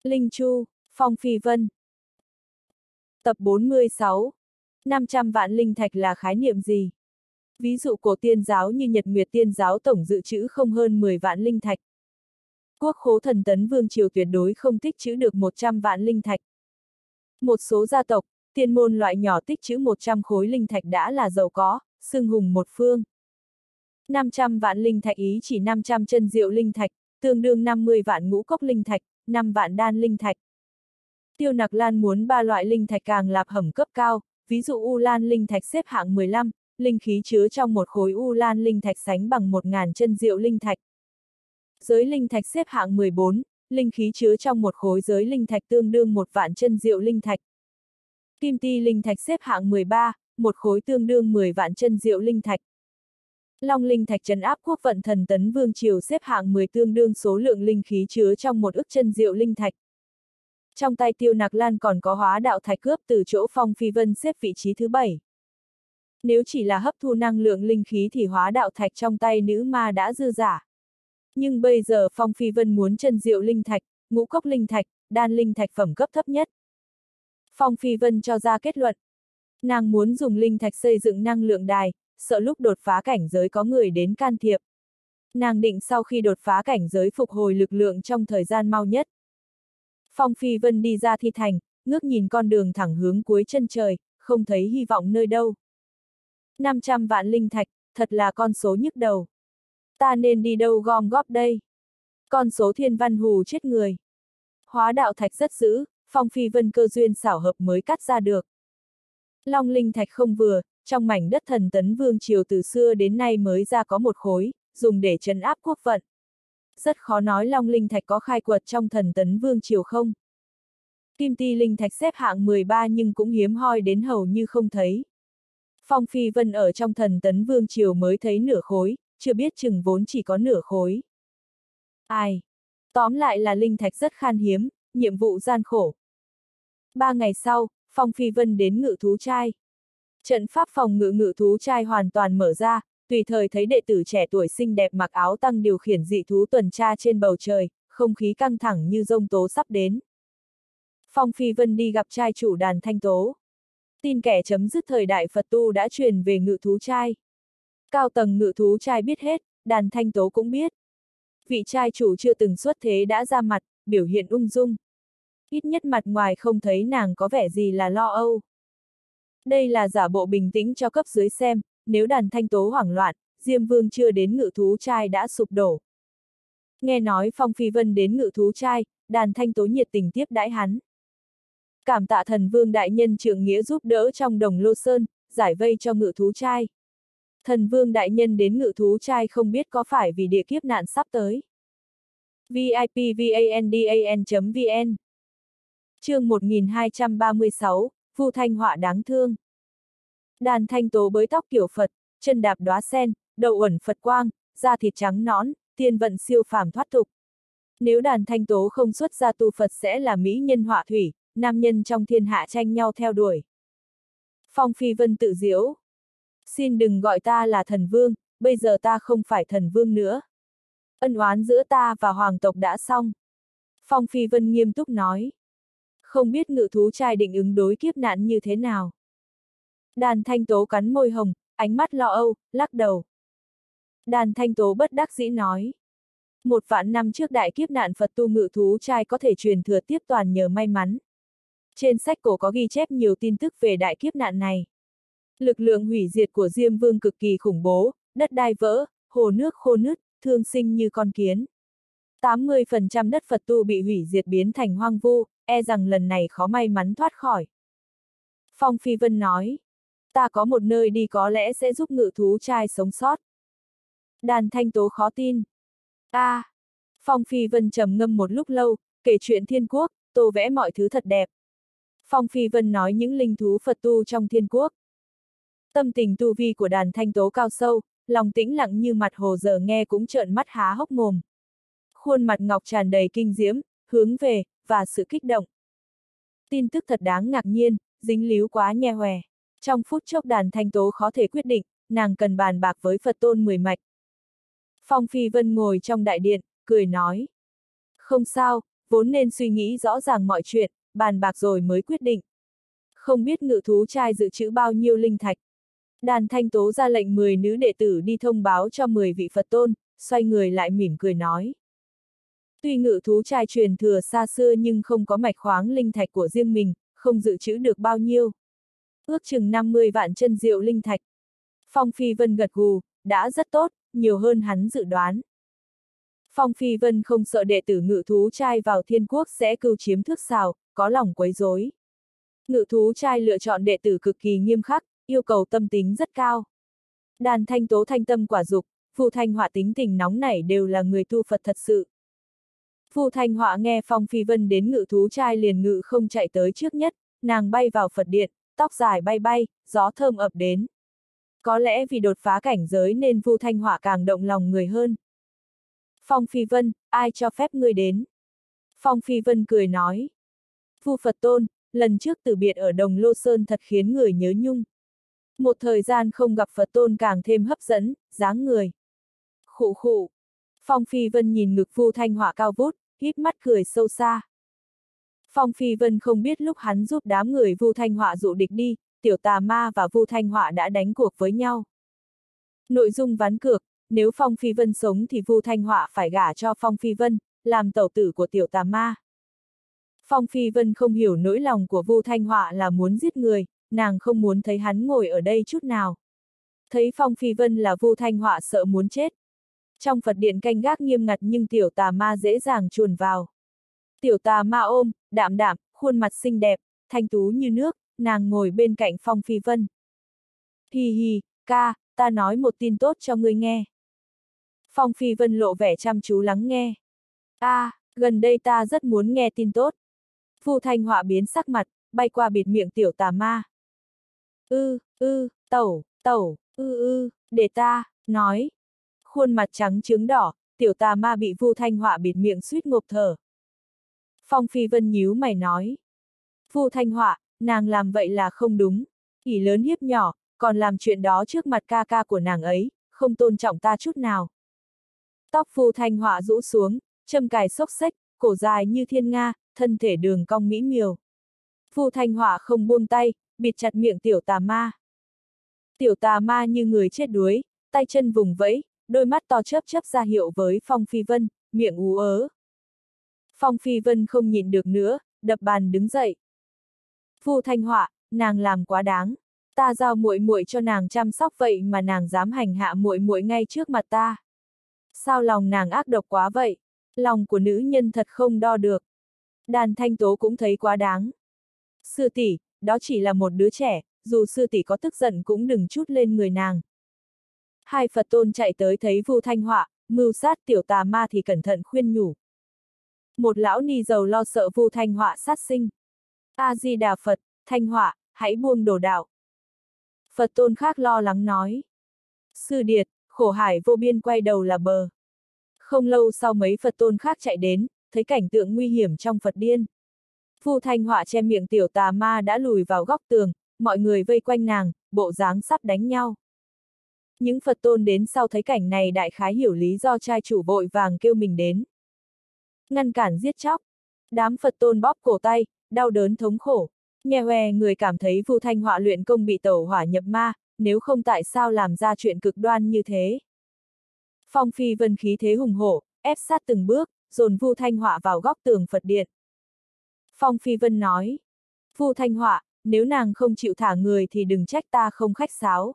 Linh Chu, Phong Phi Vân. Tập 46. 500 vạn linh thạch là khái niệm gì? Ví dụ cổ tiên giáo như Nhật Nguyệt Tiên giáo tổng dự trữ không hơn 10 vạn linh thạch. Quốc khố Thần Tấn Vương triều tuyệt đối không tích trữ được 100 vạn linh thạch. Một số gia tộc, tiên môn loại nhỏ tích trữ 100 khối linh thạch đã là giàu có, xưng hùng một phương. 500 vạn linh thạch ý chỉ 500 chân diệu linh thạch, tương đương 50 vạn ngũ cốc linh thạch, 5 vạn đan linh thạch. Tiêu Nặc Lan muốn 3 loại linh thạch càng lạp hẩm cấp cao, ví dụ U Lan linh thạch xếp hạng 15, linh khí chứa trong một khối U Lan linh thạch sánh bằng 1000 chân diệu linh thạch. Giới linh thạch xếp hạng 14, linh khí chứa trong một khối giới linh thạch tương đương 1 vạn chân diệu linh thạch. Kim Ti linh thạch xếp hạng 13, một khối tương đương 10 vạn chân diệu linh thạch. Long linh thạch trấn áp quốc vận Thần Tấn Vương triều xếp hạng 10 tương đương số lượng linh khí chứa trong 1 ức chân diệu linh thạch. Trong tay Tiêu Nặc Lan còn có hóa đạo thạch cướp từ chỗ Phong Phi Vân xếp vị trí thứ 7. Nếu chỉ là hấp thu năng lượng linh khí thì hóa đạo thạch trong tay nữ ma đã dư giả. Nhưng bây giờ Phong Phi Vân muốn chân diệu linh thạch, ngũ cốc linh thạch, đan linh thạch phẩm cấp thấp nhất. Phong Phi Vân cho ra kết luận. Nàng muốn dùng linh thạch xây dựng năng lượng đài, sợ lúc đột phá cảnh giới có người đến can thiệp. Nàng định sau khi đột phá cảnh giới phục hồi lực lượng trong thời gian mau nhất. Phong Phi Vân đi ra thi thành, ngước nhìn con đường thẳng hướng cuối chân trời, không thấy hy vọng nơi đâu. 500 vạn linh thạch, thật là con số nhức đầu. Ta nên đi đâu gom góp đây? Con số thiên văn hù chết người. Hóa đạo thạch rất dữ, Phong Phi Vân cơ duyên xảo hợp mới cắt ra được. Long linh thạch không vừa, trong mảnh đất Thần Tấn Vương triều từ xưa đến nay mới ra có một khối, dùng để trấn áp quốc vận. Rất khó nói Long linh thạch có khai quật trong Thần Tấn Vương triều không. Kim Ti linh thạch xếp hạng 13 nhưng cũng hiếm hoi đến hầu như không thấy. Phong Phi Vân ở trong Thần Tấn Vương triều mới thấy nửa khối, chưa biết chừng vốn chỉ có nửa khối. Ai? Tóm lại là linh thạch rất khan hiếm, nhiệm vụ gian khổ. 3 ngày sau, Phong Phi Vân đến Ngự Thú Trai. Trận pháp phòng ngự thú trai hoàn toàn mở ra, tùy thời thấy đệ tử trẻ tuổi xinh đẹp mặc áo tăng điều khiển dị thú tuần tra trên bầu trời, không khí căng thẳng như giông tố sắp đến. Phong Phi Vân đi gặp trai chủ Đàn Thanh Tố. Tin kẻ chấm dứt thời đại Phật tu đã truyền về Ngự Thú Trai. Cao tầng Ngự Thú Trai biết hết, Đàn Thanh Tố cũng biết. Vị trai chủ chưa từng xuất thế đã ra mặt, biểu hiện ung dung. Ít nhất mặt ngoài không thấy nàng có vẻ gì là lo âu. Đây là giả bộ bình tĩnh cho cấp dưới xem, nếu Đàn Thanh Tố hoảng loạn, Diêm Vương chưa đến Ngự Thú Trai đã sụp đổ. Nghe nói Phong Phi Vân đến Ngự Thú Trai, Đàn Thanh Tố nhiệt tình tiếp đãi hắn. Cảm tạ Thần Vương đại nhân trượng nghĩa giúp đỡ trong Đồng Lô Sơn, giải vây cho Ngự Thú Trai. Thần Vương đại nhân đến Ngự Thú Trai không biết có phải vì địa kiếp nạn sắp tới. vipvandan.vn Chương 1236, Vu Thanh họa đáng thương. Đàn Thanh Tố bới tóc kiểu Phật, chân đạp đóa sen, đầu uẩn Phật quang, da thịt trắng nõn, tiên vận siêu phàm thoát tục. Nếu Đàn Thanh Tố không xuất gia tu Phật sẽ là mỹ nhân họa thủy, nam nhân trong thiên hạ tranh nhau theo đuổi. Phong Phi Vân tự giễu. Xin đừng gọi ta là thần vương, bây giờ ta không phải thần vương nữa. Ân oán giữa ta và hoàng tộc đã xong. Phong Phi Vân nghiêm túc nói. Không biết Ngự Thú Trai định ứng đối kiếp nạn như thế nào. Đàn Thanh Tố cắn môi hồng, ánh mắt lo âu, lắc đầu. Đàn Thanh Tố bất đắc dĩ nói. 1 vạn năm trước đại kiếp nạn Phật tu Ngự Thú Trai có thể truyền thừa tiếp toàn nhờ may mắn. Trên sách cổ có ghi chép nhiều tin tức về đại kiếp nạn này. Lực lượng hủy diệt của Diêm Vương cực kỳ khủng bố, đất đai vỡ, hồ nước khô nứt, thương sinh như con kiến. 80% đất Phật tu bị hủy diệt biến thành hoang vu, e rằng lần này khó may mắn thoát khỏi. Phong Phi Vân nói, ta có một nơi đi có lẽ sẽ giúp Ngự Thú Trai sống sót. Đàn Thanh Tố khó tin. Phong Phi Vân trầm ngâm một lúc lâu, kể chuyện thiên quốc, tô vẽ mọi thứ thật đẹp. Phong Phi Vân nói những linh thú Phật tu trong thiên quốc. Tâm tình tu vi của Đàn Thanh Tố cao sâu, lòng tĩnh lặng như mặt hồ giờ nghe cũng trợn mắt há hốc mồm. Khuôn mặt ngọc tràn đầy kinh diễm, hướng về, và sự kích động. Tin tức thật đáng ngạc nhiên, dính líu quá nhe hòe. Trong phút chốc Đàn Thanh Tố khó thể quyết định, nàng cần bàn bạc với Phật tôn 10 mạch. Phong Phi Vân ngồi trong đại điện, cười nói. Không sao, vốn nên suy nghĩ rõ ràng mọi chuyện, bàn bạc rồi mới quyết định. Không biết ngự thú trai dự trữ bao nhiêu linh thạch. Đàn Thanh Tố ra lệnh 10 nữ đệ tử đi thông báo cho 10 vị Phật tôn, xoay người lại mỉm cười nói. Tuy ngự thú trai truyền thừa xa xưa nhưng không có mạch khoáng linh thạch của riêng mình, không dự trữ được bao nhiêu. Ước chừng 50 vạn chân diệu linh thạch. Phong Phi Vân gật gù, đã rất tốt, nhiều hơn hắn dự đoán. Phong Phi Vân không sợ đệ tử ngự thú trai vào thiên quốc sẽ cưu chiếm thước sào, có lòng quấy rối. Ngự thú trai lựa chọn đệ tử cực kỳ nghiêm khắc, yêu cầu tâm tính rất cao. Đàn Thanh Tố thanh tâm quả dục, Vu Thanh Họa tính tình nóng nảy đều là người tu Phật thật sự. Vu Thanh Họa nghe Phong Phi Vân đến ngự thú trai liền ngự không chạy tới trước nhất, nàng bay vào Phật điện, tóc dài bay bay, gió thơm ập đến. Có lẽ vì đột phá cảnh giới nên Vu Thanh Họa càng động lòng người hơn. Phong Phi Vân, ai cho phép ngươi đến? Phong Phi Vân cười nói. Vu Phật Tôn, lần trước từ biệt ở Đồng Lô Sơn thật khiến người nhớ nhung. Một thời gian không gặp Phật Tôn càng thêm hấp dẫn, dáng người. Khụ khụ. Phong Phi Vân nhìn ngực Vu Thanh Họa cao vút, híp mắt cười sâu xa. Phong Phi Vân không biết lúc hắn giúp đám người Vu Thanh Họa dụ địch đi, Tiểu Tà Ma và Vu Thanh Họa đã đánh cuộc với nhau. Nội dung ván cược, nếu Phong Phi Vân sống thì Vu Thanh Họa phải gả cho Phong Phi Vân, làm tẩu tử của Tiểu Tà Ma. Phong Phi Vân không hiểu nỗi lòng của Vu Thanh Họa là muốn giết người, nàng không muốn thấy hắn ngồi ở đây chút nào. Thấy Phong Phi Vân là Vu Thanh Họa sợ muốn chết. Trong Phật điện canh gác nghiêm ngặt nhưng Tiểu Tà Ma dễ dàng chuồn vào. Tiểu Tà Ma ôm, đạm đạm, khuôn mặt xinh đẹp, thanh tú như nước, nàng ngồi bên cạnh Phong Phi Vân. Hi hi, ca, ta nói một tin tốt cho ngươi nghe. Phong Phi Vân lộ vẻ chăm chú lắng nghe. Gần đây ta rất muốn nghe tin tốt. Vu Thanh Họa biến sắc mặt, bay qua bịt miệng Tiểu Tà Ma. Tẩu, để ta, nói. Khuôn mặt trắng trướng đỏ, Tiểu Tà Ma bị Vu Thanh Họa bịt miệng suýt ngộp thở. Phong Phi Vân nhíu mày nói. Vu Thanh Họa, nàng làm vậy là không đúng. Ỷ lớn hiếp nhỏ, còn làm chuyện đó trước mặt ca ca của nàng ấy, không tôn trọng ta chút nào. Tóc Vu Thanh Họa rũ xuống, châm cài xốc xếch, cổ dài như thiên nga, thân thể đường cong mỹ miều. Vu Thanh Họa không buông tay, bịt chặt miệng Tiểu Tà Ma. Tiểu Tà Ma như người chết đuối, tay chân vùng vẫy, đôi mắt to chớp chớp ra hiệu với Phong Phi Vân, miệng ú ớ. Phong Phi Vân không nhịn được nữa, đập bàn đứng dậy. Vu Thanh Họa, nàng làm quá đáng. Ta giao muội muội cho nàng chăm sóc vậy mà nàng dám hành hạ muội muội ngay trước mặt ta. Sao lòng nàng ác độc quá vậy? Lòng của nữ nhân thật không đo được. Đàn Thanh Tố cũng thấy quá đáng. Sư tỷ, đó chỉ là một đứa trẻ, dù sư tỷ có tức giận cũng đừng trút lên người nàng. Hai Phật tôn chạy tới thấy Vu Thanh Họa, mưu sát Tiểu Tà Ma thì cẩn thận khuyên nhủ. Một lão ni giàu lo sợ Vu Thanh Họa sát sinh. A-di-đà Phật, Thanh Họa, hãy buông đồ đạo. Phật tôn khác lo lắng nói. Sư điệt, khổ hải vô biên quay đầu là bờ. Không lâu sau mấy Phật tôn khác chạy đến, thấy cảnh tượng nguy hiểm trong Phật điên. Vu Thanh Họa che miệng Tiểu Tà Ma đã lùi vào góc tường, mọi người vây quanh nàng, bộ dáng sắp đánh nhau. Những Phật tôn đến sau thấy cảnh này đại khái hiểu lý do trai chủ vội vàng kêu mình đến. Ngăn cản giết chóc. Đám Phật tôn bóp cổ tay, đau đớn thống khổ. Nhe hoe người cảm thấy Vu Thanh Họa luyện công bị tẩu hỏa nhập ma, nếu không tại sao làm ra chuyện cực đoan như thế. Phong Phi Vân khí thế hùng hổ, ép sát từng bước, dồn Vu Thanh Họa vào góc tường Phật điện. Phong Phi Vân nói. Vu Thanh Họa, nếu nàng không chịu thả người thì đừng trách ta không khách sáo.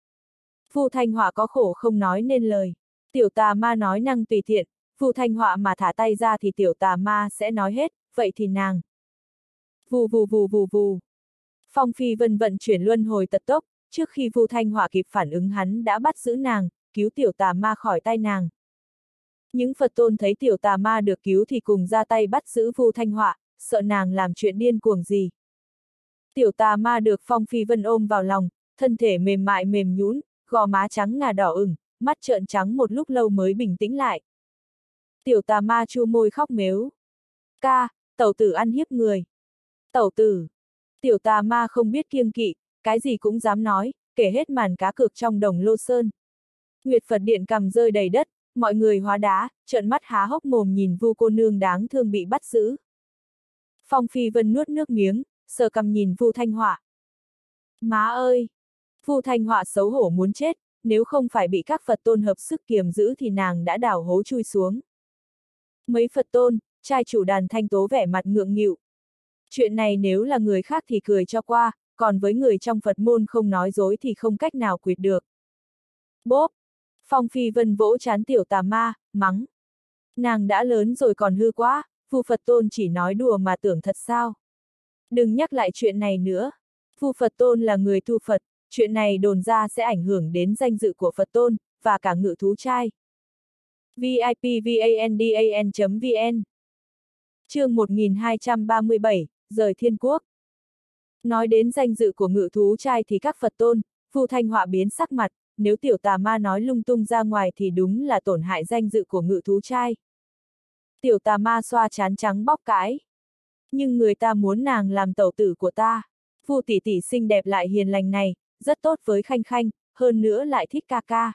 Vu Thanh Họa có khổ không nói nên lời. Tiểu Tà Ma nói năng tùy tiện, Vu Thanh Họa mà thả tay ra thì Tiểu Tà Ma sẽ nói hết, vậy thì nàng. Vù vù vù vù vù. Phong Phi Vân vận chuyển luân hồi tật tốc, trước khi Vu Thanh Họa kịp phản ứng hắn đã bắt giữ nàng, cứu Tiểu Tà Ma khỏi tay nàng. Những Phật tôn thấy Tiểu Tà Ma được cứu thì cùng ra tay bắt giữ Vu Thanh Họa, sợ nàng làm chuyện điên cuồng gì. Tiểu Tà Ma được Phong Phi Vân ôm vào lòng, thân thể mềm mại mềm nhũn, gò má trắng ngà đỏ ửng, mắt trợn trắng một lúc lâu mới bình tĩnh lại. Tiểu Tà Ma chu môi khóc mếu. Ca, tẩu tử ăn hiếp người. Tẩu tử. Tiểu Tà Ma không biết kiêng kỵ, cái gì cũng dám nói, kể hết màn cá cược trong Đồng Lô Sơn. Nguyệt Phật điện cầm rơi đầy đất, Mọi người hóa đá, trợn mắt há hốc mồm nhìn Vu cô nương đáng thương bị bắt giữ. Phong Phi Vân nuốt nước miếng, sờ cằm nhìn Vu Thanh Họa. Má ơi! Vu Thanh Họa xấu hổ muốn chết, nếu không phải bị các Phật tôn hợp sức kiềm giữ thì nàng đã đào hố chui xuống. Mấy Phật tôn, trai chủ Đàn Thanh Tố vẻ mặt ngượng nghịu. Chuyện này nếu là người khác thì cười cho qua, còn với người trong Phật môn không nói dối thì không cách nào quỵt được. Bốp! Phong Phi Vân vỗ trán tiểu tà ma, mắng. Nàng đã lớn rồi còn hư quá, Vu Phật Tôn chỉ nói đùa mà tưởng thật sao. Đừng nhắc lại chuyện này nữa. Vu Phật Tôn là người tu Phật, chuyện này đồn ra sẽ ảnh hưởng đến danh dự của Phật Tôn, và cả ngự thú trai. VIPVANDAN.vn Chương 1237, rời thiên quốc. Nói đến danh dự của ngự thú trai thì các Phật Tôn, Vu Thanh Họa biến sắc mặt, nếu tiểu tà ma nói lung tung ra ngoài thì đúng là tổn hại danh dự của ngự thú trai. Tiểu tà ma xoa trán trắng bóc cãi. Nhưng người ta muốn nàng làm tẩu tử của ta. Vu tỷ tỷ xinh đẹp lại hiền lành này, rất tốt với Khanh Khanh, hơn nữa lại thích ca ca.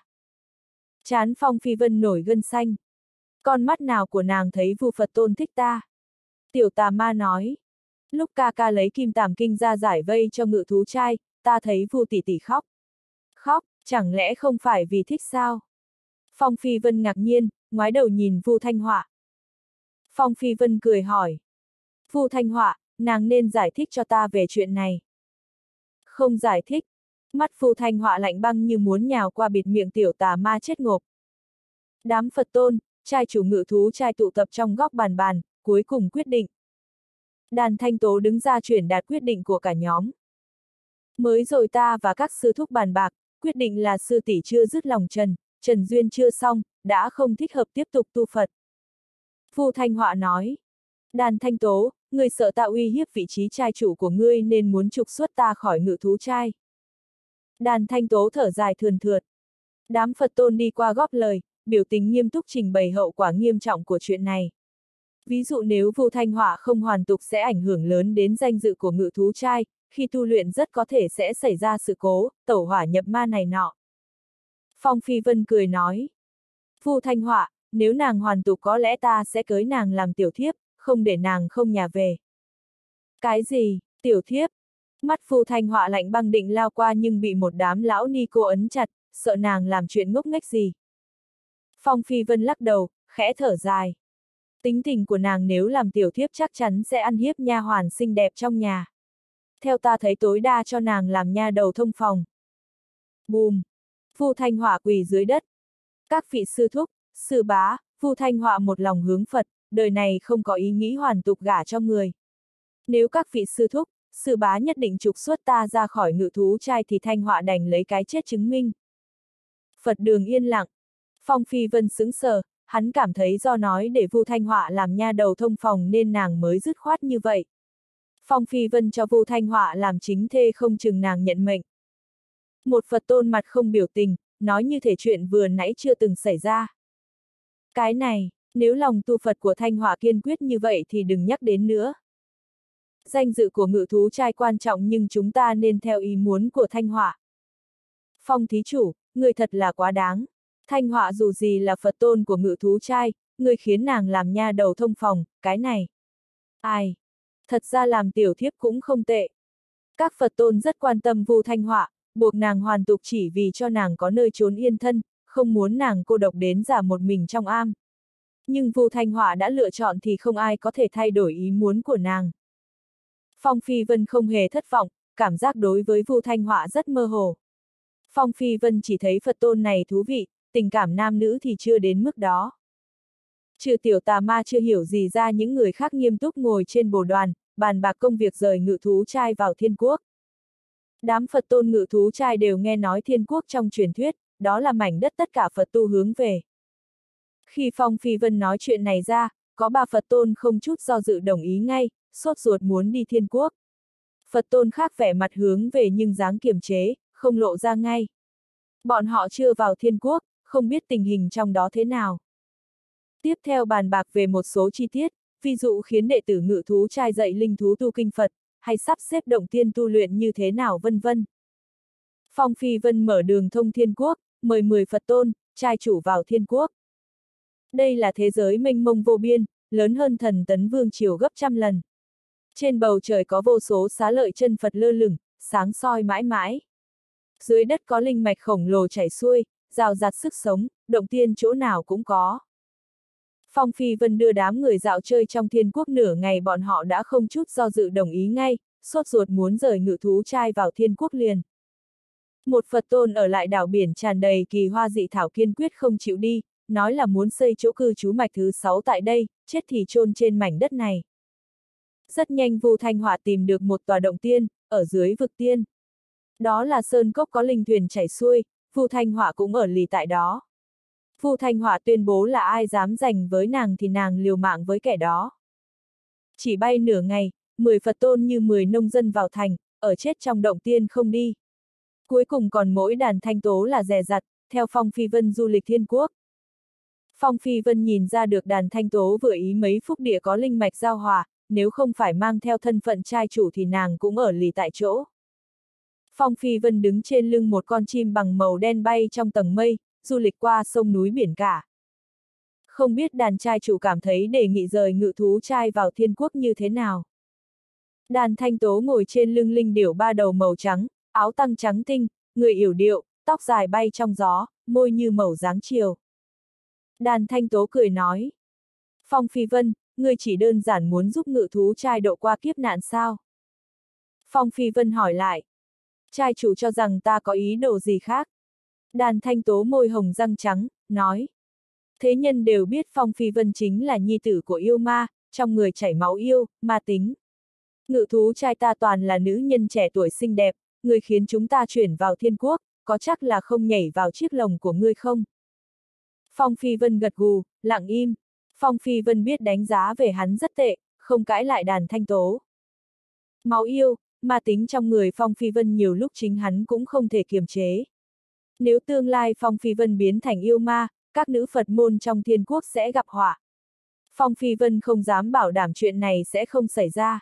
Trán Phong Phi Vân nổi gân xanh. Con mắt nào của nàng thấy Vu Phật Tôn thích ta? Tiểu tà ma nói. Lúc ca ca lấy kim tàm kinh ra giải vây cho ngự thú trai, ta thấy Vu tỷ tỷ khóc. Khóc, chẳng lẽ không phải vì thích sao? Phong Phi Vân ngạc nhiên, ngoái đầu nhìn Vu Thanh Họa. Phong Phi Vân cười hỏi. Vu Thanh Họa, nàng nên giải thích cho ta về chuyện này. Không giải thích. Mắt Vu Thanh Họa lạnh băng như muốn nhào qua bịt miệng tiểu tà ma chết ngộp. Đám Phật Tôn, trai chủ ngự thú trai tụ tập trong góc bàn, cuối cùng quyết định. Đàn Thanh Tố đứng ra chuyển đạt quyết định của cả nhóm. Mới rồi ta và các sư thúc bàn bạc, quyết định là sư tỷ chưa dứt lòng Trần duyên chưa xong, đã không thích hợp tiếp tục tu Phật. Vu Thanh Họa nói. Đàn Thanh Tố, ngươi sợ ta uy hiếp vị trí trai chủ của ngươi nên muốn trục xuất ta khỏi ngự thú trai. Đàn Thanh Tố thở dài thườn thượt. Đám Phật Tôn đi qua góp lời, biểu tình nghiêm túc trình bày hậu quả nghiêm trọng của chuyện này. Ví dụ nếu Vu Thanh Họa không hoàn tục sẽ ảnh hưởng lớn đến danh dự của ngự thú trai, khi tu luyện rất có thể sẽ xảy ra sự cố, tẩu hỏa nhập ma này nọ. Phong Phi Vân cười nói. Vu Thanh Họa, nếu nàng hoàn tục có lẽ ta sẽ cưới nàng làm tiểu thiếp, không để nàng không nhà về. Cái gì, tiểu thiếp? Mắt Vu Thanh Họa lạnh băng định lao qua nhưng bị một đám lão ni cô ấn chặt, sợ nàng làm chuyện ngốc nghếch gì. Phong Phi Vân lắc đầu, khẽ thở dài. Tính tình của nàng nếu làm tiểu thiếp chắc chắn sẽ ăn hiếp nha hoàn xinh đẹp trong nhà. Theo ta thấy tối đa cho nàng làm nha đầu thông phòng. Bùm! Vu Thanh Họa quỳ dưới đất. Các vị sư thúc, sư bá, Vu Thanh Họa một lòng hướng Phật, đời này không có ý nghĩ hoàn tục gả cho người. Nếu các vị sư thúc, sư bá nhất định trục xuất ta ra khỏi ngự thú trai thì Thanh Họa đành lấy cái chết chứng minh. Phật đường yên lặng. Phong Phi Vân sững sờ, hắn cảm thấy do nói để Vu Thanh Họa làm nha đầu thông phòng nên nàng mới dứt khoát như vậy. Phong Phi Vân cho Vu Thanh Họa làm chính thê không chừng nàng nhận mệnh. Một Phật Tôn mặt không biểu tình, nói như thể chuyện vừa nãy chưa từng xảy ra. Cái này, nếu lòng tu Phật của Thanh Họa kiên quyết như vậy thì đừng nhắc đến nữa. Danh dự của ngự thú trai quan trọng nhưng chúng ta nên theo ý muốn của Thanh Họa. Phong thí chủ, người thật là quá đáng. Thanh Họa dù gì là Phật Tôn của ngự thú trai, người khiến nàng làm nha đầu thông phòng, cái này. Ai? Thật ra làm tiểu thiếp cũng không tệ. Các Phật Tôn rất quan tâm Vu Thanh Họa, buộc nàng hoàn tục chỉ vì cho nàng có nơi trốn yên thân, không muốn nàng cô độc đến giả một mình trong am. Nhưng Vu Thanh Họa đã lựa chọn thì không ai có thể thay đổi ý muốn của nàng. Phong Phi Vân không hề thất vọng, cảm giác đối với Vu Thanh Họa rất mơ hồ. Phong Phi Vân chỉ thấy Phật Tôn này thú vị, tình cảm nam nữ thì chưa đến mức đó. Trừ tiểu tà ma chưa hiểu gì ra những người khác nghiêm túc ngồi trên bồ đoàn, bàn bạc công việc rời ngự thú trai vào thiên quốc. Đám Phật Tôn ngự thú trai đều nghe nói thiên quốc trong truyền thuyết, đó là mảnh đất tất cả Phật tu hướng về. Khi Phong Phi Vân nói chuyện này ra, có 3 Phật Tôn không chút do dự đồng ý ngay, sốt ruột muốn đi thiên quốc. Phật Tôn khác vẻ mặt hướng về nhưng dáng kiềm chế, không lộ ra ngay. Bọn họ chưa vào thiên quốc, không biết tình hình trong đó thế nào. Tiếp theo bàn bạc về một số chi tiết, ví dụ khiến đệ tử ngự thú trai dạy linh thú tu kinh Phật, hay sắp xếp động tiên tu luyện như thế nào vân vân. Phong Phi Vân mở đường thông thiên quốc, mời 10 Phật Tôn, trai chủ vào thiên quốc. Đây là thế giới mênh mông vô biên, lớn hơn Thần Tấn Vương triều gấp trăm lần. Trên bầu trời có vô số xá lợi chân Phật lơ lửng, sáng soi mãi mãi. Dưới đất có linh mạch khổng lồ chảy xuôi, rào rạt sức sống, động tiên chỗ nào cũng có. Phong Phi Vân đưa đám người dạo chơi trong thiên quốc nửa ngày, bọn họ đã không chút do dự đồng ý ngay, sốt ruột muốn rời ngự thú trai vào thiên quốc liền. Một Phật tôn ở lại đảo biển tràn đầy kỳ hoa dị thảo kiên quyết không chịu đi, nói là muốn xây chỗ cư trú mạch thứ 6 tại đây, chết thì chôn trên mảnh đất này. Rất nhanh Vu Thanh Họa tìm được một tòa động tiên, ở dưới vực tiên. Đó là sơn cốc có linh thuyền chảy xuôi, Vu Thanh Họa cũng ở lì tại đó. Vu Thanh Họa tuyên bố là ai dám giành với nàng thì nàng liều mạng với kẻ đó. Chỉ bay nửa ngày, 10 Phật tôn như 10 nông dân vào thành, ở chết trong động tiên không đi. Cuối cùng còn mỗi Đàn Thanh Tố là dè dặt, theo Phong Phi Vân du lịch thiên quốc. Phong Phi Vân nhìn ra được Đàn Thanh Tố vừa ý mấy phúc địa có linh mạch giao hòa, nếu không phải mang theo thân phận trai chủ thì nàng cũng ở lì tại chỗ. Phong Phi Vân đứng trên lưng một con chim bằng màu đen bay trong tầng mây, du lịch qua sông núi biển cả. Không biết Đàn trai chủ cảm thấy đề nghị rời ngự thú trai vào thiên quốc như thế nào. Đàn Thanh Tố ngồi trên lưng linh điểu ba đầu màu trắng, áo tăng trắng tinh, người yểu điệu, tóc dài bay trong gió, môi như mẩu dáng chiều. Đàn Thanh Tố cười nói. Phong Phi Vân, ngươi chỉ đơn giản muốn giúp ngự thú trai độ qua kiếp nạn sao? Phong Phi Vân hỏi lại. Trai chủ cho rằng ta có ý đồ gì khác? Đàn Thanh Tố môi hồng răng trắng, nói. Thế nhân đều biết Phong Phi Vân chính là nhi tử của yêu ma, trong người chảy máu yêu, ma tính. Ngự thú trai ta toàn là nữ nhân trẻ tuổi xinh đẹp, người khiến chúng ta chuyển vào thiên quốc, có chắc là không nhảy vào chiếc lồng của ngươi không? Phong Phi Vân gật gù, lặng im. Phong Phi Vân biết đánh giá về hắn rất tệ, không cãi lại Đàn Thanh Tố. Máu yêu, ma tính trong người Phong Phi Vân nhiều lúc chính hắn cũng không thể kiềm chế. Nếu tương lai Phong Phi Vân biến thành yêu ma, các nữ Phật môn trong thiên quốc sẽ gặp họa. Phong Phi Vân không dám bảo đảm chuyện này sẽ không xảy ra.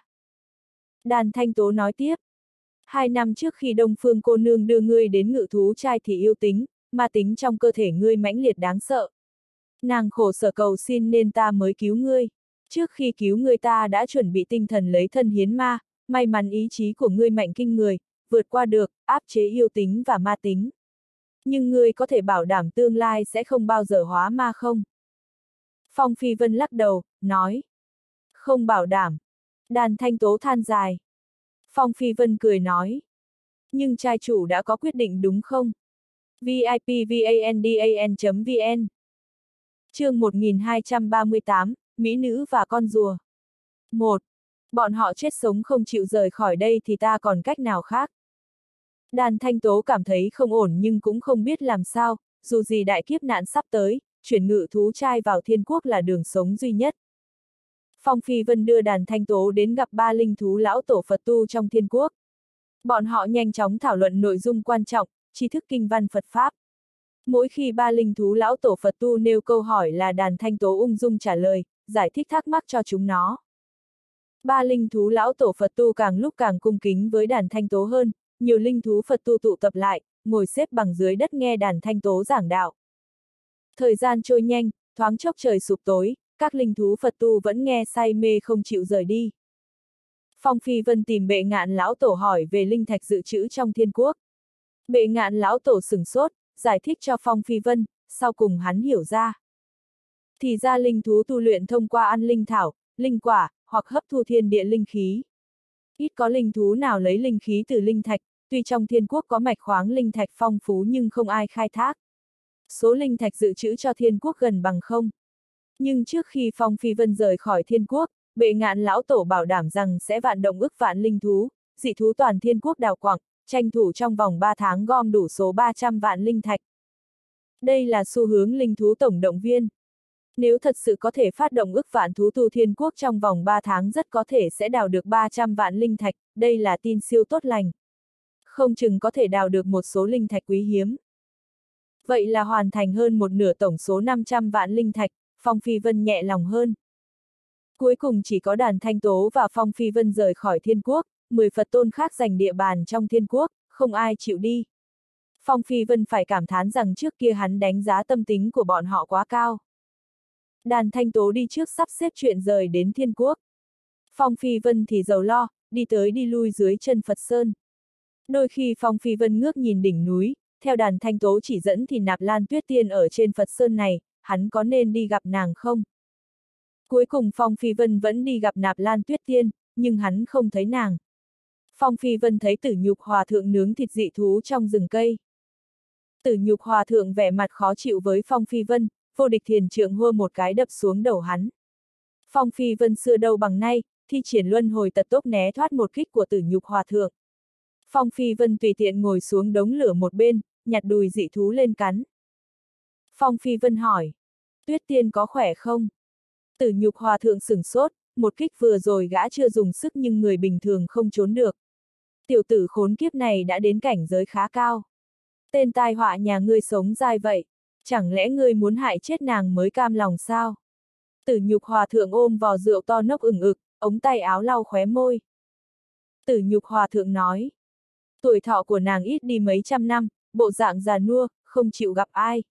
Đàn Thanh Tố nói tiếp. 2 năm trước khi Đông Phương cô nương đưa ngươi đến ngự thú trai thì yêu tính, ma tính trong cơ thể ngươi mãnh liệt đáng sợ. Nàng khổ sở cầu xin nên ta mới cứu ngươi. Trước khi cứu ngươi ta đã chuẩn bị tinh thần lấy thân hiến ma, may mắn ý chí của ngươi mạnh kinh người, vượt qua được, áp chế yêu tính và ma tính. Nhưng ngươi có thể bảo đảm tương lai sẽ không bao giờ hóa ma không? Phong Phi Vân lắc đầu, nói. Không bảo đảm. Đàn Thanh Tố than dài. Phong Phi Vân cười nói. Nhưng trai chủ đã có quyết định đúng không? vipvandan.vn Chương 1238, Mỹ nữ và con rùa. 1. Bọn họ chết sống không chịu rời khỏi đây thì ta còn cách nào khác? Đàn Thanh Tố cảm thấy không ổn nhưng cũng không biết làm sao, dù gì đại kiếp nạn sắp tới, chuyển ngự thú trai vào thiên quốc là đường sống duy nhất. Phong Phi Vân đưa Đàn Thanh Tố đến gặp 3 linh thú lão tổ Phật tu trong thiên quốc. Bọn họ nhanh chóng thảo luận nội dung quan trọng, tri thức kinh văn Phật Pháp. Mỗi khi 3 linh thú lão tổ Phật tu nêu câu hỏi là Đàn Thanh Tố ung dung trả lời, giải thích thắc mắc cho chúng nó. 3 linh thú lão tổ Phật tu càng lúc càng cung kính với Đàn Thanh Tố hơn, nhiều linh thú Phật tu tụ tập lại, ngồi xếp bằng dưới đất nghe Đàn Thanh Tố giảng đạo. Thời gian trôi nhanh, thoáng chốc trời sụp tối, các linh thú Phật tu vẫn nghe say mê không chịu rời đi. Phong Phi Vân tìm Bệ Ngạn lão tổ hỏi về linh thạch dự trữ trong thiên quốc. Bệ Ngạn lão tổ sửng sốt, giải thích cho Phong Phi Vân, sau cùng hắn hiểu ra. Thì ra linh thú tu luyện thông qua ăn linh thảo, linh quả, hoặc hấp thu thiên địa linh khí. Ít có linh thú nào lấy linh khí từ linh thạch, tuy trong thiên quốc có mạch khoáng linh thạch phong phú nhưng không ai khai thác. Số linh thạch dự trữ cho thiên quốc gần bằng không. Nhưng trước khi Phong Phi Vân rời khỏi thiên quốc, Bệ Ngạn lão tổ bảo đảm rằng sẽ vạn động ức vạn linh thú, dị thú toàn thiên quốc đào quặng, tranh thủ trong vòng 3 tháng gom đủ số 300 vạn linh thạch. Đây là xu hướng linh thú tổng động viên. Nếu thật sự có thể phát động ức vạn thú tu thiên quốc trong vòng 3 tháng rất có thể sẽ đào được 300 vạn linh thạch, đây là tin siêu tốt lành. Không chừng có thể đào được một số linh thạch quý hiếm. Vậy là hoàn thành hơn một nửa tổng số 500 vạn linh thạch, Phong Phi Vân nhẹ lòng hơn. Cuối cùng chỉ có Đàn Thanh Tố và Phong Phi Vân rời khỏi thiên quốc, 10 Phật tôn khác giành địa bàn trong thiên quốc, không ai chịu đi. Phong Phi Vân phải cảm thán rằng trước kia hắn đánh giá tâm tính của bọn họ quá cao. Đàn Thanh Tố đi trước sắp xếp chuyện rời đến Thiên Quốc. Phong Phi Vân thì giàu lo, đi tới đi lui dưới chân Phật Sơn. Đôi khi Phong Phi Vân ngước nhìn đỉnh núi, theo Đàn Thanh Tố chỉ dẫn thì Nạp Lan Tuyết Tiên ở trên Phật Sơn này, hắn có nên đi gặp nàng không? Cuối cùng Phong Phi Vân vẫn đi gặp Nạp Lan Tuyết Tiên, nhưng hắn không thấy nàng. Phong Phi Vân thấy Tử Nhục Hòa Thượng nướng thịt dị thú trong rừng cây. Tử Nhục Hòa Thượng vẻ mặt khó chịu với Phong Phi Vân, vô địch thiền trượng hô một cái đập xuống đầu hắn. Phong Phi Vân xưa đâu bằng nay, thi triển luân hồi tật tốc né thoát một kích của Tử Nhục Hòa Thượng. Phong Phi Vân tùy tiện ngồi xuống đống lửa một bên, nhặt đùi dị thú lên cắn. Phong Phi Vân hỏi, Tuyết Tiên có khỏe không? Tử Nhục Hòa Thượng sửng sốt, một kích vừa rồi gã chưa dùng sức nhưng người bình thường không trốn được. Tiểu tử khốn kiếp này đã đến cảnh giới khá cao. Tên tai họa nhà ngươi sống dai vậy, chẳng lẽ ngươi muốn hại chết nàng mới cam lòng sao? Tử Nhục Hòa Thượng ôm vò rượu to nốc ửng ực, ống tay áo lau khóe môi. Tử Nhục Hòa Thượng nói, tuổi thọ của nàng ít đi mấy trăm năm, bộ dạng già nua, không chịu gặp ai.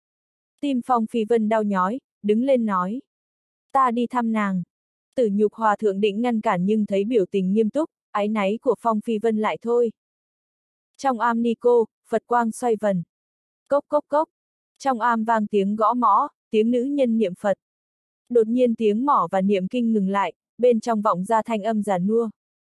Tim Phong Phi Vân đau nhói, đứng lên nói, ta đi thăm nàng. Tử Nhục Hòa Thượng định ngăn cản nhưng thấy biểu tình nghiêm túc, áy náy của Phong Phi Vân lại thôi. Trong am ni cô, Phật quang xoay vần. Cốc cốc cốc. Trong am vang tiếng gõ mõ, tiếng nữ nhân niệm Phật. Đột nhiên tiếng mõ và niệm kinh ngừng lại, bên trong vọng ra thanh âm già nua.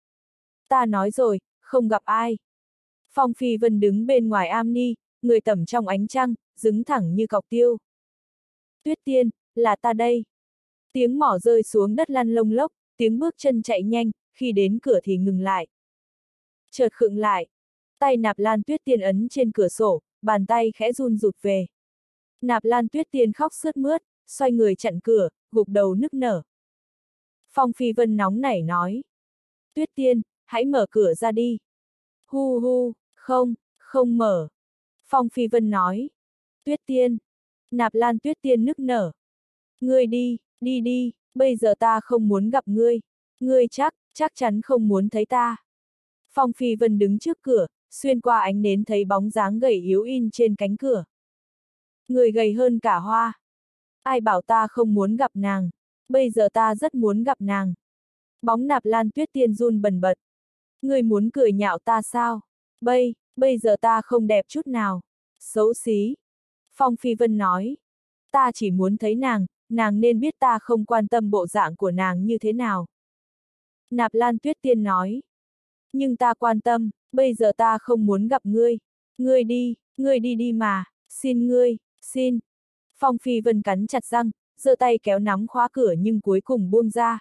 Ta nói rồi, không gặp ai. Phong Phi Vân đứng bên ngoài am ni, người tẩm trong ánh trăng, đứng thẳng như cọc tiêu. Tuyết Tiên, là ta đây. Tiếng mõ rơi xuống đất lăn lông lốc, tiếng bước chân chạy nhanh, khi đến cửa thì ngừng lại. Chợt khựng lại. Tay Nạp Lan Tuyết Tiên ấn trên cửa sổ, bàn tay khẽ run rụt về. Nạp Lan Tuyết Tiên khóc sướt mướt, xoay người chặn cửa, gục đầu nức nở. Phong Phi Vân nóng nảy nói. Tuyết Tiên, hãy mở cửa ra đi. Hu hu, không mở. Phong Phi Vân nói. Tuyết Tiên. Nạp Lan Tuyết Tiên nức nở. Ngươi đi, đi, bây giờ ta không muốn gặp ngươi. Ngươi chắc chắn không muốn thấy ta. Phong Phi Vân đứng trước cửa, xuyên qua ánh nến thấy bóng dáng gầy yếu in trên cánh cửa. Người gầy hơn cả hoa. Ai bảo ta không muốn gặp nàng, bây giờ ta rất muốn gặp nàng. Bóng Nạp Lan Tuyết Tiên run bần bật. Ngươi muốn cười nhạo ta sao? Bây giờ ta không đẹp chút nào. Xấu xí. Phong Phi Vân nói. Ta chỉ muốn thấy nàng nên biết ta không quan tâm bộ dạng của nàng như thế nào. Nạp Lan Tuyết Tiên nói. Nhưng ta quan tâm, bây giờ ta không muốn gặp ngươi. Ngươi đi mà, xin ngươi, xin. Phong Phi Vân cắn chặt răng, giơ tay kéo nắm khóa cửa nhưng cuối cùng buông ra.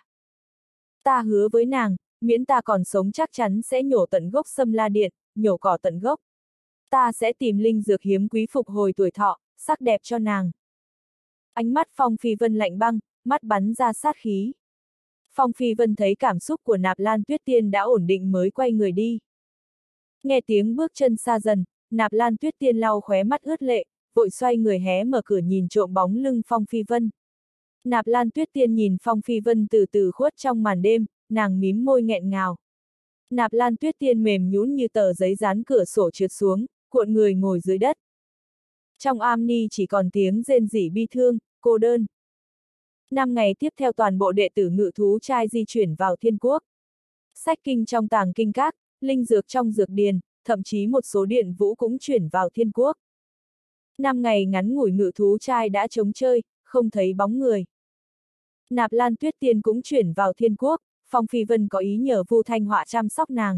Ta hứa với nàng, miễn ta còn sống chắc chắn sẽ nhổ tận gốc Sâm La Điện, nhổ cỏ tận gốc. Ta sẽ tìm linh dược hiếm quý phục hồi tuổi thọ, sắc đẹp cho nàng. Ánh mắt Phong Phi Vân lạnh băng, mắt bắn ra sát khí. Phong Phi Vân thấy cảm xúc của Nạp Lan Tuyết Tiên đã ổn định mới quay người đi. Nghe tiếng bước chân xa dần, Nạp Lan Tuyết Tiên lau khóe mắt ướt lệ, vội xoay người hé mở cửa nhìn trộm bóng lưng Phong Phi Vân. Nạp Lan Tuyết Tiên nhìn Phong Phi Vân từ từ khuất trong màn đêm, nàng mím môi nghẹn ngào. Nạp Lan Tuyết Tiên mềm nhũn như tờ giấy dán cửa sổ trượt xuống, cuộn người ngồi dưới đất. Trong am ni chỉ còn tiếng rên rỉ bi thương, cô đơn. 5 ngày tiếp theo toàn bộ đệ tử Ngự Thú Trai di chuyển vào Thiên Quốc. Sách kinh trong tàng kinh các, linh dược trong dược điền, thậm chí một số điện vũ cũng chuyển vào Thiên Quốc. 5 ngày ngắn ngủi Ngự Thú Trai đã trống chơi, không thấy bóng người. Nạp Lan Tuyết Tiên cũng chuyển vào Thiên Quốc, Phong Phi Vân có ý nhờ Vu Thanh Họa chăm sóc nàng.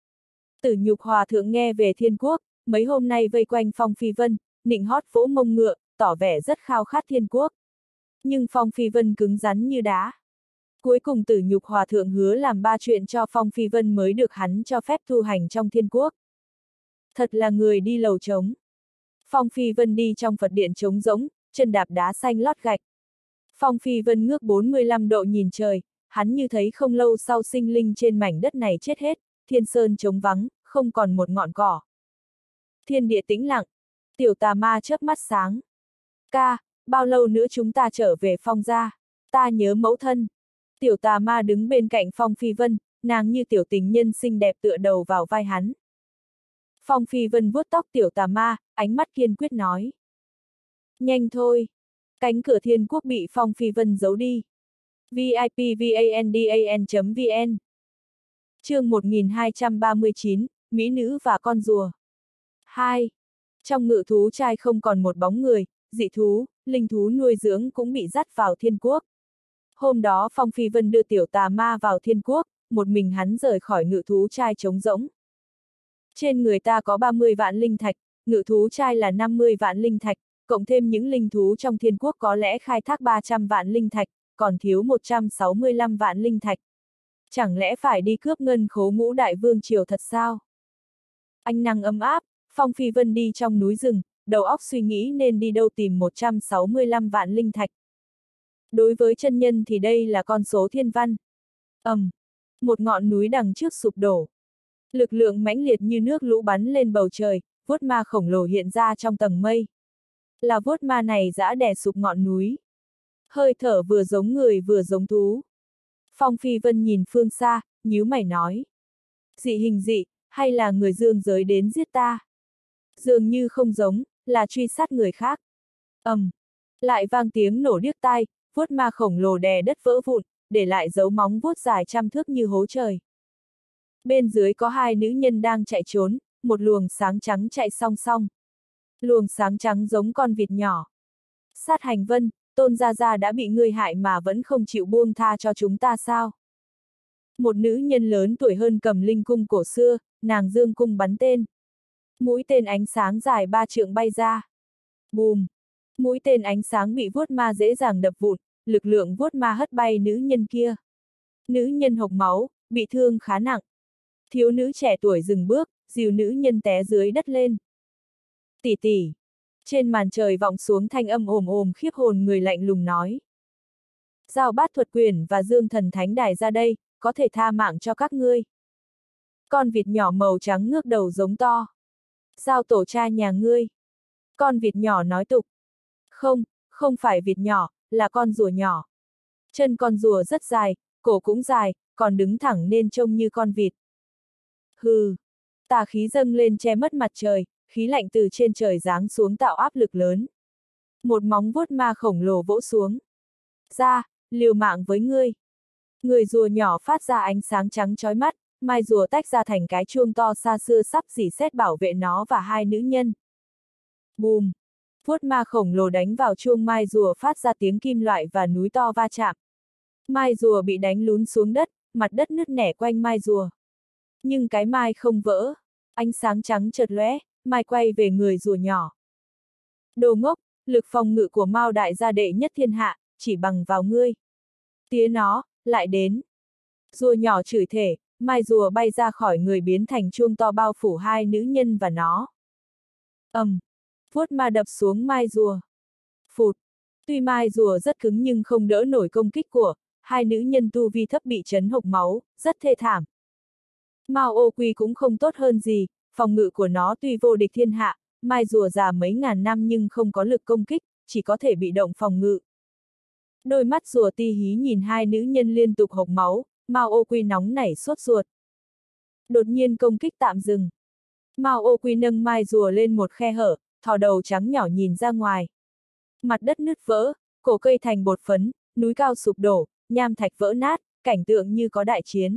Tử Nhục Hòa Thượng nghe về Thiên Quốc, mấy hôm nay vây quanh Phong Phi Vân, nịnh hót vỗ mông ngựa, tỏ vẻ rất khao khát Thiên Quốc. Nhưng Phong Phi Vân cứng rắn như đá. Cuối cùng Tử Nhục Hòa Thượng hứa làm 3 chuyện cho Phong Phi Vân mới được hắn cho phép tu hành trong Thiên Quốc. Thật là người đi lầu trống. Phong Phi Vân đi trong Phật điện trống rỗng, chân đạp đá xanh lót gạch. Phong Phi Vân ngước 45 độ nhìn trời, hắn như thấy không lâu sau sinh linh trên mảnh đất này chết hết, thiên sơn trống vắng, không còn một ngọn cỏ. Thiên địa tĩnh lặng, Tiểu Tà Ma chớp mắt sáng. Ca, bao lâu nữa chúng ta trở về Phong gia? Ta nhớ mẫu thân. Tiểu Tà Ma đứng bên cạnh Phong Phi Vân, nàng như tiểu tình nhân xinh đẹp tựa đầu vào vai hắn. Phong Phi Vân vuốt tóc Tiểu Tà Ma, ánh mắt kiên quyết nói. Nhanh thôi. Cánh cửa thiên quốc bị Phong Phi Vân giấu đi. vipvandan.vn Chương 1239, Mỹ nữ và con rùa. 2. Trong ngự thú trai không còn một bóng người, dị thú, linh thú nuôi dưỡng cũng bị dắt vào thiên quốc. Hôm đó Phong Phi Vân đưa tiểu tà ma vào thiên quốc, một mình hắn rời khỏi ngự thú trai trống rỗng. Trên người ta có 30 vạn linh thạch, ngự thú trai là 50 vạn linh thạch, cộng thêm những linh thú trong thiên quốc có lẽ khai thác 300 vạn linh thạch, còn thiếu 165 vạn linh thạch. Chẳng lẽ phải đi cướp ngân khố Ngũ Đại Vương triều thật sao? Ánh nắng ấm áp, Phong Phi Vân đi trong núi rừng, đầu óc suy nghĩ nên đi đâu tìm 165 vạn linh thạch. Đối với chân nhân thì đây là con số thiên văn. Một ngọn núi đằng trước sụp đổ. Lực lượng mãnh liệt như nước lũ bắn lên bầu trời, vuốt ma khổng lồ hiện ra trong tầng mây. Là vuốt ma này giã đè sụp ngọn núi. Hơi thở vừa giống người vừa giống thú. Phong Phi Vân nhìn phương xa, nhíu mày nói. Dị hình dị, hay là người dương giới đến giết ta? Dường như không giống, là truy sát người khác. Lại vang tiếng nổ điếc tai, vuốt ma khổng lồ đè đất vỡ vụn, để lại dấu móng vuốt dài trăm thước như hố trời. Bên dưới có hai nữ nhân đang chạy trốn, một luồng sáng trắng chạy song song. Luồng sáng trắng giống con vịt nhỏ. Sát Hành Vân, Tôn Gia Gia đã bị ngươi hại mà vẫn không chịu buông tha cho chúng ta sao? Một nữ nhân lớn tuổi hơn cầm linh cung cổ xưa, nàng dương cung bắn tên. Mũi tên ánh sáng dài 3 trượng bay ra. Bùm! Mũi tên ánh sáng bị vuốt ma dễ dàng đập vụn, lực lượng vuốt ma hất bay nữ nhân kia. Nữ nhân hộc máu, bị thương khá nặng. Thiếu nữ trẻ tuổi dừng bước, dìu nữ nhân té dưới đất lên. Tỷ tỷ! Trên màn trời vọng xuống thanh âm ồm ồm khiếp hồn người lạnh lùng nói. Giao Bát Thuật Quyển và Dương Thần Thánh Đài ra đây, có thể tha mạng cho các ngươi. Con vịt nhỏ màu trắng ngước đầu giống to. Giao tổ cha nhà ngươi. Con vịt nhỏ nói tục. Không phải vịt nhỏ, là con rùa nhỏ. Chân con rùa rất dài, cổ cũng dài, còn đứng thẳng nên trông như con vịt. Hừ. Tà khí dâng lên che mất mặt trời, khí lạnh từ trên trời giáng xuống tạo áp lực lớn. Một móng vuốt ma khổng lồ vỗ xuống. Ra, liều mạng với ngươi. Người rùa nhỏ phát ra ánh sáng trắng chói mắt, mai rùa tách ra thành cái chuông to xa xưa sắp rỉ sét bảo vệ nó và hai nữ nhân. Bùm! Vuốt ma khổng lồ đánh vào chuông mai rùa phát ra tiếng kim loại và núi to va chạm. Mai rùa bị đánh lún xuống đất, mặt đất nứt nẻ quanh mai rùa. Nhưng cái mai không vỡ. Ánh sáng trắng chợt lóe, mai quay về người rùa nhỏ. Đồ ngốc, lực phòng ngự của Mao đại gia đệ nhất thiên hạ, chỉ bằng vào ngươi. Tía nó, lại đến. Rùa nhỏ chửi thề, mai rùa bay ra khỏi người biến thành chuông to bao phủ hai nữ nhân và nó. Vuốt ma đập xuống mai rùa. Phụt. Tuy mai rùa rất cứng nhưng không đỡ nổi công kích của hai nữ nhân tu vi thấp bị chấn hộc máu, rất thê thảm. Mao Ô Quy cũng không tốt hơn gì, phòng ngự của nó tuy vô địch thiên hạ, mai rùa già mấy ngàn năm nhưng không có lực công kích, chỉ có thể bị động phòng ngự. Đôi mắt rùa ti hí nhìn hai nữ nhân liên tục hộc máu, Mao Ô Quy nóng nảy sốt ruột. Đột nhiên công kích tạm dừng. Mao Ô Quy nâng mai rùa lên một khe hở, thò đầu trắng nhỏ nhìn ra ngoài. Mặt đất nứt vỡ, cổ cây thành bột phấn, núi cao sụp đổ, nham thạch vỡ nát, cảnh tượng như có đại chiến.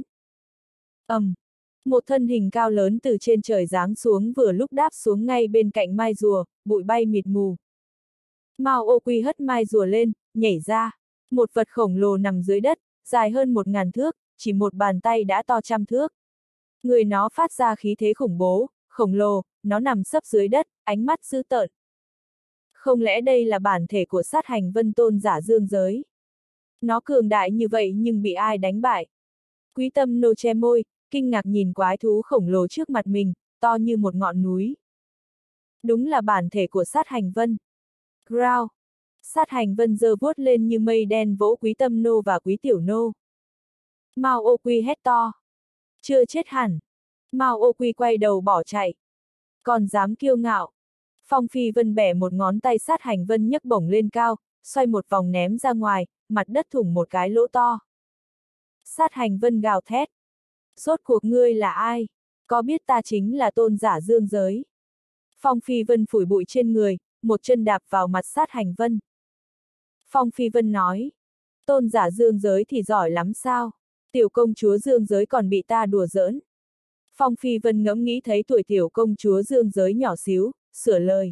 Một thân hình cao lớn từ trên trời giáng xuống vừa lúc đáp xuống ngay bên cạnh mai rùa, bụi bay mịt mù. Mao Ô Quy hất mai rùa lên, nhảy ra. Một vật khổng lồ nằm dưới đất, dài hơn 1000 thước, chỉ một bàn tay đã to trăm thước. Người nó phát ra khí thế khủng bố, khổng lồ, nó nằm sấp dưới đất, ánh mắt dữ tợn. Không lẽ đây là bản thể của Sát Hành Vân tôn giả dương giới? Nó cường đại như vậy nhưng bị ai đánh bại? Quý Tâm Nô che môi, kinh ngạc nhìn quái thú khổng lồ trước mặt mình, to như một ngọn núi. Đúng là bản thể của Sát Hành Vân. Growl! Sát Hành Vân giơ vuốt lên như mây đen vỗ Quý Tâm Nô và Quý Tiểu Nô. Mao Ô Quy hét to. Chưa chết hẳn. Mao Ô Quy quay đầu bỏ chạy. Còn dám kiêu ngạo. Phong Phi Vân bẻ một ngón tay Sát Hành Vân nhấc bổng lên cao, xoay một vòng ném ra ngoài, mặt đất thủng một cái lỗ to. Sát Hành Vân gào thét. Rốt cuộc ngươi là ai? Có biết ta chính là tôn giả dương giới? Phong Phi Vân phủi bụi trên người, một chân đạp vào mặt Sát Hành Vân. Phong Phi Vân nói. Tôn giả dương giới thì giỏi lắm sao? Tiểu công chúa dương giới còn bị ta đùa giỡn. Phong Phi Vân ngẫm nghĩ thấy tuổi tiểu công chúa dương giới nhỏ xíu, sửa lời.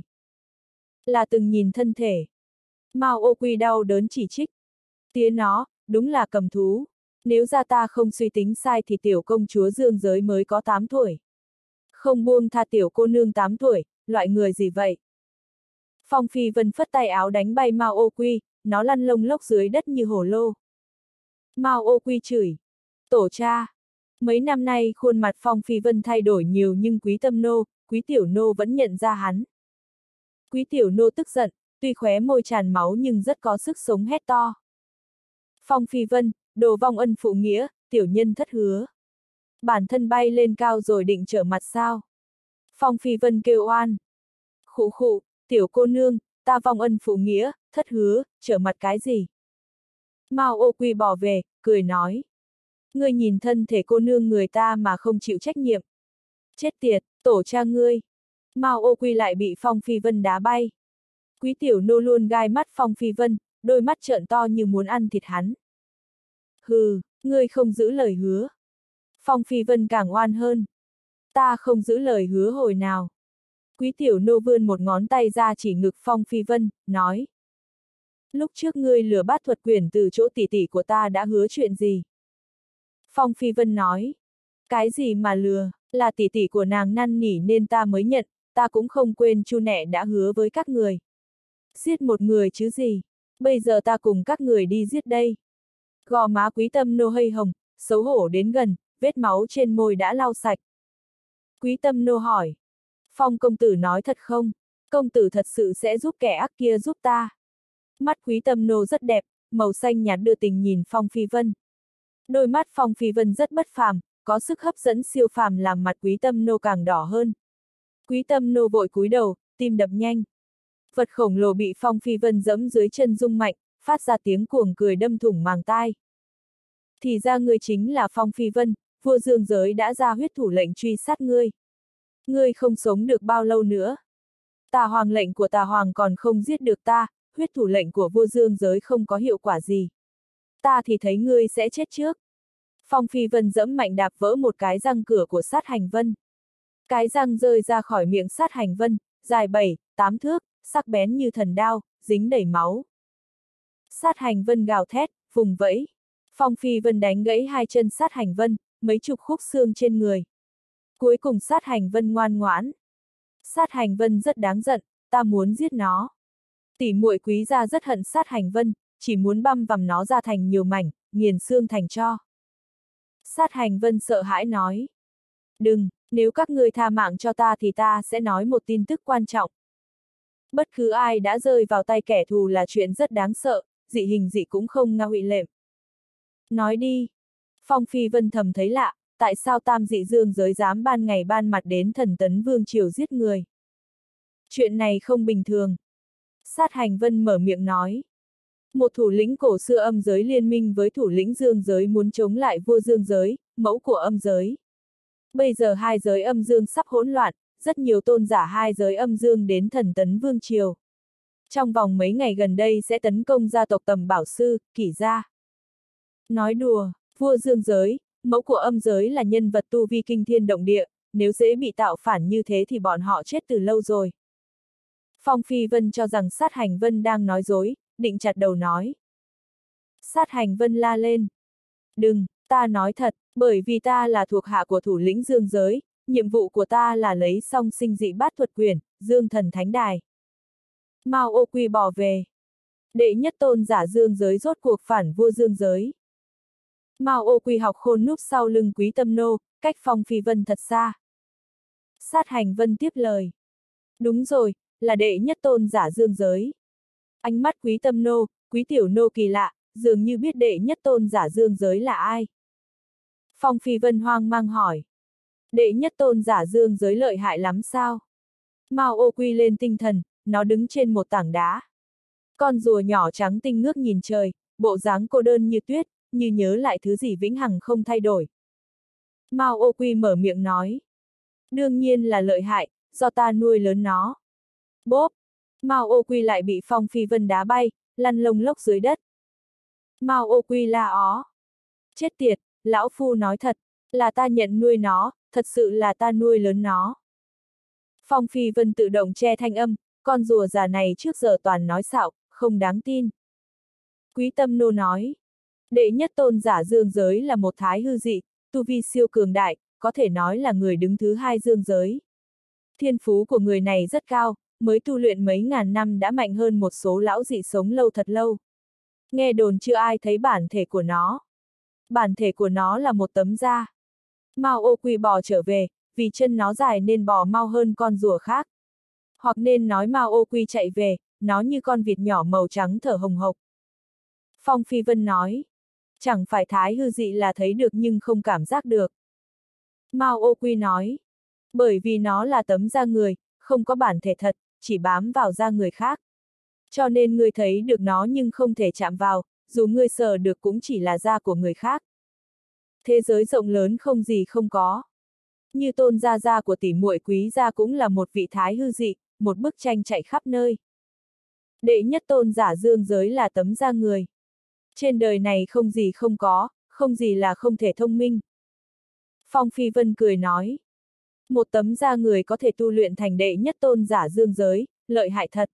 Là từng nhìn thân thể. Mao Ô Quy đau đớn chỉ trích. Tía nó, đúng là cầm thú. Nếu ra ta không suy tính sai thì tiểu công chúa dương giới mới có 8 tuổi. Không buông tha tiểu cô nương 8 tuổi, loại người gì vậy? Phong Phi Vân phất tay áo đánh bay Mao Ô Quy, nó lăn lông lốc dưới đất như hổ lô. Mao Ô Quy chửi. Tổ cha. Mấy năm nay khuôn mặt Phong Phi Vân thay đổi nhiều nhưng Quý Tâm Nô, Quý Tiểu Nô vẫn nhận ra hắn. Quý Tiểu Nô tức giận, tuy khóe môi tràn máu nhưng rất có sức sống hét to. Phong Phi Vân, đồ vong ân phụ nghĩa, tiểu nhân thất hứa. Bản thân bay lên cao rồi định trở mặt sao? Phong Phi Vân kêu oan. Khụ khụ, tiểu cô nương, ta vong ân phụ nghĩa, thất hứa, trở mặt cái gì? Mao Ô Quy bỏ về, cười nói. Ngươi nhìn thân thể cô nương người ta mà không chịu trách nhiệm. Chết tiệt, tổ cha ngươi. Mao Ô Quy lại bị Phong Phi Vân đá bay. Quý Tiểu Nô luôn gai mắt Phong Phi Vân, đôi mắt trợn to như muốn ăn thịt hắn. Hừ, ngươi không giữ lời hứa. Phong Phi Vân càng oan hơn. Ta không giữ lời hứa hồi nào. Quý Tiểu Nô vươn một ngón tay ra chỉ ngực Phong Phi Vân, nói. Lúc trước ngươi lừa bát thuật quyển từ chỗ tỷ tỷ của ta đã hứa chuyện gì? Phong Phi Vân nói. Cái gì mà lừa, là tỷ tỷ của nàng năn nỉ nên ta mới nhận, ta cũng không quên Chu Nẹ đã hứa với các người. Giết một người chứ gì, bây giờ ta cùng các người đi giết đây. Gò má Quý Tâm Nô hơi hồng, xấu hổ đến gần, vết máu trên môi đã lau sạch. Quý Tâm Nô hỏi. Phong công tử nói thật không? Công tử thật sự sẽ giúp kẻ ác kia giúp ta. Mắt Quý Tâm Nô rất đẹp, màu xanh nhạt đưa tình nhìn Phong Phi Vân. Đôi mắt Phong Phi Vân rất bất phàm, có sức hấp dẫn siêu phàm làm mặt Quý Tâm Nô càng đỏ hơn. Quý Tâm Nô vội cúi đầu, tim đập nhanh. Vật khổng lồ bị Phong Phi Vân giẫm dưới chân rung mạnh, phát ra tiếng cuồng cười đâm thủng màng tai. Thì ra ngươi chính là Phong Phi Vân, vua dương giới đã ra huyết thủ lệnh truy sát ngươi. Ngươi không sống được bao lâu nữa. Tà hoàng lệnh của Tà hoàng còn không giết được ta, huyết thủ lệnh của vua dương giới không có hiệu quả gì. Ta thì thấy ngươi sẽ chết trước. Phong Phi Vân giẫm mạnh đạp vỡ một cái răng cửa của Sát Hành Vân. Cái răng rơi ra khỏi miệng Sát Hành Vân, dài 7-8 thước, sắc bén như thần đao, dính đầy máu. Sát Hành Vân gào thét, vùng vẫy. Phong Phi Vân đánh gãy hai chân Sát Hành Vân, mấy chục khúc xương trên người. Cuối cùng Sát Hành Vân ngoan ngoãn. Sát Hành Vân rất đáng giận, ta muốn giết nó. Tỷ muội Quý gia rất hận Sát Hành Vân, chỉ muốn băm vằm nó ra thành nhiều mảnh, nghiền xương thành tro. Sát Hành Vân sợ hãi nói. Đừng, nếu các ngươi tha mạng cho ta thì ta sẽ nói một tin tức quan trọng. Bất cứ ai đã rơi vào tay kẻ thù là chuyện rất đáng sợ, dị hình dị cũng không nga huỵ lệm. Nói đi. Phong Phi Vân thầm thấy lạ, tại sao tam dị dương giới dám ban ngày ban mặt đến Thần Tấn Vương triều giết người? Chuyện này không bình thường. Sát Hành Vân mở miệng nói. Một thủ lĩnh cổ xưa âm giới liên minh với thủ lĩnh dương giới muốn chống lại vua dương giới, mẫu của âm giới. Bây giờ hai giới âm dương sắp hỗn loạn, rất nhiều tôn giả hai giới âm dương đến Thần Tấn Vương triều. Trong vòng mấy ngày gần đây sẽ tấn công gia tộc Tầm Bảo Sư, Kỷ gia. Nói đùa, vua dương giới, mẫu của âm giới là nhân vật tu vi kinh thiên động địa, nếu dễ bị tạo phản như thế thì bọn họ chết từ lâu rồi. Phong Phi Vân cho rằng Sát Hành Vân đang nói dối, định chặt đầu nói. Sát Hành Vân la lên. Đừng, ta nói thật, bởi vì ta là thuộc hạ của thủ lĩnh dương giới, nhiệm vụ của ta là lấy song sinh dị bát thuật quyển, dương thần thánh đài. Mao Ô Quy bỏ về. Đệ nhất tôn giả dương giới rốt cuộc phản vua dương giới. Mao Ô Quy học khôn núp sau lưng Quý Tâm Nô, cách Phong Phi Vân thật xa. Sát Hành Vân tiếp lời. Đúng rồi, là đệ nhất tôn giả dương giới. Ánh mắt Quý Tâm Nô, Quý Tiểu Nô kỳ lạ, dường như biết đệ nhất tôn giả dương giới là ai. Phong Phi Vân hoang mang hỏi. Đệ nhất tôn giả dương giới lợi hại lắm sao? Mao Ô Quy lên tinh thần, nó đứng trên một tảng đá. Con rùa nhỏ trắng tinh ngước nhìn trời, bộ dáng cô đơn như tuyết, như nhớ lại thứ gì vĩnh hằng không thay đổi. Mao Ô Quy mở miệng nói. Đương nhiên là lợi hại, do ta nuôi lớn nó. Bốp! Mao Ô Quy lại bị Phong Phi Vân đá bay, lăn lông lốc dưới đất. Mao Ô Quy la ó. Chết tiệt, lão phu nói thật, là ta nhận nuôi nó, thật sự là ta nuôi lớn nó. Phong Phi Vân tự động che thanh âm, con rùa già này trước giờ toàn nói xạo, không đáng tin. Quý Tâm Nô nói, đệ nhất tôn giả dương giới là một thái hư dị, tu vi siêu cường đại, có thể nói là người đứng thứ hai dương giới. Thiên phú của người này rất cao, mới tu luyện mấy ngàn năm đã mạnh hơn một số lão dị sống lâu thật lâu. Nghe đồn chưa ai thấy bản thể của nó. Bản thể của nó là một tấm da. Mao Ô Quy bò trở về, vì chân nó dài nên bò mau hơn con rùa khác. Hoặc nên nói Mao Ô Quy chạy về, nó như con vịt nhỏ màu trắng thở hồng hộc. Phong Phi Vân nói, chẳng phải thái hư dị là thấy được nhưng không cảm giác được. Mao Ô Quy nói, bởi vì nó là tấm da người, không có bản thể thật, chỉ bám vào da người khác. Cho nên ngươi thấy được nó nhưng không thể chạm vào, dù ngươi sờ được cũng chỉ là da của người khác. Thế giới rộng lớn không gì không có. Như Tôn gia gia của tỷ muội Quý gia cũng là một vị thái hư dị, một bức tranh chạy khắp nơi. Đệ nhất tôn giả dương giới là tấm da người. Trên đời này không gì không có, không gì là không thể thông minh. Phong Phi Vân cười nói. Một tấm da người có thể tu luyện thành đệ nhất tôn giả dương giới, lợi hại thật.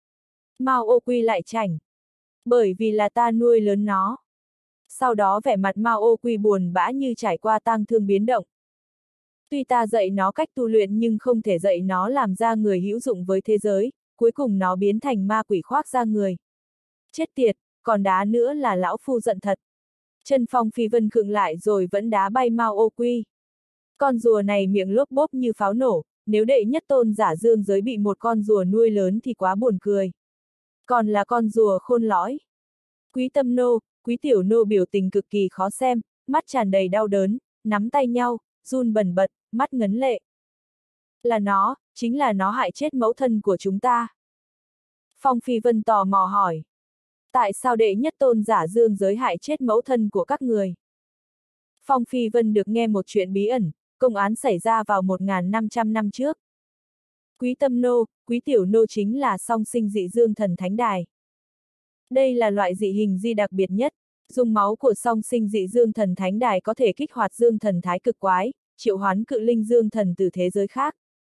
Mao Ô Quy lại chảnh. Bởi vì là ta nuôi lớn nó. Sau đó vẻ mặt Mao Ô Quy buồn bã như trải qua tang thương biến động. Tuy ta dạy nó cách tu luyện nhưng không thể dạy nó làm ra người hữu dụng với thế giới, cuối cùng nó biến thành ma quỷ khoác da người. Chết tiệt, còn đá nữa là lão phu giận thật. Chân Phong Phi Vân khựng lại rồi vẫn đá bay Mao Ô Quy. Con rùa này miệng lốp bốp như pháo nổ, nếu đệ nhất tôn giả dương giới bị một con rùa nuôi lớn thì quá buồn cười. Còn là con rùa khôn lõi. Quý Tâm Nô, Quý Tiểu Nô biểu tình cực kỳ khó xem, mắt tràn đầy đau đớn, nắm tay nhau, run bần bật, mắt ngấn lệ. Là nó, chính là nó hại chết mẫu thân của chúng ta. Phong Phi Vân tò mò hỏi. Tại sao đệ nhất tôn giả dương giới hại chết mẫu thân của các người? Phong Phi Vân được nghe một chuyện bí ẩn, công án xảy ra vào 1.500 năm trước. Quý Tâm Nô, Quý Tiểu Nô chính là song sinh dị dương thần thánh đài. Đây là loại dị hình di đặc biệt nhất, dùng máu của song sinh dị dương thần thánh đài có thể kích hoạt dương thần thái cực quái, triệu hoán cự linh dương thần từ thế giới khác.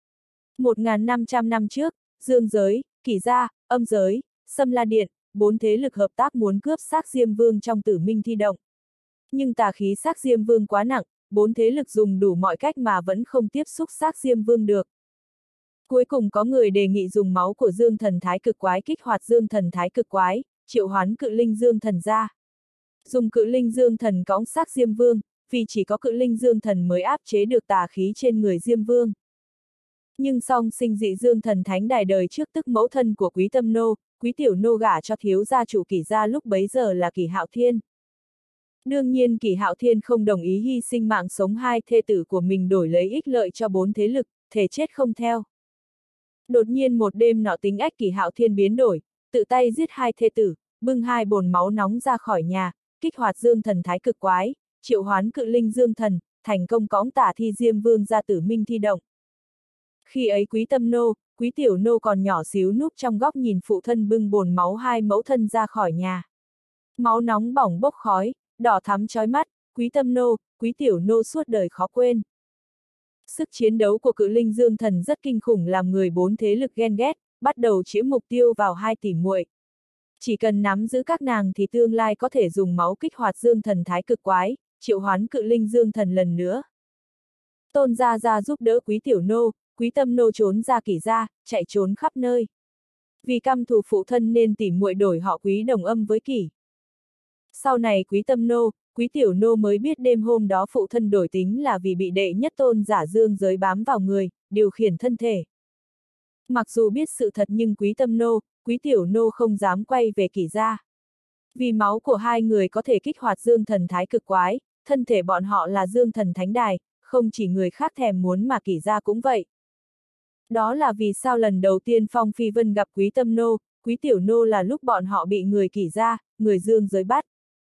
1.500 năm trước, dương giới, Kỷ gia, âm giới, Sâm La Điện, 4 thế lực hợp tác muốn cướp xác Diêm Vương trong Tử Minh Thi Động. Nhưng tà khí xác Diêm Vương quá nặng, 4 thế lực dùng đủ mọi cách mà vẫn không tiếp xúc xác Diêm Vương được. Cuối cùng có người đề nghị dùng máu của dương thần thái cực quái kích hoạt dương thần thái cực quái, triệu hoán cự linh dương thần ra. Dùng cự linh dương thần cõng xác Diêm Vương, vì chỉ có cự linh dương thần mới áp chế được tà khí trên người Diêm Vương. Nhưng song sinh dị dương thần thánh đài đời trước tức mẫu thân của Quý Tâm Nô, Quý Tiểu Nô gả cho thiếu gia chủ Kỷ gia lúc bấy giờ là Kỷ Hạo Thiên. Đương nhiên Kỷ Hạo Thiên không đồng ý hy sinh mạng sống hai thê tử của mình đổi lấy ích lợi cho 4 thế lực, thề chết không theo. Đột nhiên một đêm nọ tính ách Kỷ Hạo Thiên biến đổi, tự tay giết hai thê tử, bưng hai bồn máu nóng ra khỏi nhà, kích hoạt dương thần thái cực quái, triệu hoán cự linh dương thần, thành công cõng tả thi Diêm Vương ra Tử Minh Thi Động. Khi ấy Quý Tâm Nô, Quý Tiểu Nô còn nhỏ xíu núp trong góc nhìn phụ thân bưng bồn máu hai mẫu thân ra khỏi nhà. Máu nóng bỏng bốc khói, đỏ thắm chói mắt, Quý Tâm Nô, Quý Tiểu Nô suốt đời khó quên. Sức chiến đấu của cự linh dương thần rất kinh khủng làm người 4 thế lực ghen ghét, bắt đầu chĩa mục tiêu vào hai tỷ muội. Chỉ cần nắm giữ các nàng thì tương lai có thể dùng máu kích hoạt dương thần thái cực quái, triệu hoán cự linh dương thần lần nữa. Tôn gia gia giúp đỡ Quý Tiểu Nô, Quý Tâm Nô trốn ra Kỷ gia, chạy trốn khắp nơi. Vì căm thù phụ thân nên tỷ muội đổi họ Quý đồng âm với Kỷ. Sau này Quý Tâm Nô, Quý Tiểu Nô mới biết đêm hôm đó phụ thân đổi tính là vì bị đệ nhất tôn giả dương giới bám vào người, điều khiển thân thể. Mặc dù biết sự thật nhưng Quý Tâm Nô, Quý Tiểu Nô không dám quay về Kỷ gia. Vì máu của hai người có thể kích hoạt dương thần thái cực quái, thân thể bọn họ là dương thần thánh đài, không chỉ người khác thèm muốn mà Kỷ gia cũng vậy. Đó là vì sao lần đầu tiên Phong Phi Vân gặp Quý Tâm Nô, Quý Tiểu Nô là lúc bọn họ bị người Kỷ gia, người dương giới bắt.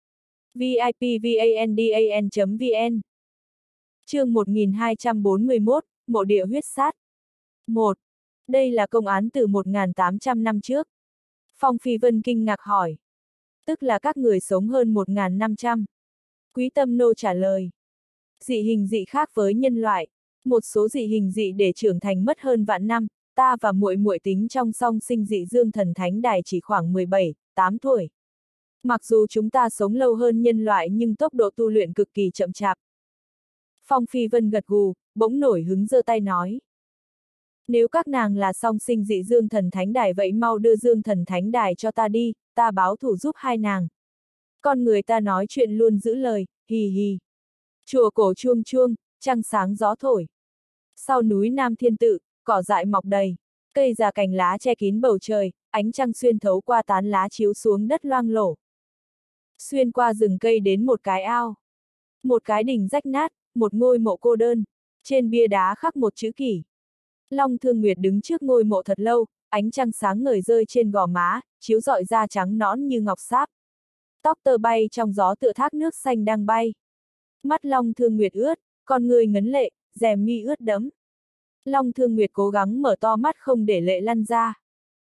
VIPVANDAN.vn Chương 1241, Mộ địa huyết sát. 1. Đây là công án từ 1.800 năm trước. Phong Phi Vân kinh ngạc hỏi. Tức là các người sống hơn 1.500. Quý Tâm Nô trả lời. Dị hình dị khác với nhân loại. Một số dị hình dị để trưởng thành mất hơn vạn năm, ta và muội muội tính trong song sinh dị dương thần thánh đài chỉ khoảng 17, 8 tuổi. Mặc dù chúng ta sống lâu hơn nhân loại nhưng tốc độ tu luyện cực kỳ chậm chạp. Phong Phi Vân gật gù, bỗng nổi hứng giơ tay nói. Nếu các nàng là song sinh dị dương thần thánh đài vậy mau đưa dương thần thánh đài cho ta đi, ta báo thủ giúp hai nàng. Con người ta nói chuyện luôn giữ lời, hì hì. Chùa cổ chuông chuông, trăng sáng gió thổi. Sau núi Nam Thiên Tự, cỏ dại mọc đầy, cây già cành lá che kín bầu trời, ánh trăng xuyên thấu qua tán lá chiếu xuống đất loang lổ. Xuyên qua rừng cây đến một cái ao. Một cái đình rách nát, một ngôi mộ cô đơn. Trên bia đá khắc một chữ kỷ. Long Thương Nguyệt đứng trước ngôi mộ thật lâu, ánh trăng sáng ngời rơi trên gò má, chiếu rọi da trắng nõn như ngọc sáp. Tóc tơ bay trong gió tựa thác nước xanh đang bay. Mắt Long Thương Nguyệt ướt, con người ngấn lệ, rèm mi ướt đẫm. Long Thương Nguyệt cố gắng mở to mắt không để lệ lăn ra.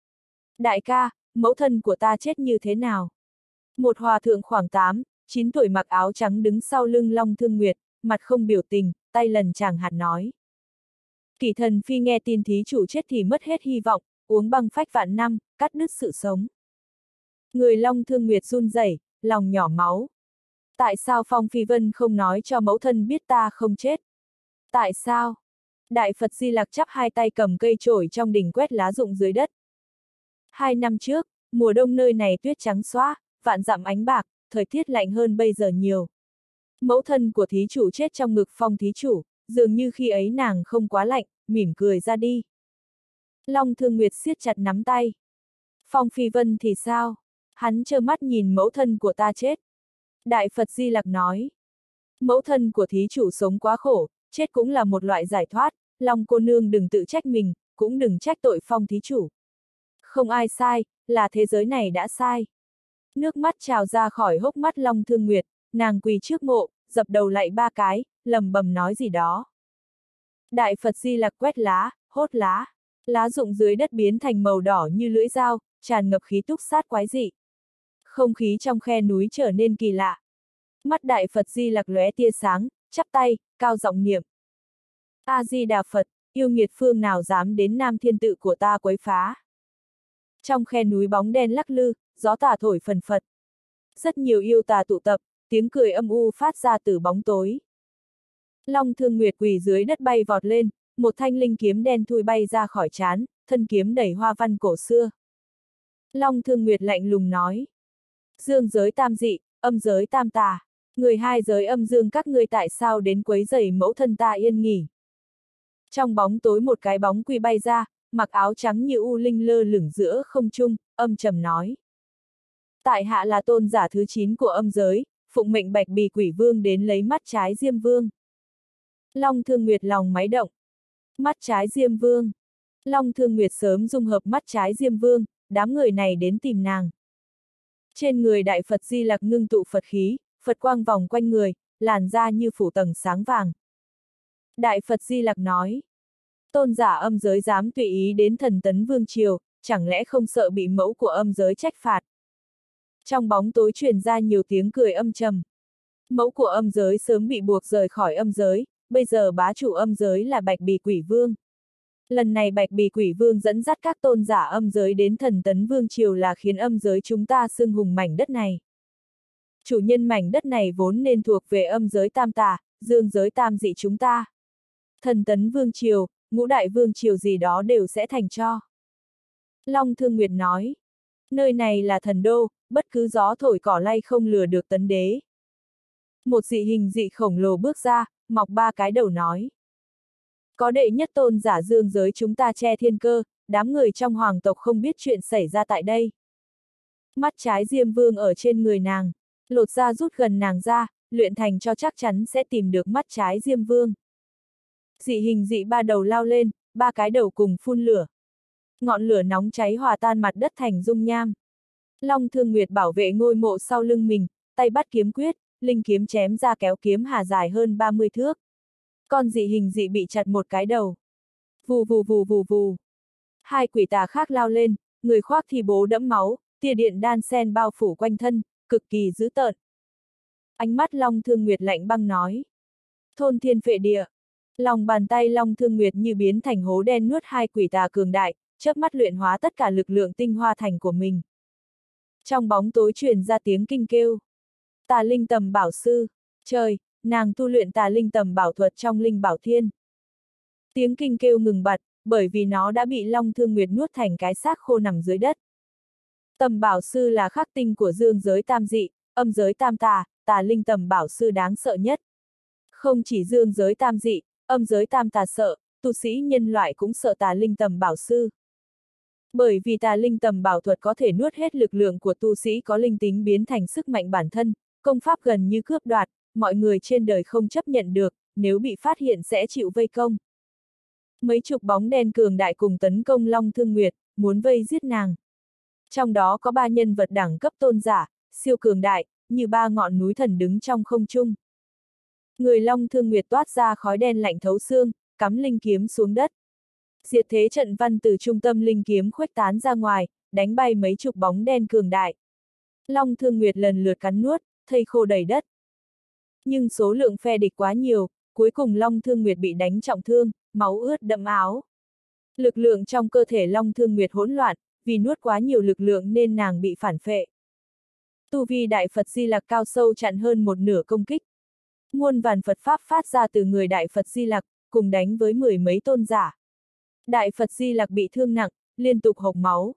Đại ca, mẫu thân của ta chết như thế nào? Một hòa thượng khoảng 8, 9 tuổi mặc áo trắng đứng sau lưng Long Thương Nguyệt, mặt không biểu tình, tay lần chàng hạt nói. Kỷ Thần Phi nghe tin thí chủ chết thì mất hết hy vọng, uống băng phách vạn năm, cắt đứt sự sống. Người Long Thương Nguyệt run rẩy, lòng nhỏ máu. Tại sao Phong Phi Vân không nói cho mẫu thân biết ta không chết? Tại sao? Đại Phật Di Lặc chắp hai tay cầm cây chổi trong đình quét lá rụng dưới đất. 2 năm trước, mùa đông nơi này tuyết trắng xóa, vạn dặm ánh bạc, thời tiết lạnh hơn bây giờ nhiều. Mẫu thân của thí chủ chết trong ngực Phong thí chủ, dường như khi ấy nàng không quá lạnh, mỉm cười ra đi. Long Thương Nguyệt siết chặt nắm tay. Phong Phi Vân thì sao? Hắn trơ mắt nhìn mẫu thân của ta chết. Đại Phật Di Lặc nói. Mẫu thân của thí chủ sống quá khổ, chết cũng là một loại giải thoát, Long cô nương đừng tự trách mình, cũng đừng trách tội Phong thí chủ. Không ai sai, là thế giới này đã sai. Nước mắt trào ra khỏi hốc mắt Long Thương Nguyệt, nàng quỳ trước mộ, dập đầu lạy 3 cái, lầm bầm nói gì đó. Đại Phật Di Lặc quét lá, hốt lá. Lá rụng dưới đất biến thành màu đỏ như lưỡi dao, tràn ngập khí túc sát quái dị. Không khí trong khe núi trở nên kỳ lạ. Mắt Đại Phật Di Lặc lóe tia sáng, chắp tay, cao giọng niệm. A-di-đà Phật, yêu nghiệt phương nào dám đến Nam Thiên Tự của ta quấy phá. Trong khe núi bóng đen lắc lư, gió tà thổi phần phật. Rất nhiều yêu tà tụ tập, tiếng cười âm u phát ra từ bóng tối. Long Thương Nguyệt quỳ dưới đất bay vọt lên, một thanh linh kiếm đen thui bay ra khỏi trán, thân kiếm đầy hoa văn cổ xưa. Long Thương Nguyệt lạnh lùng nói. Dương giới tam dị, âm giới tam tà. Người hai giới âm dương các ngươi tại sao đến quấy rầy mẫu thân ta yên nghỉ. Trong bóng tối một cái bóng quỳ bay ra, mặc áo trắng như u linh lơ lửng giữa không trung, âm trầm nói. Tại hạ là tôn giả thứ 9 của âm giới, phụng mệnh Bạch Bì Quỷ Vương đến lấy mắt trái Diêm Vương. Long Thương Nguyệt lòng máy động. Mắt trái Diêm Vương. Long Thương Nguyệt sớm dung hợp mắt trái Diêm Vương, đám người này đến tìm nàng. Trên người Đại Phật Di Lặc ngưng tụ Phật khí, Phật quang vòng quanh người, làn da như phủ tầng sáng vàng. Đại Phật Di Lặc nói. Tôn giả âm giới dám tùy ý đến Thần Tấn Vương Triều, chẳng lẽ không sợ bị mẫu của âm giới trách phạt. Trong bóng tối truyền ra nhiều tiếng cười âm trầm. Mẫu của âm giới sớm bị buộc rời khỏi âm giới, bây giờ bá chủ âm giới là Bạch Bì Quỷ Vương. Lần này Bạch Bì Quỷ Vương dẫn dắt các tôn giả âm giới đến Thần Tấn Vương Triều là khiến âm giới chúng ta xưng hùng mảnh đất này. Chủ nhân mảnh đất này vốn nên thuộc về âm giới tam tà, dương giới tam dị chúng ta. Thần Tấn Vương Triều, Ngũ Đại Vương Triều gì đó đều sẽ thành cho. Long Thương Nguyệt nói. Nơi này là thần đô, bất cứ gió thổi cỏ lay không lừa được Tấn Đế. Một dị hình dị khổng lồ bước ra, mọc 3 cái đầu nói. Có đệ nhất tôn giả dương giới chúng ta che thiên cơ, đám người trong hoàng tộc không biết chuyện xảy ra tại đây. Mắt trái Diêm Vương ở trên người nàng, lột ra rút gần nàng ra, luyện thành cho chắc chắn sẽ tìm được mắt trái Diêm Vương. Dị hình dị 3 đầu lao lên, 3 cái đầu cùng phun lửa. Ngọn lửa nóng cháy hòa tan mặt đất thành dung nham. Long Thương Nguyệt bảo vệ ngôi mộ sau lưng mình, tay bắt kiếm quyết, linh kiếm chém ra kéo kiếm hà dài hơn 30 thước. Con dị hình dị bị chặt một cái đầu. Vù vù vù vù vù. 2 quỷ tà khác lao lên, người khoác thì bố đẫm máu, tia điện đan sen bao phủ quanh thân, cực kỳ dữ tợn. Ánh mắt Long Thương Nguyệt lạnh băng nói. Thôn thiên phệ địa. Lòng bàn tay Long Thương Nguyệt như biến thành hố đen nuốt hai quỷ tà cường đại, chớp mắt luyện hóa tất cả lực lượng tinh hoa thành của mình. Trong bóng tối truyền ra tiếng kinh kêu. Tà linh tầm bảo sư. Trời, nàng tu luyện tà linh tầm bảo thuật trong linh bảo thiên. Tiếng kinh kêu ngừng bặt, bởi vì nó đã bị Long Thương Nguyệt nuốt thành cái xác khô nằm dưới đất. Tầm bảo sư là khắc tinh của dương giới tam dị, âm giới tam tà, tà linh tầm bảo sư đáng sợ nhất. Không chỉ dương giới tam dị, âm giới tam tà sợ, tu sĩ nhân loại cũng sợ tà linh tầm bảo sư. Bởi vì tà linh tầm bảo thuật có thể nuốt hết lực lượng của tu sĩ có linh tính biến thành sức mạnh bản thân, công pháp gần như cướp đoạt, mọi người trên đời không chấp nhận được, nếu bị phát hiện sẽ chịu vây công. Mấy chục bóng đen cường đại cùng tấn công Long Thương Nguyệt, muốn vây giết nàng. Trong đó có 3 nhân vật đẳng cấp tôn giả, siêu cường đại, như 3 ngọn núi thần đứng trong không trung. Người Long Thương Nguyệt toát ra khói đen lạnh thấu xương, cắm linh kiếm xuống đất. Diệt thế trận văn từ trung tâm linh kiếm khuếch tán ra ngoài, đánh bay mấy chục bóng đen cường đại. Long Thương Nguyệt lần lượt cắn nuốt, thây khô đầy đất. Nhưng số lượng phe địch quá nhiều, cuối cùng Long Thương Nguyệt bị đánh trọng thương, máu ướt đẫm áo. Lực lượng trong cơ thể Long Thương Nguyệt hỗn loạn, vì nuốt quá nhiều lực lượng nên nàng bị phản phệ. Tu vi Đại Phật Di Lặc cao sâu chặn hơn một nửa công kích. Muôn vàn Phật Pháp phát ra từ người Đại Phật Di Lặc, cùng đánh với 10 mấy tôn giả. Đại Phật Di Lặc bị thương nặng, liên tục hộc máu.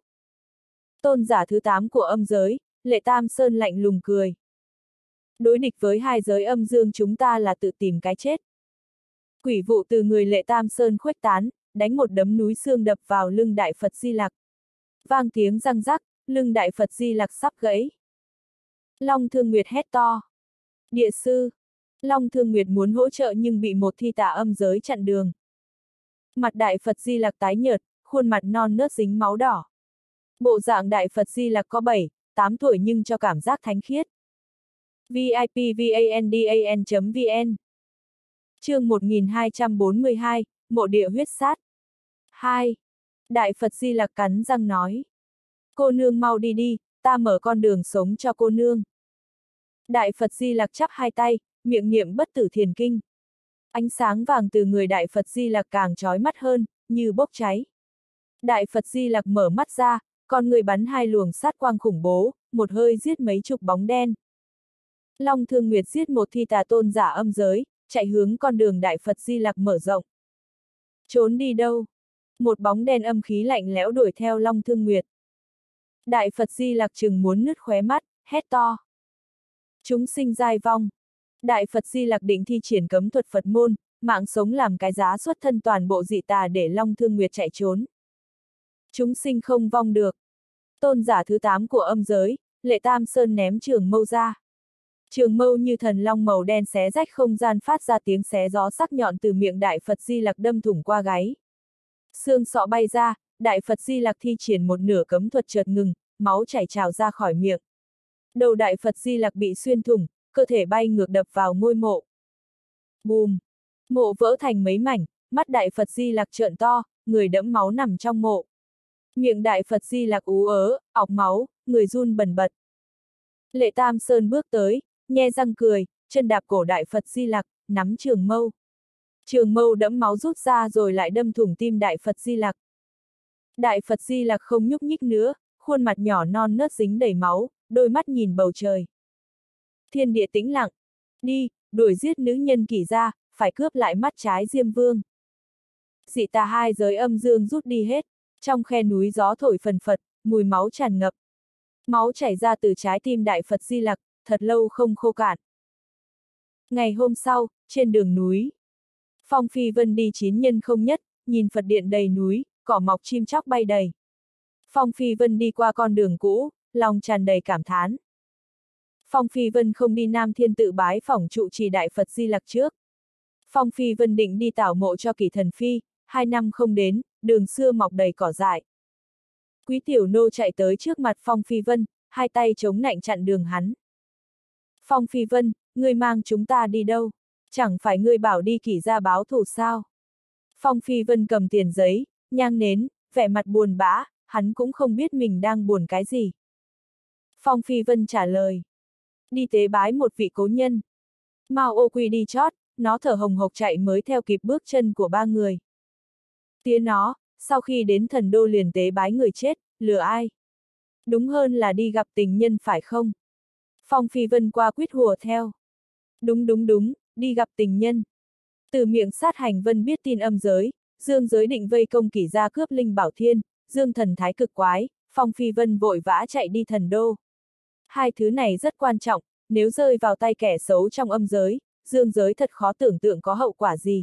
Tôn giả thứ 8 của âm giới, Lệ Tam Sơn lạnh lùng cười. Đối địch với hai giới âm dương chúng ta là tự tìm cái chết. Quỷ vụ từ người Lệ Tam Sơn khuếch tán, đánh một đấm núi xương đập vào lưng Đại Phật Di Lặc. Vang tiếng răng rắc, lưng Đại Phật Di Lặc sắp gãy. Long Thương Nguyệt hét to. Địa sư. Long Thương Nguyệt muốn hỗ trợ nhưng bị một thi tà âm giới chặn đường. Mặt Đại Phật Di Lặc tái nhợt, khuôn mặt non nớt dính máu đỏ. Bộ dạng Đại Phật Di Lặc có 7, 8 tuổi nhưng cho cảm giác thánh khiết. vipvandan.vn Chương 1242, Mộ địa huyết sát. 2. Đại Phật Di Lặc cắn răng nói. Cô nương mau đi đi, ta mở con đường sống cho cô nương. Đại Phật Di Lặc chắp hai tay, miệng niệm bất tử thiền kinh. Ánh sáng vàng từ người Đại Phật Di Lặc càng chói mắt hơn, như bốc cháy. Đại Phật Di Lặc mở mắt ra, con người bắn 2 luồng sát quang khủng bố, một hơi giết mấy chục bóng đen. Long Thương Nguyệt giết một thi tà tôn giả âm giới, chạy hướng con đường Đại Phật Di Lặc mở rộng. Trốn đi đâu? Một bóng đen âm khí lạnh lẽo đuổi theo Long Thương Nguyệt. Đại Phật Di Lặc chừng muốn nứt khóe mắt, hét to. Chúng sinh giai vong. Đại Phật Di Lặc định thi triển cấm thuật Phật môn, mạng sống làm cái giá xuất thân toàn bộ dị tà để Long Thương Nguyệt chạy trốn. Chúng sinh không vong được. Tôn giả thứ 8 của âm giới, Lệ Tam Sơn ném trường mâu ra. Trường mâu như thần long màu đen xé rách không gian phát ra tiếng xé gió sắc nhọn từ miệng Đại Phật Di Lặc đâm thủng qua gáy. Xương sọ bay ra, Đại Phật Di Lặc thi triển một nửa cấm thuật chợt ngừng, máu chảy trào ra khỏi miệng. Đầu Đại Phật Di Lặc bị xuyên thủng, cơ thể bay ngược đập vào ngôi mộ. Bùm! Mộ vỡ thành mấy mảnh, mắt Đại Phật Di Lặc trợn to, người đẫm máu nằm trong mộ. Miệng Đại Phật Di Lặc ú ớ, ọc máu, người run bần bật. Lệ Tam Sơn bước tới, nhe răng cười, chân đạp cổ Đại Phật Di Lặc, nắm trường mâu. Trường mâu đẫm máu rút ra rồi lại đâm thủng tim Đại Phật Di Lặc. Đại Phật Di Lặc không nhúc nhích nữa, khuôn mặt nhỏ non nớt dính đầy máu, đôi mắt nhìn bầu trời. Thiên địa tĩnh lặng. Đi, đuổi giết nữ nhân Kỷ gia, phải cướp lại mắt trái Diêm Vương. Dị tà hai giới âm dương rút đi hết, trong khe núi gió thổi phần phật, mùi máu tràn ngập. Máu chảy ra từ trái tim Đại Phật Di Lặc, thật lâu không khô cạn. Ngày hôm sau, trên đường núi, Phong Phi Vân đi chín nhân không nhất, nhìn Phật điện đầy núi, cỏ mọc chim chóc bay đầy. Phong Phi Vân đi qua con đường cũ, lòng tràn đầy cảm thán. Phong Phi Vân không đi Nam Thiên tự bái phỏng trụ trì Đại Phật Di Lặc trước. Phong Phi Vân định đi tảo mộ cho Kỷ Thần Phi, 2 năm không đến, đường xưa mọc đầy cỏ dại. Quý Tiểu Nô chạy tới trước mặt Phong Phi Vân, hai tay chống nạnh chặn đường hắn. Phong Phi Vân, ngươi mang chúng ta đi đâu? Chẳng phải ngươi bảo đi Kỷ gia báo thù sao? Phong Phi Vân cầm tiền giấy, nhang nến, vẻ mặt buồn bã, hắn cũng không biết mình đang buồn cái gì. Phong Phi Vân trả lời. Đi tế bái một vị cố nhân. Mao Ô Quy đi chót, nó thở hồng hộc chạy mới theo kịp bước chân của ba người. Tía nó, sau khi đến thần đô liền tế bái người chết, lừa ai? Đúng hơn là đi gặp tình nhân phải không? Phong Phi Vân qua quýt hùa theo. Đúng, đi gặp tình nhân. Từ miệng sát hành vân biết tin âm giới, dương giới định vây công Kỷ gia cướp linh bảo thiên, dương thần thái cực quái, Phong Phi Vân vội vã chạy đi thần đô. Hai thứ này rất quan trọng, nếu rơi vào tay kẻ xấu trong âm giới, dương giới thật khó tưởng tượng có hậu quả gì.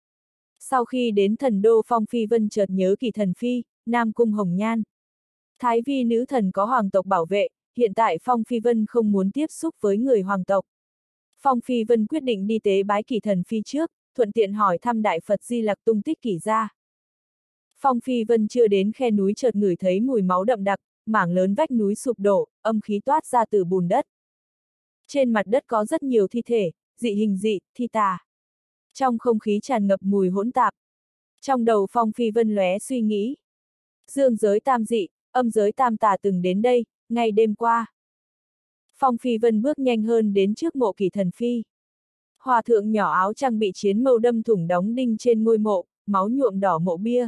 Sau khi đến thần đô, Phong Phi Vân chợt nhớ Kỳ thần phi, Nam Cung Hồng Nhan. Thái vi nữ thần có hoàng tộc bảo vệ, hiện tại Phong Phi Vân không muốn tiếp xúc với người hoàng tộc. Phong Phi Vân quyết định đi tế bái Kỳ thần phi trước, thuận tiện hỏi thăm Đại Phật Di Lặc tung tích Kỷ gia. Phong Phi Vân chưa đến khe núi chợt ngửi thấy mùi máu đậm đặc, mảng lớn vách núi sụp đổ, âm khí toát ra từ bùn đất. Trên mặt đất có rất nhiều thi thể, dị hình dị, thi tà. Trong không khí tràn ngập mùi hỗn tạp. Trong đầu Phong Phi Vân lóe suy nghĩ. Dương giới tam dị, âm giới tam tà từng đến đây, ngay đêm qua. Phong Phi Vân bước nhanh hơn đến trước mộ Kỷ thần phi. Hòa thượng nhỏ áo trắng bị chiến mâu đâm thủng đóng đinh trên ngôi mộ, máu nhuộm đỏ mộ bia.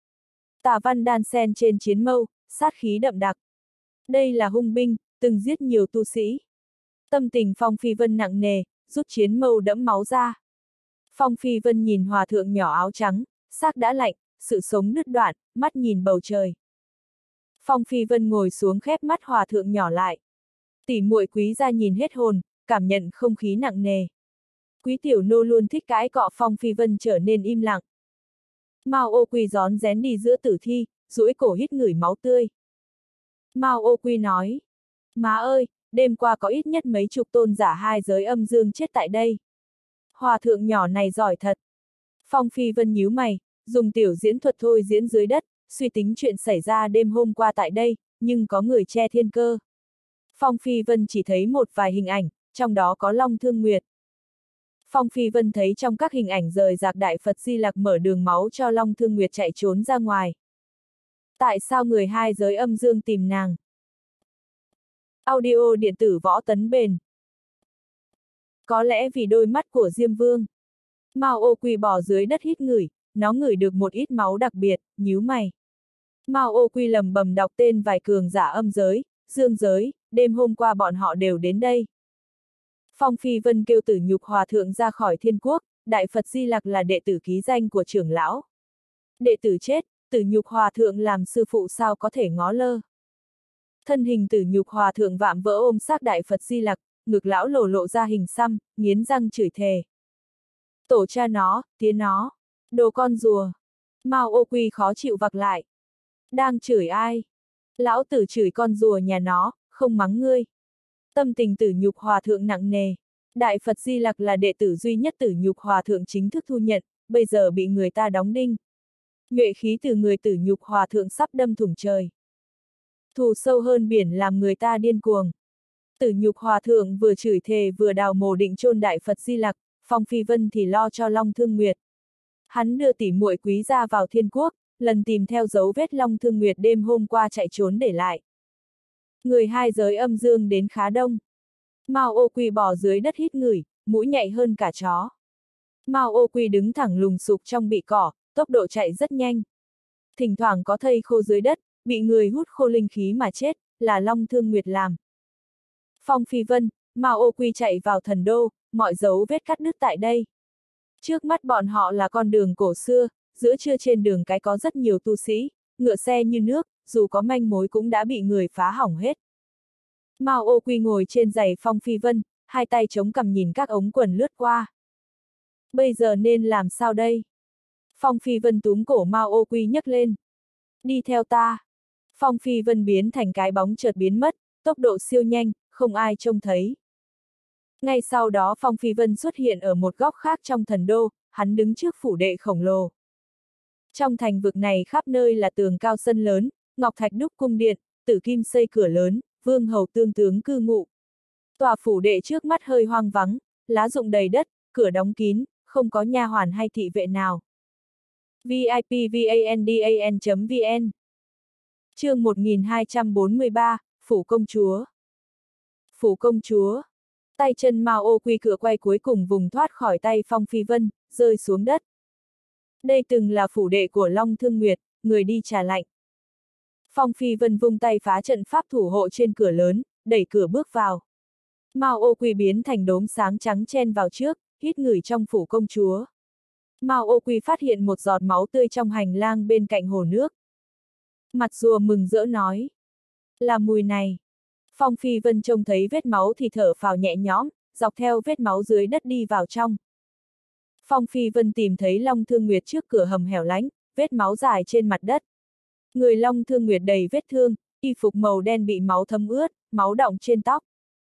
Tà văn đan xen trên chiến mâu, sát khí đậm đặc. Đây là hung binh, từng giết nhiều tu sĩ. Tâm tình Phong Phi Vân nặng nề, rút chiến mâu đẫm máu ra. Phong Phi Vân nhìn hòa thượng nhỏ áo trắng, xác đã lạnh, sự sống đứt đoạn, mắt nhìn bầu trời. Phong Phi Vân ngồi xuống khép mắt hòa thượng nhỏ lại. Tỷ muội Quý gia nhìn hết hồn, cảm nhận không khí nặng nề. Quý tiểu nô luôn thích cãi cọ, Phong Phi Vân trở nên im lặng. Mao Ô Quy rón rén đi giữa tử thi, duỗi cổ hít ngửi máu tươi. Mao Ô Quy nói, má ơi, đêm qua có ít nhất mấy chục tôn giả hai giới âm dương chết tại đây. Hòa thượng nhỏ này giỏi thật. Phong Phi Vân nhíu mày, dùng tiểu diễn thuật thôi diễn dưới đất, suy tính chuyện xảy ra đêm hôm qua tại đây, nhưng có người che thiên cơ. Phong Phi Vân chỉ thấy một vài hình ảnh, trong đó có Long Thương Nguyệt. Phong Phi Vân thấy trong các hình ảnh rời rạc Đại Phật Di Lặc mở đường máu cho Long Thương Nguyệt chạy trốn ra ngoài. Tại sao người hai giới âm dương tìm nàng? Audio điện tử Võ Tấn Bền. Có lẽ vì đôi mắt của Diêm Vương. Mao Ô Quy bò dưới đất hít ngửi, nó ngửi được một ít máu đặc biệt, nhíu mày. Mao Ô Quy lầm bầm đọc tên vài cường giả âm giới, dương giới, đêm hôm qua bọn họ đều đến đây. Phong Phi Vân kêu Tử Nhục Hòa thượng ra khỏi Thiên Quốc, Đại Phật Di Lặc là đệ tử ký danh của trưởng lão. Đệ tử chết, Tử Nhục Hòa thượng làm sư phụ sao có thể ngó lơ. Thân hình Tử Nhục Hòa thượng vạm vỡ ôm xác Đại Phật Di Lặc, ngực lão lộ ra hình xăm, nghiến răng chửi thề. Tổ cha nó, tía nó, đồ con rùa. Mao Ô Quy khó chịu vặc lại. Đang chửi ai? Lão tử chửi con rùa nhà nó, không mắng ngươi. Tâm tình Tử Nhục Hòa thượng nặng nề. Đại Phật Di Lặc là đệ tử duy nhất Tử Nhục Hòa thượng chính thức thu nhận, bây giờ bị người ta đóng đinh. Nhuệ khí từ người Tử Nhục Hòa thượng sắp đâm thủng trời. Thù sâu hơn biển làm người ta điên cuồng. Tử Nhục Hòa thượng vừa chửi thề vừa đào mồ định chôn Đại Phật Di Lặc, Phong Phi Vân thì lo cho Long Thương Nguyệt. Hắn đưa tỷ muội Quý gia vào Thiên Quốc, lần tìm theo dấu vết Long Thương Nguyệt đêm hôm qua chạy trốn để lại. Người hai giới âm dương đến khá đông. Mao Ô Quy bò dưới đất hít ngửi, mũi nhạy hơn cả chó. Mao Ô Quy đứng thẳng lùng sục trong bụi cỏ, tốc độ chạy rất nhanh. Thỉnh thoảng có thây khô dưới đất, bị người hút khô linh khí mà chết, là Long Thương Nguyệt làm. Phong Phi Vân, Mao Ô Quy chạy vào thần đô, mọi dấu vết cắt đứt tại đây. Trước mắt bọn họ là con đường cổ xưa, giữa trưa trên đường cái có rất nhiều tu sĩ, ngựa xe như nước, dù có manh mối cũng đã bị người phá hỏng hết. Mao Ô Quy ngồi trên giày Phong Phi Vân, hai tay chống cằm nhìn các ống quần lướt qua. Bây giờ nên làm sao đây? Phong Phi Vân túm cổ Mao Ô Quy nhấc lên. Đi theo ta. Phong Phi Vân biến thành cái bóng chợt biến mất, tốc độ siêu nhanh, không ai trông thấy. Ngay sau đó Phong Phi Vân xuất hiện ở một góc khác trong thần đô, hắn đứng trước phủ đệ khổng lồ. Trong thành vực này khắp nơi là tường cao sân lớn, ngọc thạch đúc cung điện, tử kim xây cửa lớn, vương hầu tương tướng cư ngụ. Tòa phủ đệ trước mắt hơi hoang vắng, lá rụng đầy đất, cửa đóng kín, không có nha hoàn hay thị vệ nào. vipvandan.vn Chương 1243, Phủ Công Chúa. Phủ công chúa. Tay chân Mao Ô Quy cựa quay cuối cùng vùng thoát khỏi tay Phong Phi Vân, rơi xuống đất. Đây từng là phủ đệ của Long Thương Nguyệt, người đi trả lạnh. Phong Phi Vân vung tay phá trận pháp thủ hộ trên cửa lớn, đẩy cửa bước vào. Mao Ô Quy biến thành đốm sáng trắng chen vào trước, hít ngửi trong phủ công chúa. Mao Ô Quy phát hiện một giọt máu tươi trong hành lang bên cạnh hồ nước. Mặt rùa mừng rỡ nói. Là mùi này. Phong Phi Vân trông thấy vết máu thì thở phào nhẹ nhõm, dọc theo vết máu dưới đất đi vào trong. Phong Phi Vân tìm thấy Long Thương Nguyệt trước cửa hầm hẻo lánh, vết máu dài trên mặt đất. Người Long Thương Nguyệt đầy vết thương, y phục màu đen bị máu thấm ướt, máu đọng trên tóc.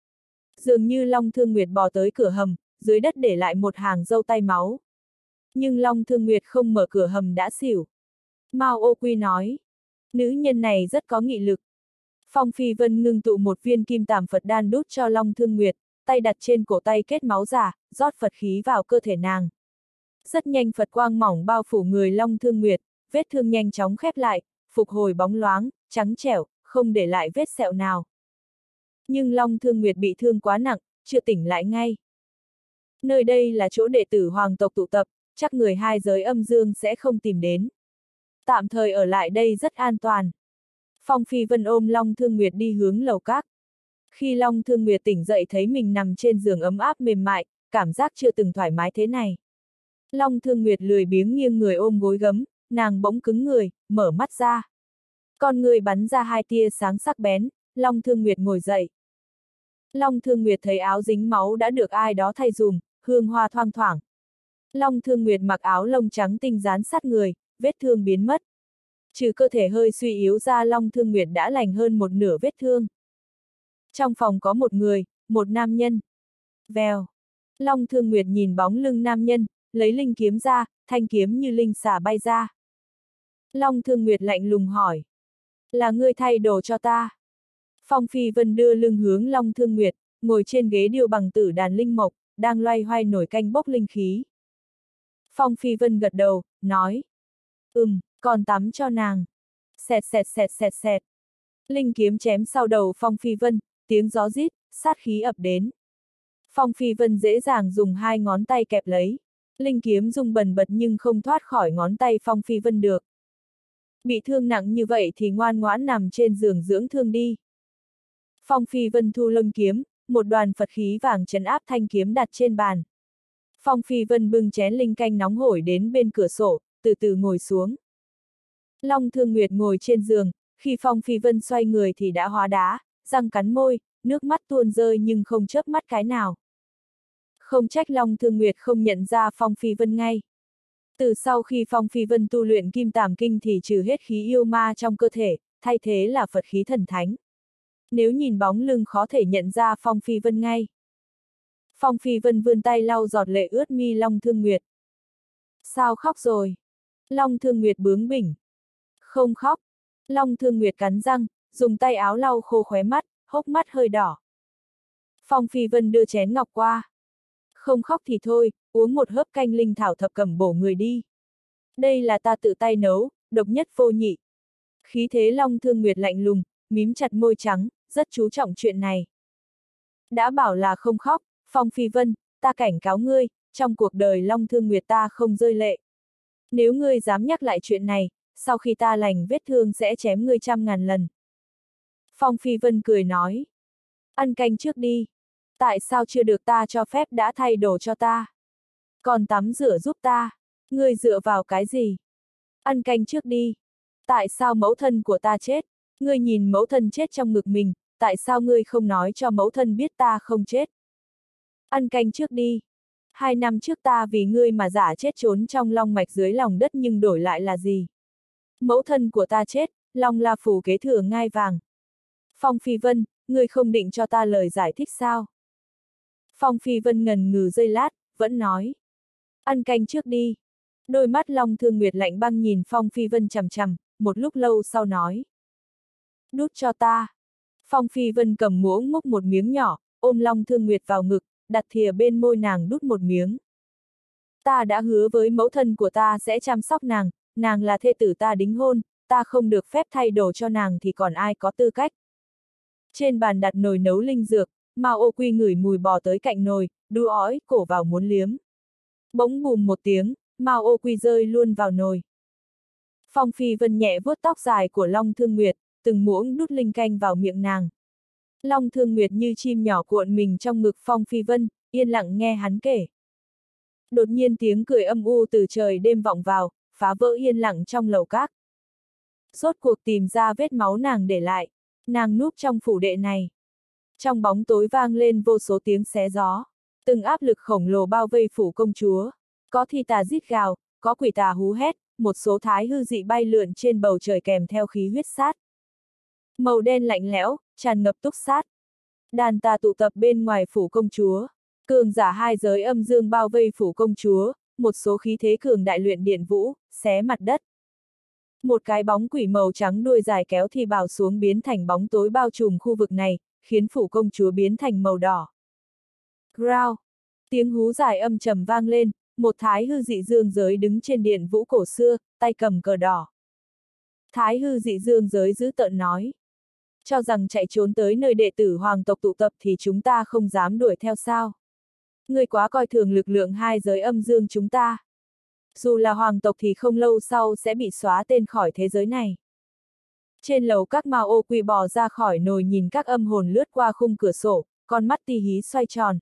Dường như Long Thương Nguyệt bò tới cửa hầm, dưới đất để lại một hàng râu tay máu. Nhưng Long Thương Nguyệt không mở cửa hầm đã xỉu. Mao Ô Quy nói, nữ nhân này rất có nghị lực. Phong Phi Vân ngưng tụ một viên kim tàm Phật đan đút cho Long Thương Nguyệt, tay đặt trên cổ tay kết máu giả, rót Phật khí vào cơ thể nàng. Rất nhanh Phật quang mỏng bao phủ người Long Thương Nguyệt, vết thương nhanh chóng khép lại, phục hồi bóng loáng, trắng trẻo, không để lại vết sẹo nào. Nhưng Long Thương Nguyệt bị thương quá nặng, chưa tỉnh lại ngay. Nơi đây là chỗ đệ tử hoàng tộc tụ tập, chắc người hai giới âm dương sẽ không tìm đến. Tạm thời ở lại đây rất an toàn. Phong Phi Vân ôm Long Thương Nguyệt đi hướng lầu các. Khi Long Thương Nguyệt tỉnh dậy thấy mình nằm trên giường ấm áp mềm mại, cảm giác chưa từng thoải mái thế này. Long Thương Nguyệt lười biếng nghiêng người ôm gối gấm, nàng bỗng cứng người, mở mắt ra. Con người bắn ra hai tia sáng sắc bén, Long Thương Nguyệt ngồi dậy. Long Thương Nguyệt thấy áo dính máu đã được ai đó thay dùm, hương hoa thoang thoảng. Long Thương Nguyệt mặc áo lông trắng tinh dán sát người, vết thương biến mất. Trừ cơ thể hơi suy yếu ra Long Thương Nguyệt đã lành hơn một nửa vết thương. Trong phòng có một người, một nam nhân. Vèo. Long Thương Nguyệt nhìn bóng lưng nam nhân, lấy linh kiếm ra, thanh kiếm như linh xả bay ra. Long Thương Nguyệt lạnh lùng hỏi. Là ngươi thay đồ cho ta. Phong Phi Vân đưa lưng hướng Long Thương Nguyệt, ngồi trên ghế điêu bằng tử đàn linh mộc, đang loay hoay nổi canh bốc linh khí. Phong Phi Vân gật đầu, nói. Còn tắm cho nàng. Xẹt xẹt xẹt xẹt xẹt. Linh kiếm chém sau đầu Phong Phi Vân, tiếng gió rít, sát khí ập đến. Phong Phi Vân dễ dàng dùng hai ngón tay kẹp lấy. Linh kiếm rung bần bật nhưng không thoát khỏi ngón tay Phong Phi Vân được. Bị thương nặng như vậy thì ngoan ngoãn nằm trên giường dưỡng thương đi. Phong Phi Vân thu lưng kiếm, một đoàn Phật khí vàng trấn áp thanh kiếm đặt trên bàn. Phong Phi Vân bưng chén linh canh nóng hổi đến bên cửa sổ, từ từ ngồi xuống. Long Thương Nguyệt ngồi trên giường, khi Phong Phi Vân xoay người thì đã hóa đá, răng cắn môi, nước mắt tuôn rơi nhưng không chớp mắt cái nào. Không trách Long Thương Nguyệt không nhận ra Phong Phi Vân ngay. Từ sau khi Phong Phi Vân tu luyện Kim Tàm Kinh thì trừ hết khí yêu ma trong cơ thể, thay thế là Phật khí thần thánh. Nếu nhìn bóng lưng khó thể nhận ra Phong Phi Vân ngay. Phong Phi Vân vươn tay lau giọt lệ ướt mi Long Thương Nguyệt. Sao khóc rồi? Long Thương Nguyệt bướng bỉnh. Không khóc. Long Thương Nguyệt cắn răng, dùng tay áo lau khô khóe mắt, hốc mắt hơi đỏ. Phong Phi Vân đưa chén ngọc qua. Không khóc thì thôi, uống một hớp canh linh thảo thập cẩm bổ người đi. Đây là ta tự tay nấu, độc nhất vô nhị. Khí thế Long Thương Nguyệt lạnh lùng, mím chặt môi trắng, rất chú trọng chuyện này. Đã bảo là không khóc, Phong Phi Vân, ta cảnh cáo ngươi, trong cuộc đời Long Thương Nguyệt ta không rơi lệ. Nếu ngươi dám nhắc lại chuyện này, sau khi ta lành vết thương sẽ chém ngươi 100.000 lần. Phong Phi Vân cười nói. Ăn canh trước đi. Tại sao chưa được ta cho phép đã thay đồ cho ta? Còn tắm rửa giúp ta. Ngươi dựa vào cái gì? Ăn canh trước đi. Tại sao mẫu thân của ta chết? Ngươi nhìn mẫu thân chết trong ngực mình, tại sao ngươi không nói cho mẫu thân biết ta không chết? Ăn canh trước đi. 2 năm trước ta vì ngươi mà giả chết trốn trong long mạch dưới lòng đất nhưng đổi lại là gì? Mẫu thân của ta chết, Long La Phủ kế thừa ngai vàng. Phong Phi Vân, ngươi không định cho ta lời giải thích sao? Phong Phi Vân ngần ngừ giây lát, vẫn nói. Ăn canh trước đi. Đôi mắt Long Thương Nguyệt lạnh băng nhìn Phong Phi Vân chằm chằm, một lúc lâu sau nói. Đút cho ta. Phong Phi Vân cầm muỗng múc một miếng nhỏ, ôm Long Thương Nguyệt vào ngực, đặt thìa bên môi nàng đút một miếng. Ta đã hứa với mẫu thân của ta sẽ chăm sóc nàng, nàng là thê tử ta đính hôn, ta không được phép thay đồ cho nàng thì còn ai có tư cách. Trên bàn đặt nồi nấu linh dược, Mao Ô Quy ngửi mùi bò tới cạnh nồi, đu ói cổ vào muốn liếm. Bỗng bùm một tiếng, Mao Ô Quy rơi luôn vào nồi. Phong Phi Vân nhẹ vuốt tóc dài của Long Thương Nguyệt, từng muỗng đút linh canh vào miệng nàng. Long Thương Nguyệt như chim nhỏ cuộn mình trong ngực Phong Phi Vân, yên lặng nghe hắn kể. Đột nhiên tiếng cười âm u từ trời đêm vọng vào, phá vỡ yên lặng trong lầu các. Rốt cuộc tìm ra vết máu nàng để lại, nàng núp trong phủ đệ này. Trong bóng tối vang lên vô số tiếng xé gió, từng áp lực khổng lồ bao vây phủ công chúa. Có thi tà rít gào, có quỷ tà hú hét, một số thái hư dị bay lượn trên bầu trời kèm theo khí huyết sát. Màu đen lạnh lẽo, tràn ngập túc sát. Đàn tà tụ tập bên ngoài phủ công chúa. Cường giả hai giới âm dương bao vây phủ công chúa, một số khí thế cường đại luyện điện vũ, xé mặt đất. Một cái bóng quỷ màu trắng đuôi dài kéo thi bào xuống biến thành bóng tối bao trùm khu vực này, khiến phủ công chúa biến thành màu đỏ. Growl! Tiếng hú dài âm trầm vang lên, một thái hư dị dương giới đứng trên điện vũ cổ xưa, tay cầm cờ đỏ. Thái hư dị dương giới dữ tợn nói. Cho rằng chạy trốn tới nơi đệ tử hoàng tộc tụ tập thì chúng ta không dám đuổi theo sao? Ngươi quá coi thường lực lượng hai giới âm dương chúng ta. Dù là hoàng tộc thì không lâu sau sẽ bị xóa tên khỏi thế giới này. Trên lầu các Mao Ô Quy bò ra khỏi nồi nhìn các âm hồn lướt qua khung cửa sổ, con mắt ti hí xoay tròn.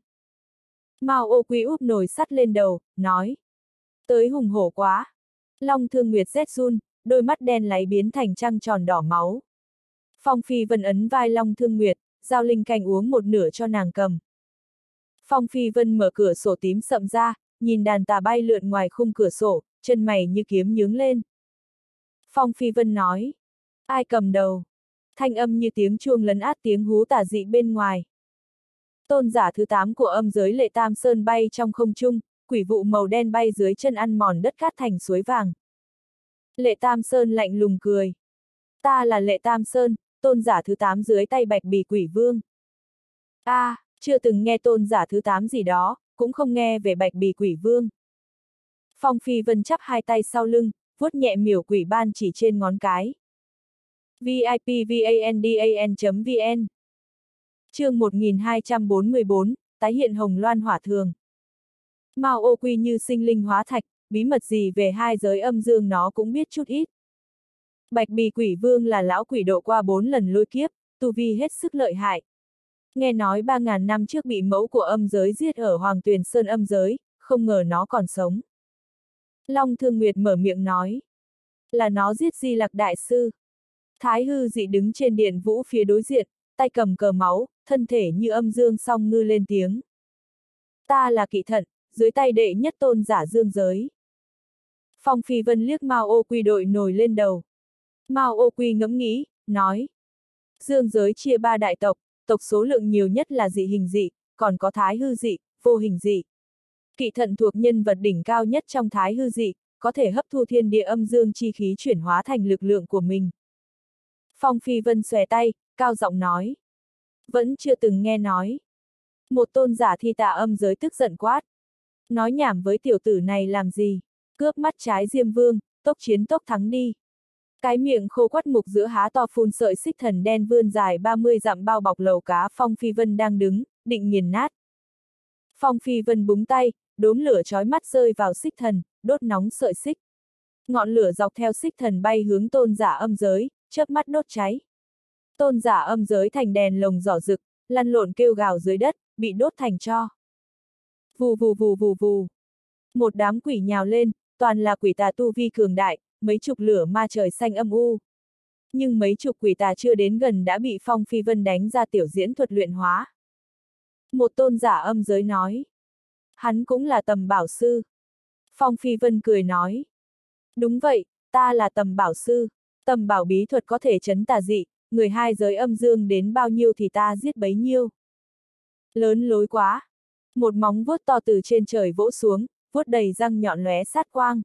Mao Ô Quy úp nồi sắt lên đầu, nói. Tới hùng hổ quá. Long Thương Nguyệt rét run, đôi mắt đen láy biến thành trăng tròn đỏ máu. Phong Phi Vân ấn vai Long Thương Nguyệt, giao linh canh uống một nửa cho nàng cầm. Phong Phi Vân mở cửa sổ tím sậm ra, nhìn đàn tà bay lượn ngoài khung cửa sổ, chân mày như kiếm nhướng lên. Phong Phi Vân nói. Ai cầm đầu? Thanh âm như tiếng chuông lấn át tiếng hú tà dị bên ngoài. Tôn giả thứ 8 của âm giới Lệ Tam Sơn bay trong không trung, quỷ vụ màu đen bay dưới chân ăn mòn đất cát thành suối vàng. Lệ Tam Sơn lạnh lùng cười. Ta là Lệ Tam Sơn, tôn giả thứ 8 dưới tay Bạch Bì Quỷ Vương. Chưa từng nghe tôn giả thứ 8 gì đó, cũng không nghe về Bạch Bì Quỷ Vương. Phong Phi Vân chắp hai tay sau lưng, vuốt nhẹ miểu quỷ ban chỉ trên ngón cái. VIPVANDAN.vn Chương 1244, tái hiện Hồng Loan Hỏa Thường. Mao Ô Quy như sinh linh hóa thạch, bí mật gì về hai giới âm dương nó cũng biết chút ít. Bạch Bì Quỷ Vương là lão quỷ độ qua 4 lần lôi kiếp, tu vi hết sức lợi hại. Nghe nói 3.000 năm trước bị mẫu của âm giới giết ở Hoàng Tuyền Sơn âm giới, không ngờ nó còn sống. Long Thương Nguyệt mở miệng nói. Là nó giết Di Lặc Đại Sư. Thái hư dị đứng trên điện vũ phía đối diện, tay cầm cờ máu, thân thể như âm dương song ngư lên tiếng. Ta là Kỵ Thận, dưới tay đệ nhất tôn giả dương giới. Phong Phi Vân liếc Mao Ô Quy đội nổi lên đầu. Mao Ô Quy ngẫm nghĩ, nói. Dương giới chia 3 đại tộc, tộc số lượng nhiều nhất là dị hình dị, còn có thái hư dị, vô hình dị. Kỵ Thận thuộc nhân vật đỉnh cao nhất trong thái hư dị, có thể hấp thu thiên địa âm dương chi khí chuyển hóa thành lực lượng của mình. Phong Phi Vân xòe tay, cao giọng nói. Vẫn chưa từng nghe nói. Một tôn giả thi tà âm giới tức giận quát. Nói nhảm với tiểu tử này làm gì? Cướp mắt trái Diêm Vương, tốc chiến tốc thắng đi. Cái miệng khô quắt mục giữa há to phun sợi xích thần đen vươn dài 30 dặm bao bọc lầu cá Phong Phi Vân đang đứng, định nghiền nát. Phong Phi Vân búng tay, đốm lửa chói mắt rơi vào xích thần, đốt nóng sợi xích. Ngọn lửa dọc theo xích thần bay hướng tôn giả âm giới, chớp mắt đốt cháy. Tôn giả âm giới thành đèn lồng giỏ rực, lăn lộn kêu gào dưới đất, bị đốt thành tro. Vù vù vù vù vù. Một đám quỷ nhào lên, toàn là quỷ tà tu vi cường đại, mấy chục lửa ma trời xanh âm u. Nhưng mấy chục quỷ tà chưa đến gần đã bị Phong Phi Vân đánh ra tiểu diễn thuật luyện hóa. Một tôn giả âm giới nói. Hắn cũng là Tầm Bảo Sư. Phong Phi Vân cười nói. Đúng vậy, ta là Tầm Bảo Sư. Tầm bảo bí thuật có thể chấn tà dị, người hai giới âm dương đến bao nhiêu thì ta giết bấy nhiêu. Lớn lối quá. Một móng vuốt to từ trên trời vỗ xuống, vuốt đầy răng nhọn lóe sát quang.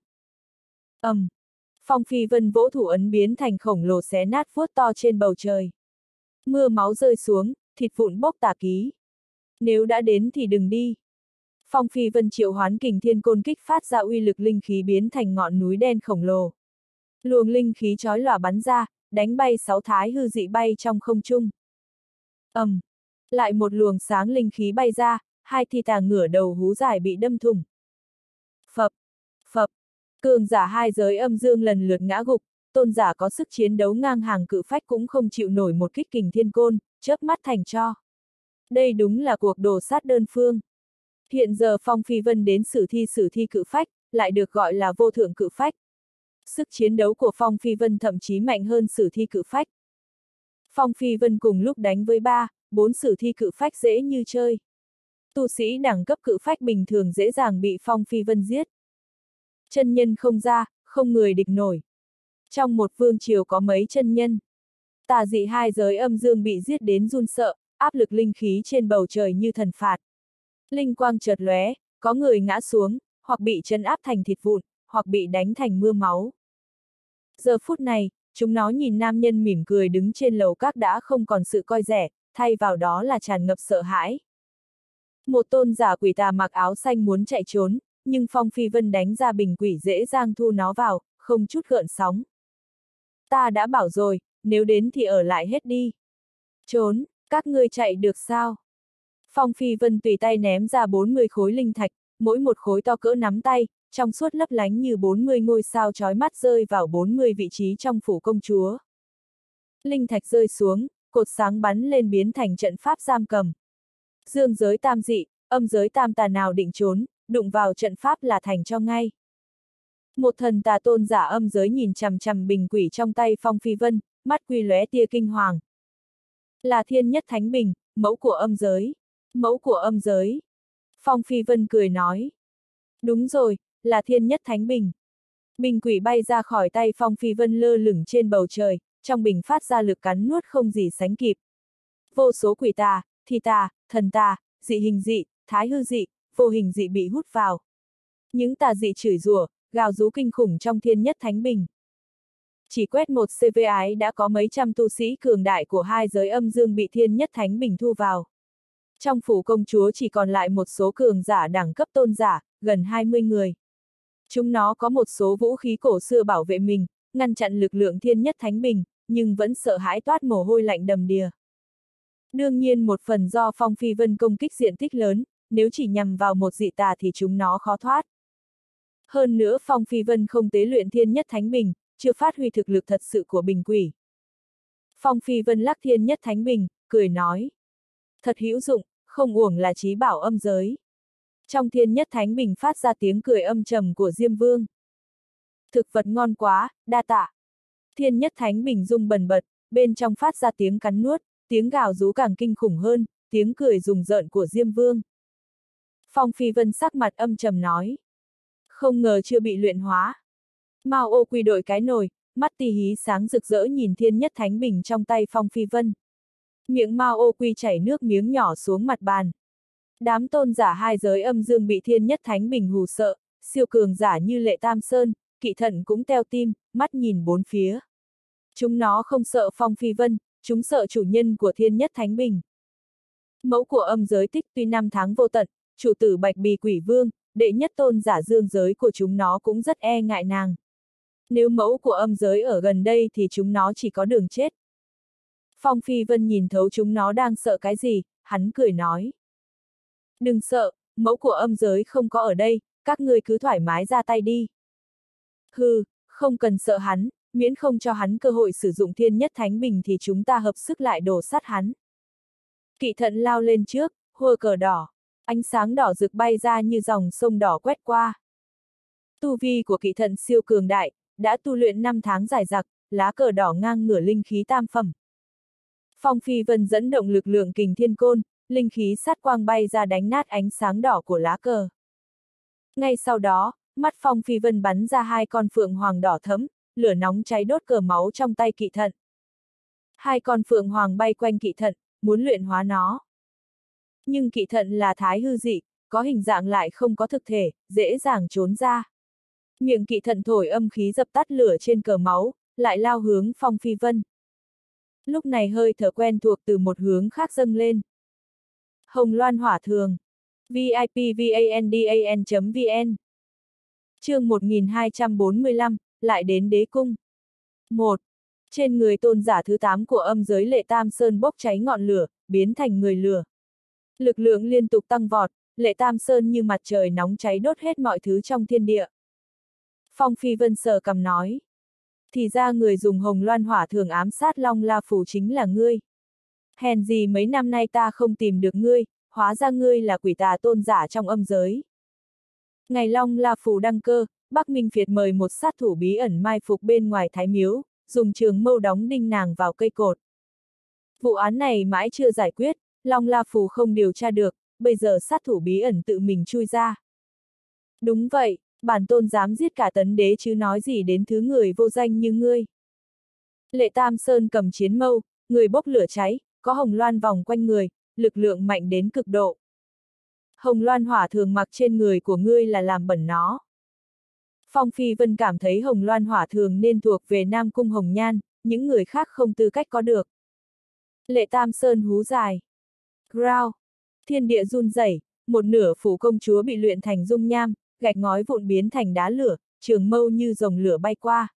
Phong Phi Vân vỗ thủ ấn biến thành khổng lồ xé nát vuốt to trên bầu trời. Mưa máu rơi xuống, thịt vụn bốc tà ký. Nếu đã đến thì đừng đi. Phong Phi Vân triệu hoán Kình Thiên Côn kích phát ra uy lực linh khí biến thành ngọn núi đen khổng lồ. Luồng linh khí chói lòa bắn ra, đánh bay 6 thái hư dị bay trong không trung. Lại một luồng sáng linh khí bay ra, hai thi tà ngửa đầu hú dài bị đâm thủng. Phập, phập, cường giả hai giới âm dương lần lượt ngã gục, tôn giả có sức chiến đấu ngang hàng cự phách cũng không chịu nổi một kích kình thiên côn, chớp mắt thành tro. Đây đúng là cuộc đồ sát đơn phương. Hiện giờ Phong Phi Vân đến sử thi cự phách, lại được gọi là vô thượng cự phách. Sức chiến đấu của Phong Phi Vân thậm chí mạnh hơn sử thi cự phách. Phong Phi Vân cùng lúc đánh với 4 sử thi cự phách dễ như chơi. Tu sĩ đẳng cấp cự phách bình thường dễ dàng bị Phong Phi Vân giết. Chân nhân không ra, không người địch nổi. Trong một vương triều có mấy chân nhân. Tà dị hai giới âm dương bị giết đến run sợ, áp lực linh khí trên bầu trời như thần phạt. Linh quang chợt lóe, có người ngã xuống, hoặc bị trấn áp thành thịt vụn, hoặc bị đánh thành mưa máu. Giờ phút này, chúng nó nhìn nam nhân mỉm cười đứng trên lầu các đã không còn sự coi rẻ, thay vào đó là tràn ngập sợ hãi. Một tôn giả quỷ tà mặc áo xanh muốn chạy trốn, nhưng Phong Phi Vân đánh ra bình quỷ dễ dàng thu nó vào, không chút gợn sóng. Ta đã bảo rồi, nếu đến thì ở lại hết đi. Trốn, các ngươi chạy được sao? Phong Phi Vân tùy tay ném ra 40 khối linh thạch, mỗi một khối to cỡ nắm tay, trong suốt lấp lánh như 40 ngôi sao chói mắt rơi vào 40 vị trí trong phủ công chúa. Linh thạch rơi xuống, cột sáng bắn lên biến thành trận pháp giam cầm. Dương giới tam dị, âm giới tam tà nào định trốn, đụng vào trận pháp là thành cho ngay. Một thần tà tôn giả âm giới nhìn chằm chằm bình quỷ trong tay Phong Phi Vân, mắt quy lóe tia kinh hoàng. Là thiên nhất thánh bình, mẫu của âm giới. Mẫu của âm giới. Phong Phi Vân cười nói. Đúng rồi, là thiên nhất thánh bình. Bình quỷ bay ra khỏi tay Phong Phi Vân lơ lửng trên bầu trời, trong bình phát ra lực cắn nuốt không gì sánh kịp. Vô số quỷ tà, thi tà, thần tà, dị hình dị, thái hư dị, vô hình dị bị hút vào. Những tà dị chửi rủa, gào rú kinh khủng trong thiên nhất thánh bình. Chỉ quét một CV ái đã có mấy trăm tu sĩ cường đại của hai giới âm dương bị thiên nhất thánh bình thu vào. Trong phủ công chúa chỉ còn lại một số cường giả đẳng cấp tôn giả, gần 20 người. Chúng nó có một số vũ khí cổ xưa bảo vệ mình, ngăn chặn lực lượng thiên nhất thánh bình, nhưng vẫn sợ hãi toát mồ hôi lạnh đầm đìa. Đương nhiên một phần do Phong Phi Vân công kích diện tích lớn, nếu chỉ nhằm vào một dị tà thì chúng nó khó thoát. Hơn nữa Phong Phi Vân không tế luyện thiên nhất thánh bình, chưa phát huy thực lực thật sự của bình quỷ. Phong Phi Vân lắc thiên nhất thánh bình, cười nói. Thật hữu dụng, không uổng là trí bảo âm giới. Trong thiên nhất thánh bình phát ra tiếng cười âm trầm của Diêm Vương. Thực vật ngon quá, đa tạ. Thiên nhất thánh bình rung bần bật, bên trong phát ra tiếng cắn nuốt, tiếng gào rú càng kinh khủng hơn, tiếng cười rùng rợn của Diêm Vương. Phong Phi Vân sắc mặt âm trầm nói. Không ngờ chưa bị luyện hóa. Mao Ô Quy đội cái nồi, mắt tì hí sáng rực rỡ nhìn thiên nhất thánh bình trong tay Phong Phi Vân. Miệng Mao Ô Quy chảy nước miếng nhỏ xuống mặt bàn. Đám tôn giả hai giới âm dương bị thiên nhất thánh bình hù sợ, siêu cường giả như Lệ Tam Sơn, Kỵ Thận cũng teo tim, mắt nhìn bốn phía. Chúng nó không sợ Phong Phi Vân, chúng sợ chủ nhân của thiên nhất thánh bình. Mẫu của âm giới Tích tuy năm tháng vô tận, chủ tử Bạch Bì Quỷ Vương, đệ nhất tôn giả dương giới của chúng nó cũng rất e ngại nàng. Nếu mẫu của âm giới ở gần đây thì chúng nó chỉ có đường chết. Phong Phi Vân nhìn thấu chúng nó đang sợ cái gì, hắn cười nói. Đừng sợ, mẫu của âm giới không có ở đây, các ngươi cứ thoải mái ra tay đi. Hừ, không cần sợ hắn, miễn không cho hắn cơ hội sử dụng thiên nhất thánh bình thì chúng ta hợp sức lại đổ sát hắn. Kỵ Thận lao lên trước, hô cờ đỏ, ánh sáng đỏ rực bay ra như dòng sông đỏ quét qua. Tu vi của Kỵ Thận siêu cường đại, đã tu luyện 5 tháng dài dặc, lá cờ đỏ ngang ngửa linh khí tam phẩm. Phong Phi Vân dẫn động lực lượng kình thiên côn, linh khí sát quang bay ra đánh nát ánh sáng đỏ của lá cờ. Ngay sau đó, mắt Phong Phi Vân bắn ra 2 con phượng hoàng đỏ thẫm, lửa nóng cháy đốt cờ máu trong tay Kỵ Thận. 2 con phượng hoàng bay quanh Kỵ Thận, muốn luyện hóa nó. Nhưng Kỵ Thận là thái hư dị, có hình dạng lại không có thực thể, dễ dàng trốn ra. Miệng Kỵ Thận thổi âm khí dập tắt lửa trên cờ máu, lại lao hướng Phong Phi Vân. Lúc này hơi thở quen thuộc từ một hướng khác dâng lên. Hồng Loan Hỏa Thường. VIPVANDAN.vn. Chương 1245, lại đến đế cung. 1. Trên người tôn giả thứ 8 của âm giới Lệ Tam Sơn bốc cháy ngọn lửa, biến thành người lửa. Lực lượng liên tục tăng vọt, Lệ Tam Sơn như mặt trời nóng cháy đốt hết mọi thứ trong thiên địa. Phong Phi Vân sờ cằm nói. Thì ra người dùng hồng loan hỏa thường ám sát Long La Phủ chính là ngươi. Hèn gì mấy năm nay ta không tìm được ngươi, hóa ra ngươi là quỷ tà tôn giả trong âm giới. Ngày Long La Phủ đăng cơ, Bắc Minh Việt mời một sát thủ bí ẩn mai phục bên ngoài Thái Miếu, dùng trường mâu đóng đinh nàng vào cây cột. Vụ án này mãi chưa giải quyết, Long La Phủ không điều tra được, bây giờ sát thủ bí ẩn tự mình chui ra. Đúng vậy, bản tôn dám giết cả tấn đế chứ nói gì đến thứ người vô danh như ngươi. Lệ Tam Sơn cầm chiến mâu, người bốc lửa cháy, có hồng loan vòng quanh người, lực lượng mạnh đến cực độ. Hồng loan hỏa thường mặc trên người của ngươi là làm bẩn nó. Phong Phi Vân cảm thấy hồng loan hỏa thường nên thuộc về Nam Cung Hồng Nhan, những người khác không tư cách có được. Lệ Tam Sơn hú dài. Grao. Thiên địa run rẩy, một nửa phủ công chúa bị luyện thành dung nham, gạch ngói vụn biến thành đá lửa, trường mâu như rồng lửa bay qua.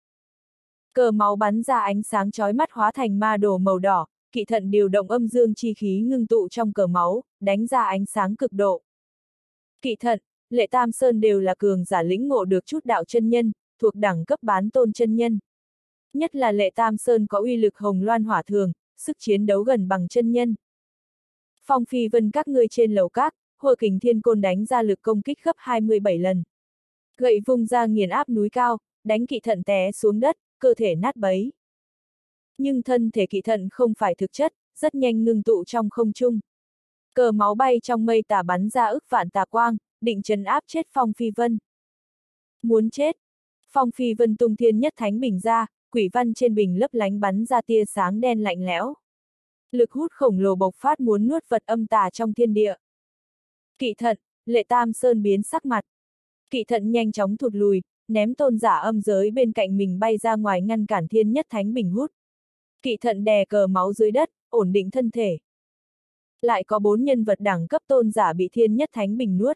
Cờ máu bắn ra ánh sáng chói mắt hóa thành ma đồ màu đỏ, kỵ thận điều động âm dương chi khí ngưng tụ trong cờ máu, đánh ra ánh sáng cực độ. Kỵ thận, Lệ Tam Sơn đều là cường giả lĩnh ngộ được chút đạo chân nhân, thuộc đẳng cấp bán tôn chân nhân. Nhất là Lệ Tam Sơn có uy lực hồng loan hỏa thường, sức chiến đấu gần bằng chân nhân. Phong Phi Vân các ngươi trên lầu các, Hồi Kình Thiên Côn đánh ra lực công kích gấp 27 lần. Gậy vung ra nghiền áp núi cao, đánh kỵ thận té xuống đất, cơ thể nát bấy. Nhưng thân thể kỵ thận không phải thực chất, rất nhanh ngưng tụ trong không trung. Cờ máu bay trong mây tà bắn ra ức vạn tà quang, định trấn áp chết Phong Phi Vân. Muốn chết. Phong Phi Vân tung thiên nhất thánh bình ra, quỷ văn trên bình lấp lánh bắn ra tia sáng đen lạnh lẽo. Lực hút khổng lồ bộc phát muốn nuốt vật âm tà trong thiên địa. Kỵ thận, Lệ Tam Sơn biến sắc mặt. Kỵ thận nhanh chóng thụt lùi, ném tôn giả âm giới bên cạnh mình bay ra ngoài ngăn cản thiên nhất thánh bình hút. Kỵ thận đè cờ máu dưới đất, ổn định thân thể. Lại có 4 nhân vật đẳng cấp tôn giả bị thiên nhất thánh bình nuốt.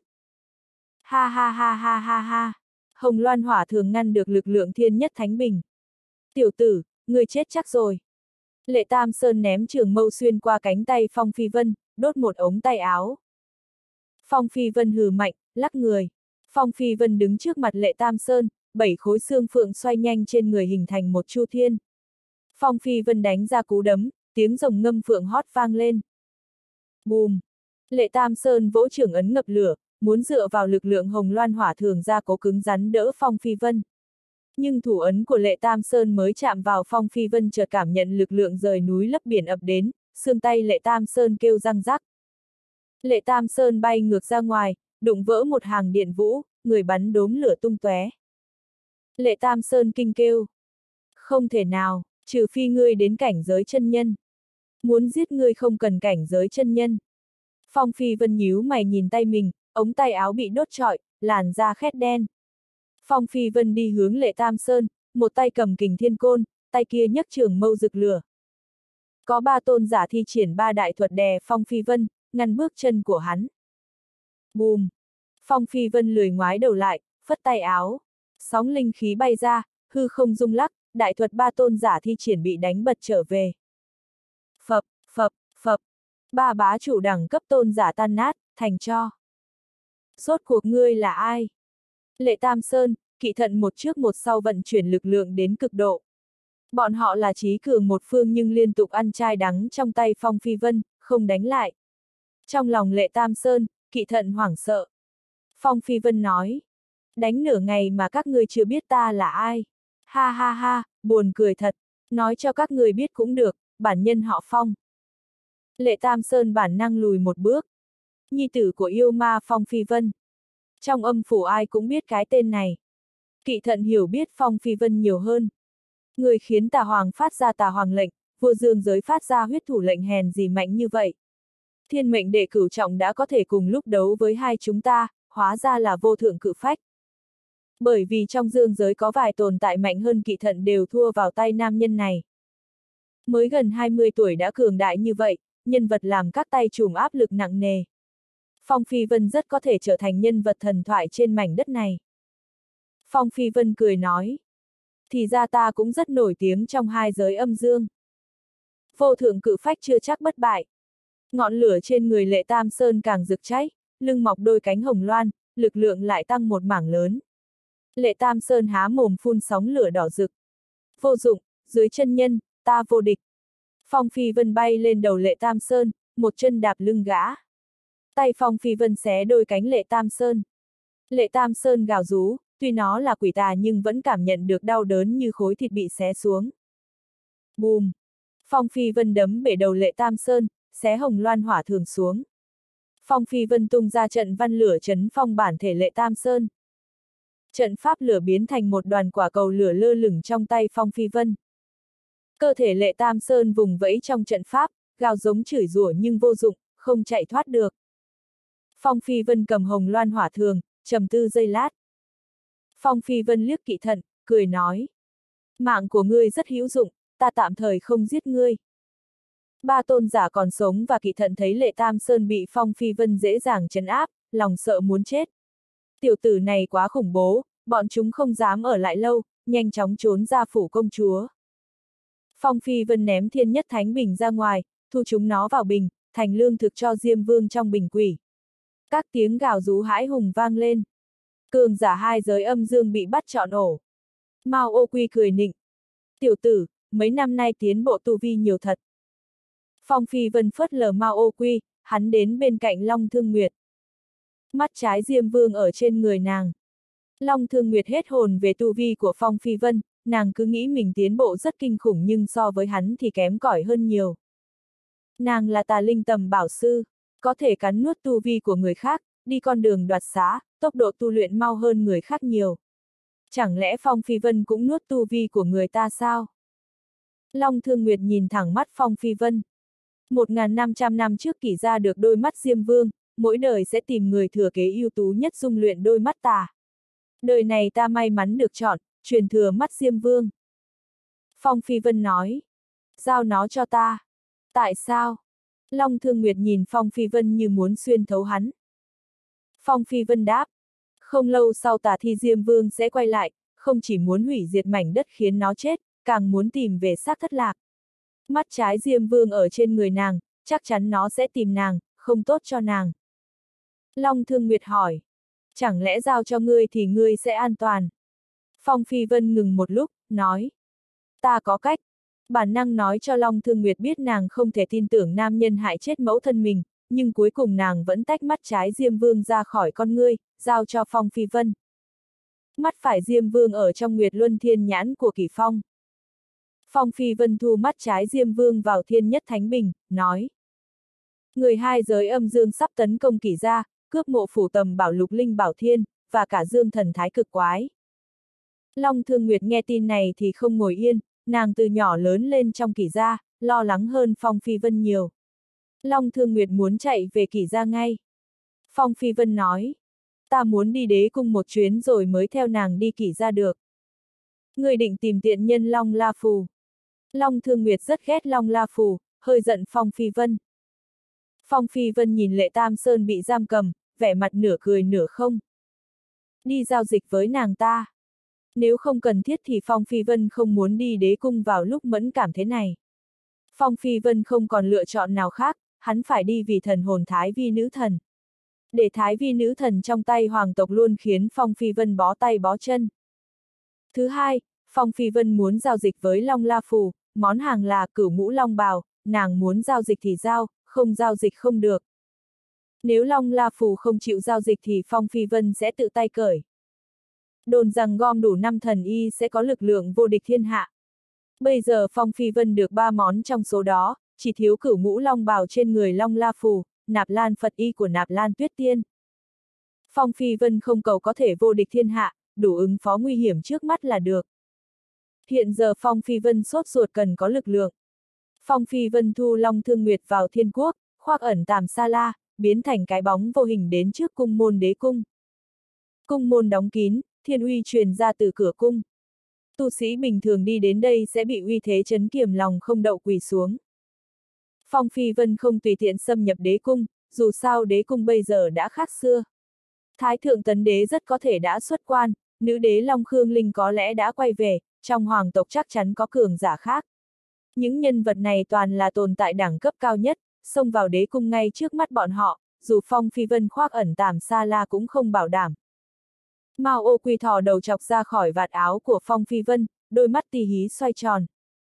Ha ha ha ha ha ha. Hồng loan hỏa thường ngăn được lực lượng thiên nhất thánh bình. Tiểu tử, người chết chắc rồi. Lệ Tam Sơn ném trường mâu xuyên qua cánh tay Phong Phi Vân, đốt một ống tay áo. Phong Phi Vân hừ mạnh, lắc người. Phong Phi Vân đứng trước mặt Lệ Tam Sơn, 7 khối xương phượng xoay nhanh trên người hình thành một chu thiên. Phong Phi Vân đánh ra cú đấm, tiếng rồng ngâm phượng hót vang lên. Bùm! Lệ Tam Sơn vỗ trưởng ấn ngập lửa, muốn dựa vào lực lượng hồng loan hỏa thường ra cố cứng rắn đỡ Phong Phi Vân. Nhưng thủ ấn của Lệ Tam Sơn mới chạm vào Phong Phi Vân chợt cảm nhận lực lượng rời núi lấp biển ập đến, xương tay Lệ Tam Sơn kêu răng rắc. Lệ Tam Sơn bay ngược ra ngoài, đụng vỡ một hàng điện vũ, người bắn đốm lửa tung tóe. Lệ Tam Sơn kinh kêu. Không thể nào, trừ phi ngươi đến cảnh giới chân nhân. Muốn giết ngươi không cần cảnh giới chân nhân. Phong Phi Vân nhíu mày nhìn tay mình, ống tay áo bị đốt trọi, làn da khét đen. Phong Phi Vân đi hướng Lệ Tam Sơn, một tay cầm kình thiên côn, tay kia nhấc trường mâu rực lửa. Có 3 tôn giả thi triển 3 đại thuật đè Phong Phi Vân, ngăn bước chân của hắn. Bùm! Phong Phi Vân lười ngoái đầu lại, phất tay áo. Sóng linh khí bay ra, hư không rung lắc, đại thuật 3 tôn giả thi triển bị đánh bật trở về. Phập, phập, phập. 3 bá chủ đẳng cấp tôn giả tan nát, thành tro. Rốt cuộc ngươi là ai? Lệ Tam Sơn, kỵ thận một trước một sau vận chuyển lực lượng đến cực độ. Bọn họ là trí cường một phương nhưng liên tục ăn chai đắng trong tay Phong Phi Vân, không đánh lại. Trong lòng Lệ Tam Sơn, kỵ thận hoảng sợ. Phong Phi Vân nói, đánh nửa ngày mà các ngươi chưa biết ta là ai. Ha ha ha, buồn cười thật, nói cho các ngươi biết cũng được, bản nhân họ Phong. Lệ Tam Sơn bản năng lùi một bước. Nhi tử của yêu ma Phong Phi Vân. Trong âm phủ ai cũng biết cái tên này. Kỵ thận hiểu biết Phong Phi Vân nhiều hơn. Người khiến Tà Hoàng phát ra Tà Hoàng lệnh, vua dương giới phát ra huyết thủ lệnh hèn gì mạnh như vậy. Thiên mệnh đệ cửu trọng đã có thể cùng lúc đấu với hai chúng ta, hóa ra là vô thượng cự phách. Bởi vì trong dương giới có vài tồn tại mạnh hơn kỵ thận đều thua vào tay nam nhân này. Mới gần 20 tuổi đã cường đại như vậy, nhân vật làm các tay trùm áp lực nặng nề. Phong Phi Vân rất có thể trở thành nhân vật thần thoại trên mảnh đất này. Phong Phi Vân cười nói. Thì ra ta cũng rất nổi tiếng trong hai giới âm dương. Vô thượng cự phách chưa chắc bất bại. Ngọn lửa trên người Lệ Tam Sơn càng rực cháy, lưng mọc đôi cánh hồng loan, lực lượng lại tăng một mảng lớn. Lệ Tam Sơn há mồm phun sóng lửa đỏ rực. Vô dụng, dưới chân nhân, ta vô địch. Phong Phi Vân bay lên đầu Lệ Tam Sơn, một chân đạp lưng gã. Tay Phong Phi Vân xé đôi cánh Lệ Tam Sơn. Lệ Tam Sơn gào rú, tuy nó là quỷ tà nhưng vẫn cảm nhận được đau đớn như khối thịt bị xé xuống. Bùm! Phong Phi Vân đấm bể đầu Lệ Tam Sơn, xé hồng loan hỏa thường xuống. Phong Phi Vân tung ra trận văn lửa chấn phong bản thể Lệ Tam Sơn. Trận pháp lửa biến thành một đoàn quả cầu lửa lơ lửng trong tay Phong Phi Vân. Cơ thể Lệ Tam Sơn vùng vẫy trong trận pháp, gào giống chửi rủa nhưng vô dụng, không chạy thoát được. Phong Phi Vân cầm hồng loan hỏa thường, trầm tư giây lát. Phong Phi Vân liếc Kỵ Thận, cười nói. Mạng của ngươi rất hữu dụng, ta tạm thời không giết ngươi. Ba tôn giả còn sống và Kỵ Thận thấy Lệ Tam Sơn bị Phong Phi Vân dễ dàng trấn áp, lòng sợ muốn chết. Tiểu tử này quá khủng bố, bọn chúng không dám ở lại lâu, nhanh chóng trốn ra phủ công chúa. Phong Phi Vân ném Thiên Nhất Thánh Bình ra ngoài, thu chúng nó vào bình, thành lương thực cho Diêm Vương trong bình quỷ. Các tiếng gào rú hãi hùng vang lên. Cường giả hai giới âm dương bị bắt trọn ổ. Mao Ô Quy cười nịnh. Tiểu tử, mấy năm nay tiến bộ tu vi nhiều thật. Phong Phi Vân phớt lờ Mao Ô Quy, hắn đến bên cạnh Long Thương Nguyệt. Mắt trái Diêm Vương ở trên người nàng. Long Thương Nguyệt hết hồn về tu vi của Phong Phi Vân, nàng cứ nghĩ mình tiến bộ rất kinh khủng nhưng so với hắn thì kém cỏi hơn nhiều. Nàng là Tà Linh Tầm Bảo Sư, có thể cắn nuốt tu vi của người khác, đi con đường đoạt xá, tốc độ tu luyện mau hơn người khác nhiều. Chẳng lẽ Phong Phi Vân cũng nuốt tu vi của người ta sao? Long Thương Nguyệt nhìn thẳng mắt Phong Phi Vân. 1.500 năm trước Kỷ ra được đôi mắt Diêm Vương, mỗi đời sẽ tìm người thừa kế ưu tú nhất dung luyện đôi mắt ta. Đời này ta may mắn được chọn, truyền thừa mắt Diêm Vương. Phong Phi Vân nói. Giao nó cho ta. Tại sao? Long Thương Nguyệt nhìn Phong Phi Vân như muốn xuyên thấu hắn. Phong Phi Vân đáp. Không lâu sau Tà Thi Diêm Vương sẽ quay lại, không chỉ muốn hủy diệt mảnh đất khiến nó chết, càng muốn tìm về xác thất lạc. Mắt trái Diêm Vương ở trên người nàng, chắc chắn nó sẽ tìm nàng, không tốt cho nàng. Long Thương Nguyệt hỏi. Chẳng lẽ giao cho ngươi thì ngươi sẽ an toàn? Phong Phi Vân ngừng một lúc, nói. Ta có cách. Bản năng nói cho Long Thương Nguyệt biết nàng không thể tin tưởng nam nhân hại chết mẫu thân mình, nhưng cuối cùng nàng vẫn tách mắt trái Diêm Vương ra khỏi con ngươi, giao cho Phong Phi Vân. Mắt phải Diêm Vương ở trong Nguyệt Luân Thiên Nhãn của Kỷ Phong. Phong Phi Vân thu mắt trái Diêm Vương vào Thiên Nhất Thánh Bình, nói. Người hai giới âm dương sắp tấn công Kỷ gia, cướp mộ phủ Tầm Bảo Lục Linh Bảo Thiên, và cả Dương Thần Thái Cực Quái. Long Thương Nguyệt nghe tin này thì không ngồi yên, nàng từ nhỏ lớn lên trong Kỷ gia, lo lắng hơn Phong Phi Vân nhiều. Long Thương Nguyệt muốn chạy về Kỷ gia ngay. Phong Phi Vân nói. Ta muốn đi đế cung một chuyến rồi mới theo nàng đi Kỷ gia được. Người định tìm tiện nhân Long La Phù. Long Thương Nguyệt rất ghét Long La Phù, hơi giận Phong Phi Vân. Phong Phi Vân nhìn Lệ Tam Sơn bị giam cầm, vẻ mặt nửa cười nửa không. Đi giao dịch với nàng ta. Nếu không cần thiết thì Phong Phi Vân không muốn đi đế cung vào lúc mẫn cảm thế này. Phong Phi Vân không còn lựa chọn nào khác, hắn phải đi vì thần hồn Thái Vi nữ thần. Để Thái Vi nữ thần trong tay hoàng tộc luôn khiến Phong Phi Vân bó tay bó chân. Thứ hai, Phong Phi Vân muốn giao dịch với Long La Phù, món hàng là Cửu Ngũ Long Bào, nàng muốn giao dịch thì giao, không giao dịch không được. Nếu Long La Phù không chịu giao dịch thì Phong Phi Vân sẽ tự tay cởi. Đồn rằng gom đủ 5 thần y sẽ có lực lượng vô địch thiên hạ. Bây giờ Phong Phi Vân được 3 món trong số đó, chỉ thiếu Cửu Ngũ Long Bào trên người Long La Phù, Nạp Lan Phật y của Nạp Lan Tuyết Tiên. Phong Phi Vân không cầu có thể vô địch thiên hạ, đủ ứng phó nguy hiểm trước mắt là được. Hiện giờ Phong Phi Vân sốt ruột cần có lực lượng. Phong Phi Vân thu Long Thương Nguyệt vào Thiên Quốc, khoác ẩn Tàm Sa La, biến thành cái bóng vô hình đến trước cung môn đế cung. Cung môn đóng kín, thiên uy truyền ra từ cửa cung. Tu sĩ bình thường đi đến đây sẽ bị uy thế chấn kiềm lòng không đậu quỳ xuống. Phong Phi Vân không tùy tiện xâm nhập đế cung, dù sao đế cung bây giờ đã khác xưa. Thái thượng tấn đế rất có thể đã xuất quan, nữ đế Long Khương Linh có lẽ đã quay về, trong hoàng tộc chắc chắn có cường giả khác. Những nhân vật này toàn là tồn tại đẳng cấp cao nhất, xông vào đế cung ngay trước mắt bọn họ, dù Phong Phi Vân khoác ẩn tàm sa la cũng không bảo đảm. Mao Ô Quy thò đầu chọc ra khỏi vạt áo của Phong Phi Vân, đôi mắt tì hí xoay tròn.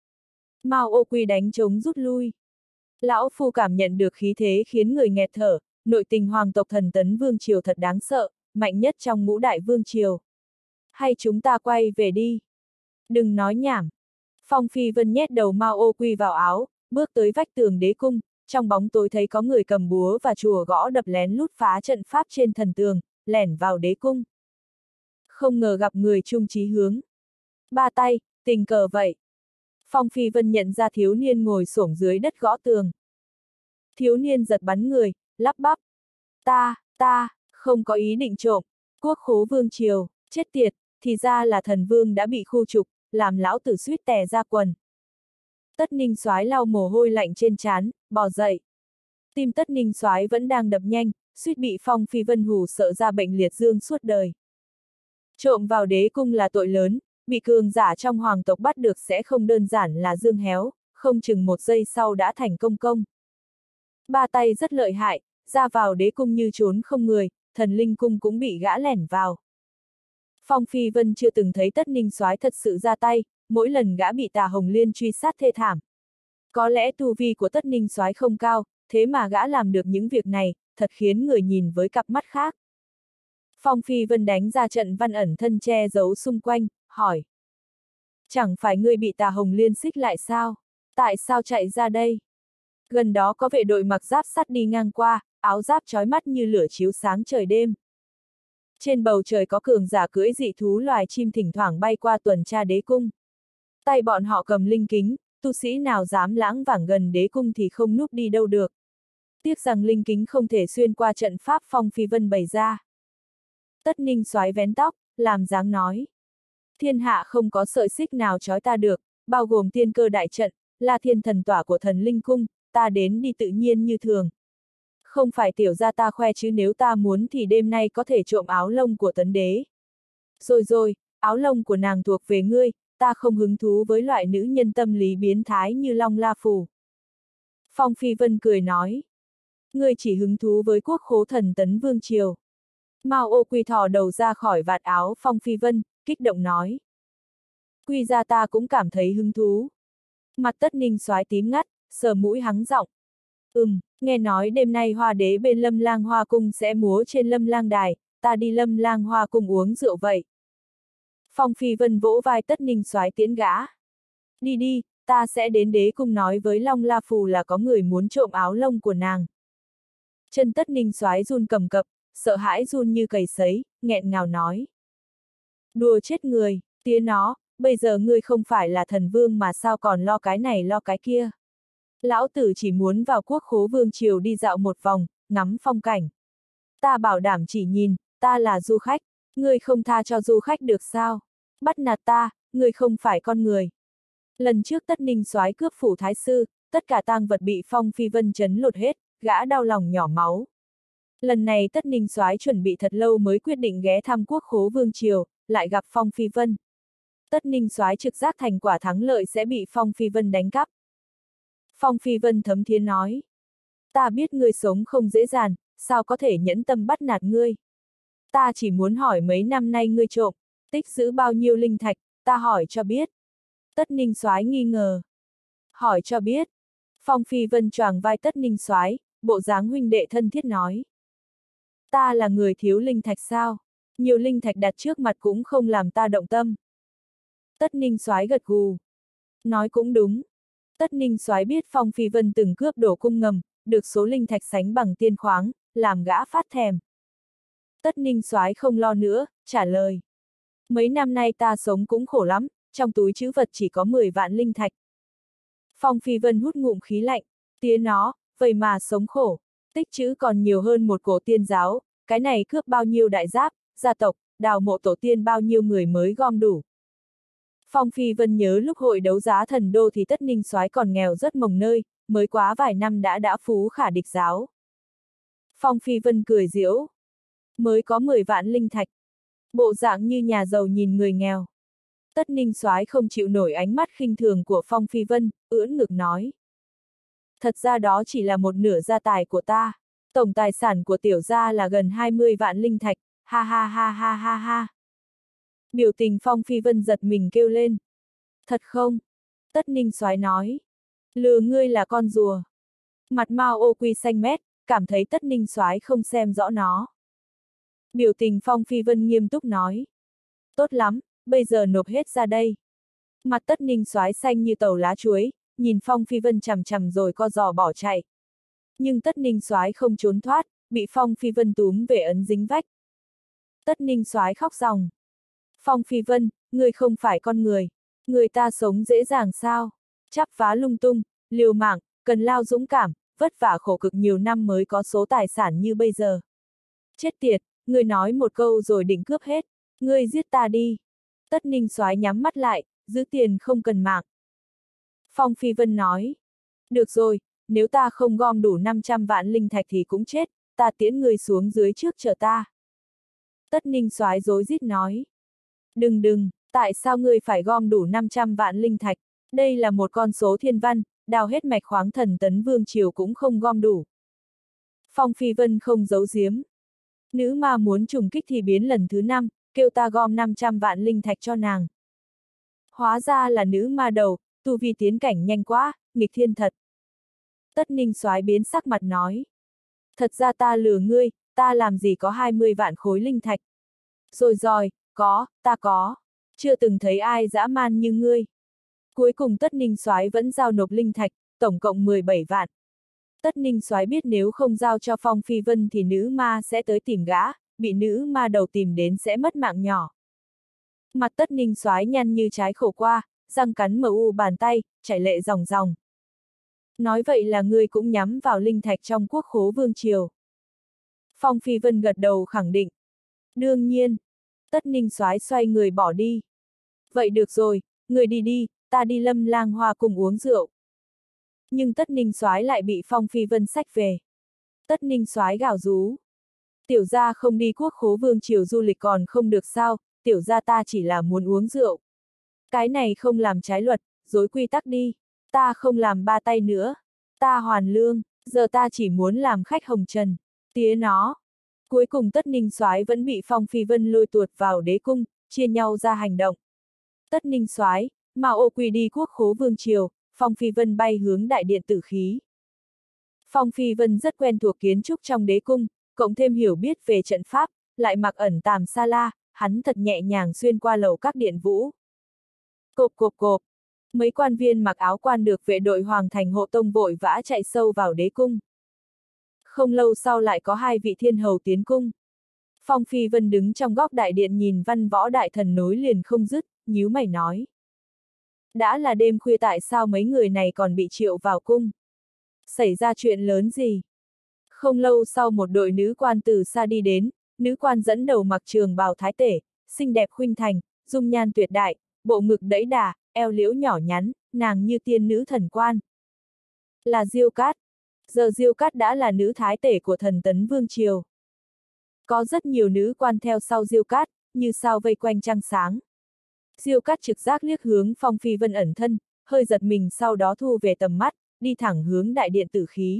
Mao Ô Quy đánh trống rút lui. Lão Phu cảm nhận được khí thế khiến người nghẹt thở, nội tình hoàng tộc Thần Tấn Vương Triều thật đáng sợ, mạnh nhất trong ngũ đại vương triều. Hay chúng ta quay về đi. Đừng nói nhảm. Phong Phi Vân nhét đầu Mao Ô Quy vào áo, bước tới vách tường đế cung, trong bóng tối thấy có người cầm búa và chùa gõ đập lén lút phá trận pháp trên thần tường, lẻn vào đế cung. Không ngờ gặp người chung chí hướng. Ba tay, tình cờ vậy. Phong Phi Vân nhận ra thiếu niên ngồi xổm dưới đất gõ tường. Thiếu niên giật bắn người, lắp bắp. Ta, không có ý định trộm. Quốc khố vương triều, chết tiệt, thì ra là thần vương đã bị khu trục, làm lão tử suýt tè ra quần. Tất Ninh Soái lau mồ hôi lạnh trên trán, bò dậy. Tim Tất Ninh Soái vẫn đang đập nhanh, suýt bị Phong Phi Vân hù sợ ra bệnh liệt dương suốt đời. Trộm vào đế cung là tội lớn, bị cường giả trong hoàng tộc bắt được sẽ không đơn giản là dương héo, không chừng một giây sau đã thành công công. Ba tay rất lợi hại, ra vào đế cung như trốn không người, thần linh cung cũng bị gã lẻn vào. Phong Phi Vân chưa từng thấy Tất Ninh Soái thật sự ra tay, mỗi lần gã bị Tà Hồng Liên truy sát thê thảm. Có lẽ tu vi của Tất Ninh Soái không cao, thế mà gã làm được những việc này, thật khiến người nhìn với cặp mắt khác. Phong Phi Vân đánh ra trận văn ẩn thân che giấu xung quanh, hỏi. Chẳng phải ngươi bị Tà Hồng Liên xích lại sao? Tại sao chạy ra đây? Gần đó có vệ đội mặc giáp sắt đi ngang qua, áo giáp chói mắt như lửa chiếu sáng trời đêm. Trên bầu trời có cường giả cưỡi dị thú loài chim thỉnh thoảng bay qua tuần tra đế cung. Tay bọn họ cầm linh kính, tu sĩ nào dám lãng vảng gần đế cung thì không núp đi đâu được. Tiếc rằng linh kính không thể xuyên qua trận pháp Phong Phi Vân bày ra. Tất Ninh Soái vén tóc, làm dáng nói. Thiên hạ không có sợi xích nào trói ta được, bao gồm tiên cơ đại trận, là thiên thần tỏa của thần linh cung, ta đến đi tự nhiên như thường. Không phải tiểu gia ta khoe chứ nếu ta muốn thì đêm nay có thể trộm áo lông của tấn đế. Rồi, áo lông của nàng thuộc về ngươi, ta không hứng thú với loại nữ nhân tâm lý biến thái như Long La Phù. Phong Phi Vân cười nói. Ngươi chỉ hứng thú với quốc khố Thần Tấn Vương Triều. Mao Ô Quy thò đầu ra khỏi vạt áo Phong Phi Vân, kích động nói. Quy ra ta cũng cảm thấy hứng thú. Mặt Tất Ninh Soái tím ngắt, sờ mũi hắng giọng. Nghe nói đêm nay Hoa Đế bên Lâm Lang Hoa Cung sẽ múa trên Lâm Lang Đài, ta đi Lâm Lang Hoa Cung uống rượu vậy. Phong Phi Vân vỗ vai Tất Ninh Soái tiễn gã. Đi, ta sẽ đến đế cung nói với Long La Phù là có người muốn trộm áo lông của nàng. Chân Tất Ninh Soái run cầm cập, sợ hãi run như cầy sấy, nghẹn ngào nói. Đùa chết người, tía nó, bây giờ ngươi không phải là thần vương mà sao còn lo cái này lo cái kia. Lão tử chỉ muốn vào quốc khố vương triều đi dạo một vòng, ngắm phong cảnh. Ta bảo đảm chỉ nhìn, ta là du khách, ngươi không tha cho du khách được sao? Bắt nạt ta, ngươi không phải con người. Lần trước Tất Ninh Soái cướp phủ thái sư, tất cả tang vật bị Phong Phi Vân trấn lột hết, gã đau lòng nhỏ máu. Lần này Tất Ninh Soái chuẩn bị thật lâu mới quyết định ghé thăm quốc khố vương triều, lại gặp Phong Phi Vân. Tất Ninh Soái trực giác thành quả thắng lợi sẽ bị Phong Phi Vân đánh cắp. Phong Phi Vân thấm thiế nói. Ta biết ngươi sống không dễ dàng, sao có thể nhẫn tâm bắt nạt ngươi. Ta chỉ muốn hỏi mấy năm nay ngươi trộm, tích giữ bao nhiêu linh thạch, ta hỏi cho biết. Tất Ninh Soái nghi ngờ. Hỏi cho biết. Phong Phi Vân choàng vai Tất Ninh Soái, bộ dáng huynh đệ thân thiết nói. Ta là người thiếu linh thạch sao? Nhiều linh thạch đặt trước mặt cũng không làm ta động tâm. Tất Ninh Soái gật gù. Nói cũng đúng. Tất Ninh Soái biết Phong Phi Vân từng cướp đổ cung ngầm, được số linh thạch sánh bằng tiên khoáng, làm gã phát thèm. Tất Ninh Soái không lo nữa, trả lời. Mấy năm nay ta sống cũng khổ lắm, trong túi trữ vật chỉ có 10 vạn linh thạch. Phong Phi Vân hút ngụm khí lạnh, tía nó, vậy mà sống khổ, tích trữ còn nhiều hơn một cổ tiên giáo, cái này cướp bao nhiêu đại giáp, gia tộc, đào mộ tổ tiên bao nhiêu người mới gom đủ. Phong Phi Vân nhớ lúc hội đấu giá thần đô thì Tất Ninh Soái còn nghèo rất mồng nơi, mới quá vài năm đã phú khả địch giáo. Phong Phi Vân cười giễu. Mới có 10 vạn linh thạch. Bộ dạng như nhà giàu nhìn người nghèo. Tất Ninh Soái không chịu nổi ánh mắt khinh thường của Phong Phi Vân, ưỡn ngực nói. Thật ra đó chỉ là một nửa gia tài của ta. Tổng tài sản của tiểu gia là gần 20 vạn linh thạch, ha ha ha ha ha ha. Biểu tình Phong Phi Vân giật mình kêu lên. Thật không? Tất Ninh Soái nói. Lừa ngươi là con rùa. Mặt Mao Ô Quy xanh mét, cảm thấy Tất Ninh Soái không xem rõ nó. Biểu tình Phong Phi Vân nghiêm túc nói. Tốt lắm, bây giờ nộp hết ra đây. Mặt Tất Ninh Soái xanh như tàu lá chuối, nhìn Phong Phi Vân chằm chằm rồi co giò bỏ chạy. Nhưng Tất Ninh Soái không trốn thoát, bị Phong Phi Vân túm về ấn dính vách. Tất Ninh Soái khóc ròng. Phong Phi Vân, người không phải con người. Người ta sống dễ dàng sao? Chắp vá lung tung, liều mạng, cần lao dũng cảm, vất vả khổ cực nhiều năm mới có số tài sản như bây giờ. Chết tiệt, người nói một câu rồi định cướp hết. Ngươi giết ta đi. Tất Ninh Soái nhắm mắt lại, giữ tiền không cần mạng. Phong Phi Vân nói. Được rồi, nếu ta không gom đủ 500 vạn linh thạch thì cũng chết, ta tiễn người xuống dưới trước chờ ta. Tất Ninh Soái rối rít nói. Đừng, tại sao ngươi phải gom đủ 500 vạn linh thạch? Đây là một con số thiên văn, đào hết mạch khoáng thần tấn vương triều cũng không gom đủ. Phong Phi Vân không giấu giếm. Nữ ma muốn trùng kích thì biến lần thứ 5, kêu ta gom 500 vạn linh thạch cho nàng. Hóa ra là nữ ma đầu, tu vi tiến cảnh nhanh quá, nghịch thiên thật. Tất Ninh Soái biến sắc mặt nói. Thật ra ta lừa ngươi, ta làm gì có 20 vạn khối linh thạch. Rồi, ta có. Chưa từng thấy ai dã man như ngươi. Cuối cùng Tất Ninh Soái vẫn giao nộp linh thạch, tổng cộng 17 vạn. Tất Ninh Soái biết nếu không giao cho Phong Phi Vân thì nữ ma sẽ tới tìm gã, bị nữ ma đầu tìm đến sẽ mất mạng nhỏ. Mặt Tất Ninh Soái nhăn như trái khổ qua, răng cắn MU bàn tay, chảy lệ ròng ròng. Nói vậy là ngươi cũng nhắm vào linh thạch trong quốc khố vương triều. Phong Phi Vân gật đầu khẳng định. Đương nhiên. Tất Ninh Soái xoay người bỏ đi. Vậy được rồi, người đi đi, ta đi Lâm Lang Hoa cùng uống rượu. Nhưng Tất Ninh Soái lại bị Phong Phi Vân xách về. Tất Ninh Soái gào rú. Tiểu gia không đi quốc khố vương triều du lịch còn không được sao, tiểu gia ta chỉ là muốn uống rượu. Cái này không làm trái luật, dối quy tắc đi. Ta không làm ba tay nữa. Ta hoàn lương, giờ ta chỉ muốn làm khách hồng trần. Tía nó. Cuối cùng Tất Ninh Soái vẫn bị Phong Phi Vân lôi tuột vào đế cung, chia nhau ra hành động. Tất Ninh Soái, Mao Ô Quy đi quốc khố vương triều, Phong Phi Vân bay hướng đại điện Tử Khí. Phong Phi Vân rất quen thuộc kiến trúc trong đế cung, cộng thêm hiểu biết về trận pháp, lại mặc ẩn tàm sa la, hắn thật nhẹ nhàng xuyên qua lầu các điện vũ. Cộp. Mấy quan viên mặc áo quan được vệ đội Hoàng Thành hộ tông vội vã chạy sâu vào đế cung. Không lâu sau lại có 2 vị thiên hầu tiến cung. Phong Phi Vân đứng trong góc đại điện nhìn văn võ đại thần nối liền không dứt, nhíu mày nói. Đã là đêm khuya tại sao mấy người này còn bị triệu vào cung? Xảy ra chuyện lớn gì? Không lâu sau một đội nữ quan từ xa đi đến, nữ quan dẫn đầu mặc trường bào thái tể, xinh đẹp khuynh thành, dung nhan tuyệt đại, bộ ngực đẫy đà, eo liễu nhỏ nhắn, nàng như tiên nữ thần quan. Là Diêu Cát. Giờ Diêu Cát đã là nữ thái tể của thần tấn vương triều. Có rất nhiều nữ quan theo sau Diêu Cát, như sao vây quanh trăng sáng. Diêu Cát trực giác liếc hướng Phong Phi Vân ẩn thân, hơi giật mình sau đó thu về tầm mắt, đi thẳng hướng đại điện Tử Khí.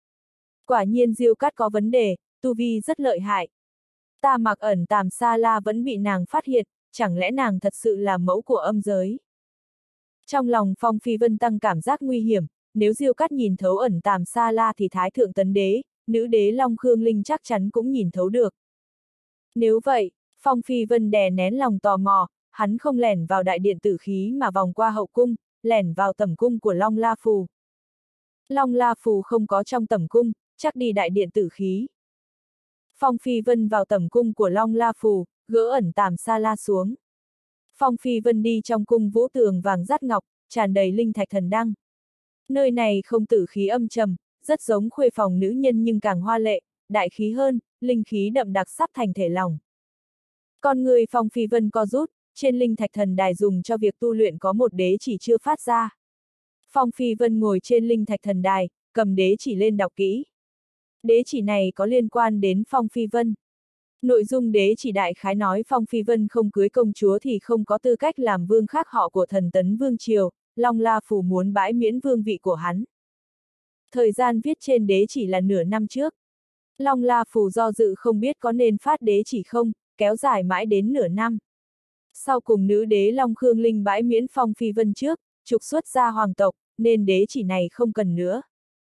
Quả nhiên Diêu Cát có vấn đề, tu vi rất lợi hại. Ta mặc ẩn tàm sa la vẫn bị nàng phát hiện, chẳng lẽ nàng thật sự là mẫu của âm giới? Trong lòng Phong Phi Vân tăng cảm giác nguy hiểm, nếu Diêu Cát nhìn thấu ẩn tàm sa la thì Thái Thượng Tấn Đế, nữ đế Long Khương Linh chắc chắn cũng nhìn thấu được. Nếu vậy, Phong Phi Vân đè nén lòng tò mò, hắn không lẻn vào đại điện Tử Khí mà vòng qua hậu cung, lẻn vào tẩm cung của Long La Phù. Long La Phù không có trong tẩm cung, chắc đi đại điện Tử Khí. Phong Phi Vân vào tẩm cung của Long La Phù, gỡ ẩn tàm sa la xuống. Phong Phi Vân đi trong cung vũ tường vàng dát ngọc, tràn đầy linh thạch thần đăng. Nơi này không tử khí âm trầm, rất giống khuê phòng nữ nhân nhưng càng hoa lệ, đại khí hơn, linh khí đậm đặc sắp thành thể lòng. Con người Phong Phi Vân co rút, trên linh thạch thần đài dùng cho việc tu luyện có một đế chỉ chưa phát ra. Phong Phi Vân ngồi trên linh thạch thần đài, cầm đế chỉ lên đọc kỹ. Đế chỉ này có liên quan đến Phong Phi Vân. Nội dung đế chỉ đại khái nói Phong Phi Vân không cưới công chúa thì không có tư cách làm vương khác họ của thần tấn vương triều, Long La Phù muốn bãi miễn vương vị của hắn. Thời gian viết trên đế chỉ là nửa năm trước. Long La Phù do dự không biết có nên phát đế chỉ không, kéo dài mãi đến nửa năm. Sau cùng nữ đế Long Khương Linh bãi miễn Phong Phi Vân trước, trục xuất ra hoàng tộc, nên đế chỉ này không cần nữa.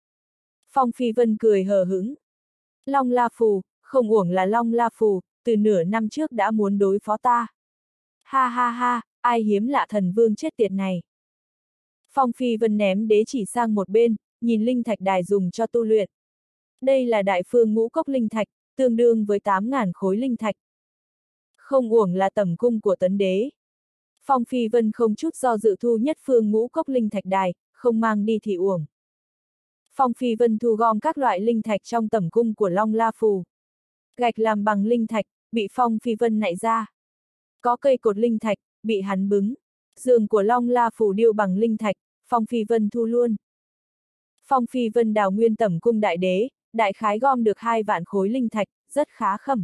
Phong Phi Vân cười hờ hững. Long La Phù, không uổng là Long La Phù, từ nửa năm trước đã muốn đối phó ta. Ha ha ha, ai hiếm lạ thần vương chết tiệt này. Phong Phi Vân ném đế chỉ sang một bên, nhìn linh thạch đài dùng cho tu luyện. Đây là đại phương ngũ cốc linh thạch, tương đương với 8.000 khối linh thạch. Không uổng là tẩm cung của tấn đế. Phong Phi Vân không chút do dự thu nhất phương ngũ cốc linh thạch đài, không mang đi thì uổng. Phong Phi Vân thu gom các loại linh thạch trong tẩm cung của Long La Phù. Gạch làm bằng linh thạch, bị Phong Phi Vân nạy ra. Có cây cột linh thạch, bị hắn bứng. Giường của Long La Phù điêu bằng linh thạch, Phong Phi Vân thu luôn. Phong Phi Vân đào nguyên tẩm cung đại đế, đại khái gom được 2 vạn khối linh thạch, rất khá khẩm.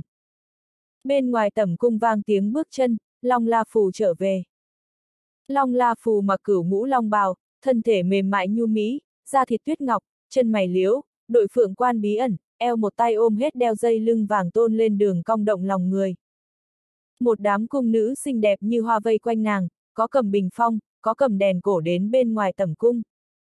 Bên ngoài tẩm cung vang tiếng bước chân, Long La Phù trở về. Long La Phù mặc cửu ngũ long bào, thân thể mềm mại nhu mỹ, da thịt tuyết ngọc, chân mày liễu, đội phượng quan bí ẩn, eo một tay ôm hết đeo dây lưng vàng tôn lên đường cong động lòng người. Một đám cung nữ xinh đẹp như hoa vây quanh nàng, có cầm bình phong, có cầm đèn cổ đến bên ngoài tẩm cung.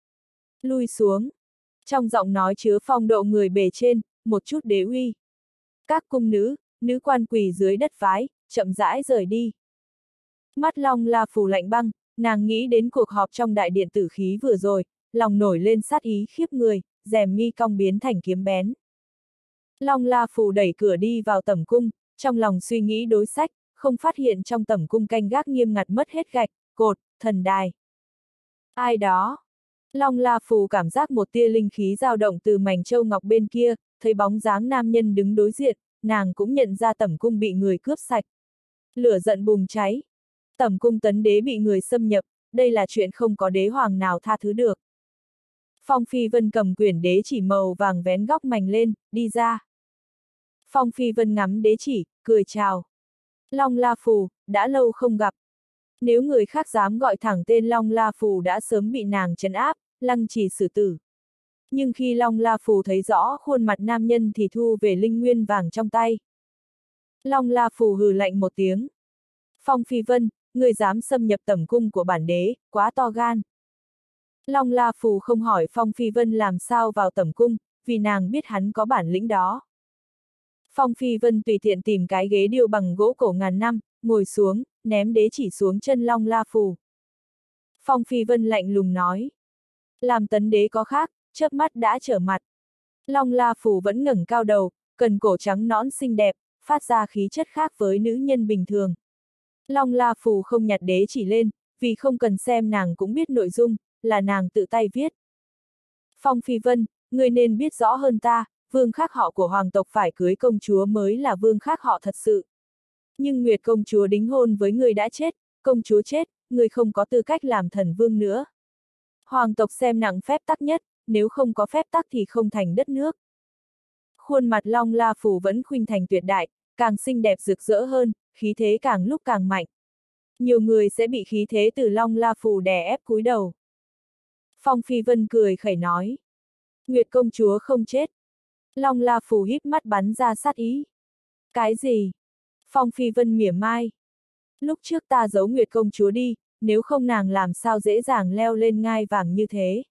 Lui xuống. Trong giọng nói chứa phong độ người bề trên, một chút đế uy. Các cung nữ, nữ quan quỳ dưới đất vái, chậm rãi rời đi. Mắt Long La Phù lạnh băng, nàng nghĩ đến cuộc họp trong đại điện tử khí vừa rồi, lòng nổi lên sát ý khiếp người, rèm mi cong biến thành kiếm bén. Long La Phù đẩy cửa đi vào tẩm cung, trong lòng suy nghĩ đối sách, không phát hiện trong tẩm cung canh gác nghiêm ngặt mất hết gạch, cột, thần đài. Ai đó? Long La Phù cảm giác một tia linh khí dao động từ mảnh châu ngọc bên kia, thấy bóng dáng nam nhân đứng đối diện, nàng cũng nhận ra tẩm cung bị người cướp sạch. Lửa giận bùng cháy. Tẩm cung tấn đế bị người xâm nhập, đây là chuyện không có đế hoàng nào tha thứ được. Phong Phi Vân cầm quyển đế chỉ màu vàng vén góc mảnh lên, đi ra. Phong Phi Vân ngắm đế chỉ, cười chào. Long La Phù, đã lâu không gặp. Nếu người khác dám gọi thẳng tên Long La Phù đã sớm bị nàng trấn áp, lăng trì xử tử. Nhưng khi Long La Phù thấy rõ khuôn mặt nam nhân thì thu về linh nguyên vàng trong tay. Long La Phù hừ lạnh một tiếng. Phong Phi Vân, người dám xâm nhập tẩm cung của bản đế, quá to gan. Long La Phù không hỏi Phong Phi Vân làm sao vào tẩm cung, vì nàng biết hắn có bản lĩnh đó. Phong Phi Vân tùy tiện tìm cái ghế điêu bằng gỗ cổ ngàn năm, ngồi xuống, ném đế chỉ xuống chân Long La Phù. Phong Phi Vân lạnh lùng nói. Làm tấn đế có khác, chớp mắt đã trở mặt. Long La Phù vẫn ngẩng cao đầu, cần cổ trắng nõn xinh đẹp, phát ra khí chất khác với nữ nhân bình thường. Long La Phù không nhặt đế chỉ lên, vì không cần xem nàng cũng biết nội dung, là nàng tự tay viết. Phong Phi Vân, người nên biết rõ hơn ta, vương khác họ của hoàng tộc phải cưới công chúa mới là vương khác họ thật sự. Nhưng Nguyệt công chúa đính hôn với người đã chết, công chúa chết, người không có tư cách làm thần vương nữa. Hoàng tộc xem nặng phép tắc nhất, nếu không có phép tắc thì không thành đất nước. Khuôn mặt Long La Phù vẫn khuynh thành tuyệt đại, càng xinh đẹp rực rỡ hơn, khí thế càng lúc càng mạnh. Nhiều người sẽ bị khí thế từ Long La Phù đè ép cúi đầu. Phong Phi Vân cười khẩy nói. Nguyệt công chúa không chết. Long La Phù híp mắt bắn ra sát ý. Cái gì? Phong Phi Vân mỉa mai. Lúc trước ta giấu Nguyệt công chúa đi, nếu không nàng làm sao dễ dàng leo lên ngai vàng như thế.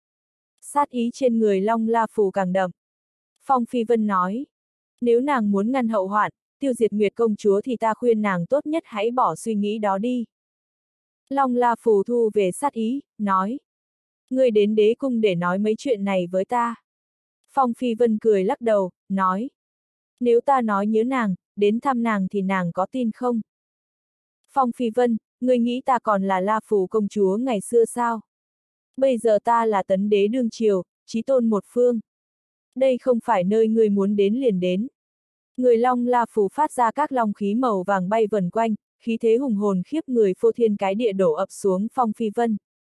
Sát ý trên người Long La Phù càng đậm. Phong Phi Vân nói. Nếu nàng muốn ngăn hậu hoạn, tiêu diệt Nguyệt công chúa thì ta khuyên nàng tốt nhất hãy bỏ suy nghĩ đó đi. Long La Phù thu về sát ý, nói. Ngươi đến đế cung để nói mấy chuyện này với ta. Phong Phi Vân cười lắc đầu, nói. Nếu ta nói nhớ nàng, đến thăm nàng thì nàng có tin không? Phong Phi Vân, ngươi nghĩ ta còn là La Phù công chúa ngày xưa sao? Bây giờ ta là tấn đế đương triều, chí tôn một phương. Đây không phải nơi ngươi muốn đến liền đến. Người Long La Phù phát ra các long khí màu vàng bay vần quanh, khí thế hùng hồn khiếp người phô thiên cái địa đổ ập xuống Phong Phi Vân.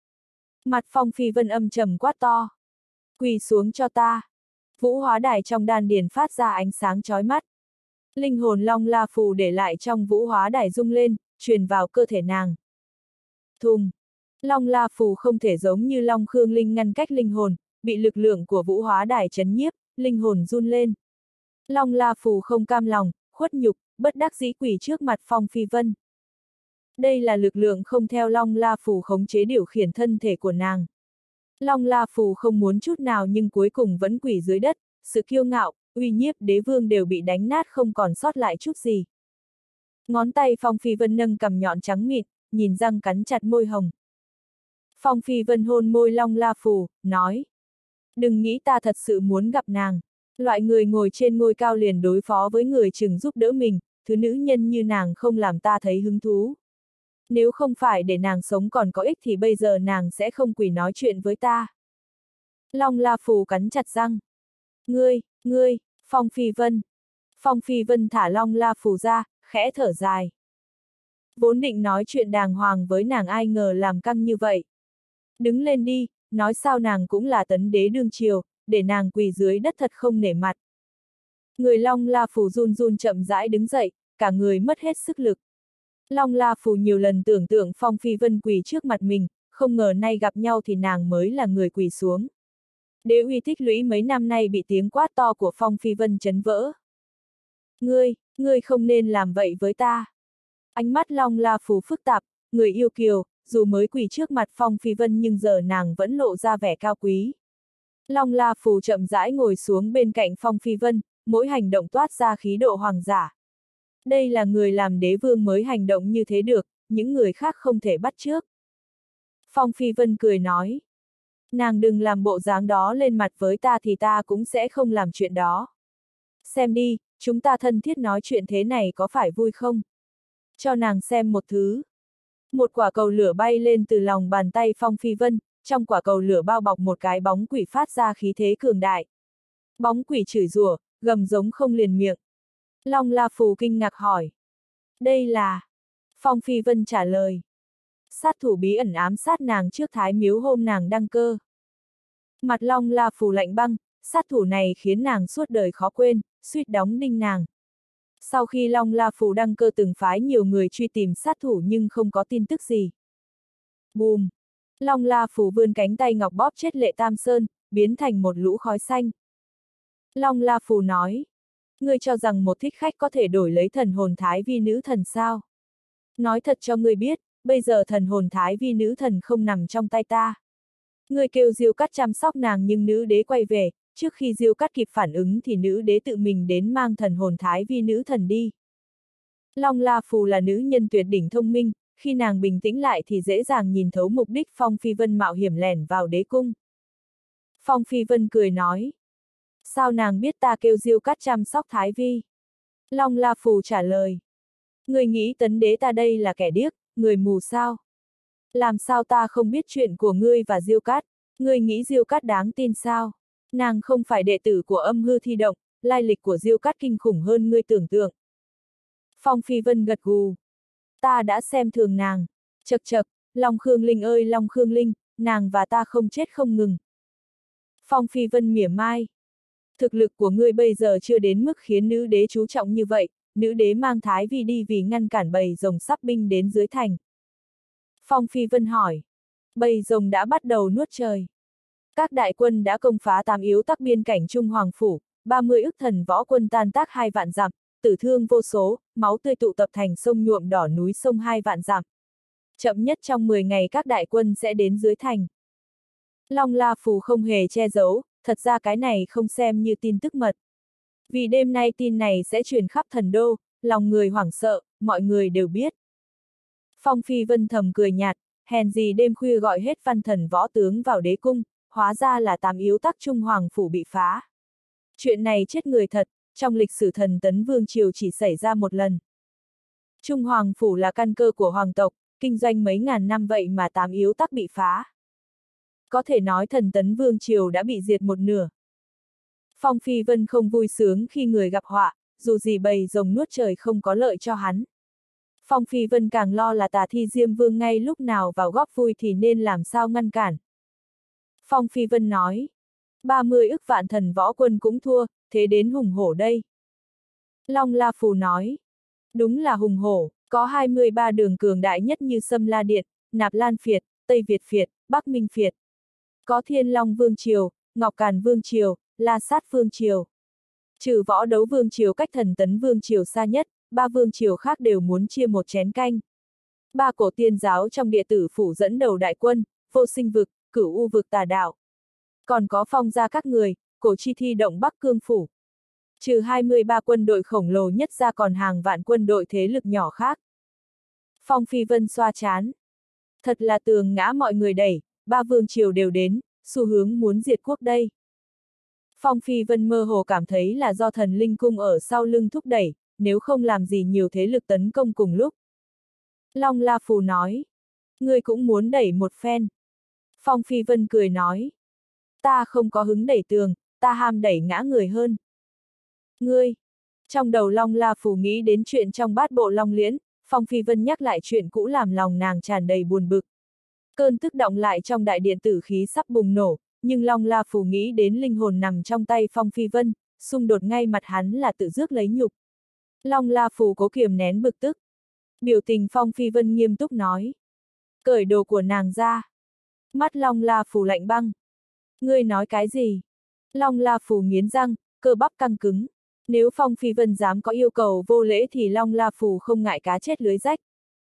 Mặt Phong Phi Vân âm trầm quát to. Quỳ xuống cho ta. Vũ hóa đài trong đan điền phát ra ánh sáng chói mắt. Linh hồn Long La Phù để lại trong vũ hóa đài rung lên, truyền vào cơ thể nàng. Thùng. Long La Phù không thể giống như Long Khương Linh ngăn cách linh hồn, bị lực lượng của Vũ Hóa Đài chấn nhiếp, linh hồn run lên. Long La Phù không cam lòng, khuất nhục, bất đắc dĩ quỳ trước mặt Phong Phi Vân. Đây là lực lượng không theo Long La Phù khống chế điều khiển thân thể của nàng. Long La Phù không muốn chút nào nhưng cuối cùng vẫn quỳ dưới đất, sự kiêu ngạo, uy nhiếp đế vương đều bị đánh nát không còn sót lại chút gì. Ngón tay Phong Phi Vân nâng cằm nhọn trắng mịn, nhìn răng cắn chặt môi hồng. Phong Phi Vân hôn môi Long La Phù, nói. Đừng nghĩ ta thật sự muốn gặp nàng. Loại người ngồi trên ngôi cao liền đối phó với người chừng giúp đỡ mình, thứ nữ nhân như nàng không làm ta thấy hứng thú. Nếu không phải để nàng sống còn có ích thì bây giờ nàng sẽ không quỳ nói chuyện với ta. Long La Phù cắn chặt răng. Ngươi, Phong Phi Vân. Phong Phi Vân thả Long La Phù ra, khẽ thở dài. Vốn định nói chuyện đàng hoàng với nàng ai ngờ làm căng như vậy. Đứng lên đi, nói sao nàng cũng là tấn đế đương triều, để nàng quỳ dưới đất thật không nể mặt. Người Long La Phù run run chậm rãi đứng dậy, cả người mất hết sức lực. Long La Phù nhiều lần tưởng tượng Phong Phi Vân quỳ trước mặt mình, không ngờ nay gặp nhau thì nàng mới là người quỳ xuống. Đế uy tích lũy mấy năm nay bị tiếng quát to của Phong Phi Vân chấn vỡ. Ngươi không nên làm vậy với ta. Ánh mắt Long La Phù phức tạp, người yêu kiều, dù mới quỳ trước mặt Phong Phi Vân nhưng giờ nàng vẫn lộ ra vẻ cao quý. Long La Phù chậm rãi ngồi xuống bên cạnh Phong Phi Vân, mỗi hành động toát ra khí độ hoàng giả. Đây là người làm đế vương mới hành động như thế được, những người khác không thể bắt chước. Phong Phi Vân cười nói. Nàng đừng làm bộ dáng đó lên mặt với ta thì ta cũng sẽ không làm chuyện đó. Xem đi, chúng ta thân thiết nói chuyện thế này có phải vui không? Cho nàng xem một thứ. Một quả cầu lửa bay lên từ lòng bàn tay Phong Phi Vân, trong quả cầu lửa bao bọc một cái bóng quỷ phát ra khí thế cường đại. Bóng quỷ chửi rủa, gầm giống không liền miệng. Long La Phù kinh ngạc hỏi. Đây là... Phong Phi Vân trả lời. Sát thủ bí ẩn ám sát nàng trước Thái Miếu hôm nàng đăng cơ. Mặt Long La Phù lạnh băng, sát thủ này khiến nàng suốt đời khó quên, suýt đóng đinh nàng. Sau khi Long La Phù đăng cơ từng phái nhiều người truy tìm sát thủ nhưng không có tin tức gì. Bùm! Long La Phù vươn cánh tay ngọc bóp chết Lệ Tam Sơn, biến thành một lũ khói xanh. Long La Phù nói. Ngươi cho rằng một thích khách có thể đổi lấy thần hồn Thái Vi nữ thần sao? Nói thật cho ngươi biết, bây giờ thần hồn Thái Vi nữ thần không nằm trong tay ta. Ngươi kêu Diêu Cát chăm sóc nàng nhưng nữ đế quay về, trước khi Diêu Cát kịp phản ứng thì nữ đế tự mình đến mang thần hồn Thái Vi nữ thần đi. Long La Phù là nữ nhân tuyệt đỉnh thông minh, khi nàng bình tĩnh lại thì dễ dàng nhìn thấu mục đích Phong Phi Vân mạo hiểm lẻn vào đế cung. Phong Phi Vân cười nói. Sao nàng biết ta kêu Diêu Cát chăm sóc Thái Vi? Long La Phù trả lời. Người nghĩ tấn đế ta đây là kẻ điếc, người mù sao? Làm sao ta không biết chuyện của ngươi và Diêu Cát? Ngươi nghĩ Diêu Cát đáng tin sao? Nàng không phải đệ tử của Âm Hư Thi Động, lai lịch của Diêu Cát kinh khủng hơn ngươi tưởng tượng. Phong Phi Vân gật gù. Ta đã xem thường nàng. Chậc chậc, Long Khương Linh ơi Long Khương Linh, nàng và ta không chết không ngừng. Phong Phi Vân mỉa mai. Thực lực của ngươi bây giờ chưa đến mức khiến nữ đế chú trọng như vậy, nữ đế mang Thái Vi đi vì ngăn cản bầy rồng sắp binh đến dưới thành. Phong Phi Vân hỏi. Bầy rồng đã bắt đầu nuốt trời. Các đại quân đã công phá 8 yếu tắc biên cảnh Trung Hoàng Phủ, 30 ức thần võ quân tan tác 2 vạn dặm, tử thương vô số, máu tươi tụ tập thành sông nhuộm đỏ núi sông 2 vạn dặm. Chậm nhất trong 10 ngày các đại quân sẽ đến dưới thành. Long La Phù không hề che giấu, thật ra cái này không xem như tin tức mật. Vì đêm nay tin này sẽ truyền khắp thần đô, lòng người hoảng sợ, mọi người đều biết. Phong Phi Vân thầm cười nhạt, hèn gì đêm khuya gọi hết văn thần võ tướng vào đế cung, hóa ra là 8 yếu tắc Trung Hoàng Phủ bị phá. Chuyện này chết người thật, trong lịch sử thần tấn vương triều chỉ xảy ra một lần. Trung Hoàng Phủ là căn cơ của hoàng tộc, kinh doanh mấy ngàn năm vậy mà 8 yếu tắc bị phá. Có thể nói thần tấn vương triều đã bị diệt một nửa. Phong Phi Vân không vui sướng khi người gặp họa, dù gì bầy rồng nuốt trời không có lợi cho hắn. Phong Phi Vân càng lo là Tà Thi Diêm Vương ngay lúc nào vào góp vui thì nên làm sao ngăn cản. Phong Phi Vân nói, 30 ức vạn thần võ quân cũng thua, thế đến hùng hổ đây. Long La Phù nói, đúng là hùng hổ, có 23 đường cường đại nhất như Sâm La Điện, Nạp Lan Phiệt, Tây Việt Phiệt, Bắc Minh Phiệt. Có Thiên Long Vương Triều, Ngọc Càn Vương Triều, La Sát Vương Triều. Trừ Võ Đấu Vương Triều cách Thần Tấn Vương Triều xa nhất, ba vương triều khác đều muốn chia một chén canh. Ba cổ tiên giáo trong địa tử phủ dẫn đầu đại quân, Vô Sinh Vực, Cửu U Vực Tà Đạo. Còn có Phong gia các người, Cổ Chi Thi động Bắc Cương Phủ. Trừ 23 quân đội khổng lồ nhất ra còn hàng vạn quân đội thế lực nhỏ khác. Phong Phi Vân xoa chán. Thật là tường ngã mọi người đẩy, ba vương triều đều đến, xu hướng muốn diệt quốc đây. Phong Phi Vân mơ hồ cảm thấy là do thần linh cung ở sau lưng thúc đẩy, nếu không làm gì nhiều thế lực tấn công cùng lúc. Long La Phù nói, ngươi cũng muốn đẩy một phen. Phong Phi Vân cười nói, ta không có hứng đẩy tường, ta ham đẩy ngã người hơn. Ngươi, trong đầu Long La Phù nghĩ đến chuyện trong bát bộ Long Liễn, Phong Phi Vân nhắc lại chuyện cũ làm lòng nàng tràn đầy buồn bực. Cơn tức động lại trong đại điện tử khí sắp bùng nổ, nhưng Long La Phù nghĩ đến linh hồn nằm trong tay Phong Phi Vân, xung đột ngay mặt hắn là tự rước lấy nhục. Long La Phù cố kiềm nén bực tức. Biểu tình Phong Phi Vân nghiêm túc nói. Cởi đồ của nàng ra. Mắt Long La Phù lạnh băng. Ngươi nói cái gì? Long La Phù nghiến răng, cơ bắp căng cứng. Nếu Phong Phi Vân dám có yêu cầu vô lễ thì Long La Phù không ngại cá chết lưới rách.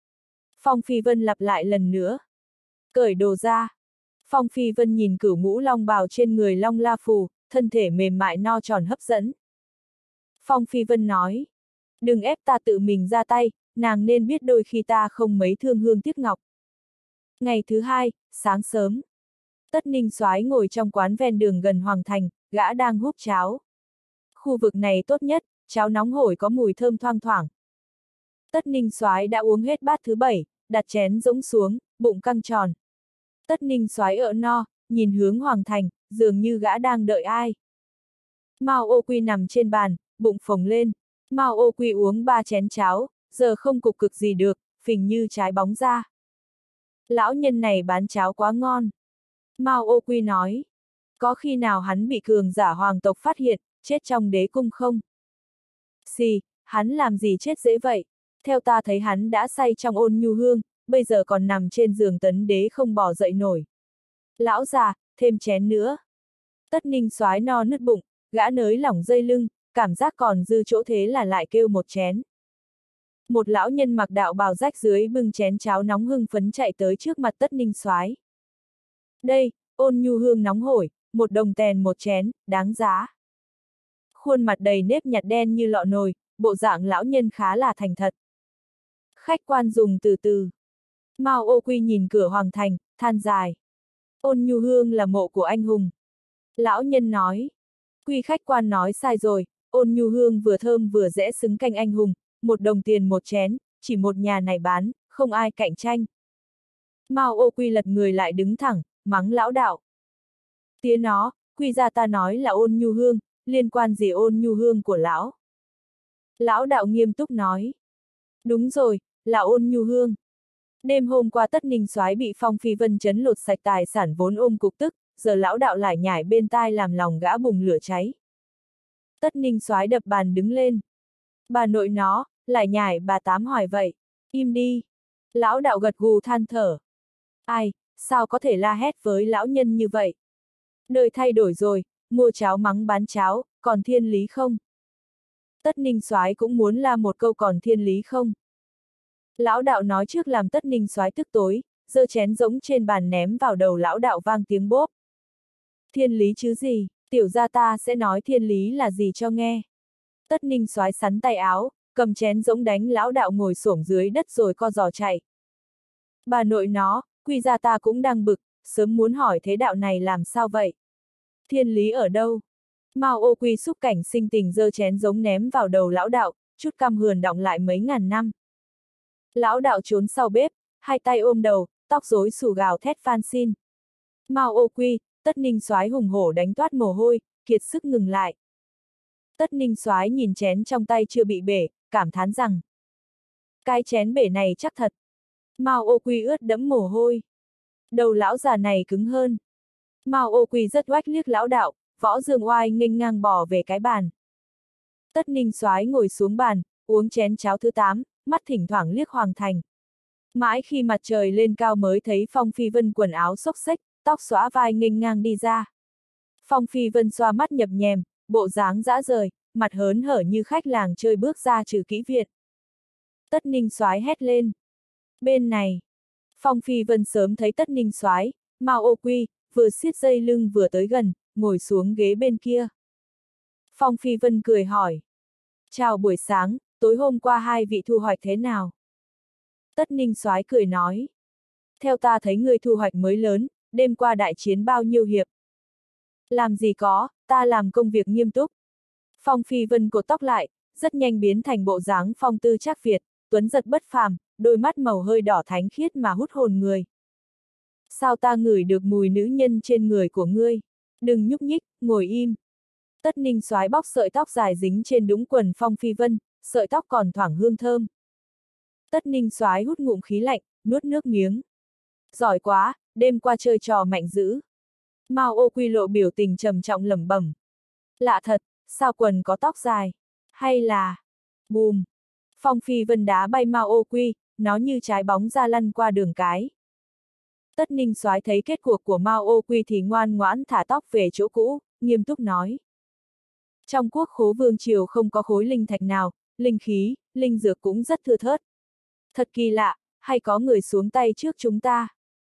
Phong Phi Vân lặp lại lần nữa. Cởi đồ ra. Phong Phi Vân nhìn cửu ngũ long bào trên người Long La Phù, thân thể mềm mại no tròn hấp dẫn. Phong Phi Vân nói. Đừng ép ta tự mình ra tay, nàng nên biết đôi khi ta không mấy thương hương tiếc ngọc. Ngày thứ hai, sáng sớm. Tất Ninh Soái ngồi trong quán ven đường gần Hoàng Thành, gã đang húp cháo. Khu vực này tốt nhất, cháo nóng hổi có mùi thơm thoang thoảng. Tất Ninh Soái đã uống hết bát thứ 7, đặt chén dũng xuống, bụng căng tròn. Tất Ninh Soái ợ no, nhìn hướng Hoàng Thành, dường như gã đang đợi ai. Mao Ô Quy nằm trên bàn, bụng phồng lên. Mao Ô Quy uống 3 chén cháo, giờ không cục cực gì được, phình như trái bóng ra. Lão nhân này bán cháo quá ngon. Mao Ô Quy nói. Có khi nào hắn bị cường giả hoàng tộc phát hiện, chết trong đế cung không? Xì, hắn làm gì chết dễ vậy? Theo ta thấy hắn đã say trong Ôn Nhu Hương, bây giờ còn nằm trên giường tấn đế không bỏ dậy nổi. Lão già, thêm chén nữa. Tất Ninh Soái no nứt bụng, gã nới lỏng dây lưng, cảm giác còn dư chỗ thế là lại kêu một chén. Một lão nhân mặc đạo bào rách dưới bưng chén cháo nóng hưng phấn chạy tới trước mặt Tất Ninh Soái. Đây, Ôn Nhu Hương nóng hổi, 1 đồng tèn một chén, đáng giá. Khuôn mặt đầy nếp nhạt đen như lọ nồi, bộ dạng lão nhân khá là thành thật. Khách quan dùng từ từ. Mao Ô Quy nhìn cửa Hoàng Thành, than dài. Ôn Nhu Hương là mộ của anh hùng. Lão nhân nói. Quy khách quan nói sai rồi, Ôn Nhu Hương vừa thơm vừa dễ xứng canh anh hùng, 1 đồng tiền một chén, chỉ một nhà này bán, không ai cạnh tranh. Mao Ô Quy lật người lại đứng thẳng, mắng lão đạo. Tía nó, Quy ra ta nói là Ôn Nhu Hương, liên quan gì Ôn Nhu Hương của lão? Lão đạo nghiêm túc nói. Đúng rồi, là Ôn Nhu Hương. Đêm hôm qua Tất Ninh Soái bị Phong Phi Vân trấn lột sạch tài sản vốn ôm cục tức, giờ lão đạo lải nhải bên tai làm lòng gã bùng lửa cháy. Tất Ninh Soái đập bàn đứng lên. Bà nội nó, lải nhải bà tám hoài vậy. Im đi. Lão đạo gật gù than thở. Ai, sao có thể la hét với lão nhân như vậy? Đời thay đổi rồi, mua cháo mắng bán cháo, còn thiên lý không? Tất Ninh Soái cũng muốn la một câu còn thiên lý không? Lão đạo nói trước làm Tất Ninh Soái tức tối, giơ chén giống trên bàn ném vào đầu lão đạo vang tiếng bốp. Thiên lý chứ gì, tiểu gia ta sẽ nói thiên lý là gì cho nghe. Tất Ninh Soái sắn tay áo, cầm chén giống đánh lão đạo ngồi xổm dưới đất rồi co giò chạy. Bà nội nó, Quy gia ta cũng đang bực, sớm muốn hỏi thế đạo này làm sao vậy? Thiên lý ở đâu? Mao Ô Quy xúc cảnh sinh tình giơ chén giống ném vào đầu lão đạo, chút căm hờn đọng lại mấy ngàn năm. Lão đạo trốn sau bếp, hai tay ôm đầu, tóc rối xù gào thét van xin. Mao Ô Quy, Tất Ninh Soái hùng hổ đánh toát mồ hôi, kiệt sức ngừng lại. Tất Ninh Soái nhìn chén trong tay chưa bị bể, cảm thán rằng. Cái chén bể này chắc thật. Mao Ô Quy ướt đẫm mồ hôi. Đầu lão già này cứng hơn. Mao Ô Quy rất oách liếc lão đạo, Võ Dương Oai nghênh ngang bò về cái bàn. Tất Ninh Soái ngồi xuống bàn, uống chén cháo thứ 8, mắt thỉnh thoảng liếc Hoàng Thành. Mãi khi mặt trời lên cao mới thấy Phong Phi Vân quần áo xốc xếch, tóc xõa vai nghênh ngang đi ra. Phong Phi Vân xoa mắt nhập nhèm, bộ dáng dã rời, mặt hớn hở như khách làng chơi bước ra trừ kỹ viện. Tất Ninh Soái hét lên. Bên này, Phong Phi Vân sớm thấy Tất Ninh Soái, Mao Ô Quy, vừa siết dây lưng vừa tới gần, ngồi xuống ghế bên kia. Phong Phi Vân cười hỏi. Chào buổi sáng, tối hôm qua hai vị thu hoạch thế nào? Tất Ninh Soái cười nói. Theo ta thấy người thu hoạch mới lớn, đêm qua đại chiến bao nhiêu hiệp? Làm gì có, ta làm công việc nghiêm túc. Phong Phi Vân cột tóc lại, rất nhanh biến thành bộ dáng phong tư trác Việt, tuấn giật bất phàm, đôi mắt màu hơi đỏ thánh khiết mà hút hồn người. Sao ta ngửi được mùi nữ nhân trên người của ngươi? Đừng nhúc nhích, ngồi im. Tất Ninh Soái bóc sợi tóc dài dính trên đũng quần Phong Phi Vân, sợi tóc còn thoảng hương thơm. Tất Ninh Soái hút ngụm khí lạnh, nuốt nước miếng. Giỏi quá, đêm qua chơi trò mạnh dữ. Mao Ô Quy lộ biểu tình trầm trọng lẩm bẩm. Lạ thật, sao quần có tóc dài? Hay là... Bùm! Phong Phi Vân đá bay Mao Ô Quy, nó như trái bóng ra lăn qua đường cái. Tất Ninh Soái thấy kết cuộc của Mao Ô Quy thì ngoan ngoãn thả tóc về chỗ cũ, nghiêm túc nói. Trong quốc khố vương triều không có khối linh thạch nào, linh khí, linh dược cũng rất thưa thớt. Thật kỳ lạ, hay có người xuống tay trước chúng ta.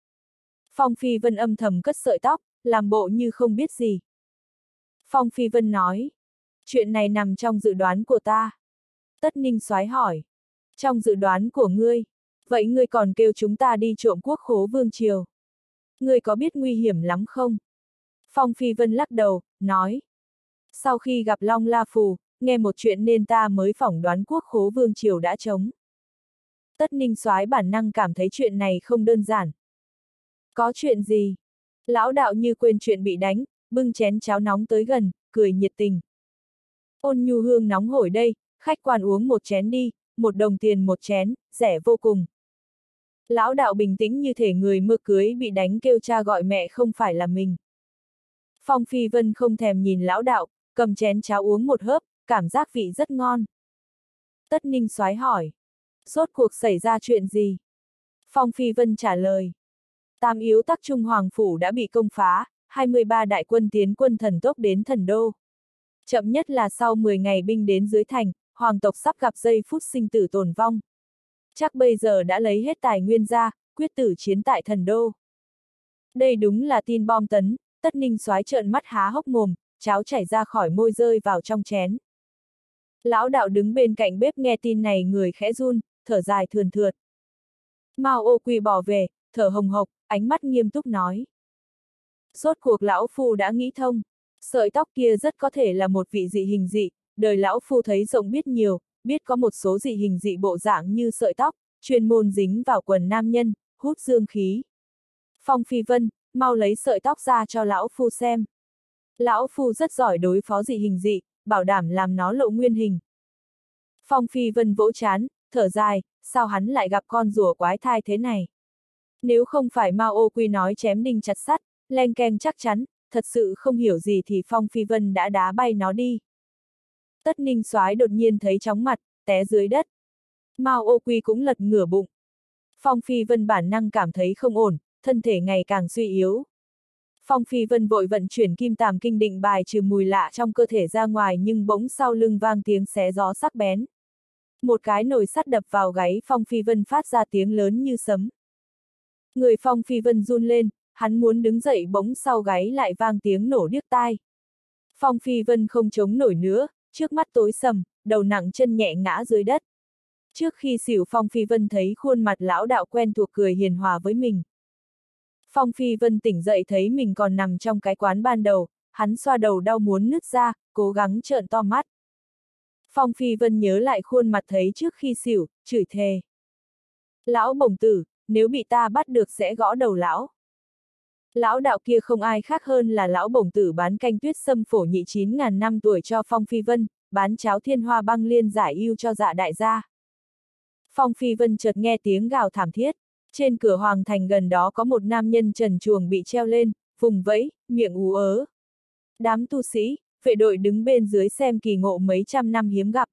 Phong Phi Vân âm thầm cất sợi tóc, làm bộ như không biết gì. Phong Phi Vân nói, chuyện này nằm trong dự đoán của ta. Tất Ninh Soái hỏi, trong dự đoán của ngươi, vậy ngươi còn kêu chúng ta đi trộm quốc khố vương triều. Ngươi có biết nguy hiểm lắm không? Phong Phi Vân lắc đầu, nói, sau khi gặp Long La Phù, nghe một chuyện nên ta mới phỏng đoán quốc khố vương triều đã trống. Tất Ninh Soái bản năng cảm thấy chuyện này không đơn giản. Có chuyện gì? Lão đạo như quên chuyện bị đánh, bưng chén cháo nóng tới gần, cười nhiệt tình. Ôn nhu hương nóng hổi đây, khách quan uống một chén đi, 1 đồng tiền một chén, rẻ vô cùng. Lão đạo bình tĩnh như thể người mơ cưới bị đánh kêu cha gọi mẹ không phải là mình. Phong Phi Vân không thèm nhìn lão đạo, cầm chén cháo uống một hớp, cảm giác vị rất ngon. Tất Ninh Soái hỏi, rốt cuộc xảy ra chuyện gì? Phong Phi Vân trả lời, Tam yếu tắc Trung Hoàng Phủ đã bị công phá, 23 đại quân tiến quân thần tốc đến thần đô. Chậm nhất là sau 10 ngày binh đến dưới thành, hoàng tộc sắp gặp giây phút sinh tử tồn vong. Chắc bây giờ đã lấy hết tài nguyên ra, quyết tử chiến tại thần đô. Đây đúng là tin bom tấn. Tất Ninh Soái trợn mắt há hốc mồm, cháo chảy ra khỏi môi rơi vào trong chén. Lão đạo đứng bên cạnh bếp nghe tin này người khẽ run, thở dài thườn thượt. Mao Ô Quy bỏ về, thở hồng hộc, ánh mắt nghiêm túc nói. Rốt cuộc lão phu đã nghĩ thông, sợi tóc kia rất có thể là một vị dị hình dị, đời lão phu thấy rộng biết nhiều, biết có một số dị hình dị bộ dạng như sợi tóc, chuyên môn dính vào quần nam nhân, hút dương khí. Phong Phi Vân, mau lấy sợi tóc ra cho lão phu xem. Lão phu rất giỏi đối phó dị hình dị, bảo đảm làm nó lộ nguyên hình. Phong Phi Vân vỗ chán, thở dài, sao hắn lại gặp con rùa quái thai thế này? Nếu không phải Mao Ô Quy nói chém đinh chặt sắt, len keng chắc chắn, thật sự không hiểu gì thì Phong Phi Vân đã đá bay nó đi. Tất Ninh Soái đột nhiên thấy chóng mặt, té dưới đất. Mao Ô Quy cũng lật ngửa bụng. Phong Phi Vân bản năng cảm thấy không ổn, thân thể ngày càng suy yếu. Phong Phi Vân vội vận chuyển kim tàm kinh định bài trừ mùi lạ trong cơ thể ra ngoài nhưng bỗng sau lưng vang tiếng xé gió sắc bén. Một cái nồi sắt đập vào gáy Phong Phi Vân phát ra tiếng lớn như sấm. Người Phong Phi Vân run lên, hắn muốn đứng dậy bỗng sau gáy lại vang tiếng nổ điếc tai. Phong Phi Vân không chống nổi nữa, trước mắt tối sầm, đầu nặng chân nhẹ ngã dưới đất. Trước khi xỉu Phong Phi Vân thấy khuôn mặt lão đạo quen thuộc cười hiền hòa với mình. Phong Phi Vân tỉnh dậy thấy mình còn nằm trong cái quán ban đầu, hắn xoa đầu đau muốn nứt ra, cố gắng trợn to mắt. Phong Phi Vân nhớ lại khuôn mặt thấy trước khi xỉu, chửi thề. Lão bổng tử, nếu bị ta bắt được sẽ gõ đầu lão. Lão đạo kia không ai khác hơn là lão bổng tử bán canh tuyết sâm phổ nhị 9.000 năm tuổi cho Phong Phi Vân, bán cháo thiên hoa băng liên giải yêu cho dạ đại gia. Phong Phi Vân chợt nghe tiếng gào thảm thiết. Trên cửa hoàng thành gần đó có một nam nhân trần truồng bị treo lên, vùng vẫy, miệng ú ớ. Đám tu sĩ, vệ đội đứng bên dưới xem kỳ ngộ mấy trăm năm hiếm gặp.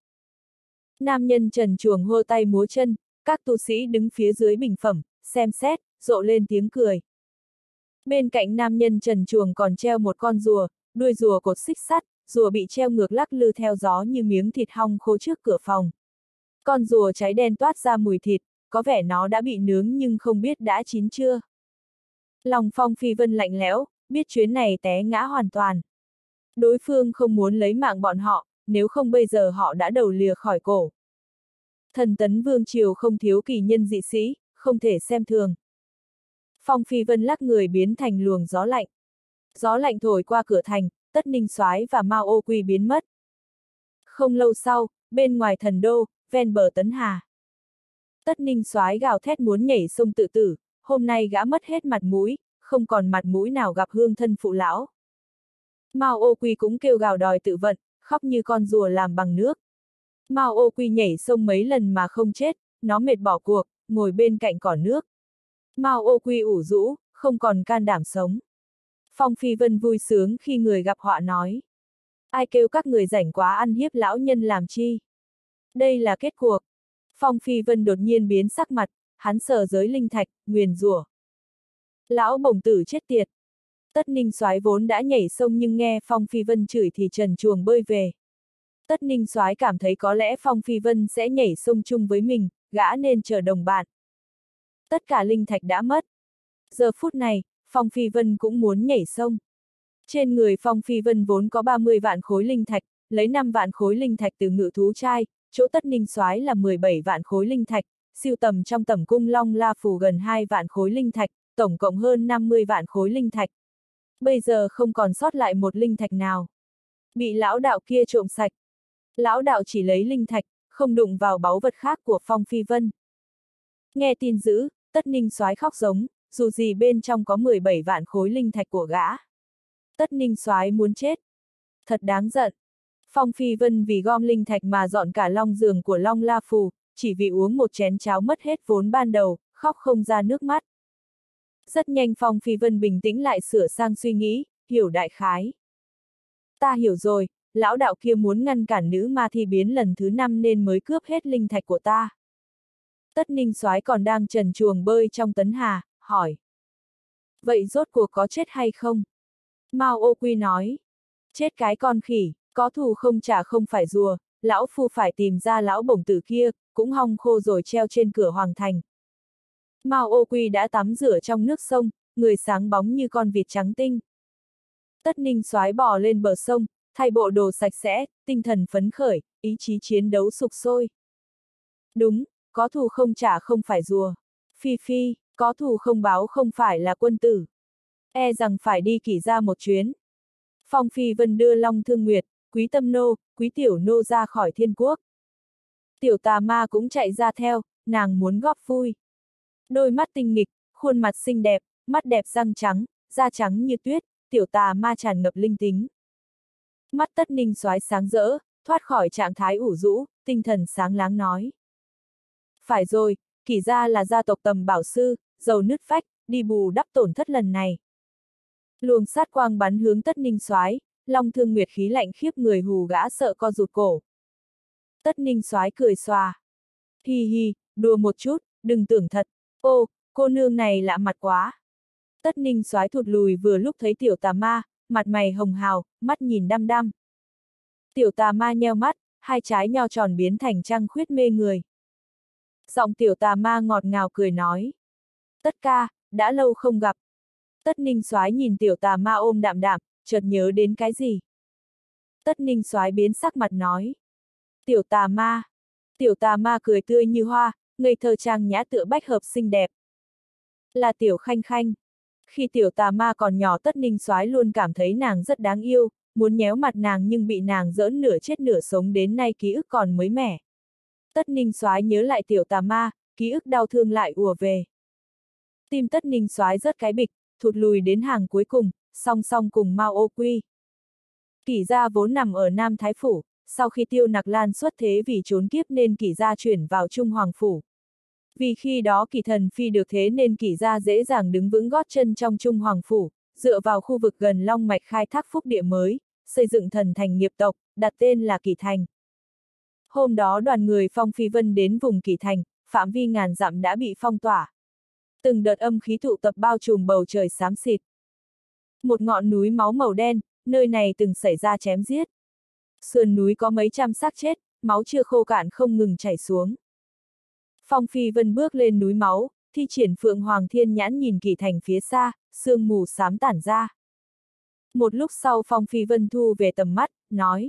Nam nhân trần truồng hô tay múa chân, các tu sĩ đứng phía dưới bình phẩm, xem xét, rộ lên tiếng cười. Bên cạnh nam nhân trần truồng còn treo một con rùa, đuôi rùa cột xích sắt, rùa bị treo ngược lắc lư theo gió như miếng thịt hong khô trước cửa phòng. Con rùa cháy đen toát ra mùi thịt, có vẻ nó đã bị nướng nhưng không biết đã chín chưa. Lòng Phong Phi Vân lạnh lẽo, biết chuyến này té ngã hoàn toàn. Đối phương không muốn lấy mạng bọn họ, nếu không bây giờ họ đã đầu lìa khỏi cổ. Thần tấn vương triều không thiếu kỳ nhân dị sĩ, không thể xem thường. Phong Phi Vân lắc người biến thành luồng gió lạnh. Gió lạnh thổi qua cửa thành, Tất Ninh Soái và Mao Ô Quy biến mất. Không lâu sau, bên ngoài thần đô, ven bờ Tấn Hà. Tất Ninh Soái gào thét muốn nhảy sông tự tử, hôm nay gã mất hết mặt mũi, không còn mặt mũi nào gặp hương thân phụ lão. Mao Ô Quy cũng kêu gào đòi tự vận, khóc như con rùa làm bằng nước. Mao Ô Quy nhảy sông mấy lần mà không chết, nó mệt bỏ cuộc, ngồi bên cạnh cỏ nước. Mao Ô Quy ủ rũ, không còn can đảm sống. Phong Phi Vân vui sướng khi người gặp họa nói. Ai kêu các người rảnh quá ăn hiếp lão nhân làm chi? Đây là kết cuộc. Phong Phi Vân đột nhiên biến sắc mặt, hắn sờ giới linh thạch, nguyền rủa. Lão bổng tử chết tiệt. Tất Ninh Soái vốn đã nhảy sông nhưng nghe Phong Phi Vân chửi thì trần truồng bơi về. Tất Ninh Soái cảm thấy có lẽ Phong Phi Vân sẽ nhảy sông chung với mình, gã nên chờ đồng bạn. Tất cả linh thạch đã mất. Giờ phút này, Phong Phi Vân cũng muốn nhảy sông. Trên người Phong Phi Vân vốn có 30 vạn khối linh thạch, lấy 5 vạn khối linh thạch từ Ngự Thú Trai, chỗ Tất Ninh Soái là 17 vạn khối linh thạch, sưu tầm trong tẩm cung Long La Phù gần 2 vạn khối linh thạch, tổng cộng hơn 50 vạn khối linh thạch. Bây giờ không còn sót lại một linh thạch nào. Bị lão đạo kia trộm sạch. Lão đạo chỉ lấy linh thạch, không đụng vào báu vật khác của Phong Phi Vân. Nghe tin dữ, Tất Ninh Soái khóc giống, dù gì bên trong có 17 vạn khối linh thạch của gã. Tất Ninh Soái muốn chết. Thật đáng giận. Phong Phi Vân vì gom linh thạch mà dọn cả long giường của Long La Phù, chỉ vì uống một chén cháo mất hết vốn ban đầu, khóc không ra nước mắt. Rất nhanh Phong Phi Vân bình tĩnh lại sửa sang suy nghĩ, hiểu đại khái. Ta hiểu rồi, lão đạo kia muốn ngăn cản nữ ma thi biến lần thứ 5 nên mới cướp hết linh thạch của ta. Tất Ninh Soái còn đang trần truồng bơi trong Tấn Hà, hỏi. Vậy rốt cuộc có chết hay không? Mao Ô Quy nói. Chết cái con khỉ, có thù không trả không phải rùa, lão phu phải tìm ra lão bổng tử kia, cũng hong khô rồi treo trên cửa hoàng thành. Mao Ô Quy đã tắm rửa trong nước sông, người sáng bóng như con vịt trắng tinh. Tất Ninh Soái bò lên bờ sông, thay bộ đồ sạch sẽ, tinh thần phấn khởi, ý chí chiến đấu sục sôi. Đúng, có thù không trả không phải rùa. Phi Phi, có thù không báo không phải là quân tử. E rằng phải đi Kỷ ra một chuyến. Phong Phi Vân đưa Long Thương Nguyệt, Quý Tâm Nô, Quý Tiểu Nô ra khỏi Thiên Quốc. Tiểu Tà Ma cũng chạy ra theo, nàng muốn góp vui. Đôi mắt tinh nghịch, khuôn mặt xinh đẹp, mắt đẹp răng trắng, da trắng như tuyết, Tiểu Tà Ma tràn ngập linh tính. Mắt Tất Ninh Soái sáng rỡ, thoát khỏi trạng thái ủ rũ, tinh thần sáng láng nói. Phải rồi, Kỷ gia là gia tộc tầm bảo sư, giàu nứt vách, đi bù đắp tổn thất lần này. Luồng sát quang bắn hướng Tất Ninh Soái, Long Thương Nguyệt khí lạnh khiếp người hù gã sợ co rụt cổ. Tất Ninh Soái cười xòa. Hi hi, đùa một chút, đừng tưởng thật. Ô, cô nương này lạ mặt quá. Tất Ninh Soái thụt lùi vừa lúc thấy Tiểu Tà Ma, mặt mày hồng hào, mắt nhìn đăm đăm. Tiểu Tà Ma nheo mắt, hai trái nho tròn biến thành trăng khuyết mê người. Giọng Tiểu Tà Ma ngọt ngào cười nói. Tất ca, đã lâu không gặp. Tất Ninh Soái nhìn Tiểu Tà Ma ôm đạm đạm, chợt nhớ đến cái gì. Tất Ninh Soái biến sắc mặt nói. Tiểu Tà Ma. Tiểu Tà Ma cười tươi như hoa, ngây thơ trang nhã tựa bách hợp xinh đẹp. Là Tiểu Khanh Khanh. Khi Tiểu Tà Ma còn nhỏ Tất Ninh Soái luôn cảm thấy nàng rất đáng yêu, muốn nhéo mặt nàng nhưng bị nàng giỡn nửa chết nửa sống đến nay ký ức còn mới mẻ. Tất Ninh Soái nhớ lại Tiểu Tà Ma, ký ức đau thương lại ùa về. Tim Tất Ninh Soái rớt cái bịch, thụt lùi đến hàng cuối cùng, song song cùng Mao Ô Quy. Kỷ gia vốn nằm ở Nam Thái Phủ, sau khi Tiêu Nặc Lan xuất thế vì trốn kiếp nên Kỷ gia chuyển vào Trung Hoàng Phủ. Vì khi đó Kỷ Thần Phi được thế nên Kỷ gia dễ dàng đứng vững gót chân trong Trung Hoàng Phủ, dựa vào khu vực gần Long Mạch khai thác phúc địa mới, xây dựng thần thành nghiệp tộc, đặt tên là Kỷ Thành. Hôm đó đoàn người Phong Phi Vân đến vùng Kỷ Thành, phạm vi ngàn dặm đã bị phong tỏa. Từng đợt âm khí tụ tập bao trùm bầu trời xám xịt. Một ngọn núi máu màu đen, nơi này từng xảy ra chém giết. Sườn núi có mấy trăm xác chết, máu chưa khô cạn không ngừng chảy xuống. Phong Phi Vân bước lên núi máu, thi triển Phượng Hoàng Thiên Nhãn nhìn Kỷ Thành phía xa, sương mù xám tản ra. Một lúc sau Phong Phi Vân thu về tầm mắt, nói.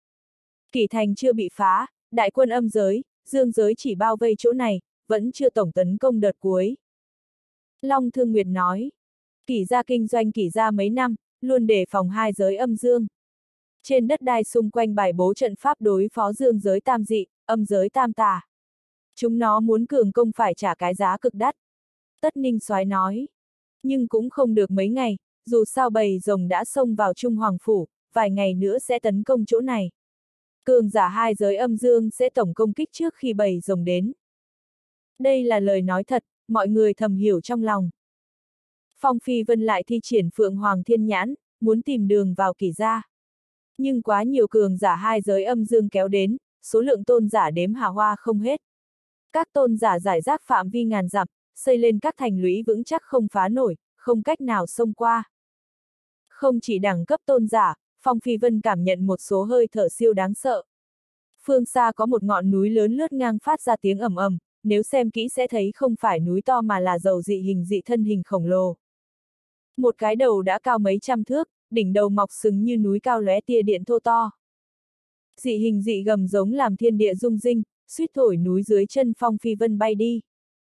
Kỷ Thành chưa bị phá, đại quân âm giới, dương giới chỉ bao vây chỗ này, vẫn chưa tổng tấn công đợt cuối. Long Thương Nguyệt nói. Kỷ gia kinh doanh Kỷ gia mấy năm, luôn đề phòng hai giới âm dương. Trên đất đai xung quanh bài bố trận pháp đối phó dương giới tam dị, âm giới tam tà. Chúng nó muốn cường công phải trả cái giá cực đắt. Tất Ninh Soái nói. Nhưng cũng không được mấy ngày, dù sao bầy rồng đã xông vào Trung Hoàng Phủ, vài ngày nữa sẽ tấn công chỗ này. Cường giả hai giới âm dương sẽ tổng công kích trước khi bầy rồng đến. Đây là lời nói thật, mọi người thầm hiểu trong lòng. Phong Phi Vân lại thi triển Phượng Hoàng Thiên Nhãn, muốn tìm đường vào Kỷ gia. Nhưng quá nhiều cường giả hai giới âm dương kéo đến, số lượng tôn giả đếm hà hoa không hết. Các tôn giả giải rác phạm vi ngàn dặm, xây lên các thành lũy vững chắc không phá nổi, không cách nào xông qua. Không chỉ đẳng cấp tôn giả, Phong Phi Vân cảm nhận một số hơi thở siêu đáng sợ. Phương xa có một ngọn núi lớn lướt ngang phát ra tiếng ầm ầm, nếu xem kỹ sẽ thấy không phải núi to mà là dầu dị hình dị thân hình khổng lồ. Một cái đầu đã cao mấy trăm thước, đỉnh đầu mọc sừng như núi cao lóe tia điện thô to. Dị hình dị gầm giống làm thiên địa rung rinh, suýt thổi núi dưới chân Phong Phi Vân bay đi.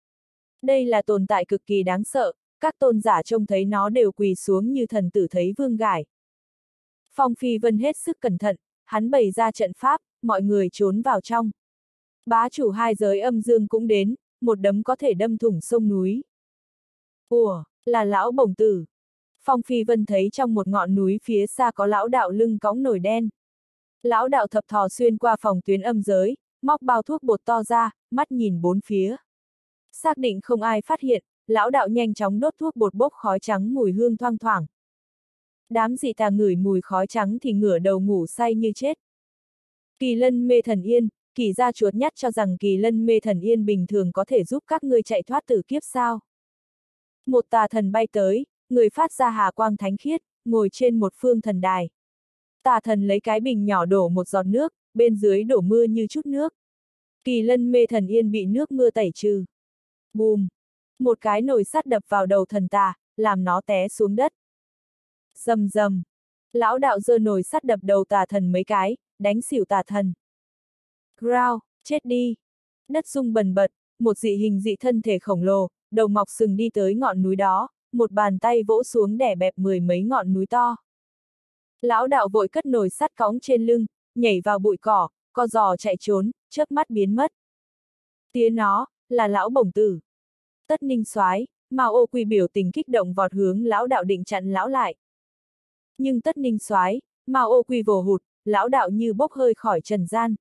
Đây là tồn tại cực kỳ đáng sợ, các tôn giả trông thấy nó đều quỳ xuống như thần tử thấy vương gải. Phong Phi Vân hết sức cẩn thận, hắn bày ra trận pháp, mọi người trốn vào trong. Bá chủ hai giới âm dương cũng đến, một đấm có thể đâm thủng sông núi. Ủa, là lão bổng tử. Phong Phi Vân thấy trong một ngọn núi phía xa có lão đạo lưng cõng nồi đen. Lão đạo thập thò xuyên qua phòng tuyến âm giới, móc bao thuốc bột to ra, mắt nhìn bốn phía. Xác định không ai phát hiện, lão đạo nhanh chóng đốt thuốc bột bốc khói trắng mùi hương thoang thoảng. Đám dị tà ngửi mùi khói trắng thì ngửa đầu ngủ say như chết. Kỳ Lân Mê Thần Yên, Kỷ gia chuột nhắt cho rằng Kỳ Lân Mê Thần Yên bình thường có thể giúp các ngươi chạy thoát tử kiếp sao. Một tà thần bay tới, người phát ra hà quang thánh khiết, ngồi trên một phương thần đài. Tà thần lấy cái bình nhỏ đổ một giọt nước, bên dưới đổ mưa như chút nước. Kỳ Lân Mê Thần Yên bị nước mưa tẩy trừ. Bùm! Một cái nồi sắt đập vào đầu thần tà, làm nó té xuống đất. Rầm rầm! Lão đạo giơ nồi sắt đập đầu tà thần mấy cái, đánh xỉu tà thần. Grao, chết đi! Đất rung bần bật, một dị hình dị thân thể khổng lồ, đầu mọc sừng đi tới ngọn núi đó, một bàn tay vỗ xuống đè bẹp mười mấy ngọn núi to. Lão đạo vội cất nồi sắt cõng trên lưng, nhảy vào bụi cỏ, co giò chạy trốn, chớp mắt biến mất. Tía nó, là lão bổng tử. Tất Ninh Soái, Mao Ô Quy biểu tình kích động vọt hướng lão đạo định chặn lão lại. Nhưng Tất Ninh Soái, Mao Ô Quy vồ hụt, lão đạo như bốc hơi khỏi trần gian.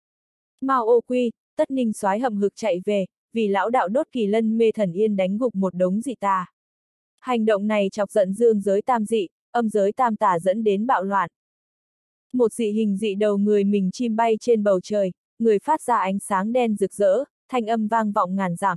Mao Ô Quy, Tất Ninh Soái hậm hực chạy về, vì lão đạo đốt Kỳ Lân Mê Thần Yên đánh gục một đống dị tà. Hành động này chọc giận dương giới tam dị, âm giới tam tà dẫn đến bạo loạn. Một dị hình dị đầu người mình chim bay trên bầu trời, người phát ra ánh sáng đen rực rỡ, thanh âm vang vọng ngàn dặm.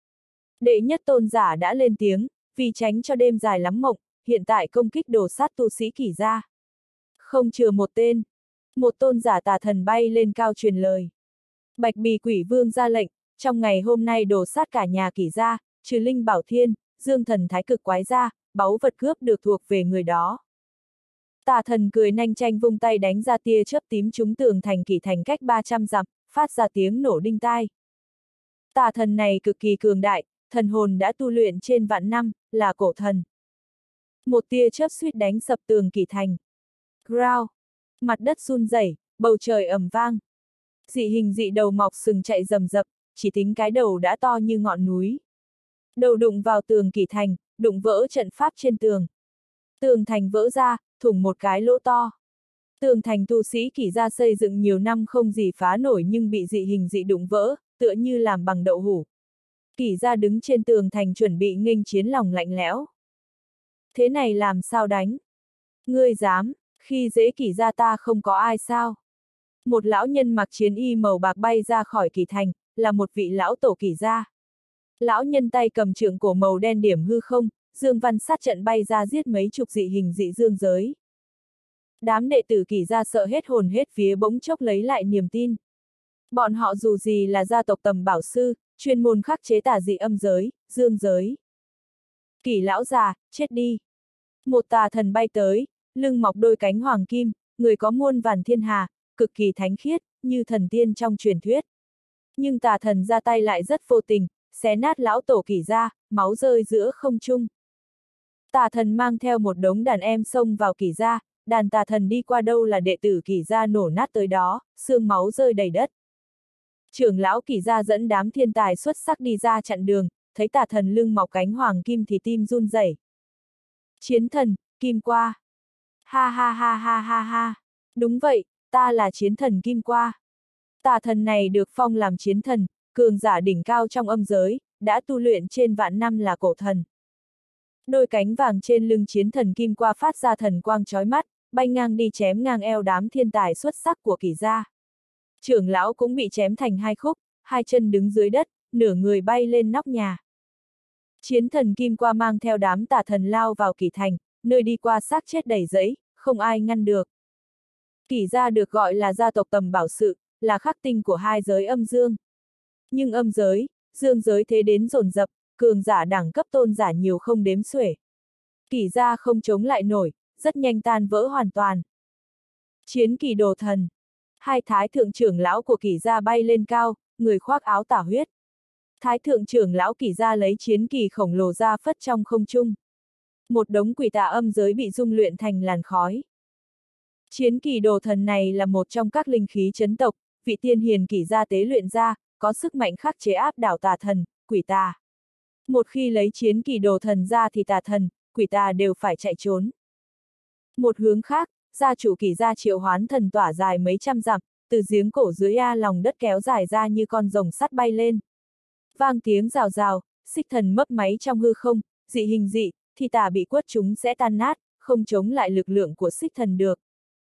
Đệ nhất tôn giả đã lên tiếng, vì tránh cho đêm dài lắm mộng, hiện tại công kích đổ sát tu sĩ Kỷ gia. Không chừa một tên. Một tôn giả tà thần bay lên cao truyền lời. Bạch Bì Quỷ Vương ra lệnh, trong ngày hôm nay đổ sát cả nhà Kỷ gia, trừ Linh Bảo Thiên, Dương Thần Thái Cực Quái gia, báu vật cướp được thuộc về người đó. Tà thần cười nanh chanh vung tay đánh ra tia chớp tím trúng tường thành Kỷ thành cách 300 dặm, phát ra tiếng nổ đinh tai. Tà thần này cực kỳ cường đại, thần hồn đã tu luyện trên vạn năm, là cổ thần. Một tia chớp suýt đánh sập tường Kỷ thành. Grao! Mặt đất run rẩy, bầu trời ầm vang. Dị hình dị đầu mọc sừng chạy rầm rập, chỉ tính cái đầu đã to như ngọn núi. Đầu đụng vào tường Kỷ thành, đụng vỡ trận pháp trên tường. Tường thành vỡ ra, thủng một cái lỗ to. Tường thành tu sĩ Kỷ gia xây dựng nhiều năm không gì phá nổi nhưng bị dị hình dị đụng vỡ, tựa như làm bằng đậu hũ. Kỷ gia đứng trên tường thành chuẩn bị nghênh chiến lòng lạnh lẽo. Thế này làm sao đánh? Ngươi dám, khi dễ Kỷ gia ta không có ai sao? Một lão nhân mặc chiến y màu bạc bay ra khỏi Kỷ thành, là một vị lão tổ Kỷ gia. Lão nhân tay cầm trượng cổ màu đen điểm hư không, dương văn sát trận bay ra giết mấy chục dị hình dị dương giới. Đám đệ tử Kỷ gia sợ hết hồn hết vía bỗng chốc lấy lại niềm tin. Bọn họ dù gì là gia tộc tầm bảo sư, chuyên môn khắc chế tà dị âm giới, dương giới. Kỷ lão già, chết đi. Một tà thần bay tới, lưng mọc đôi cánh hoàng kim, người có muôn vàn thiên hà, cực kỳ thánh khiết, như thần tiên trong truyền thuyết. Nhưng tà thần ra tay lại rất vô tình, xé nát lão tổ Kỷ gia, máu rơi giữa không trung. Tà thần mang theo một đống đàn em xông vào Kỷ gia, đàn tà thần đi qua đâu là đệ tử Kỷ gia nổ nát tới đó, xương máu rơi đầy đất. Trưởng lão Kỷ gia dẫn đám thiên tài xuất sắc đi ra chặn đường, thấy tà thần lưng mọc cánh hoàng kim thì tim run rẩy. Chiến thần, Kim Qua. Ha ha ha ha ha ha. Đúng vậy, ta là chiến thần Kim Qua. Tà thần này được phong làm chiến thần, cường giả đỉnh cao trong âm giới, đã tu luyện trên vạn năm là cổ thần. Đôi cánh vàng trên lưng chiến thần Kim Qua phát ra thần quang chói mắt, bay ngang đi chém ngang eo đám thiên tài xuất sắc của Kỷ gia. Trưởng lão cũng bị chém thành hai khúc, hai chân đứng dưới đất, nửa người bay lên nóc nhà. Chiến thần Kim Qua mang theo đám tà thần lao vào Kỷ thành, nơi đi qua xác chết đầy rẫy, không ai ngăn được. Kỷ gia được gọi là gia tộc tầm bảo sự, là khắc tinh của hai giới âm dương. Nhưng âm giới, dương giới thế đến dồn dập, cường giả đẳng cấp tôn giả nhiều không đếm xuể. Kỷ gia không chống lại nổi, rất nhanh tan vỡ hoàn toàn. Chiến kỳ đồ thần. Hai thái thượng trưởng lão của Kỷ gia bay lên cao, người khoác áo tả huyết. Thái thượng trưởng lão Kỷ gia lấy chiến kỳ khổng lồ ra phất trong không trung. Một đống quỷ tà âm giới bị dung luyện thành làn khói. Chiến kỳ đồ thần này là một trong các linh khí chấn tộc, vị tiên hiền Kỷ gia tế luyện ra, có sức mạnh khắc chế áp đảo tà thần, quỷ tà. Một khi lấy chiến kỳ đồ thần ra thì tà thần, quỷ tà đều phải chạy trốn. Một hướng khác, gia chủ Kỷ gia triệu hoán thần tỏa dài mấy trăm dặm, từ giếng cổ dưới lòng đất kéo dài ra như con rồng sắt bay lên. Vang tiếng rào rào, xích thần mấp máy trong hư không, dị hình dị, thì tà bị quất chúng sẽ tan nát, không chống lại lực lượng của xích thần được.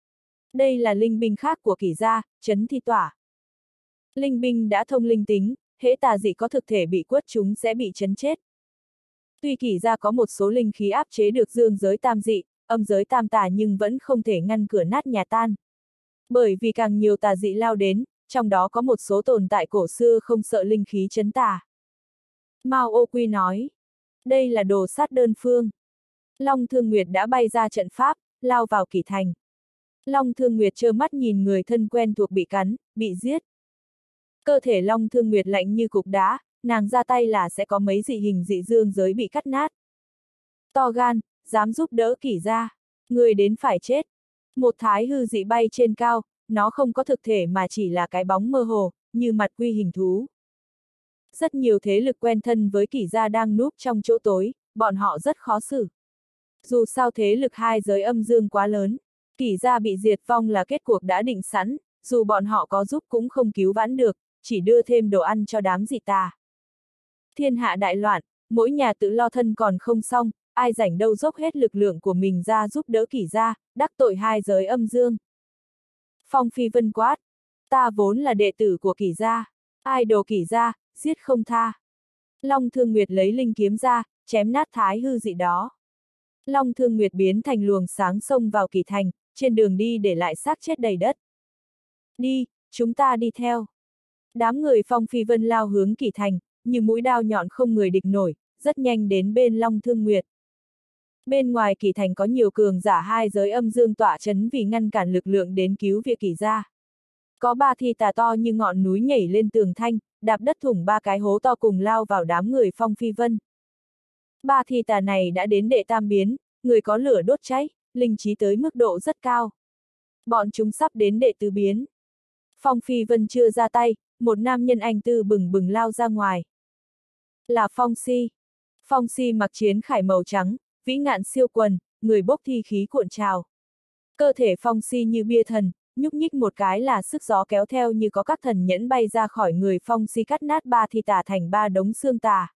Đây là linh binh khác của Kỷ gia, chấn thi tỏa. Linh binh đã thông linh tính, hễ tà dị có thực thể bị quất chúng sẽ bị chấn chết. Tuy Kỷ gia có một số linh khí áp chế được dương giới tam dị, âm giới tam tà nhưng vẫn không thể ngăn cửa nát nhà tan. Bởi vì càng nhiều tà dị lao đến, trong đó có một số tồn tại cổ xưa không sợ linh khí chấn tà. Mao Ô Quy nói, đây là đồ sát đơn phương. Long Thương Nguyệt đã bay ra trận pháp, lao vào Kỷ thành. Long Thương Nguyệt trơ mắt nhìn người thân quen thuộc bị cắn, bị giết. Cơ thể Long Thương Nguyệt lạnh như cục đá, nàng ra tay là sẽ có mấy dị hình dị dương giới bị cắt nát. To gan, dám giúp đỡ Kỷ gia, người đến phải chết. Một thái hư dị bay trên cao, nó không có thực thể mà chỉ là cái bóng mơ hồ, như mặt quy hình thú. Rất nhiều thế lực quen thân với Kỷ gia đang núp trong chỗ tối, bọn họ rất khó xử. Dù sao thế lực hai giới âm dương quá lớn, Kỷ gia bị diệt vong là kết cuộc đã định sẵn, dù bọn họ có giúp cũng không cứu vãn được, chỉ đưa thêm đồ ăn cho đám dị tà. Thiên hạ đại loạn, mỗi nhà tự lo thân còn không xong, ai rảnh đâu dốc hết lực lượng của mình ra giúp đỡ Kỷ gia, đắc tội hai giới âm dương. Phong Phi Vân quát, ta vốn là đệ tử của Kỷ gia, ai đồ Kỷ gia, giết không tha. Long Thương Nguyệt lấy linh kiếm ra, chém nát thái hư dị đó. Long Thương Nguyệt biến thành luồng sáng xông vào Kỷ thành, trên đường đi để lại xác chết đầy đất. Đi, chúng ta đi theo. Đám người Phong Phi Vân lao hướng Kỷ thành, như mũi đao nhọn không người địch nổi, rất nhanh đến bên Long Thương Nguyệt. Bên ngoài Kỷ thành có nhiều cường giả hai giới âm dương tọa chấn vì ngăn cản lực lượng đến cứu viện Kỷ gia. Có ba thi tà to như ngọn núi nhảy lên tường thanh, đạp đất thủng ba cái hố to cùng lao vào đám người Phong Phi Vân. Ba thi tà này đã đến đệ tam biến, người có lửa đốt cháy, linh trí tới mức độ rất cao. Bọn chúng sắp đến đệ tứ biến. Phong Phi Vân chưa ra tay, một nam nhân anh tư bừng bừng lao ra ngoài. Là Phong Si. Phong Si mặc chiến khải màu trắng, vĩ ngạn siêu quần, người bốc thi khí cuộn trào. Cơ thể Phong Si như bia thần, nhúc nhích một cái là sức gió kéo theo như có các thần nhẫn bay ra khỏi người Phong Si cắt nát ba thi tà thành ba đống xương tà.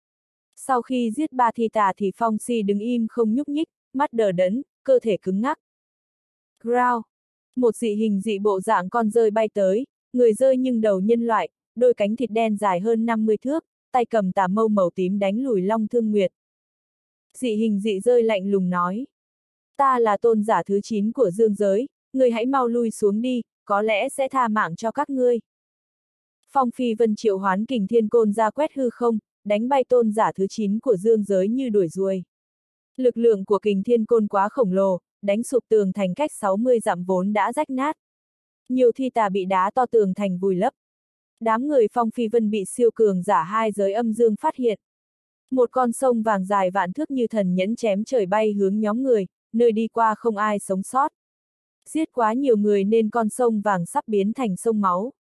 Sau khi giết ba thi tà thì Phong Si đứng im không nhúc nhích, mắt đờ đẫn, cơ thể cứng ngắc. Growl. Một dị hình dị bộ dạng con dơi bay tới, người dơi nhưng đầu nhân loại, đôi cánh thịt đen dài hơn 50 thước, tay cầm tà mâu màu tím đánh lùi Long Thương Nguyệt. Dị hình dị dơi lạnh lùng nói. Ta là tôn giả thứ 9 của dương giới, ngươi hãy mau lui xuống đi, có lẽ sẽ tha mạng cho các ngươi. Phong Phi Vân triệu hoán Kình Thiên Côn ra quét hư không, đánh bay tôn giả thứ 9 của dương giới như đuổi ruồi. Lực lượng của Kình Thiên Côn quá khổng lồ, đánh sụp tường thành cách 60 dặm vốn đã rách nát. Nhiều thi tà bị đá to tường thành vùi lấp. Đám người Phong Phi Vân bị siêu cường giả hai giới âm dương phát hiện. Một con sông vàng dài vạn thước như thần nhẫn chém trời bay hướng nhóm người, nơi đi qua không ai sống sót. Giết quá nhiều người nên con sông vàng sắp biến thành sông máu.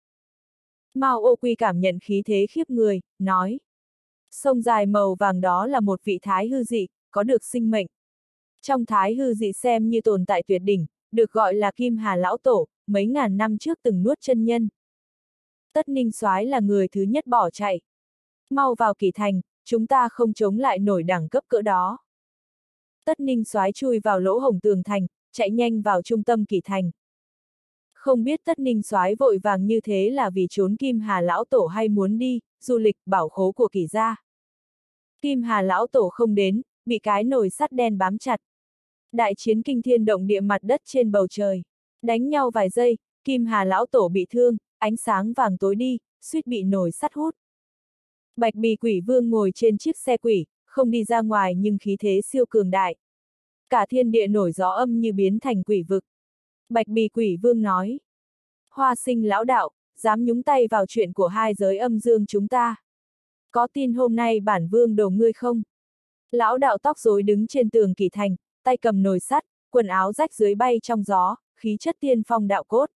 Mao Ô Quy cảm nhận khí thế khiếp người, nói. Sông dài màu vàng đó là một vị thái hư dị, có được sinh mệnh. Trong thái hư dị xem như tồn tại tuyệt đỉnh, được gọi là Kim Hà Lão Tổ, mấy ngàn năm trước từng nuốt chân nhân. Tất Ninh Soái là người thứ nhất bỏ chạy. Mau vào Kỷ Thành, chúng ta không chống lại nổi đẳng cấp cỡ đó. Tất Ninh Soái chui vào lỗ hổng tường thành, chạy nhanh vào trung tâm Kỷ Thành. Không biết Tất Ninh Soái vội vàng như thế là vì trốn Kim Hà Lão Tổ hay muốn đi du lịch bảo khố của Kỷ gia. Kim Hà Lão Tổ không đến, bị cái nồi sắt đen bám chặt. Đại chiến kinh thiên động địa, mặt đất trên bầu trời. Đánh nhau vài giây, Kim Hà Lão Tổ bị thương, ánh sáng vàng tối đi, suýt bị nồi sắt hút. Bạch Bì Quỷ Vương ngồi trên chiếc xe quỷ, không đi ra ngoài nhưng khí thế siêu cường đại. Cả thiên địa nổi gió âm như biến thành quỷ vực. Bạch Bì Quỷ Vương nói. Hoa Sinh lão đạo, dám nhúng tay vào chuyện của hai giới âm dương chúng ta. Có tin hôm nay bản vương đồ ngươi không? Lão đạo tóc rối đứng trên tường Kỷ Thành, tay cầm nồi sắt, quần áo rách dưới bay trong gió, khí chất tiên phong đạo cốt.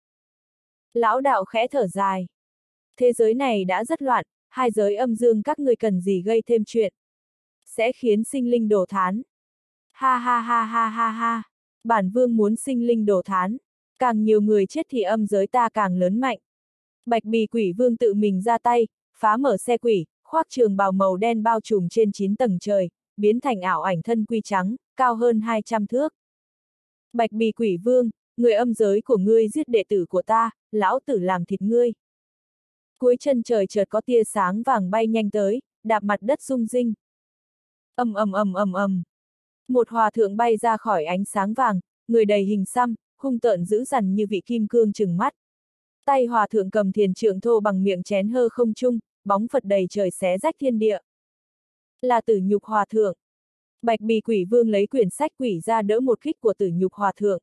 Lão đạo khẽ thở dài. Thế giới này đã rất loạn, hai giới âm dương các ngươi cần gì gây thêm chuyện. Sẽ khiến sinh linh đổ thán. Ha ha ha ha ha ha. Bản vương muốn sinh linh đổ thán. Càng nhiều người chết thì âm giới ta càng lớn mạnh. Bạch Bì Quỷ Vương tự mình ra tay, phá mở xe quỷ, khoác trường bào màu đen bao trùm trên 9 tầng trời, biến thành ảo ảnh thân quy trắng, cao hơn 200 thước. Bạch Bì Quỷ Vương, người âm giới của ngươi giết đệ tử của ta, lão tử làm thịt ngươi. Cuối chân trời chợt có tia sáng vàng bay nhanh tới, đạp mặt đất rung rinh. Ầm ầm ầm ầm ầm. Một hòa thượng bay ra khỏi ánh sáng vàng, người đầy hình xăm, hung tợn dữ dằn như vị kim cương trừng mắt. Tay hòa thượng cầm thiền trượng thô bằng miệng chén hơ không trung, bóng Phật đầy trời xé rách thiên địa. Là Tử Nhục Hòa Thượng. Bạch Bì Quỷ Vương lấy quyển sách quỷ ra đỡ một kích của Tử Nhục Hòa Thượng.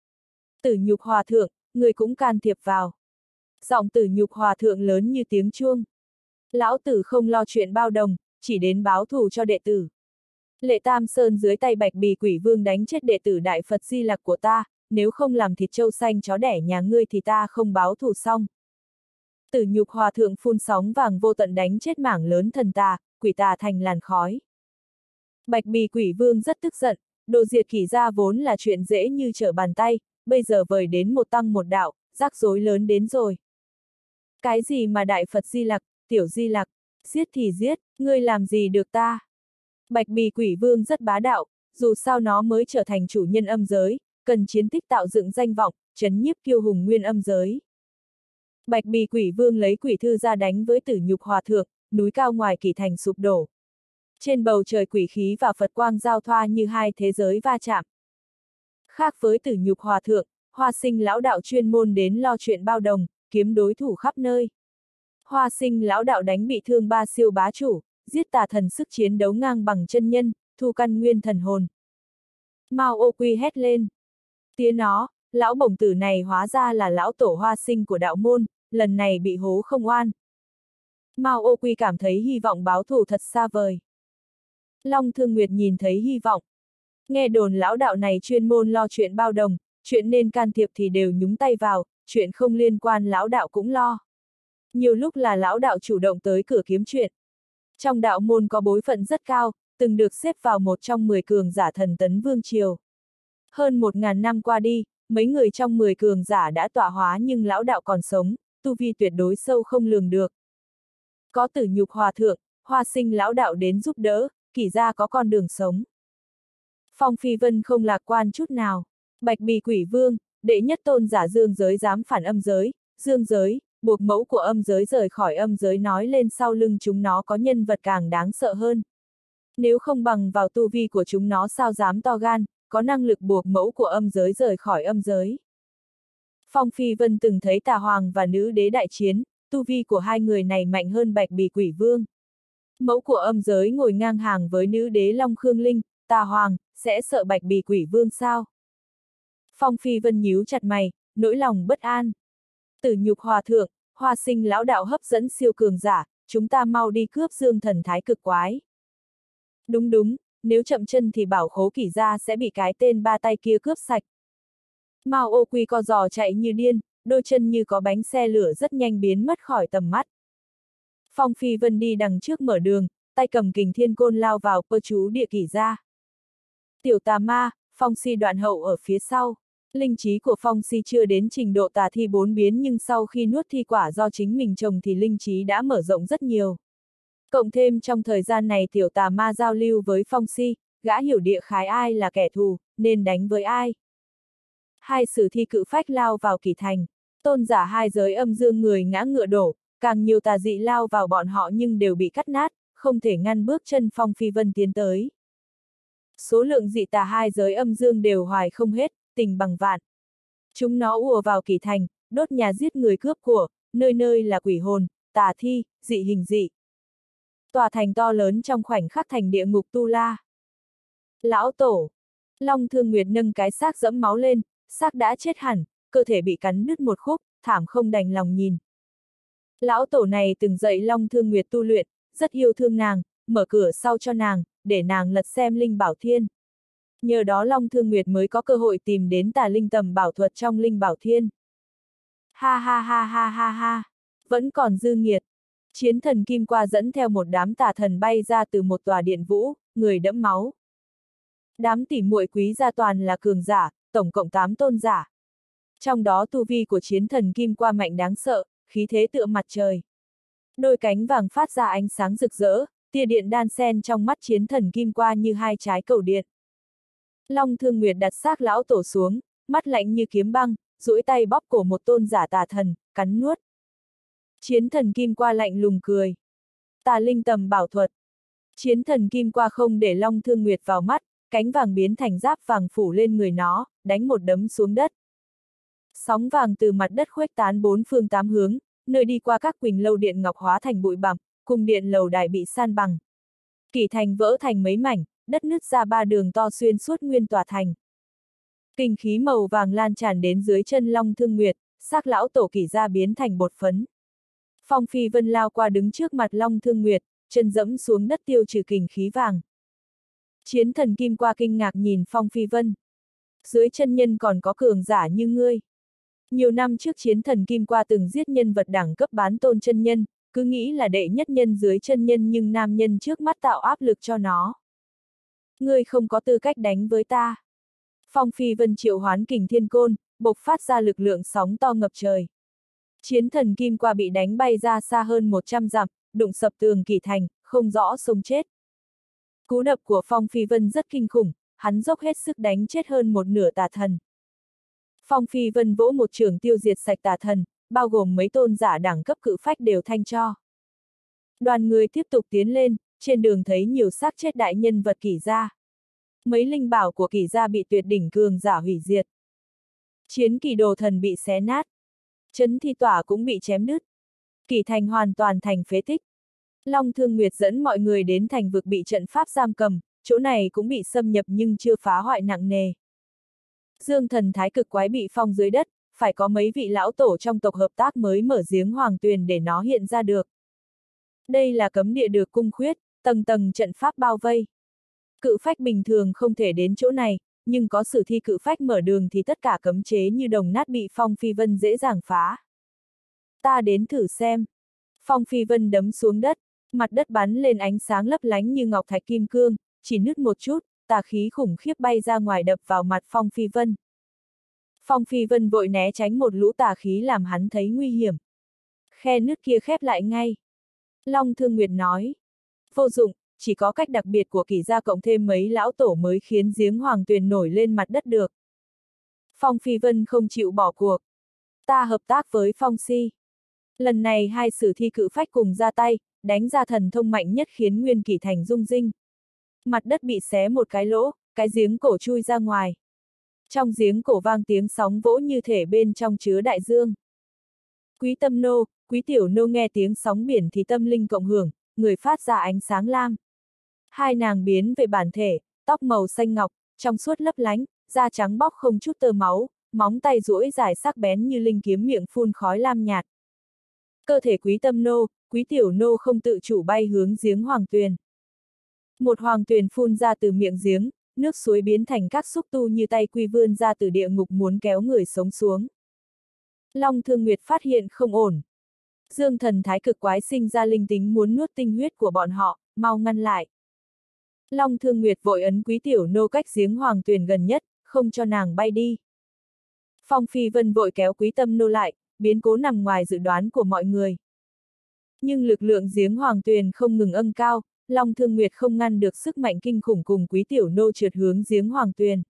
Tử Nhục Hòa Thượng, người cũng can thiệp vào. Giọng Tử Nhục Hòa Thượng lớn như tiếng chuông. Lão tử không lo chuyện bao đồng, chỉ đến báo thù cho đệ tử. Lệ Tam Sơn dưới tay Bạch Bì Quỷ Vương đánh chết đệ tử Đại Phật Di Lặc của ta, nếu không làm thịt trâu xanh chó đẻ nhà ngươi thì ta không báo thù xong. Tử Nhục Hòa Thượng phun sóng vàng vô tận đánh chết mảng lớn thần tà, quỷ tà thành làn khói. Bạch Bì Quỷ Vương rất tức giận, đồ diệt Kỷ gia vốn là chuyện dễ như trở bàn tay, bây giờ vời đến một tăng một đạo, rắc rối lớn đến rồi. Cái gì mà Đại Phật Di Lặc, Tiểu Di Lặc, giết thì giết, ngươi làm gì được ta? Bạch Bì Quỷ Vương rất bá đạo, dù sao nó mới trở thành chủ nhân âm giới, cần chiến tích tạo dựng danh vọng, trấn nhiếp kiêu hùng nguyên âm giới. Bạch Bì Quỷ Vương lấy quỷ thư ra đánh với Tử Nhục Hòa Thượng, núi cao ngoài Kỷ Thành sụp đổ. Trên bầu trời quỷ khí và Phật quang giao thoa như hai thế giới va chạm. Khác với Tử Nhục Hòa Thượng, Hoa Sinh lão đạo chuyên môn đến lo chuyện bao đồng, kiếm đối thủ khắp nơi. Hoa Sinh lão đạo đánh bị thương 3 siêu bá chủ, giết tà thần sức chiến đấu ngang bằng chân nhân, thu căn nguyên thần hồn. Mao Ô Quy hét lên. Tía nó, lão bổng tử này hóa ra là lão tổ Hoa Sinh của đạo môn, lần này bị hố không oan. Mao Ô Quy cảm thấy hy vọng báo thù thật xa vời. Long Thương Nguyệt nhìn thấy hy vọng. Nghe đồn lão đạo này chuyên môn lo chuyện bao đồng, chuyện nên can thiệp thì đều nhúng tay vào, chuyện không liên quan lão đạo cũng lo. Nhiều lúc là lão đạo chủ động tới cửa kiếm chuyện. Trong đạo môn có bối phận rất cao, từng được xếp vào một trong 10 cường giả thần tấn vương triều. Hơn 1000 năm qua đi, mấy người trong 10 cường giả đã tọa hóa nhưng lão đạo còn sống, tu vi tuyệt đối sâu không lường được. Có Tử Nhục Hòa Thượng, Hoa Sinh lão đạo đến giúp đỡ, Kỷ gia có con đường sống. Phong Phi Vân không lạc quan chút nào. Bạch Bì Quỷ Vương, đệ nhất tôn giả dương giới dám phản âm giới, dương giới, buộc mẫu của âm giới rời khỏi âm giới, nói lên sau lưng chúng nó có nhân vật càng đáng sợ hơn. Nếu không bằng vào tu vi của chúng nó sao dám to gan, có năng lực buộc mẫu của âm giới rời khỏi âm giới. Phong Phi Vân từng thấy Tà Hoàng và Nữ Đế đại chiến, tu vi của hai người này mạnh hơn Bạch Bì Quỷ Vương. Mẫu của âm giới ngồi ngang hàng với Nữ Đế Long Khương Linh, Tà Hoàng, sẽ sợ Bạch Bì Quỷ Vương sao? Phong Phi Vân nhíu chặt mày, nỗi lòng bất an. Tử Nhục Hòa Thượng, Hoa Sinh lão đạo hấp dẫn siêu cường giả, chúng ta mau đi cướp Dương Thần Thái Cực Quái. Đúng đúng, nếu chậm chân thì bảo Khố Kỷ gia sẽ bị cái tên ba tay kia cướp sạch. Mao Ô Quy co giò chạy như điên, đôi chân như có bánh xe lửa rất nhanh biến mất khỏi tầm mắt. Phong Phi Vân đi đằng trước mở đường, tay cầm kình thiên côn lao vào cơ chú địa Kỷ gia. Tiểu tà ma, Phong Si đoạn hậu ở phía sau. Linh trí của Phong Si chưa đến trình độ tà thi 4 biến nhưng sau khi nuốt thi quả do chính mình trồng thì linh trí đã mở rộng rất nhiều. Cộng thêm trong thời gian này tiểu tà ma giao lưu với Phong Si, gã hiểu địa khái ai là kẻ thù, nên đánh với ai. Hai sử thi cự phách lao vào Kỷ thành, tôn giả hai giới âm dương người ngã ngựa đổ, càng nhiều tà dị lao vào bọn họ nhưng đều bị cắt nát, không thể ngăn bước chân Phong Phi Vân tiến tới. Số lượng dị tà hai giới âm dương đều hoài không hết, tình bằng vạn. Chúng nó ùa vào Kỷ thành, đốt nhà giết người cướp của, nơi nơi là quỷ hồn, tà thi, dị hình dị. Tòa thành to lớn trong khoảnh khắc thành địa ngục tu la. Lão Tổ! Long Thương Nguyệt nâng cái xác dẫm máu lên, xác đã chết hẳn, cơ thể bị cắn nứt một khúc, thảm không đành lòng nhìn. Lão Tổ này từng dạy Long Thương Nguyệt tu luyện, rất yêu thương nàng, mở cửa sau cho nàng, để nàng lật xem Linh Bảo Thiên. Nhờ đó Long Thương Nguyệt mới có cơ hội tìm đến tà linh tầm bảo thuật trong Linh Bảo Thiên. Ha ha ha ha ha ha! Vẫn còn dư nghiệt! Chiến thần Kim Qua dẫn theo một đám tà thần bay ra từ một tòa điện vũ, người đẫm máu. Đám tỉ muội quý gia toàn là cường giả, tổng cộng 8 tôn giả. Trong đó tu vi của chiến thần Kim Qua mạnh đáng sợ, khí thế tựa mặt trời. Đôi cánh vàng phát ra ánh sáng rực rỡ, tia điện đan xen trong mắt chiến thần Kim Qua như hai trái cầu điện. Long Thương Nguyệt đặt xác lão tổ xuống, mắt lạnh như kiếm băng, duỗi tay bóp cổ một tôn giả tà thần, cắn nuốt. Chiến thần Kim Qua lạnh lùng cười. Tà linh tầm bảo thuật. Chiến thần Kim Qua không để Long Thương Nguyệt vào mắt, cánh vàng biến thành giáp vàng phủ lên người nó, đánh một đấm xuống đất. Sóng vàng từ mặt đất khuếch tán bốn phương tám hướng, nơi đi qua các quỳnh lâu điện ngọc hóa thành bụi bặm, cung điện lầu đài bị san bằng. Kỷ thành vỡ thành mấy mảnh, đất nứt ra 3 đường to xuyên suốt nguyên tòa thành. Kinh khí màu vàng lan tràn đến dưới chân Long Thương Nguyệt, xác lão tổ Kỷ gia biến thành bột phấn. Phong Phi Vân lao qua đứng trước mặt Long Thương Nguyệt, chân dẫm xuống đất tiêu trừ kình khí vàng. Chiến thần Kim Qua kinh ngạc nhìn Phong Phi Vân. Dưới chân nhân còn có cường giả như ngươi. Nhiều năm trước chiến thần Kim Qua từng giết nhân vật đẳng cấp bán tôn chân nhân, cứ nghĩ là đệ nhất nhân dưới chân nhân nhưng nam nhân trước mắt tạo áp lực cho nó. Ngươi không có tư cách đánh với ta. Phong Phi Vân triệu hoán kình thiên côn, bộc phát ra lực lượng sóng to ngập trời. Chiến thần Kim Qua bị đánh bay ra xa hơn 100 dặm, đụng sập tường Kỷ thành, không rõ sống chết. Cú đập của Phong Phi Vân rất kinh khủng, hắn dốc hết sức đánh chết hơn một nửa tà thần. Phong Phi Vân vỗ một chưởng tiêu diệt sạch tà thần, bao gồm mấy tôn giả đẳng cấp cự phách đều thanh cho. Đoàn người tiếp tục tiến lên, trên đường thấy nhiều xác chết đại nhân vật Kỷ gia. Mấy linh bảo của Kỷ gia bị tuyệt đỉnh cường giả hủy diệt. Chiến kỳ đồ thần bị xé nát. Trấn thi tỏa cũng bị chém đứt. Kỷ thành hoàn toàn thành phế tích. Long Thương Nguyệt dẫn mọi người đến thành vực bị trận pháp giam cầm, chỗ này cũng bị xâm nhập nhưng chưa phá hoại nặng nề. Dương Thần Thái Cực Quái bị phong dưới đất, phải có mấy vị lão tổ trong tộc hợp tác mới mở giếng hoàng tuyền để nó hiện ra được. Đây là cấm địa được cung khuyết, tầng tầng trận pháp bao vây. Cự phách bình thường không thể đến chỗ này, nhưng có sử thi cự phách mở đường thì tất cả cấm chế như đồng nát bị Phong Phi Vân dễ dàng phá. Ta đến thử xem. Phong Phi Vân đấm xuống đất, mặt đất bắn lên ánh sáng lấp lánh như ngọc thạch kim cương, chỉ nứt một chút, tà khí khủng khiếp bay ra ngoài đập vào mặt Phong Phi Vân. Phong Phi Vân vội né tránh một lũ tà khí làm hắn thấy nguy hiểm. Khe nứt kia khép lại ngay. Long Thương Nguyệt nói. Vô dụng, chỉ có cách đặc biệt của Kỷ gia cộng thêm mấy lão tổ mới khiến giếng hoàng tuyền nổi lên mặt đất được. Phong Phi Vân không chịu bỏ cuộc. Ta hợp tác với Phong Si. Lần này hai sử thi cự phách cùng ra tay, đánh ra thần thông mạnh nhất khiến nguyên Kỷ thành rung rinh. Mặt đất bị xé một cái lỗ, cái giếng cổ chui ra ngoài. Trong giếng cổ vang tiếng sóng vỗ như thể bên trong chứa đại dương. Quý Tâm Nô, Quý Tiểu Nô nghe tiếng sóng biển thì tâm linh cộng hưởng, người phát ra ánh sáng lam. Hai nàng biến về bản thể, tóc màu xanh ngọc, trong suốt lấp lánh, da trắng bóc không chút tơ máu, móng tay duỗi dài sắc bén như linh kiếm, miệng phun khói lam nhạt. Cơ thể Quý Tâm Nô, Quý Tiểu Nô không tự chủ bay hướng giếng hoàng tuyền. Một hoàng tuyền phun ra từ miệng giếng, nước suối biến thành các xúc tu như tay quy vươn ra từ địa ngục muốn kéo người sống xuống. Long Thương Nguyệt phát hiện không ổn. Dương Thần Thái Cực Quái sinh ra linh tính muốn nuốt tinh huyết của bọn họ, mau ngăn lại. Long Thương Nguyệt vội ấn Quý Tiểu Nô cách giếng hoàng tuyền gần nhất, không cho nàng bay đi. Phong Phi Vân vội kéo Quý Tâm Nô lại, biến cố nằm ngoài dự đoán của mọi người. Nhưng lực lượng giếng hoàng tuyền không ngừng âng cao, Long Thương Nguyệt không ngăn được sức mạnh kinh khủng cùng Quý Tiểu Nô trượt hướng giếng hoàng tuyền.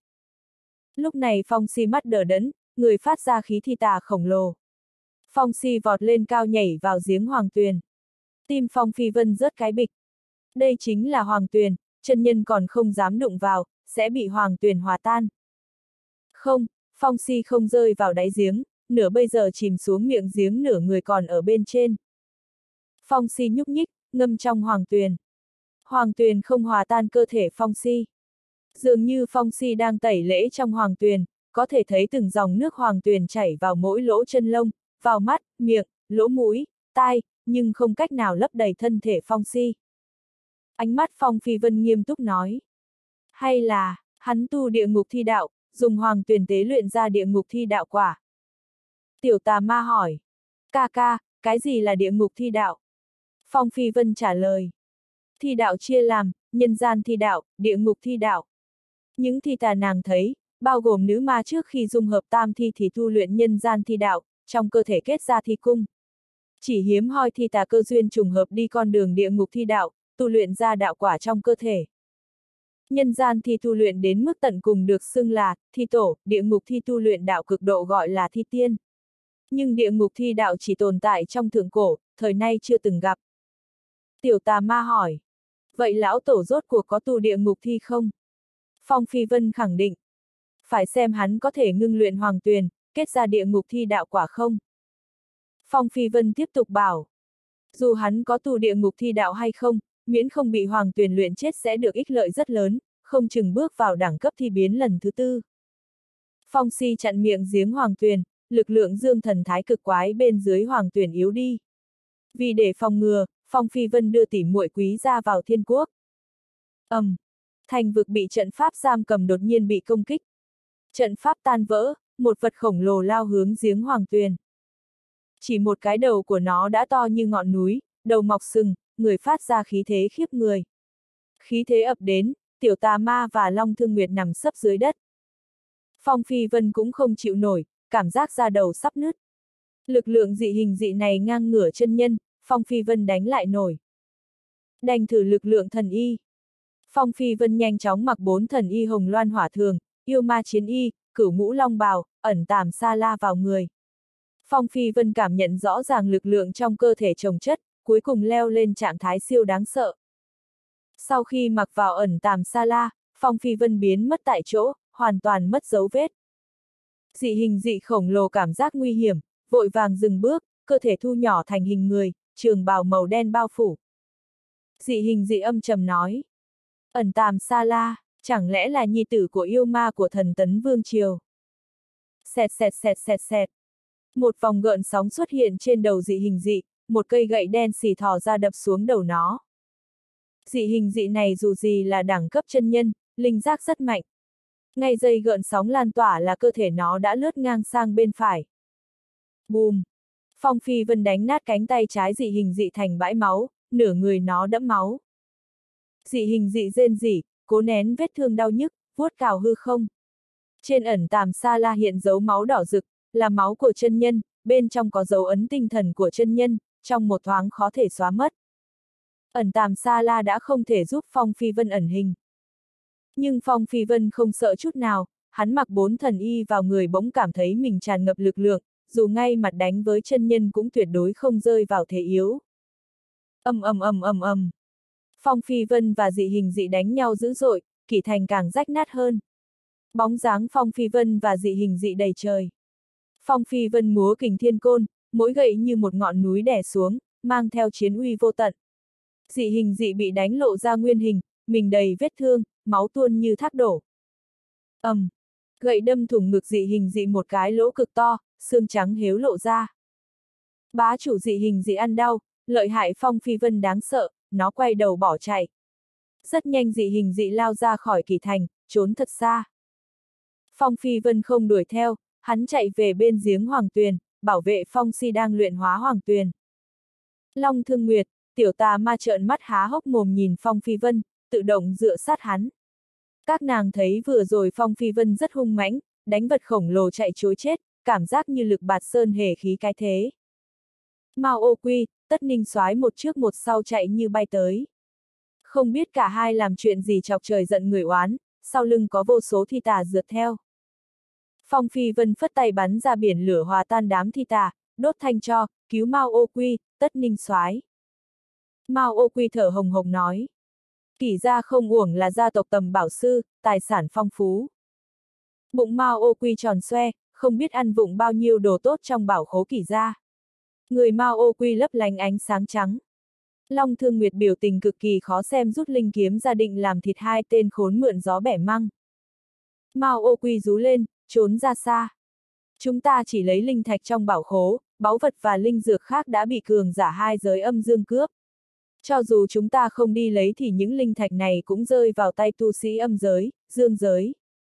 Lúc này Phong Si mắt đờ đẫn, người phát ra khí thi tà khổng lồ. Phong Si vọt lên cao nhảy vào giếng hoàng tuyền. Tim Phong Phi Vân rớt cái bịch. Đây chính là hoàng tuyền, chân nhân còn không dám đụng vào, sẽ bị hoàng tuyền hòa tan. Không, Phong Si không rơi vào đáy giếng, nửa bây giờ chìm xuống miệng giếng, nửa người còn ở bên trên. Phong Si nhúc nhích, ngâm trong hoàng tuyền. Hoàng tuyền không hòa tan cơ thể Phong Si. Dường như Phong Si đang tẩy lễ trong hoàng tuyền, có thể thấy từng dòng nước hoàng tuyền chảy vào mỗi lỗ chân lông, vào mắt, miệng, lỗ mũi, tai, nhưng không cách nào lấp đầy thân thể Phong Si. Ánh mắt Phong Phi Vân nghiêm túc nói. Hay là, hắn tu địa ngục thi đạo, dùng hoàng tuyền tế luyện ra địa ngục thi đạo quả? Tiểu Tà Ma hỏi. Ca ca, cái gì là địa ngục thi đạo? Phong Phi Vân trả lời. Thi đạo chia làm, nhân gian thi đạo, địa ngục thi đạo. Những thi tà nàng thấy, bao gồm nữ ma trước khi dung hợp tam thi thì tu luyện nhân gian thi đạo, trong cơ thể kết ra thi cung. Chỉ hiếm hoi thi tà cơ duyên trùng hợp đi con đường địa ngục thi đạo, tu luyện ra đạo quả trong cơ thể. Nhân gian thi tu luyện đến mức tận cùng được xưng là thi tổ, địa ngục thi tu luyện đạo cực độ gọi là thi tiên. Nhưng địa ngục thi đạo chỉ tồn tại trong thượng cổ, thời nay chưa từng gặp. Tiểu Tà Ma hỏi. Vậy lão tổ rốt cuộc có tu địa ngục thi không? Phong Phi Vân khẳng định. Phải xem hắn có thể ngưng luyện hoàng tuyền, kết ra địa ngục thi đạo quả không? Phong Phi Vân tiếp tục bảo. Dù hắn có tu địa ngục thi đạo hay không, miễn không bị hoàng tuyền luyện chết sẽ được ích lợi rất lớn, không chừng bước vào đẳng cấp thi biến lần thứ 4. Phong Si chặn miệng giếng hoàng tuyền, lực lượng Dương Thần Thái Cực Quái bên dưới hoàng tuyền yếu đi. Vì để phòng ngừa, Phong Phi Vân đưa tỷ muội Quý ra vào thiên quốc. Thành vực bị trận pháp giam cầm đột nhiên bị công kích. Trận pháp tan vỡ, một vật khổng lồ lao hướng giếng hoàng tuyền. Chỉ một cái đầu của nó đã to như ngọn núi, đầu mọc sừng, người phát ra khí thế khiếp người. Khí thế ập đến, Tiểu Tà Ma và Long Thương Nguyệt nằm sấp dưới đất. Phong Phi Vân cũng không chịu nổi, cảm giác da đầu sắp nứt. Lực lượng dị hình dị này ngang ngửa chân nhân, Phong Phi Vân đánh lại nổi. Đành thử lực lượng thần y. Phong Phi Vân nhanh chóng mặc 4 thần y hồng loan hỏa thường, yêu ma chiến y, cửu ngũ long bào, ẩn tàm sa la vào người. Phong Phi Vân cảm nhận rõ ràng lực lượng trong cơ thể chồng chất, cuối cùng leo lên trạng thái siêu đáng sợ. Sau khi mặc vào ẩn tàm sa la, Phong Phi Vân biến mất tại chỗ, hoàn toàn mất dấu vết. Dị hình dị khổng lồ cảm giác nguy hiểm, vội vàng dừng bước, cơ thể thu nhỏ thành hình người, trường bào màu đen bao phủ. Dị hình dị âm trầm nói. Ẩn tàm sa la, chẳng lẽ là nhi tử của yêu ma của thần Tấn Vương Triều? Xẹt xẹt xẹt xẹt xẹt. Một vòng gợn sóng xuất hiện trên đầu dị hình dị, một cây gậy đen xì thò ra đập xuống đầu nó. Dị hình dị này dù gì là đẳng cấp chân nhân, linh giác rất mạnh. Ngay giây gợn sóng lan tỏa là cơ thể nó đã lướt ngang sang bên phải. Bùm! Phong Phi Vân đánh nát cánh tay trái dị hình dị thành bãi máu, nửa người nó đẫm máu. Dị hình dị rên rỉ, cố nén vết thương đau nhức, vuốt cào hư không. Trên ẩn tàm sa la hiện dấu máu đỏ rực, là máu của chân nhân, bên trong có dấu ấn tinh thần của chân nhân, trong một thoáng khó thể xóa mất. Ẩn tàm sa la đã không thể giúp Phong Phi Vân ẩn hình. Nhưng Phong Phi Vân không sợ chút nào, hắn mặc 4 thần y vào người bỗng cảm thấy mình tràn ngập lực lượng, dù ngay mặt đánh với chân nhân cũng tuyệt đối không rơi vào thế yếu. Phong Phi Vân và dị hình dị đánh nhau dữ dội, Kỷ Thành càng rách nát hơn. Bóng dáng Phong Phi Vân và dị hình dị đầy trời. Phong Phi Vân múa kình thiên côn, mỗi gậy như một ngọn núi đè xuống, mang theo chiến uy vô tận. Dị hình dị bị đánh lộ ra nguyên hình, mình đầy vết thương, máu tuôn như thác đổ. Gậy đâm thủng ngực dị hình dị một cái lỗ cực to, xương trắng héo lộ ra. Bá chủ dị hình dị ăn đau, lợi hại Phong Phi Vân đáng sợ, nó quay đầu bỏ chạy. Rất nhanh dị hình dị lao ra khỏi Kỷ Thành, trốn thật xa. Phong Phi Vân không đuổi theo, hắn chạy về bên giếng Hoàng Tuyền, bảo vệ Phong Si đang luyện hóa Hoàng Tuyền. Long Thương Nguyệt, tiểu tà ma trợn mắt há hốc mồm nhìn Phong Phi Vân, tự động dựa sát hắn. Các nàng thấy vừa rồi Phong Phi Vân rất hung mãnh, đánh vật khổng lồ chạy trối chết, cảm giác như lực bạt sơn hề khí cái thế. Mao Ô Quy, Tất Ninh Soái một trước một sau chạy như bay tới. Không biết cả hai làm chuyện gì chọc trời giận người oán, sau lưng có vô số thi tà rượt theo. Phong Phi Vân phất tay bắn ra biển lửa hòa tan đám thi tà, đốt thanh cho, cứu Mao Ô Quy, Tất Ninh Soái. Mao Ô Quy thở hồng hộc nói. Kỷ gia không uổng là gia tộc tầm bảo sư, tài sản phong phú. Bụng Mao Ô Quy tròn xoe, không biết ăn vụng bao nhiêu đồ tốt trong bảo khố Kỷ gia. Người Mao Ô Quy lấp lánh ánh sáng trắng. Long Thương Nguyệt biểu tình cực kỳ khó xem rút linh kiếm ra định làm thịt hai tên khốn mượn gió bẻ măng. Mao Ô Quy rú lên, trốn ra xa. Chúng ta chỉ lấy linh thạch trong bảo khố, báu vật và linh dược khác đã bị cường giả hai giới âm dương cướp. Cho dù chúng ta không đi lấy thì những linh thạch này cũng rơi vào tay tu sĩ âm giới, dương giới.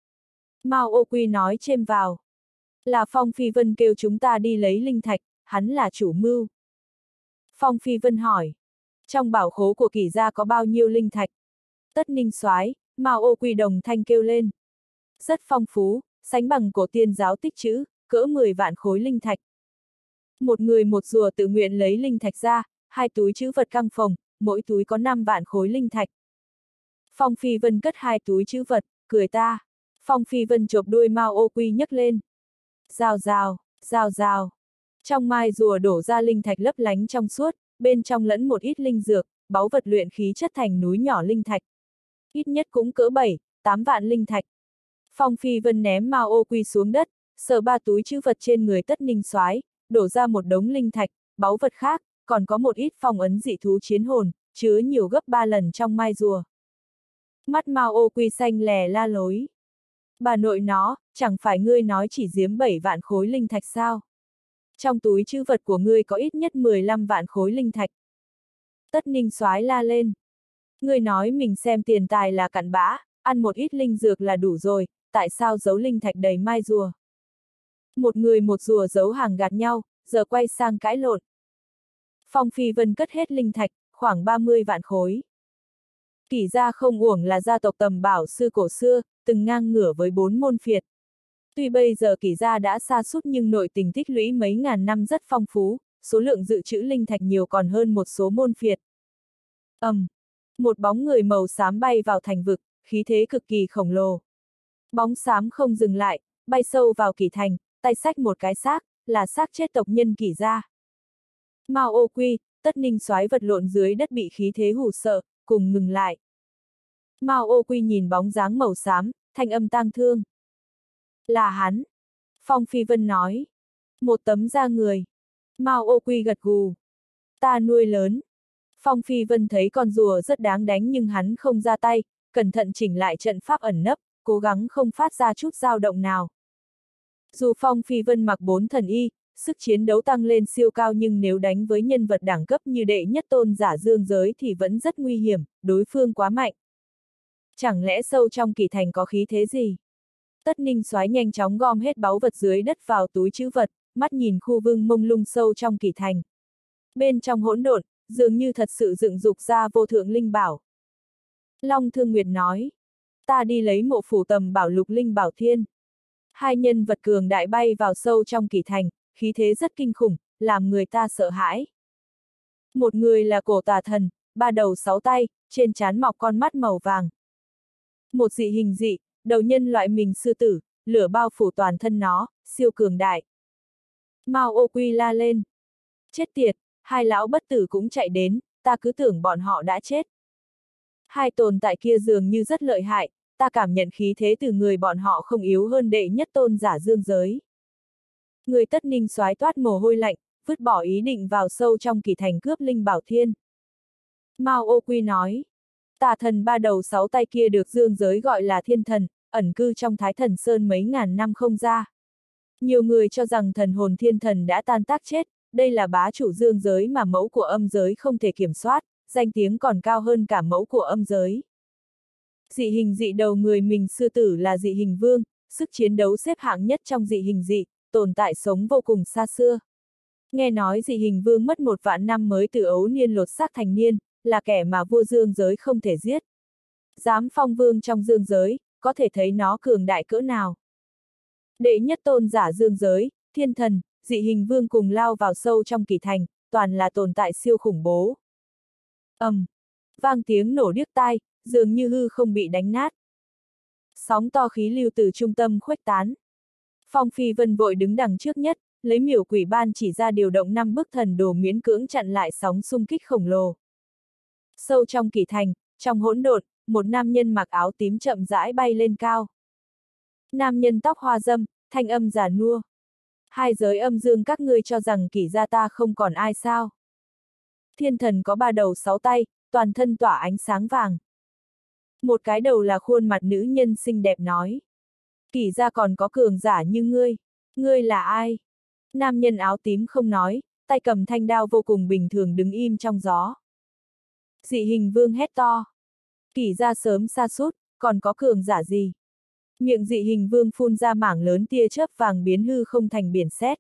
Mao Ô Quy nói chêm vào. Là Phong Phi Vân kêu chúng ta đi lấy linh thạch, hắn là chủ mưu. Phong Phi Vân hỏi. Trong bảo khố của Kỷ gia có bao nhiêu linh thạch? Tất Ninh Soái, Mao Ô Quy đồng thanh kêu lên. Rất phong phú, sánh bằng cổ tiên giáo tích trữ, cỡ 10 vạn khối linh thạch. Một người một rùa tự nguyện lấy linh thạch ra, 2 túi trữ vật căng phòng, mỗi túi có 5 vạn khối linh thạch. Phong Phi Vân cất 2 túi trữ vật, cười ta. Phong Phi Vân chộp đuôi Mao Ô Quy nhấc lên. Rào rào, rào rào. Trong mai rùa đổ ra linh thạch lấp lánh trong suốt, bên trong lẫn một ít linh dược, báu vật luyện khí chất thành núi nhỏ linh thạch. Ít nhất cũng cỡ 7, 8 vạn linh thạch. Phong Phi Vân ném Mao Ô Quy xuống đất, sờ 3 túi trữ vật trên người Tất Ninh Soái, đổ ra một đống linh thạch, báu vật khác, còn có một ít phong ấn dị thú chiến hồn, chứa nhiều gấp 3 lần trong mai rùa. Mắt Mao Ô Quy xanh lè la lối. Bà nội nó, chẳng phải ngươi nói chỉ giếm 7 vạn khối linh thạch sao? Trong túi trữ vật của ngươi có ít nhất 15 vạn khối linh thạch. Tất Ninh Soái la lên. Ngươi nói mình xem tiền tài là cặn bã, ăn một ít linh dược là đủ rồi, tại sao giấu linh thạch đầy mai rùa? Một người một rùa giấu hàng gạt nhau, giờ quay sang cãi lộn. Phong Phi Vân cất hết linh thạch, khoảng 30 vạn khối. Kỷ gia không uổng là gia tộc tầm bảo sư cổ xưa, từng ngang ngửa với 4 môn phiệt. Tuy bây giờ Kỷ gia đã sa sút nhưng nội tình tích lũy mấy ngàn năm rất phong phú, số lượng dự trữ linh thạch nhiều còn hơn một số môn phiệt. Một bóng người màu xám bay vào thành vực, khí thế cực kỳ khổng lồ. Bóng xám không dừng lại, bay sâu vào Kỷ Thành, tay xách một cái xác, là xác chết tộc nhân Kỷ gia. Mao Ô Quy, Tất Ninh Soái vật lộn dưới đất bị khí thế hù sợ, cùng ngừng lại. Mao Ô Quy nhìn bóng dáng màu xám, thanh âm tang thương. Là hắn. Phong Phi Vân nói. Một tấm da người. Mao Ô Quy gật gù. Ta nuôi lớn. Phong Phi Vân thấy con rùa rất đáng đánh nhưng hắn không ra tay, cẩn thận chỉnh lại trận pháp ẩn nấp, cố gắng không phát ra chút dao động nào. Dù Phong Phi Vân mặc 4 thần y, sức chiến đấu tăng lên siêu cao nhưng nếu đánh với nhân vật đẳng cấp như đệ nhất tôn giả dương giới thì vẫn rất nguy hiểm, đối phương quá mạnh. Chẳng lẽ sâu trong Kỷ Thành có khí thế gì? Tất Ninh Soái nhanh chóng gom hết báu vật dưới đất vào túi trữ vật, mắt nhìn khu vương mông lung sâu trong Kỷ Thành. Bên trong hỗn độn, dường như thật sự dựng dục ra vô thượng linh bảo. Long Thương Nguyệt nói, ta đi lấy mộ phủ tầm bảo lục linh bảo thiên. 2 nhân vật cường đại bay vào sâu trong Kỷ Thành, khí thế rất kinh khủng, làm người ta sợ hãi. Một người là cổ tà thần, 3 đầu 6 tay, trên trán mọc con mắt màu vàng. Một dị hình dị, đầu nhân loại mình sư tử, lửa bao phủ toàn thân nó, siêu cường đại. Mao Ô Quy la lên. Chết tiệt, 2 lão bất tử cũng chạy đến, ta cứ tưởng bọn họ đã chết. 2 tồn tại kia dường như rất lợi hại, ta cảm nhận khí thế từ người bọn họ không yếu hơn đệ nhất tôn giả dương giới. Người Tất Ninh soái toát mồ hôi lạnh, vứt bỏ ý định vào sâu trong kỳ thành cướp linh bảo thiên. Mao Ô Quy nói, tà thần ba đầu sáu tay kia được dương giới gọi là thiên thần, ẩn cư trong Thái Thần Sơn mấy ngàn năm không ra. Nhiều người cho rằng thần hồn thiên thần đã tan tác chết, đây là bá chủ dương giới mà mẫu của âm giới không thể kiểm soát, danh tiếng còn cao hơn cả mẫu của âm giới. Dị hình dị đầu người mình sư tử là dị hình vương, sức chiến đấu xếp hạng nhất trong dị hình dị, tồn tại sống vô cùng xa xưa. Nghe nói dị hình vương mất 1 vạn năm mới từ ấu niên lột xác thành niên, là kẻ mà vua dương giới không thể giết. Dám phong vương trong dương giới, có thể thấy nó cường đại cỡ nào. Đệ nhất tôn giả dương giới, thiên thần, dị hình vương cùng lao vào sâu trong kỳ thành, toàn là tồn tại siêu khủng bố. Vang tiếng nổ điếc tai, dường như hư không bị đánh nát. Sóng to khí lưu từ trung tâm khuếch tán. Phong Phi Vân vội đứng đằng trước nhất, lấy miểu quỷ ban chỉ ra điều động 5 bức thần đồ miễn cưỡng chặn lại sóng xung kích khổng lồ. Sâu trong kỳ thành, trong hỗn độn, một nam nhân mặc áo tím chậm rãi bay lên cao. Nam nhân tóc hoa râm, thanh âm già nua. Hai giới âm dương các ngươi cho rằng kỷ gia ta không còn ai sao? Thiên thần có 3 đầu 6 tay, toàn thân tỏa ánh sáng vàng. Một cái đầu là khuôn mặt nữ nhân xinh đẹp nói. Kỷ gia còn có cường giả như ngươi. Ngươi là ai? Nam nhân áo tím không nói, tay cầm thanh đao vô cùng bình thường đứng im trong gió. Dị hình vương hét to. Kỷ gia sớm sa sút, còn có cường giả gì? Miệng dị hình vương phun ra mảng lớn tia chớp vàng biến hư không thành biển sét.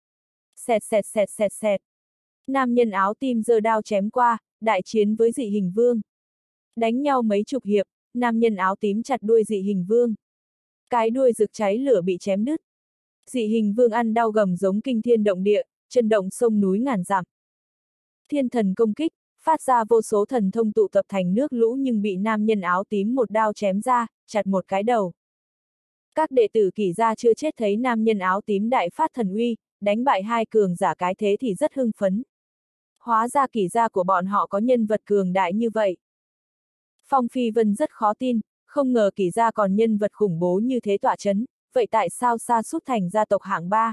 Xẹt xẹt xẹt xẹt xẹt. Nam nhân áo tím giơ đao chém qua, đại chiến với dị hình vương. Đánh nhau mấy chục hiệp, nam nhân áo tím chặt đuôi dị hình vương. Cái đuôi rực cháy lửa bị chém đứt. Dị hình vương ăn đau gầm giống kinh thiên động địa, chân động sông núi ngàn dặm. Thiên thần công kích, phát ra vô số thần thông tụ tập thành nước lũ nhưng bị nam nhân áo tím một đao chém ra, chặt một cái đầu. Các đệ tử kỷ gia chưa chết thấy nam nhân áo tím đại phát thần uy, đánh bại 2 cường giả cái thế thì rất hưng phấn. Hóa ra kỷ gia của bọn họ có nhân vật cường đại như vậy. Phong Phi Vân rất khó tin, không ngờ kỷ gia còn nhân vật khủng bố như thế tọa chấn, vậy tại sao sa sút thành gia tộc hạng 3?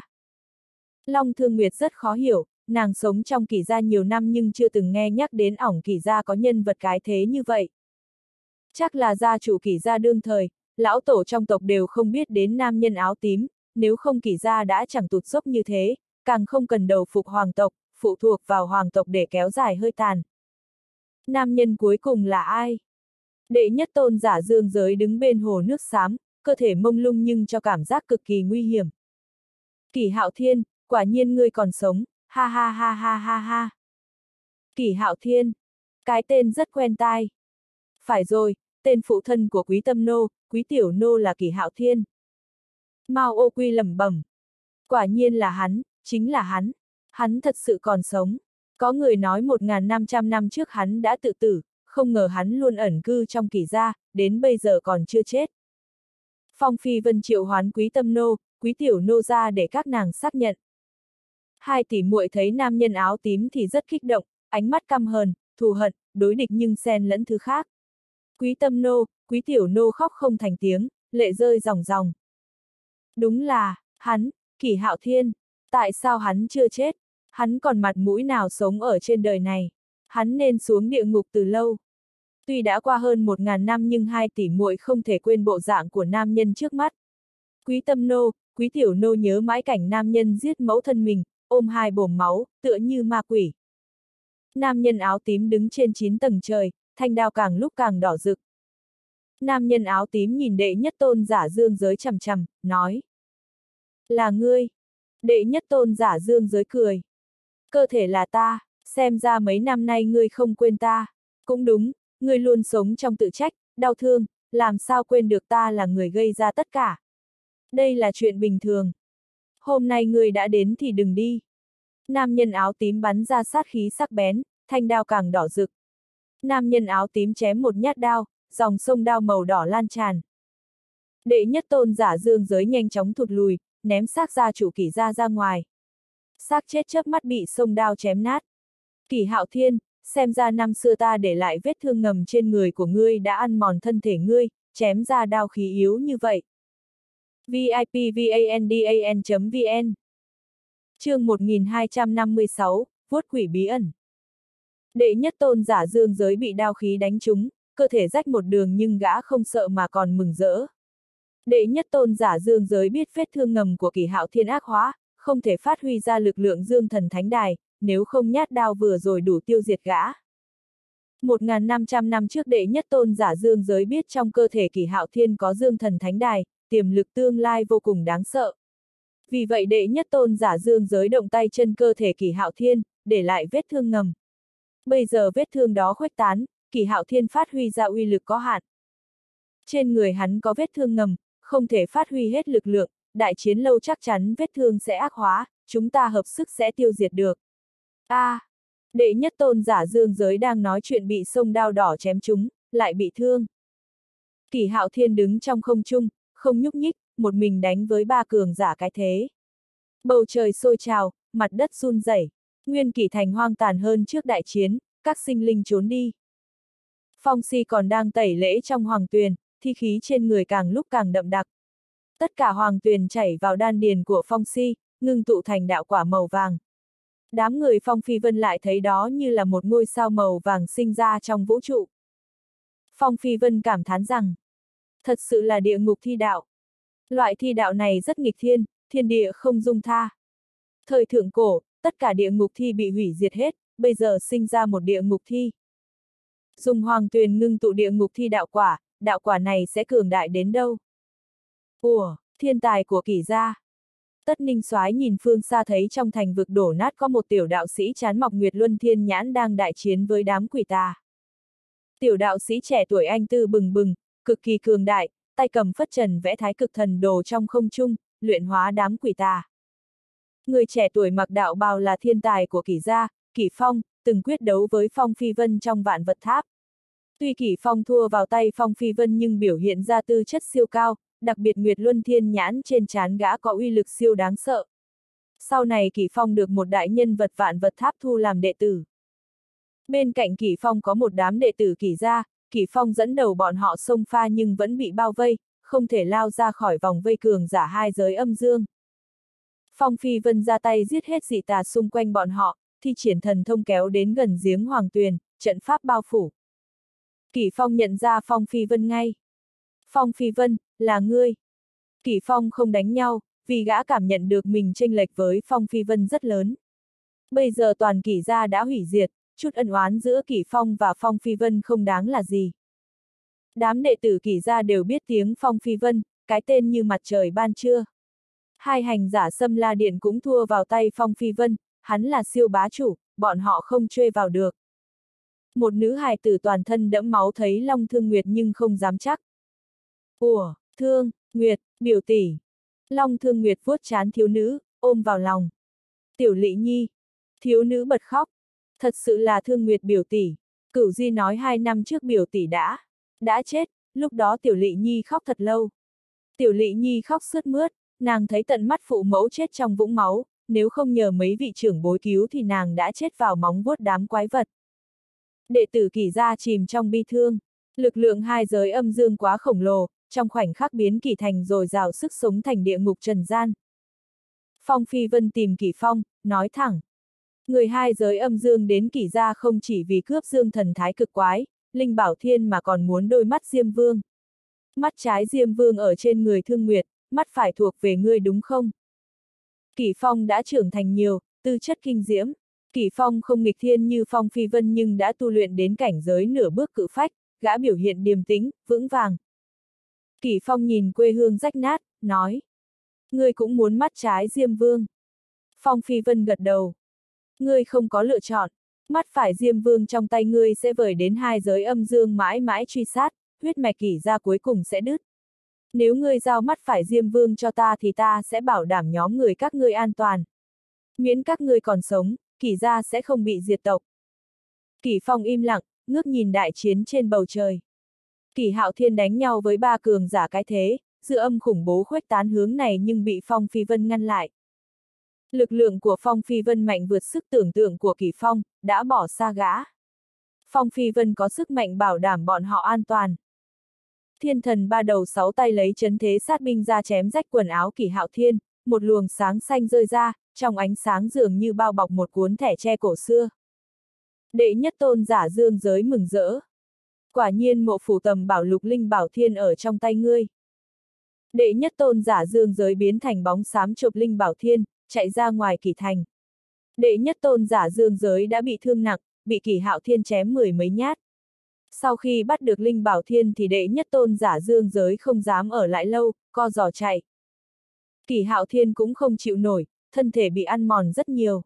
Long Thương Nguyệt rất khó hiểu, nàng sống trong kỷ gia nhiều năm nhưng chưa từng nghe nhắc đến ỏng kỷ gia có nhân vật cái thế như vậy. Chắc là gia chủ kỷ gia đương thời, lão tổ trong tộc đều không biết đến nam nhân áo tím, nếu không kỷ gia đã chẳng tụt dốc như thế, càng không cần đầu phục hoàng tộc, phụ thuộc vào hoàng tộc để kéo dài hơi tàn. Nam nhân cuối cùng là ai? Đệ nhất tôn giả dương giới đứng bên hồ nước xám, cơ thể mông lung nhưng cho cảm giác cực kỳ nguy hiểm. Kỷ Hạo Thiên, quả nhiên ngươi còn sống, ha ha ha ha ha ha. Kỷ Hạo Thiên, cái tên rất quen tai. Phải rồi, tên phụ thân của Quý Tâm Nô, Quý Tiểu Nô là Kỷ Hạo Thiên. Mao Ô Quy lẩm bẩm. Quả nhiên là hắn, chính là hắn. Hắn thật sự còn sống. Có người nói 1.500 năm trước hắn đã tự tử, không ngờ hắn luôn ẩn cư trong kỷ gia, đến bây giờ còn chưa chết. Phong Phi Vân triệu hoán Quý Tâm Nô, Quý Tiểu Nô ra để các nàng xác nhận. 2 tỷ muội thấy nam nhân áo tím thì rất kích động, ánh mắt căm hờn, thù hận, đối địch nhưng xen lẫn thứ khác. Quý Tâm Nô, Quý Tiểu Nô khóc không thành tiếng, lệ rơi ròng ròng. Đúng là, hắn, Kỷ Hạo Thiên, tại sao hắn chưa chết? Hắn còn mặt mũi nào sống ở trên đời này? Hắn nên xuống địa ngục từ lâu. Tuy đã qua hơn 1.000 năm nhưng 2 tỷ muội không thể quên bộ dạng của nam nhân trước mắt. Quý Tâm Nô, Quý Tiểu Nô nhớ mãi cảnh nam nhân giết mẫu thân mình, ôm 2 bồn máu, tựa như ma quỷ. Nam nhân áo tím đứng trên 9 tầng trời, thanh đao càng lúc càng đỏ rực. Nam nhân áo tím nhìn đệ nhất tôn giả dương giới chằm chằm, nói. Là ngươi. Đệ nhất tôn giả dương giới cười. Cơ thể là ta, xem ra mấy năm nay ngươi không quên ta. Cũng đúng, ngươi luôn sống trong tự trách, đau thương, làm sao quên được ta là người gây ra tất cả. Đây là chuyện bình thường. Hôm nay ngươi đã đến thì đừng đi. Nam nhân áo tím bắn ra sát khí sắc bén, thanh đao càng đỏ rực. Nam nhân áo tím chém một nhát đao, dòng sông đao màu đỏ lan tràn. Đệ nhất tôn giả dương giới nhanh chóng thụt lùi, ném xác gia chủ kỷ gia ra ngoài. Xác chết chớp mắt bị sông đao chém nát. Kỷ Hạo Thiên, xem ra năm xưa ta để lại vết thương ngầm trên người của ngươi đã ăn mòn thân thể ngươi, chém ra đao khí yếu như vậy. vipvandan.vn Chương 1256, vuốt quỷ bí ẩn. Đệ nhất tôn giả dương giới bị đao khí đánh trúng, cơ thể rách một đường nhưng gã không sợ mà còn mừng rỡ. Đệ nhất tôn giả dương giới biết vết thương ngầm của Kỷ Hạo Thiên ác hóa, không thể phát huy ra lực lượng dương thần thánh đài, nếu không nhát đao vừa rồi đủ tiêu diệt gã. 1.500 năm trước đệ nhất tôn giả dương giới biết trong cơ thể Kỷ Hạo Thiên có dương thần thánh đài, tiềm lực tương lai vô cùng đáng sợ. Vì vậy đệ nhất tôn giả dương giới động tay chân cơ thể Kỷ Hạo Thiên, để lại vết thương ngầm. Bây giờ vết thương đó khuếch tán, Kỷ Hạo Thiên phát huy ra uy lực có hạn. Trên người hắn có vết thương ngầm, không thể phát huy hết lực lượng, đại chiến lâu chắc chắn vết thương sẽ ác hóa, chúng ta hợp sức sẽ tiêu diệt được. Đệ nhất tôn giả dương giới đang nói chuyện bị sông đao đỏ chém trúng, lại bị thương. Kỷ Hạo Thiên đứng trong không trung, không nhúc nhích, một mình đánh với ba cường giả cái thế. Bầu trời sôi trào, mặt đất run rẩy, nguyên Kỷ thành hoang tàn hơn trước đại chiến, các sinh linh trốn đi. Phong Si còn đang tẩy lễ trong hoàng tuyền, thi khí trên người càng lúc càng đậm đặc. Tất cả hoàng tuyền chảy vào đan điền của Phong Si, ngưng tụ thành đạo quả màu vàng. Đám người Phong Phi Vân lại thấy đó như là một ngôi sao màu vàng sinh ra trong vũ trụ. Phong Phi Vân cảm thán rằng, thật sự là địa ngục thi đạo. Loại thi đạo này rất nghịch thiên, thiên địa không dung tha. Thời thượng cổ, tất cả địa ngục thi bị hủy diệt hết, bây giờ sinh ra một địa ngục thi. Dùng hoàng tuyền ngưng tụ địa ngục thi đạo quả này sẽ cường đại đến đâu? Thiên tài của Kỷ gia. Tất Ninh Soái nhìn phương xa thấy trong thành vực đổ nát có một tiểu đạo sĩ trán mọc Nguyệt Luân Thiên Nhãn đang đại chiến với đám quỷ tà. Tiểu đạo sĩ trẻ tuổi anh tư bừng bừng, cực kỳ cường đại, tay cầm phất trần vẽ thái cực thần đồ trong không trung, luyện hóa đám quỷ tà. Người trẻ tuổi mặc đạo bào là thiên tài của Kỷ gia, Kỷ Phong, từng quyết đấu với Phong Phi Vân trong Vạn Vật Tháp. Tuy Kỷ Phong thua vào tay Phong Phi Vân nhưng biểu hiện ra tư chất siêu cao, đặc biệt Nguyệt Luân Thiên Nhãn trên trán gã có uy lực siêu đáng sợ. Sau này Kỷ Phong được một đại nhân vật Vạn Vật Tháp thu làm đệ tử. Bên cạnh Kỷ Phong có một đám đệ tử Kỷ gia, Kỷ Phong dẫn đầu bọn họ xông pha nhưng vẫn bị bao vây, không thể lao ra khỏi vòng vây cường giả hai giới âm dương. Phong Phi Vân ra tay giết hết dị tà xung quanh bọn họ, thi triển thần thông kéo đến gần giếng hoàng tuyền, trận pháp bao phủ. Kỷ Phong nhận ra Phong Phi Vân ngay. Phong Phi Vân, là ngươi. Kỷ Phong không đánh nhau, vì gã cảm nhận được mình chênh lệch với Phong Phi Vân rất lớn. Bây giờ toàn Kỷ gia đã hủy diệt, chút ân oán giữa Kỷ Phong và Phong Phi Vân không đáng là gì. Đám đệ tử Kỷ gia đều biết tiếng Phong Phi Vân, cái tên như mặt trời ban trưa. Hai hành giả Xâm La Điện cũng thua vào tay Phong Phi Vân, hắn là siêu bá chủ, bọn họ không truê vào được. Một nữ hài tử toàn thân đẫm máu thấy Long Thương Nguyệt nhưng không dám chắc. Thương Nguyệt, biểu tỷ. Long Thương Nguyệt vuốt trán thiếu nữ, ôm vào lòng. Tiểu Lị Nhi. Thiếu nữ bật khóc. Thật sự là Thương Nguyệt biểu tỷ. Cửu Di nói 2 năm trước biểu tỷ đã chết, lúc đó Tiểu Lị Nhi khóc thật lâu. Tiểu Lị Nhi khóc sướt mướt, nàng thấy tận mắt phụ mẫu chết trong vũng máu, nếu không nhờ mấy vị trưởng bối cứu thì nàng đã chết vào móng vuốt đám quái vật. Đệ tử Kỷ gia chìm trong bi thương, lực lượng hai giới âm dương quá khổng lồ, trong khoảnh khắc biến Kỷ thành dồi dào sức sống thành địa ngục trần gian. Phong Phi Vân tìm Kỷ Phong, nói thẳng. Người hai giới âm dương đến Kỷ gia không chỉ vì cướp dương thần thái cực quái, linh bảo thiên mà còn muốn đôi mắt Diêm Vương. Mắt trái Diêm Vương ở trên người Thương Nguyệt, mắt phải thuộc về ngươi đúng không? Kỷ Phong đã trưởng thành nhiều, tư chất kinh diễm. Kỷ Phong không nghịch thiên như Phong Phi Vân nhưng đã tu luyện đến cảnh giới nửa bước cự phách, gã biểu hiện điềm tĩnh, vững vàng. Kỷ Phong nhìn quê hương rách nát, nói. Ngươi cũng muốn mắt trái Diêm Vương. Phong Phi Vân gật đầu. Ngươi không có lựa chọn, mắt phải Diêm Vương trong tay ngươi sẽ vời đến hai giới âm dương mãi mãi truy sát, huyết mạch Kỷ gia cuối cùng sẽ đứt. Nếu ngươi giao mắt phải Diêm Vương cho ta thì ta sẽ bảo đảm nhóm người các ngươi an toàn. Miễn các ngươi còn sống, Kỷ gia sẽ không bị diệt tộc. Kỷ Phong im lặng, ngước nhìn đại chiến trên bầu trời. Kỷ Hạo Thiên đánh nhau với ba cường giả cái thế, dư âm khủng bố khuếch tán hướng này nhưng bị Phong Phi Vân ngăn lại. Lực lượng của Phong Phi Vân mạnh vượt sức tưởng tượng của Kỷ Phong, đã bỏ xa gã. Phong Phi Vân có sức mạnh bảo đảm bọn họ an toàn. Thiên thần ba đầu sáu tay lấy chấn thế sát binh ra chém rách quần áo Kỷ Hạo Thiên, một luồng sáng xanh rơi ra, trong ánh sáng dường như bao bọc một cuốn thẻ tre cổ xưa. Đệ nhất tôn giả dương giới mừng rỡ. Quả nhiên mộ phủ tầm bảo lục linh bảo thiên ở trong tay ngươi. Đệ nhất tôn giả dương giới biến thành bóng xám chộp linh bảo thiên, chạy ra ngoài Kỷ thành. Đệ nhất tôn giả dương giới đã bị thương nặng, bị Kỷ Hạo Thiên chém 10 mấy nhát. Sau khi bắt được linh bảo thiên thì đệ nhất tôn giả dương giới không dám ở lại lâu, co giò chạy. Kỷ Hạo Thiên cũng không chịu nổi, thân thể bị ăn mòn rất nhiều.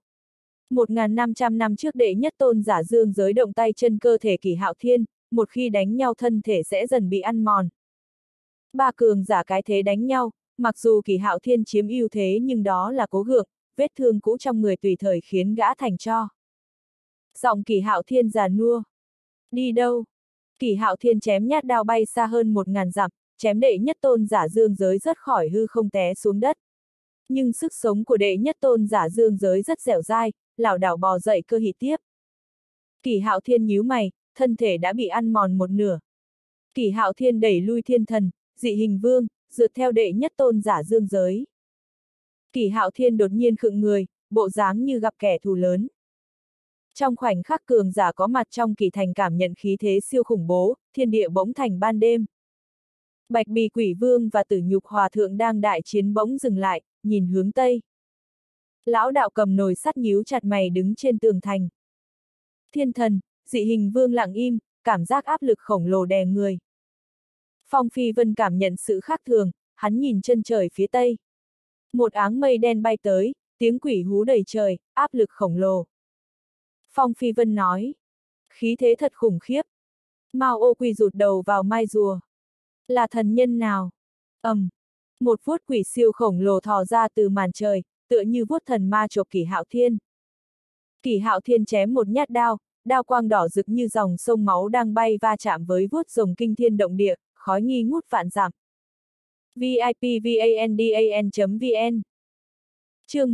1.500 năm trước đệ nhất tôn giả dương giới động tay chân cơ thể Kỷ Hạo Thiên, một khi đánh nhau thân thể sẽ dần bị ăn mòn. Ba cường giả cái thế đánh nhau, mặc dù Kỷ Hạo Thiên chiếm ưu thế nhưng đó là cố gượng, vết thương cũ trong người tùy thời khiến gã thành tro. Giọng Kỷ Hạo Thiên già nua. Đi đâu? Kỷ Hạo Thiên chém nhát đao bay xa hơn 1.000 dặm, chém đệ nhất tôn giả dương giới rớt khỏi hư không té xuống đất. Nhưng sức sống của đệ nhất tôn giả dương giới rất dẻo dai, lảo đảo bò dậy cơ hị tiếp. Kỷ Hạo Thiên nhíu mày, thân thể đã bị ăn mòn một nửa. Kỷ Hạo Thiên đẩy lui thiên thần, dị hình vương, rượt theo đệ nhất tôn giả dương giới. Kỷ Hạo Thiên đột nhiên khựng người, bộ dáng như gặp kẻ thù lớn. Trong khoảnh khắc cường giả có mặt trong Kỷ thành cảm nhận khí thế siêu khủng bố, thiên địa bỗng thành ban đêm. Bạch Bì Quỷ Vương và Tử Nhục Hòa Thượng đang đại chiến bỗng dừng lại, nhìn hướng Tây. Lão đạo cầm nồi sắt nhíu chặt mày đứng trên tường thành. Thiên thần, dị hình vương lặng im, cảm giác áp lực khổng lồ đè người. Phong Phi Vân cảm nhận sự khác thường, hắn nhìn chân trời phía Tây. Một áng mây đen bay tới, tiếng quỷ hú đầy trời, áp lực khổng lồ. Phong Phi Vân nói, khí thế thật khủng khiếp. Mao Ô Quỳ rụt đầu vào mai rùa. Là thần nhân nào? Một vuốt quỷ siêu khổng lồ thò ra từ màn trời, tựa như vuốt thần ma chộp Kỷ Hạo Thiên. Kỷ Hạo Thiên chém một nhát đao, đao quang đỏ rực như dòng sông máu đang bay va chạm với vuốt rồng kinh thiên động địa, khói nghi ngút vạn dặm. VIPVANDAN.vn Chương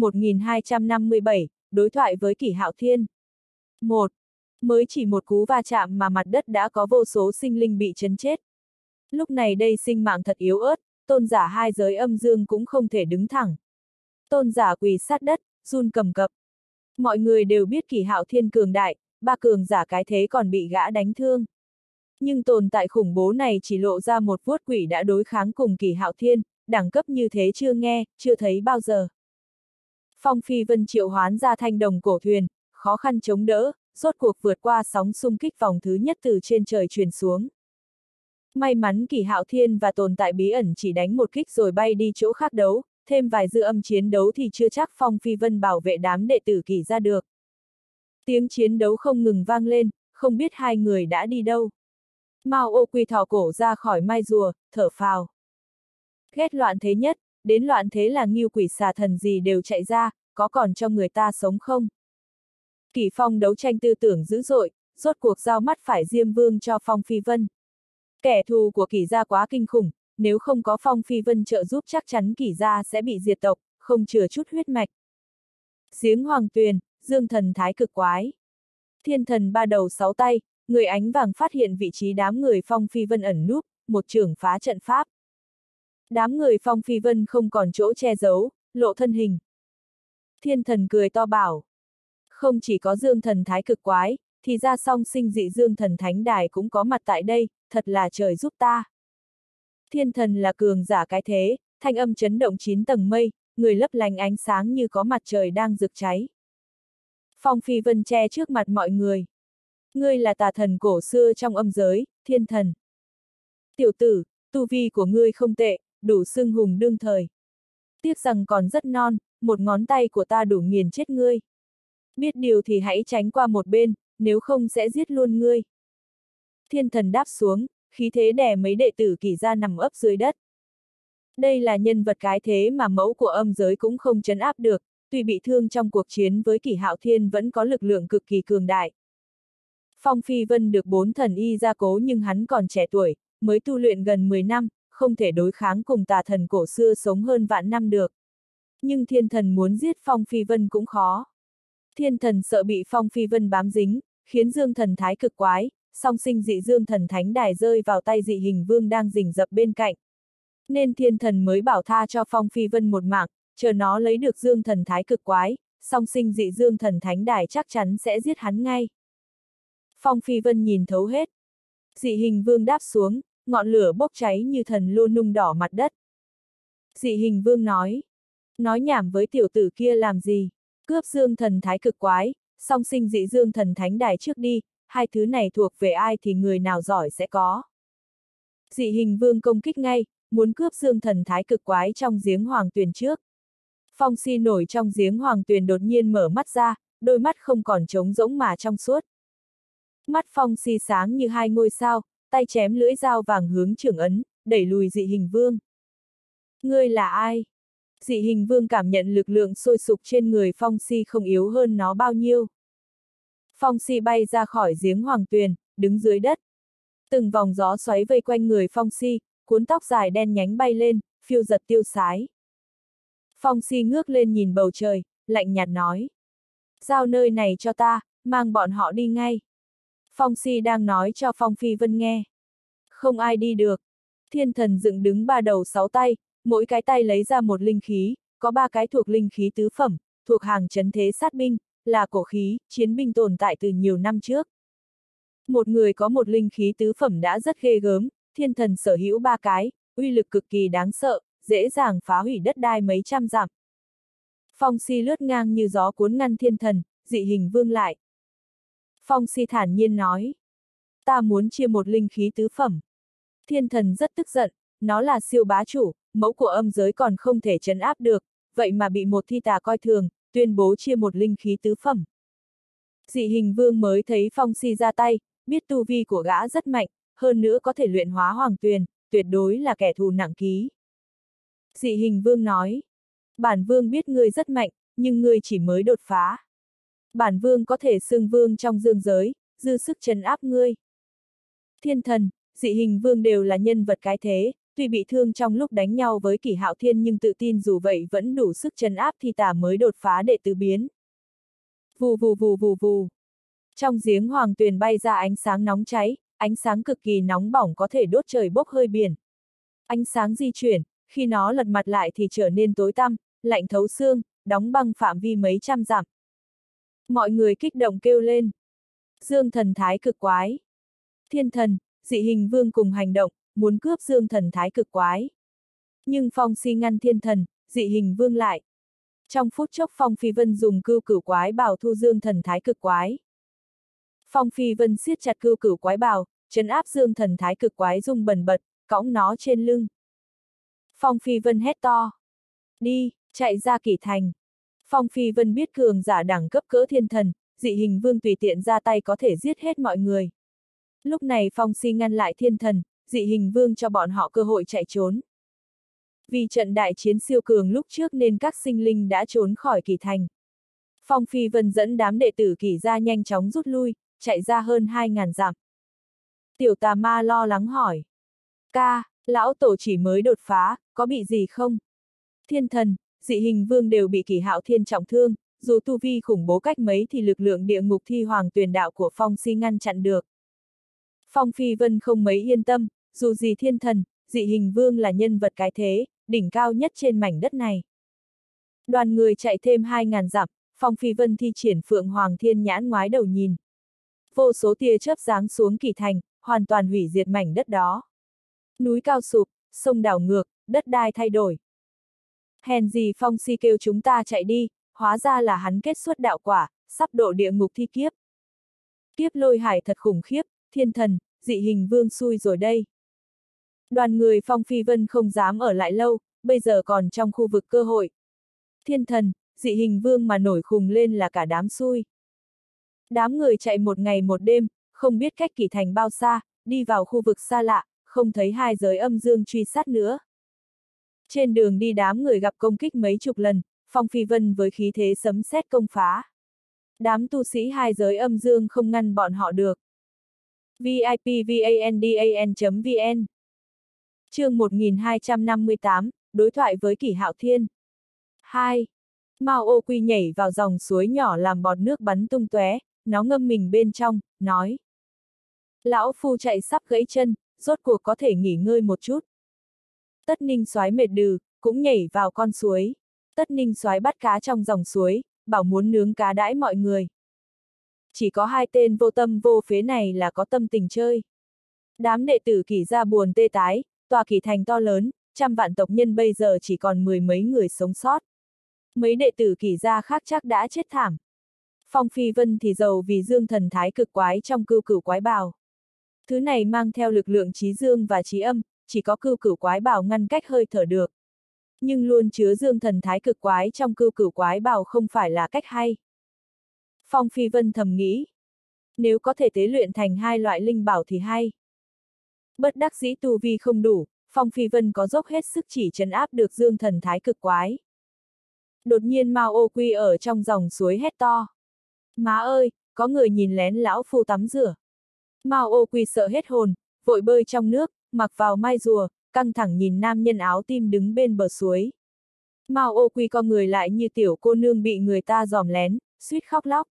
1257, đối thoại với Kỷ Hạo Thiên. 1. Mới chỉ một cú va chạm mà mặt đất đã có vô số sinh linh bị chấn chết. Lúc này đây sinh mạng thật yếu ớt, tôn giả hai giới âm dương cũng không thể đứng thẳng. Tôn giả quỳ sát đất, run cầm cập. Mọi người đều biết Kỷ Hạo Thiên cường đại, ba cường giả cái thế còn bị gã đánh thương. Nhưng tồn tại khủng bố này chỉ lộ ra một vuốt quỷ đã đối kháng cùng Kỷ Hạo Thiên, đẳng cấp như thế chưa nghe, chưa thấy bao giờ. Phong Phi Vân triệu hoán ra thanh đồng cổ thuyền, khó khăn chống đỡ, rốt cuộc vượt qua sóng xung kích vòng thứ nhất từ trên trời truyền xuống. May mắn Kỷ Hạo Thiên và tồn tại bí ẩn chỉ đánh một kích rồi bay đi chỗ khác đấu, thêm vài dư âm chiến đấu thì chưa chắc Phong Phi Vân bảo vệ đám đệ tử Kỷ ra được. Tiếng chiến đấu không ngừng vang lên, không biết hai người đã đi đâu. Mao Ô Quy thò cổ ra khỏi mai rùa, thở phào. Ghét loạn thế nhất, đến loạn thế là ngưu quỷ xà thần gì đều chạy ra, có còn cho người ta sống không? Kỷ Phong đấu tranh tư tưởng dữ dội, rốt cuộc giao mắt phải Diêm Vương cho Phong Phi Vân. Kẻ thù của Kỷ gia quá kinh khủng, nếu không có Phong Phi Vân trợ giúp chắc chắn Kỷ gia sẽ bị diệt tộc, không chừa chút huyết mạch. Giếng Hoàng Tuyền, Dương Thần Thái Cực Quái. Thiên thần ba đầu sáu tay, người ánh vàng phát hiện vị trí đám người Phong Phi Vân ẩn núp, một chưởng phá trận pháp. Đám người Phong Phi Vân không còn chỗ che giấu, lộ thân hình. Thiên thần cười to bảo. Không chỉ có Dương Thần Thái Cực Quái, thì ra song sinh dị Dương Thần Thánh Đài cũng có mặt tại đây, thật là trời giúp ta. Thiên thần là cường giả cái thế, thanh âm chấn động 9 tầng mây, người lấp lánh ánh sáng như có mặt trời đang rực cháy. Phong Phi Vân che trước mặt mọi người. Ngươi là tà thần cổ xưa trong âm giới, thiên thần. Tiểu tử, tu vi của ngươi không tệ, đủ xưng hùng đương thời. Tiếc rằng còn rất non, một ngón tay của ta đủ nghiền chết ngươi. Biết điều thì hãy tránh qua một bên, nếu không sẽ giết luôn ngươi. Thiên thần đáp xuống, khí thế đè mấy đệ tử Kỷ gia nằm ấp dưới đất. Đây là nhân vật cái thế mà mẫu của âm giới cũng không trấn áp được, tuy bị thương trong cuộc chiến với Kỷ Hạo Thiên vẫn có lực lượng cực kỳ cường đại. Phong Phi Vân được 4 thần y gia cố nhưng hắn còn trẻ tuổi, mới tu luyện gần 10 năm, không thể đối kháng cùng tà thần cổ xưa sống hơn vạn năm được. Nhưng thiên thần muốn giết Phong Phi Vân cũng khó. Thiên thần sợ bị Phong Phi Vân bám dính, khiến Dương Thần Thái Cực Quái, song sinh dị dương thần thánh đài rơi vào tay dị hình vương đang rình rập bên cạnh. Nên thiên thần mới bảo tha cho Phong Phi Vân một mạng, chờ nó lấy được dương thần thái cực quái, song sinh dị dương thần thánh đài chắc chắn sẽ giết hắn ngay. Phong Phi Vân nhìn thấu hết. Dị hình vương đáp xuống, ngọn lửa bốc cháy như thần lô nung đỏ mặt đất. Dị hình vương nói nhảm với tiểu tử kia làm gì, cướp dương thần thái cực quái, song sinh dị dương thần thánh đài trước đi, hai thứ này thuộc về ai thì người nào giỏi sẽ có. Dị hình vương công kích ngay, muốn cướp dương thần thái cực quái trong giếng hoàng tuyền trước. Phong Si nổi trong giếng hoàng tuyền đột nhiên mở mắt ra, đôi mắt không còn trống rỗng mà trong suốt. Mắt Phong Si sáng như hai ngôi sao, tay chém lưỡi dao vàng hướng trưởng ấn, đẩy lùi dị hình vương. Ngươi là ai? Dị hình vương cảm nhận lực lượng sôi sục trên người Phong Si không yếu hơn nó bao nhiêu. Phong Si bay ra khỏi giếng hoàng tuyền, đứng dưới đất. Từng vòng gió xoáy vây quanh người Phong Si, cuốn tóc dài đen nhánh bay lên, phiêu giật tiêu sái. Phong Si ngước lên nhìn bầu trời, lạnh nhạt nói. Giao nơi này cho ta, mang bọn họ đi ngay. Phong Si đang nói cho Phong Phi Vân nghe. Không ai đi được. Thiên thần dựng đứng ba đầu sáu tay, mỗi cái tay lấy ra một linh khí, có ba cái thuộc linh khí tứ phẩm, thuộc hàng trấn thế sát binh, là cổ khí, chiến binh tồn tại từ nhiều năm trước. Một người có một linh khí tứ phẩm đã rất ghê gớm, thiên thần sở hữu ba cái, uy lực cực kỳ đáng sợ, dễ dàng phá hủy đất đai mấy trăm dặm. Phong Si lướt ngang như gió cuốn ngăn thiên thần, dị hình vương lại. Phong Si thản nhiên nói. Ta muốn chia một linh khí tứ phẩm. Thiên thần rất tức giận, nó là siêu bá chủ, mẫu của âm giới còn không thể trấn áp được, vậy mà bị một thi tà coi thường, tuyên bố chia một linh khí tứ phẩm. Dị hình vương mới thấy Phong Si ra tay, biết tu vi của gã rất mạnh, hơn nữa có thể luyện hóa hoàng tuyền, tuyệt đối là kẻ thù nặng ký. Dị hình vương nói, bản vương biết ngươi rất mạnh, nhưng ngươi chỉ mới đột phá. Bản vương có thể xưng vương trong dương giới, dư sức trấn áp ngươi. Thiên thần, dị hình vương đều là nhân vật cái thế, tuy bị thương trong lúc đánh nhau với Kỷ Hạo Thiên nhưng tự tin dù vậy vẫn đủ sức trấn áp thi tà mới đột phá đệ tứ biến. Vù vù vù vù vù. Trong giếng hoàng tuyền bay ra ánh sáng nóng cháy, ánh sáng cực kỳ nóng bỏng có thể đốt trời bốc hơi biển. Ánh sáng di chuyển, khi nó lật mặt lại thì trở nên tối tăm, lạnh thấu xương, đóng băng phạm vi mấy trăm dặm. Mọi người kích động kêu lên. Dương thần thái cực quái. Thiên thần, dị hình vương cùng hành động, muốn cướp dương thần thái cực quái. Nhưng Phong Si ngăn thiên thần, dị hình vương lại. Trong phút chốc Phong Phi Vân dùng cưu cửu quái bào thu dương thần thái cực quái. Phong Phi Vân siết chặt cưu cửu quái bào, trấn áp dương thần thái cực quái rung bần bật, cõng nó trên lưng. Phong Phi Vân hét to. Đi, chạy ra Kỷ Thành. Phong Phi Vân biết cường giả đẳng cấp cỡ thiên thần, dị hình vương tùy tiện ra tay có thể giết hết mọi người. Lúc này Phong Si ngăn lại thiên thần, dị hình vương cho bọn họ cơ hội chạy trốn. Vì trận đại chiến siêu cường lúc trước nên các sinh linh đã trốn khỏi Kỷ Thành. Phong Phi Vân dẫn đám đệ tử Kỷ gia nhanh chóng rút lui, chạy ra hơn 2.000 dặm. Tiểu tà ma lo lắng hỏi. Ca, lão tổ chỉ mới đột phá, có bị gì không? Thiên thần, dị hình vương đều bị Kỷ Hạo Thiên trọng thương, dù tu vi khủng bố cách mấy thì lực lượng địa ngục thi hoàng tuyền đạo của Phong Si ngăn chặn được. Phong Phi Vân không mấy yên tâm, dù gì thiên thần, dị hình vương là nhân vật cái thế, đỉnh cao nhất trên mảnh đất này. Đoàn người chạy thêm 2.000 dặm, Phong Phi Vân thi triển Phượng Hoàng Thiên Nhãn ngoái đầu nhìn. Vô số tia chớp giáng xuống Kỷ Thành, hoàn toàn hủy diệt mảnh đất đó. Núi cao sụp, sông đảo ngược, đất đai thay đổi. Hèn gì Phong Si kêu chúng ta chạy đi, hóa ra là hắn kết xuất đạo quả, sắp độ địa ngục thi kiếp. Kiếp lôi hải thật khủng khiếp, thiên thần, dị hình vương xui rồi đây. Đoàn người Phong Phi Vân không dám ở lại lâu, bây giờ còn trong khu vực cơ hội. Thiên thần, dị hình vương mà nổi khùng lên là cả đám xui. Đám người chạy một ngày một đêm, không biết cách Kỷ Thành bao xa, đi vào khu vực xa lạ, không thấy hai giới âm dương truy sát nữa. Trên đường đi đám người gặp công kích mấy chục lần, Phong Phi Vân với khí thế sấm sét công phá. Đám tu sĩ hai giới âm dương không ngăn bọn họ được. VIPVANDAN.vn Chương 1258, đối thoại với Kỷ Hạo Thiên. 2. Mao Ô Quy nhảy vào dòng suối nhỏ làm bọt nước bắn tung tóe, nó ngâm mình bên trong, nói. Lão phu chạy sắp gãy chân, rốt cuộc có thể nghỉ ngơi một chút. Tất Ninh Soái mệt đừ, cũng nhảy vào con suối. Tất Ninh Soái bắt cá trong dòng suối, bảo muốn nướng cá đãi mọi người. Chỉ có hai tên vô tâm vô phế này là có tâm tình chơi. Đám đệ tử Kỷ gia buồn tê tái, tòa Kỷ thành to lớn, trăm vạn tộc nhân bây giờ chỉ còn mười mấy người sống sót. Mấy đệ tử Kỷ gia khác chắc đã chết thảm. Phong Phi Vân thì giàu vì dương thần thái cực quái trong cưu cửu quái bào. Thứ này mang theo lực lượng trí dương và trí âm, chỉ có cưu cửu quái bào ngăn cách hơi thở được. Nhưng luôn chứa dương thần thái cực quái trong cưu cửu quái bào không phải là cách hay. Phong Phi Vân thầm nghĩ, nếu có thể tế luyện thành hai loại linh bảo thì hay. Bất đắc dĩ tu vi không đủ, Phong Phi Vân có dốc hết sức chỉ trấn áp được dương thần thái cực quái. Đột nhiên Mao Ô Quy ở trong dòng suối hét to. Má ơi, có người nhìn lén lão phu tắm rửa. Mao Ô Quy sợ hết hồn, vội bơi trong nước, mặc vào mai rùa, căng thẳng nhìn nam nhân áo tim đứng bên bờ suối. Mao Ô Quy con người lại như tiểu cô nương bị người ta dòm lén, suýt khóc lóc.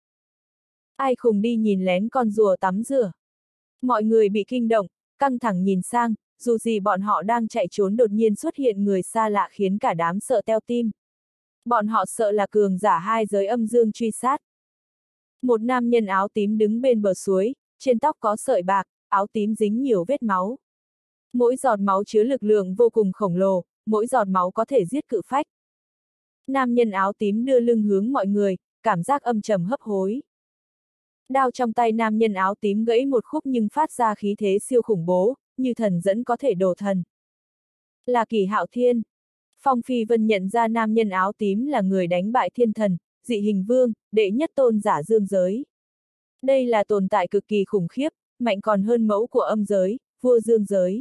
Ai khùng đi nhìn lén con rùa tắm rửa. Mọi người bị kinh động, căng thẳng nhìn sang, dù gì bọn họ đang chạy trốn đột nhiên xuất hiện người xa lạ khiến cả đám sợ teo tim. Bọn họ sợ là cường giả hai giới âm dương truy sát. Một nam nhân áo tím đứng bên bờ suối, trên tóc có sợi bạc, áo tím dính nhiều vết máu. Mỗi giọt máu chứa lực lượng vô cùng khổng lồ, mỗi giọt máu có thể giết cự phách. Nam nhân áo tím đưa lưng hướng mọi người, cảm giác âm trầm hấp hối. Đao trong tay nam nhân áo tím gãy một khúc nhưng phát ra khí thế siêu khủng bố, như thần dẫn có thể đổ thần. Là Kỷ Hạo Thiên. Phong Phi Vân nhận ra nam nhân áo tím là người đánh bại thiên thần, dị hình vương, đệ nhất tôn giả dương giới. Đây là tồn tại cực kỳ khủng khiếp, mạnh còn hơn mẫu của âm giới, vua dương giới.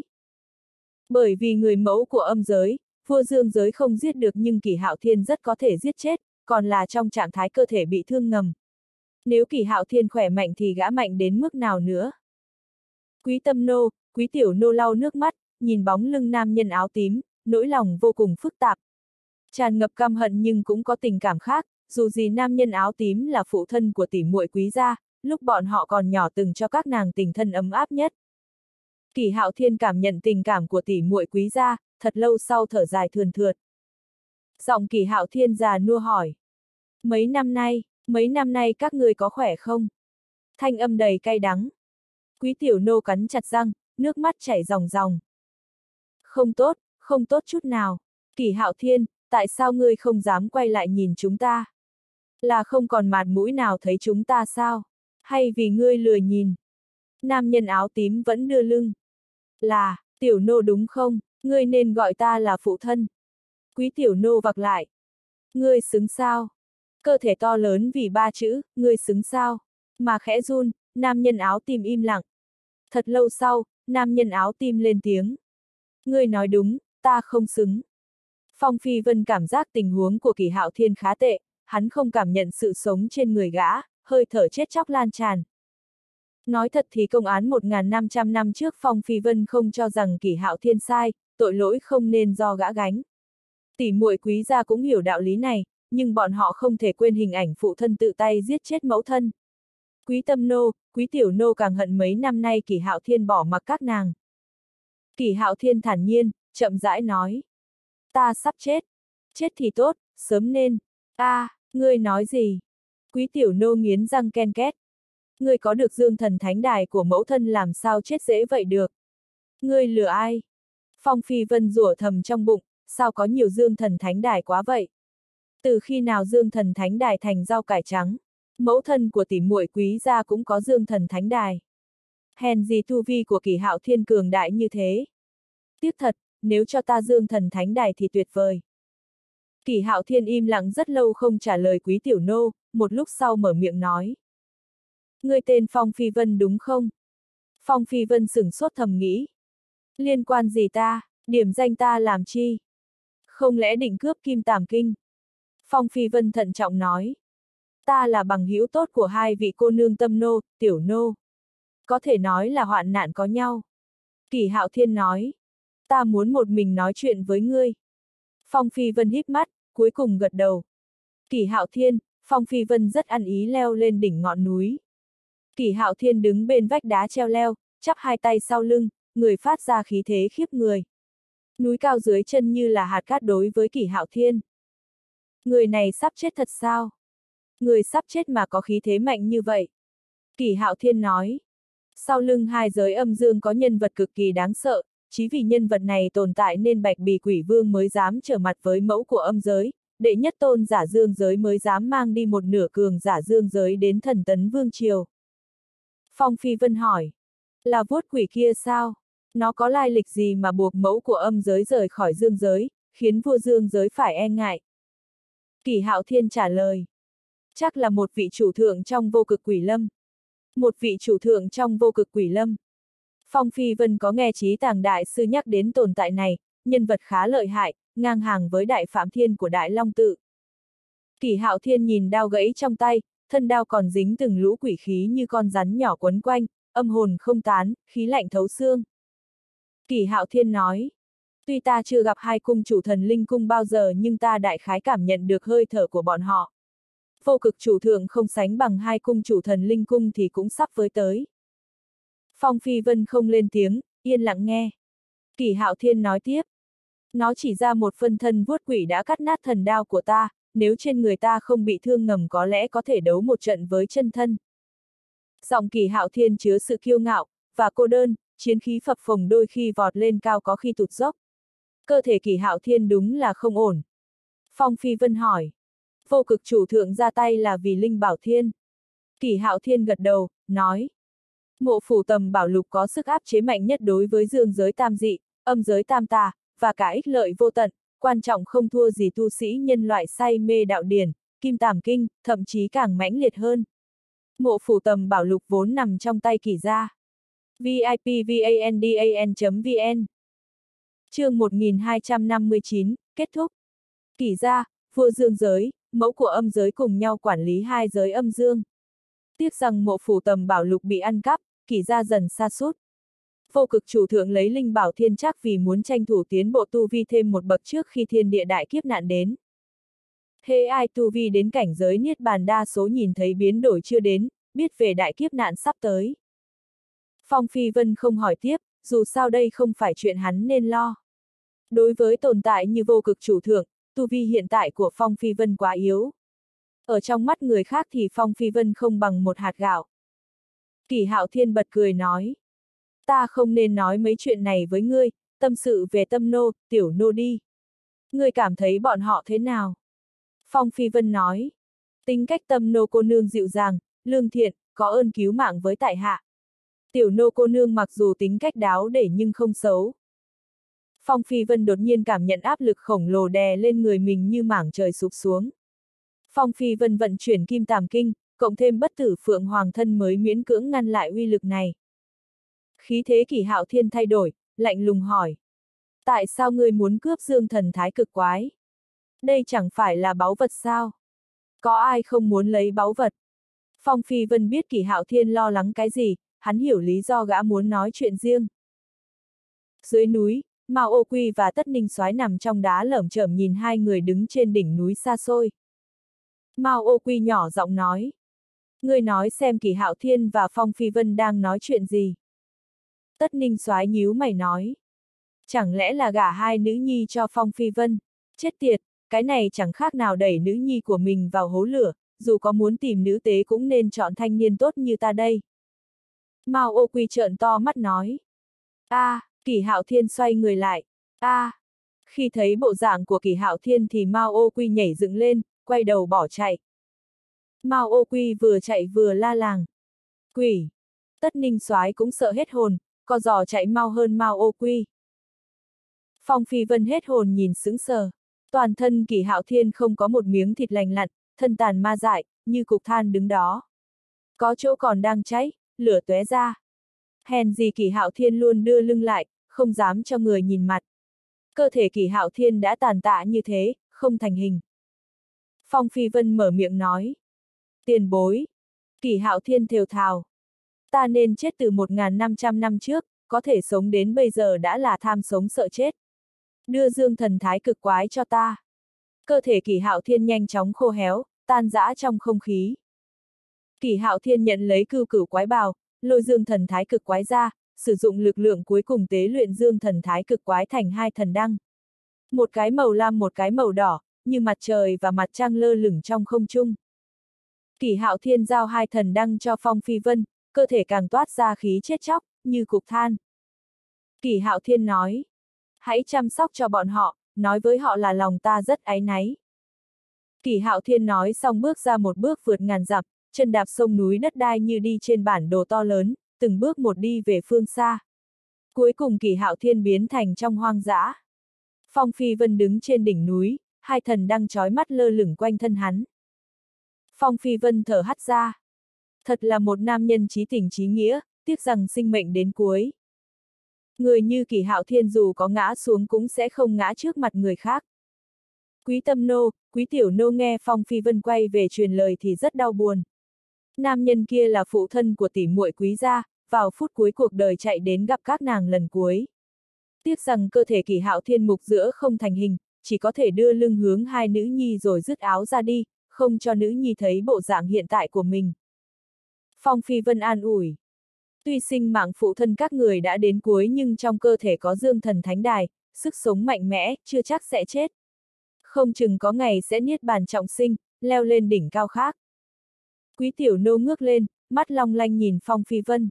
Bởi vì người mẫu của âm giới, vua dương giới không giết được nhưng Kỷ Hạo Thiên rất có thể giết chết, còn là trong trạng thái cơ thể bị thương ngầm. Nếu Kỷ Hạo Thiên khỏe mạnh thì gã mạnh đến mức nào nữa? Quý Tâm Nô, Quý Tiểu Nô lau nước mắt, nhìn bóng lưng nam nhân áo tím, nỗi lòng vô cùng phức tạp. Tràn ngập căm hận nhưng cũng có tình cảm khác, dù gì nam nhân áo tím là phụ thân của tỷ muội Quý gia, lúc bọn họ còn nhỏ từng cho các nàng tình thân ấm áp nhất. Kỷ Hạo Thiên cảm nhận tình cảm của tỷ muội Quý gia, thật lâu sau thở dài thườn thượt. Giọng Kỷ Hạo Thiên già nua hỏi. Mấy năm nay các người có khỏe không? Thanh âm đầy cay đắng. Quý Tiểu Nô cắn chặt răng, nước mắt chảy ròng ròng. Không tốt chút nào. Kỷ Hạo Thiên, tại sao ngươi không dám quay lại nhìn chúng ta? Là không còn mặt mũi nào thấy chúng ta sao? Hay vì ngươi lười nhìn? Nam nhân áo tím vẫn đưa lưng. Là, Tiểu Nô đúng không? Ngươi nên gọi ta là phụ thân. Quý Tiểu Nô vặc lại. Ngươi xứng sao? Cơ thể to lớn vì ba chữ, ngươi xứng sao? Mà khẽ run, nam nhân áo tím im lặng. Thật lâu sau, nam nhân áo tím lên tiếng. Ngươi nói đúng, ta không xứng. Phong Phi Vân cảm giác tình huống của Kỷ Hạo Thiên khá tệ, hắn không cảm nhận sự sống trên người gã, hơi thở chết chóc lan tràn. Nói thật thì công án 1.500 năm trước Phong Phi Vân không cho rằng Kỷ Hạo Thiên sai, tội lỗi không nên do gã gánh. Tỷ muội Quý gia cũng hiểu đạo lý này, nhưng bọn họ không thể quên hình ảnh phụ thân tự tay giết chết mẫu thân. Quý Tâm Nô, Quý Tiểu Nô càng hận mấy năm nay Kỷ Hạo Thiên bỏ mặc các nàng. Kỷ Hạo Thiên thản nhiên, chậm rãi nói. Ta sắp chết. Chết thì tốt, sớm nên. Ngươi nói gì? Quý Tiểu Nô nghiến răng ken két. Ngươi có được dương thần thánh đài của mẫu thân làm sao chết dễ vậy được? Ngươi lừa ai? Phong Phi Vân rủa thầm trong bụng, sao có nhiều dương thần thánh đài quá vậy? Từ khi nào dương thần thánh đài thành rau cải trắng? Mẫu thân của tỷ muội Quý gia cũng có dương thần thánh đài. Hèn gì tu vi của Kỷ Hạo Thiên cường đại như thế? Tiếc thật, nếu cho ta dương thần thánh đài thì tuyệt vời. Kỷ Hạo Thiên im lặng rất lâu không trả lời Quý Tiểu Nô, một lúc sau mở miệng nói. Ngươi tên Phong Phi Vân đúng không? Phong Phi Vân sửng sốt thầm nghĩ. Liên quan gì ta, điểm danh ta làm chi? Không lẽ định cướp Kim Tàm Kinh? Phong Phi Vân thận trọng nói. Ta là bằng hữu tốt của hai vị cô nương Tâm Nô, Tiểu Nô. Có thể nói là hoạn nạn có nhau. Kỷ Hạo Thiên nói. Ta muốn một mình nói chuyện với ngươi. Phong Phi Vân híp mắt, cuối cùng gật đầu. Kỷ Hạo Thiên, Phong Phi Vân rất ăn ý leo lên đỉnh ngọn núi. Kỷ Hạo Thiên đứng bên vách đá treo leo, chắp hai tay sau lưng, người phát ra khí thế khiếp người. Núi cao dưới chân như là hạt cát đối với Kỷ Hạo Thiên. Người này sắp chết thật sao? Người sắp chết mà có khí thế mạnh như vậy. Kỷ Hạo Thiên nói. Sau lưng hai giới âm dương có nhân vật cực kỳ đáng sợ, chỉ vì nhân vật này tồn tại nên Bạch Bì Quỷ Vương mới dám trở mặt với mẫu của âm giới, đệ nhất tôn giả dương giới mới dám mang đi một nửa cường giả dương giới đến Thần Tấn Vương Triều. Phong Phi Vân hỏi. Là vuốt quỷ kia sao? Nó có lai lịch gì mà buộc mẫu của âm giới rời khỏi dương giới, khiến vua dương giới phải e ngại? Kỷ Hạo Thiên trả lời. Chắc là một vị chủ thượng trong vô cực quỷ lâm. Một vị chủ thượng trong vô cực quỷ lâm. Phong Phi Vân có nghe Chí Tàng Đại Sư nhắc đến tồn tại này, nhân vật khá lợi hại, ngang hàng với Đại Phạm Thiên của Đại Long Tự. Kỷ Hạo Thiên nhìn đao gãy trong tay, thân đao còn dính từng lũ quỷ khí như con rắn nhỏ quấn quanh, âm hồn không tán, khí lạnh thấu xương. Kỷ Hạo Thiên nói, tuy ta chưa gặp hai cung chủ thần linh cung bao giờ nhưng ta đại khái cảm nhận được hơi thở của bọn họ. Vô cực chủ thượng không sánh bằng hai cung chủ thần linh cung thì cũng sắp với tới. Phong Phi Vân không lên tiếng, yên lặng nghe. Kỷ Hạo Thiên nói tiếp. Nó chỉ ra một phân thân vuốt quỷ đã cắt nát thần đao của ta, nếu trên người ta không bị thương ngầm có lẽ có thể đấu một trận với chân thân. Giọng Kỷ Hạo Thiên chứa sự kiêu ngạo, và cô đơn, chiến khí phập phồng đôi khi vọt lên cao có khi tụt dốc. Cơ thể Kỷ Hạo Thiên đúng là không ổn. Phong Phi Vân hỏi. Vô cực chủ thượng ra tay là vì Linh Bảo Thiên. Kỷ Hạo Thiên gật đầu, nói. Ngộ phủ tầm bảo lục có sức áp chế mạnh nhất đối với dương giới tam dị, âm giới tam tà, và cả ích lợi vô tận, quan trọng không thua gì tu sĩ nhân loại say mê đạo điển, kim tàm kinh, thậm chí càng mãnh liệt hơn. Ngộ phủ tầm bảo lục vốn nằm trong tay Kỷ gia. vipvandan.vn Chương 1259, kết thúc. Kỷ gia, vua dương giới, mẫu của âm giới cùng nhau quản lý hai giới âm dương. Tiếc rằng mộ phủ tầm bảo lục bị ăn cắp, Kỷ gia dần sa sút. Vô cực chủ thượng lấy Linh Bảo Thiên chắc vì muốn tranh thủ tiến bộ tu vi thêm một bậc trước khi thiên địa đại kiếp nạn đến. Hễ ai tu vi đến cảnh giới niết bàn đa số nhìn thấy biến đổi chưa đến, biết về đại kiếp nạn sắp tới. Phong Phi Vân không hỏi tiếp, dù sao đây không phải chuyện hắn nên lo. Đối với tồn tại như vô cực chủ thượng, tu vi hiện tại của Phong Phi Vân quá yếu. Ở trong mắt người khác thì Phong Phi Vân không bằng một hạt gạo. Kỷ Hạo Thiên bật cười nói. Ta không nên nói mấy chuyện này với ngươi, tâm sự về Tâm Nô, Tiểu Nô đi. Ngươi cảm thấy bọn họ thế nào? Phong Phi Vân nói. Tính cách Tâm Nô cô nương dịu dàng, lương thiện, có ơn cứu mạng với tại hạ. Tiểu Nô cô nương mặc dù tính cách đáo để nhưng không xấu. Phong Phi Vân đột nhiên cảm nhận áp lực khổng lồ đè lên người mình như mảng trời sụp xuống. Phong Phi Vân vận chuyển kim tàm kinh, cộng thêm bất tử phượng hoàng thân mới miễn cưỡng ngăn lại uy lực này. Khí thế Kỷ Hạo Thiên thay đổi, lạnh lùng hỏi. Tại sao ngươi muốn cướp dương thần thái cực quái? Đây chẳng phải là báu vật sao? Có ai không muốn lấy báu vật? Phong Phi Vân biết Kỷ Hạo Thiên lo lắng cái gì, hắn hiểu lý do gã muốn nói chuyện riêng. Dưới núi, Mao Ô Quy và Tất Ninh Soái nằm trong đá lởm chởm nhìn hai người đứng trên đỉnh núi xa xôi. Mao Ô Quy nhỏ giọng nói. Ngươi nói xem Kỷ Hạo Thiên và Phong Phi Vân đang nói chuyện gì? Tất Ninh Soái nhíu mày nói. Chẳng lẽ là gả hai nữ nhi cho Phong Phi Vân? Chết tiệt, cái này chẳng khác nào đẩy nữ nhi của mình vào hố lửa, dù có muốn tìm nữ tế cũng nên chọn thanh niên tốt như ta đây. Mao Ô Quy trợn to mắt nói. Kỷ Hạo Thiên xoay người lại. Khi thấy bộ dạng của Kỷ Hạo Thiên thì Mao Ô Quy nhảy dựng lên, quay đầu bỏ chạy. Mao Ô Quy vừa chạy vừa la làng. Quỷ! Tất Ninh Soái cũng sợ hết hồn, co giò chạy mau hơn Mao Ô Quy. Phong Phi Vân hết hồn nhìn sững sờ. Toàn thân Kỷ Hạo Thiên không có một miếng thịt lành lặn, thân tàn ma dại, như cục than đứng đó. Có chỗ còn đang cháy, lửa tóe ra. Hèn gì Kỷ Hạo Thiên luôn đưa lưng lại, không dám cho người nhìn mặt. Cơ thể Kỷ Hạo Thiên đã tàn tạ như thế, không thành hình. Phong Phi Vân mở miệng nói. Tiền bối. Kỷ Hạo Thiên thều thào. Ta nên chết từ 1.500 năm trước, có thể sống đến bây giờ đã là tham sống sợ chết. Đưa dương thần thái cực quái cho ta. Cơ thể Kỷ Hạo Thiên nhanh chóng khô héo, tan rã trong không khí. Kỷ Hạo Thiên nhận lấy cưu cửu quái bào, lôi dương thần thái cực quái ra, sử dụng lực lượng cuối cùng tế luyện dương thần thái cực quái thành hai thần đăng. Một cái màu lam một cái màu đỏ, như mặt trời và mặt trăng lơ lửng trong không trung. Kỷ Hạo Thiên giao hai thần đăng cho Phong Phi Vân, cơ thể càng toát ra khí chết chóc, như cục than. Kỷ Hạo Thiên nói, hãy chăm sóc cho bọn họ, nói với họ là lòng ta rất áy náy. Kỷ Hạo Thiên nói xong bước ra một bước vượt ngàn dặm, chân đạp sông núi đất đai như đi trên bản đồ to lớn, từng bước một đi về phương xa. Cuối cùng Kỷ Hạo Thiên biến thành trong hoang dã. Phong Phi Vân đứng trên đỉnh núi, hai thần đăng chói mắt lơ lửng quanh thân hắn. Phong Phi Vân thở hắt ra. Thật là một nam nhân chí tình chí nghĩa, tiếc rằng sinh mệnh đến cuối. Người như Kỷ Hạo Thiên dù có ngã xuống cũng sẽ không ngã trước mặt người khác. Quý Tâm Nô, Quý Tiểu Nô nghe Phong Phi Vân quay về truyền lời thì rất đau buồn. Nam nhân kia là phụ thân của tỷ muội Quý gia, vào phút cuối cuộc đời chạy đến gặp các nàng lần cuối. Tiếc rằng cơ thể Kỷ Hạo Thiên mục giữa không thành hình, chỉ có thể đưa lưng hướng hai nữ nhi rồi dứt áo ra đi, không cho nữ nhi thấy bộ dạng hiện tại của mình. Phong Phi Vân an ủi. Tuy sinh mạng phụ thân các người đã đến cuối nhưng trong cơ thể có dương thần thánh đài, sức sống mạnh mẽ, chưa chắc sẽ chết. Không chừng có ngày sẽ niết bàn trọng sinh, leo lên đỉnh cao khác. Quý Tiểu Nô ngước lên, mắt long lanh nhìn Phong Phi Vân.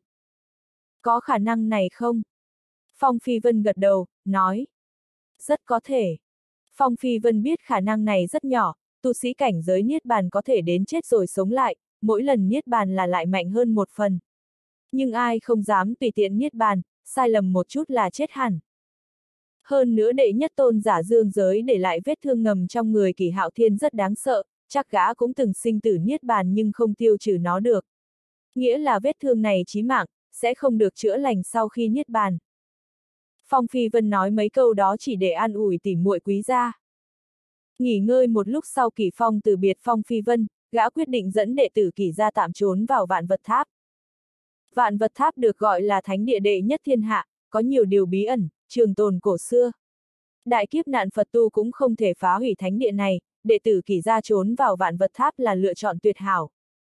Có khả năng này không? Phong Phi Vân gật đầu, nói. Rất có thể. Phong Phi Vân biết khả năng này rất nhỏ, tu sĩ cảnh giới niết bàn có thể đến chết rồi sống lại, mỗi lần niết bàn là lại mạnh hơn một phần. Nhưng ai không dám tùy tiện niết bàn, sai lầm một chút là chết hẳn. Hơn nữa đệ nhất tôn giả dương giới để lại vết thương ngầm trong người Kỷ Hạo Thiên rất đáng sợ, chắc gã cũng từng sinh tử niết bàn nhưng không tiêu trừ nó được. Nghĩa là vết thương này chí mạng, sẽ không được chữa lành sau khi niết bàn. Phong Phi Vân nói mấy câu đó chỉ để an ủi tỉ muội Quý gia. Nghỉ ngơi một lúc sau Kỷ Phong từ biệt Phong Phi Vân, gã quyết định dẫn đệ tử Kỷ gia tạm trốn vào Vạn Vật Tháp. Vạn Vật Tháp được gọi là thánh địa đệ nhất thiên hạ, có nhiều điều bí ẩn, trường tồn cổ xưa. Đại kiếp nạn Phật tu cũng không thể phá hủy thánh địa này, đệ tử Kỷ gia trốn vào Vạn Vật Tháp là lựa chọn tuyệt hảo.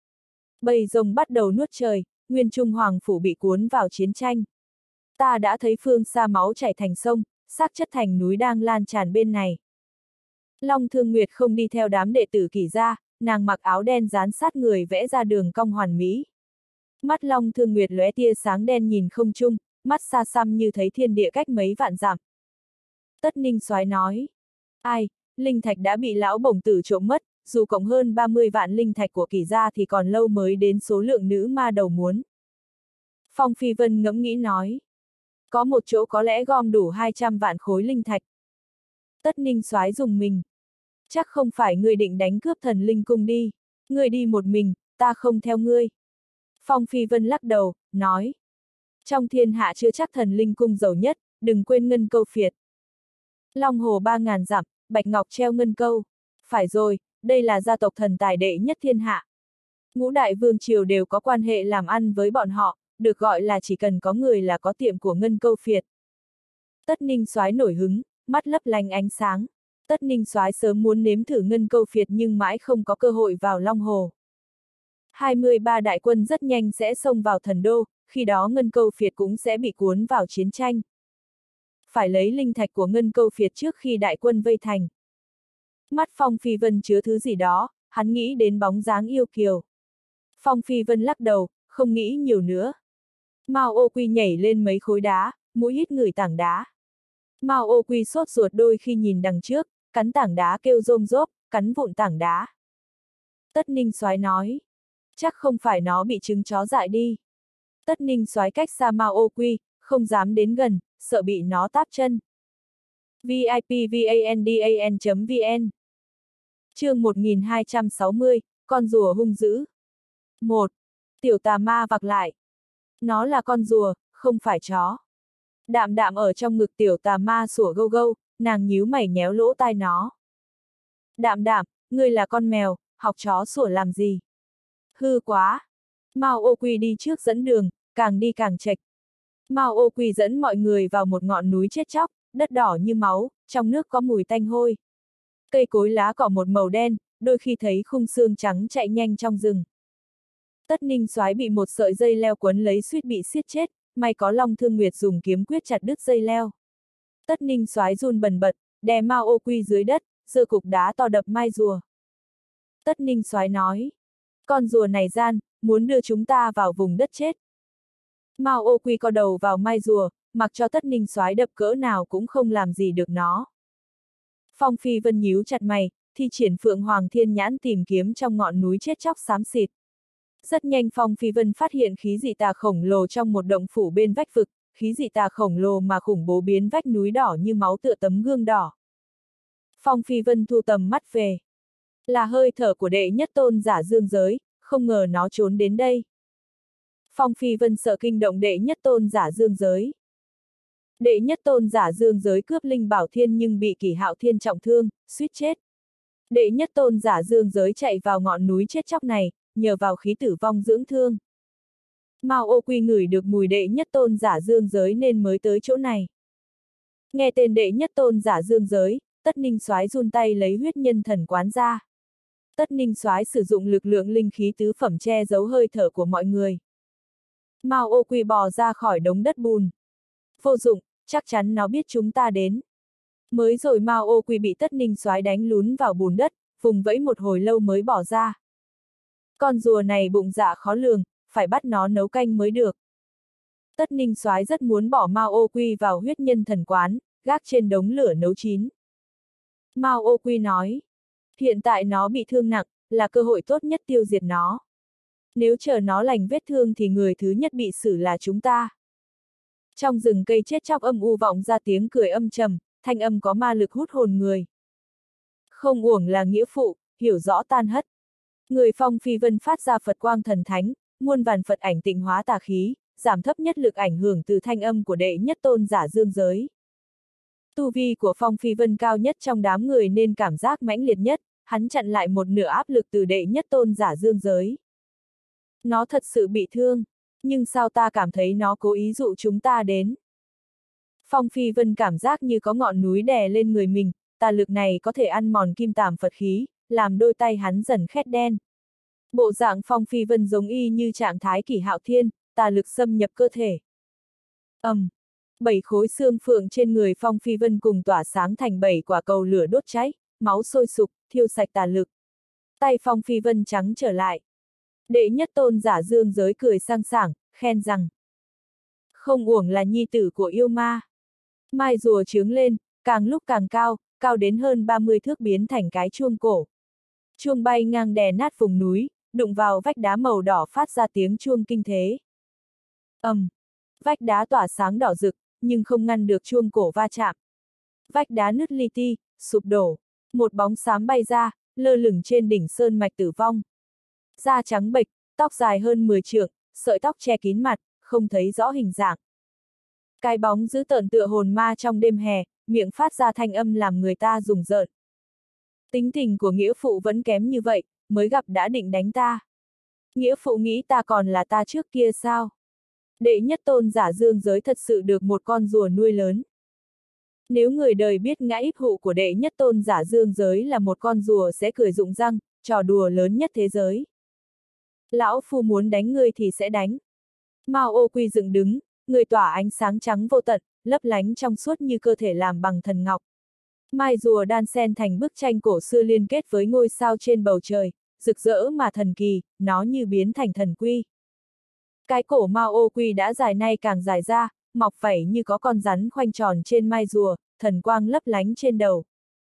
Bầy rồng bắt đầu nuốt trời, Nguyên Trung Hoàng phủ bị cuốn vào chiến tranh. Ta đã thấy phương xa máu chảy thành sông, xác chất thành núi đang lan tràn bên này. Long Thương Nguyệt không đi theo đám đệ tử Kỷ gia, nàng mặc áo đen dán sát người vẽ ra đường cong hoàn mỹ. Mắt Long Thương Nguyệt lóe tia sáng đen nhìn không trung, mắt xa xăm như thấy thiên địa cách mấy vạn dặm. Tất Ninh Soái nói, ai, linh thạch đã bị lão bổng tử trộm mất, dù cộng hơn 30 vạn linh thạch của Kỷ gia thì còn lâu mới đến số lượng nữ ma đầu muốn. Phong Phi Vân ngẫm nghĩ nói, có một chỗ có lẽ gom đủ 200 vạn khối linh thạch. Tất Ninh Soái dùng mình. Chắc không phải ngươi định đánh cướp thần linh cung đi. Ngươi đi một mình, ta không theo ngươi. Phong Phi Vân lắc đầu, nói. Trong thiên hạ chưa chắc thần linh cung giàu nhất, đừng quên ngân câu phiệt. Long hồ 3000 dặm, bạch ngọc treo ngân câu. Phải rồi, đây là gia tộc thần tài đệ nhất thiên hạ. Ngũ đại vương triều đều có quan hệ làm ăn với bọn họ, được gọi là chỉ cần có người là có tiệm của ngân câu phiệt. Tất Ninh Soái nổi hứng, mắt lấp lánh ánh sáng. Tất Ninh Soái sớm muốn nếm thử ngân câu phiệt nhưng mãi không có cơ hội vào Long Hồ. 23 đại quân rất nhanh sẽ xông vào thần đô, khi đó ngân câu phiệt cũng sẽ bị cuốn vào chiến tranh. Phải lấy linh thạch của ngân câu phiệt trước khi đại quân vây thành. Mắt Phong Phi Vân chứa thứ gì đó, hắn nghĩ đến bóng dáng yêu kiều. Phong Phi Vân lắc đầu, không nghĩ nhiều nữa. Mao Ô Quy nhảy lên mấy khối đá, mũi hít ngửi tảng đá. Mao Ô Quy sốt ruột đôi khi nhìn đằng trước, cắn tảng đá kêu rôm rốp, cắn vụn tảng đá. Tất Ninh Soái nói, chắc không phải nó bị trứng chó dại đi. Tất Ninh Soái cách xa Mao Ô Quy, không dám đến gần, sợ bị nó táp chân. vipvandan.vn Chương 1260, con rùa hung dữ. 1. Tiểu tà ma vặc lại. Nó là con rùa, không phải chó. Đạm đạm ở trong ngực tiểu tà ma sủa gâu gâu, nàng nhíu mày nhéo lỗ tai nó. Đạm đạm, ngươi là con mèo, học chó sủa làm gì? Hư quá. Mao Ô Quy đi trước dẫn đường, càng đi càng chệch. Mao Ô Quy dẫn mọi người vào một ngọn núi chết chóc, đất đỏ như máu, trong nước có mùi tanh hôi. Cây cối lá cỏ một màu đen, đôi khi thấy khung xương trắng chạy nhanh trong rừng. Tất Ninh Soái bị một sợi dây leo quấn lấy suýt bị siết chết, may có Long Thương Nguyệt dùng kiếm quyết chặt đứt dây leo. Tất Ninh Soái run bần bật, đè Mao Ô Quy dưới đất, giơ cục đá to đập mai rùa. Tất Ninh Soái nói, con rùa này gian, muốn đưa chúng ta vào vùng đất chết. Mao Ô Quy co đầu vào mai rùa, mặc cho Tất Ninh Soái đập cỡ nào cũng không làm gì được nó. Phong Phi Vân nhíu chặt mày, thi triển Phượng Hoàng Thiên Nhãn tìm kiếm trong ngọn núi chết chóc xám xịt. Rất nhanh Phong Phi Vân phát hiện khí dị tà khổng lồ trong một động phủ bên vách vực, khí dị tà khổng lồ mà khủng bố biến vách núi đỏ như máu tựa tấm gương đỏ. Phong Phi Vân thu tầm mắt về. Là hơi thở của đệ nhất tôn giả dương giới, không ngờ nó trốn đến đây. Phong Phi Vân sợ kinh động đệ nhất tôn giả dương giới. Đệ nhất tôn giả dương giới cướp linh bảo thiên nhưng bị Kỷ Hạo Thiên trọng thương, suýt chết. Đệ nhất tôn giả dương giới chạy vào ngọn núi chết chóc này, nhờ vào khí tử vong dưỡng thương. Mao Ô Quy ngửi được mùi đệ nhất tôn giả dương giới nên mới tới chỗ này. Nghe tên đệ nhất tôn giả dương giới, Tất Ninh Soái run tay lấy huyết nhân thần quán ra. Tất Ninh Soái sử dụng lực lượng linh khí tứ phẩm che giấu hơi thở của mọi người. Mao Ô Quy bò ra khỏi đống đất bùn. Vô dụng, chắc chắn nó biết chúng ta đến. Mới rồi Mao Ô Quy bị Tất Ninh Soái đánh lún vào bùn đất, vùng vẫy một hồi lâu mới bỏ ra. Con rùa này bụng dạ khó lường, phải bắt nó nấu canh mới được. Tất Ninh Soái rất muốn bỏ Mao Ô Quy vào huyết nhân thần quán, gác trên đống lửa nấu chín. Mao Ô Quy nói, hiện tại nó bị thương nặng, là cơ hội tốt nhất tiêu diệt nó. Nếu chờ nó lành vết thương thì người thứ nhất bị xử là chúng ta. Trong rừng cây chết chóc âm u vọng ra tiếng cười âm trầm, thanh âm có ma lực hút hồn người. Không uổng là nghĩa phụ, hiểu rõ tan hất. Người Phong Phi Vân phát ra Phật quang thần thánh, muôn vàn Phật ảnh tịnh hóa tà khí, giảm thấp nhất lực ảnh hưởng từ thanh âm của đệ nhất tôn giả dương giới. Tu vi của Phong Phi Vân cao nhất trong đám người nên cảm giác mãnh liệt nhất, hắn chặn lại một nửa áp lực từ đệ nhất tôn giả dương giới. Nó thật sự bị thương, nhưng sao ta cảm thấy nó cố ý dụ chúng ta đến. Phong Phi Vân cảm giác như có ngọn núi đè lên người mình, tà lực này có thể ăn mòn kim tàm Phật khí, làm đôi tay hắn dần khét đen. Bộ dạng Phong Phi Vân giống y như trạng thái Kỷ Hạo Thiên, tà lực xâm nhập cơ thể. Bảy khối xương phượng trên người Phong Phi Vân cùng tỏa sáng thành 7 quả cầu lửa đốt cháy, máu sôi sục, thiêu sạch tà lực. Tay Phong Phi Vân trắng trở lại. Đệ nhất tôn giả dương giới cười sang sảng, khen rằng: không uổng là nhi tử của yêu ma. Mai rùa trướng lên, càng lúc càng cao, cao đến hơn 30 thước biến thành cái chuông cổ. Chuông bay ngang đè nát vùng núi, đụng vào vách đá màu đỏ phát ra tiếng chuông kinh thế. Vách đá tỏa sáng đỏ rực, nhưng không ngăn được chuông cổ va chạm. Vách đá nứt li ti, sụp đổ. Một bóng xám bay ra, lơ lửng trên đỉnh sơn mạch tử vong. Da trắng bệch, tóc dài hơn 10 trượng, sợi tóc che kín mặt, không thấy rõ hình dạng. Cái bóng dữ tợn tựa hồn ma trong đêm hè, miệng phát ra thanh âm làm người ta rùng rợn. Tính tình của nghĩa phụ vẫn kém như vậy, mới gặp đã định đánh ta. Nghĩa phụ nghĩ ta còn là ta trước kia sao? Đệ nhất tôn giả dương giới thật sự được một con rùa nuôi lớn. Nếu người đời biết ngã íp hụ của đệ nhất tôn giả dương giới là một con rùa sẽ cười rụng răng, trò đùa lớn nhất thế giới. Lão phu muốn đánh ngươi thì sẽ đánh. Mao Ô Quy dựng đứng, người tỏa ánh sáng trắng vô tận, lấp lánh trong suốt như cơ thể làm bằng thần ngọc. Mai rùa đan xen thành bức tranh cổ xưa liên kết với ngôi sao trên bầu trời, rực rỡ mà thần kỳ, nó như biến thành thần quy. Cái cổ Mao Ô Quy đã dài nay càng dài ra, mọc vảy như có con rắn khoanh tròn trên mai rùa, thần quang lấp lánh trên đầu.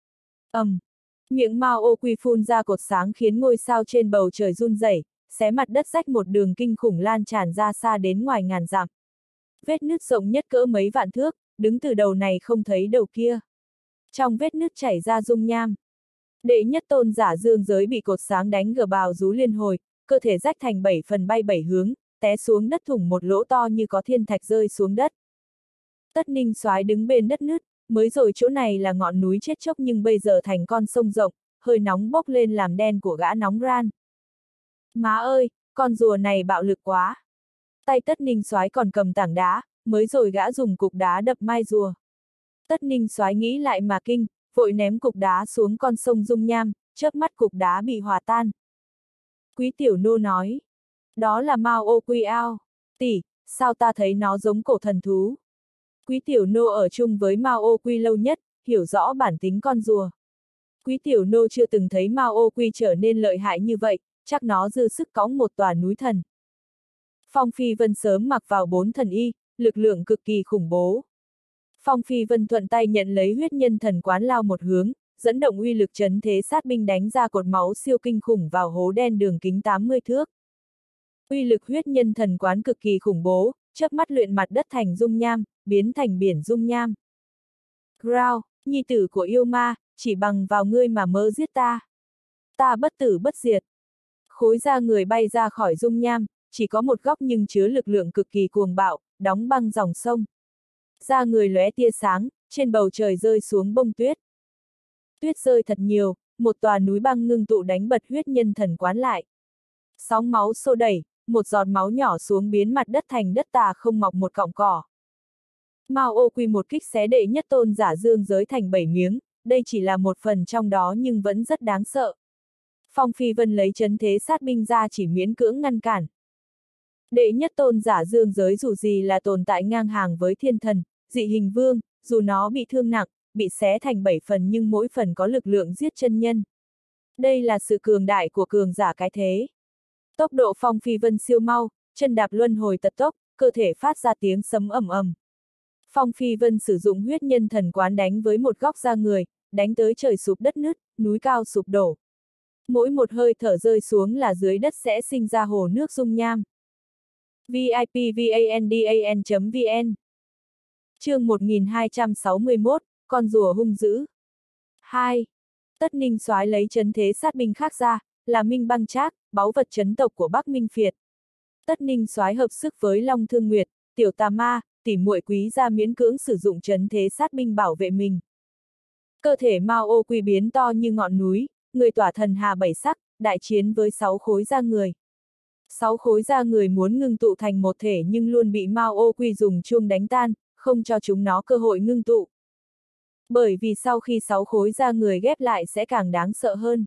Miệng Mao Ô Quy phun ra cột sáng khiến ngôi sao trên bầu trời run rẩy, xé mặt đất rách một đường kinh khủng lan tràn ra xa đến ngoài ngàn dặm. Vết nứt rộng nhất cỡ mấy vạn thước, đứng từ đầu này không thấy đầu kia. Trong vết nứt chảy ra dung nham. Đệ nhất tôn giả dương giới bị cột sáng đánh gờ bào rú liên hồi, cơ thể rách thành 7 phần bay 7 hướng, té xuống đất thủng một lỗ to như có thiên thạch rơi xuống đất. Tất Ninh Soái đứng bên đất nứt, mới rồi chỗ này là ngọn núi chết chóc nhưng bây giờ thành con sông rộng, hơi nóng bốc lên làm đen của gã nóng ran. Má ơi, con rùa này bạo lực quá. Tay Tất Ninh Soái còn cầm tảng đá, mới rồi gã dùng cục đá đập mai rùa. Tất Ninh Soái nghĩ lại mà kinh, vội ném cục đá xuống con sông dung nham, chớp mắt cục đá bị hòa tan. Quý tiểu nô nói, đó là Mao Ô Quy ao. Tỷ, sao ta thấy nó giống cổ thần thú? Quý tiểu nô ở chung với Mao Ô Quy lâu nhất, hiểu rõ bản tính con rùa. Quý tiểu nô chưa từng thấy Mao Ô Quy trở nên lợi hại như vậy, chắc nó dư sức cõng một tòa núi thần. Phong Phi Vân sớm mặc vào 4 thần y, lực lượng cực kỳ khủng bố. Phong Phi Vân thuận tay nhận lấy huyết nhân thần quán lao một hướng, dẫn động uy lực trấn thế sát binh đánh ra cột máu siêu kinh khủng vào hố đen đường kính 80 thước. Uy lực huyết nhân thần quán cực kỳ khủng bố, chớp mắt luyện mặt đất thành dung nham, biến thành biển dung nham. Grao, nhi tử của yêu ma, chỉ bằng vào ngươi mà mơ giết ta. Ta bất tử bất diệt. Khối da người bay ra khỏi dung nham, chỉ có một góc nhưng chứa lực lượng cực kỳ cuồng bạo, đóng băng dòng sông. Da người lóe tia sáng, trên bầu trời rơi xuống bông tuyết. Tuyết rơi thật nhiều, một tòa núi băng ngưng tụ đánh bật huyết nhân thần quán lại. Sóng máu xô đẩy, một giọt máu nhỏ xuống biến mặt đất thành đất tà không mọc một cọng cỏ. Mao Ô Quy một kích xé đệ nhất tôn giả dương giới thành 7 miếng, đây chỉ là một phần trong đó nhưng vẫn rất đáng sợ. Phong Phi Vân lấy trấn thế sát binh ra chỉ miễn cưỡng ngăn cản. Đệ nhất tôn giả dương giới dù gì là tồn tại ngang hàng với thiên thần, dị hình vương, dù nó bị thương nặng, bị xé thành 7 phần nhưng mỗi phần có lực lượng giết chân nhân. Đây là sự cường đại của cường giả cái thế. Tốc độ Phong Phi Vân siêu mau, chân đạp luân hồi tật tốc, cơ thể phát ra tiếng sấm ầm ầm. Phong Phi Vân sử dụng huyết nhân thần quán đánh với một góc da người, đánh tới trời sụp đất nứt, núi cao sụp đổ. Mỗi một hơi thở rơi xuống là dưới đất sẽ sinh ra hồ nước dung nham. VIPVANDAN.vn Chương 1261, con rùa hung dữ. 2. Tất Ninh Soái lấy trấn thế sát binh khác ra, là Minh Băng Trác, báu vật trấn tộc của Bắc Minh Phiệt. Tất Ninh Soái hợp sức với Long Thương Nguyệt, Tiểu Tà Ma, tỉ muội Quý gia miễn cưỡng sử dụng trấn thế sát binh bảo vệ mình. Cơ thể Mao Ô Quy biến to như ngọn núi, người tỏa thần hà 7 sắc, đại chiến với 6 khối da người. 6 khối da người muốn ngưng tụ thành một thể nhưng luôn bị Mao Ô Quy dùng chuông đánh tan, không cho chúng nó cơ hội ngưng tụ. Bởi vì sau khi 6 khối da người ghép lại sẽ càng đáng sợ hơn.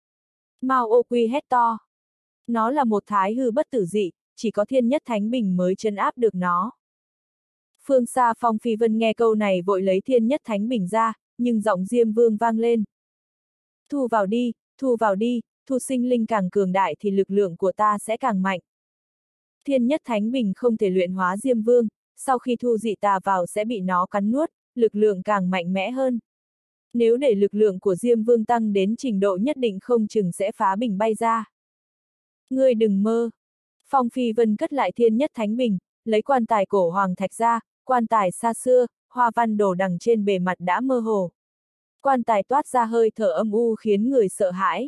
Mao Ô Quy hét to. Nó là một thái hư bất tử dị, chỉ có Thiên Nhất Thánh Bình mới trấn áp được nó. Phương xa Phong Phi Vân nghe câu này vội lấy Thiên Nhất Thánh Bình ra, nhưng giọng Diêm Vương vang lên. Thu vào đi, thu vào đi, thu sinh linh càng cường đại thì lực lượng của ta sẽ càng mạnh. Thiên Nhất Thánh Bình không thể luyện hóa Diêm Vương, sau khi thu dị tà vào sẽ bị nó cắn nuốt, lực lượng càng mạnh mẽ hơn. Nếu để lực lượng của Diêm Vương tăng đến trình độ nhất định không chừng sẽ phá bình bay ra. Ngươi đừng mơ. Phong Phi Vân cất lại Thiên Nhất Thánh Bình, lấy quan tài cổ hoàng thạch ra, quan tài xa xưa, hoa văn đồ đằng trên bề mặt đã mơ hồ. Quan tài toát ra hơi thở âm u khiến người sợ hãi.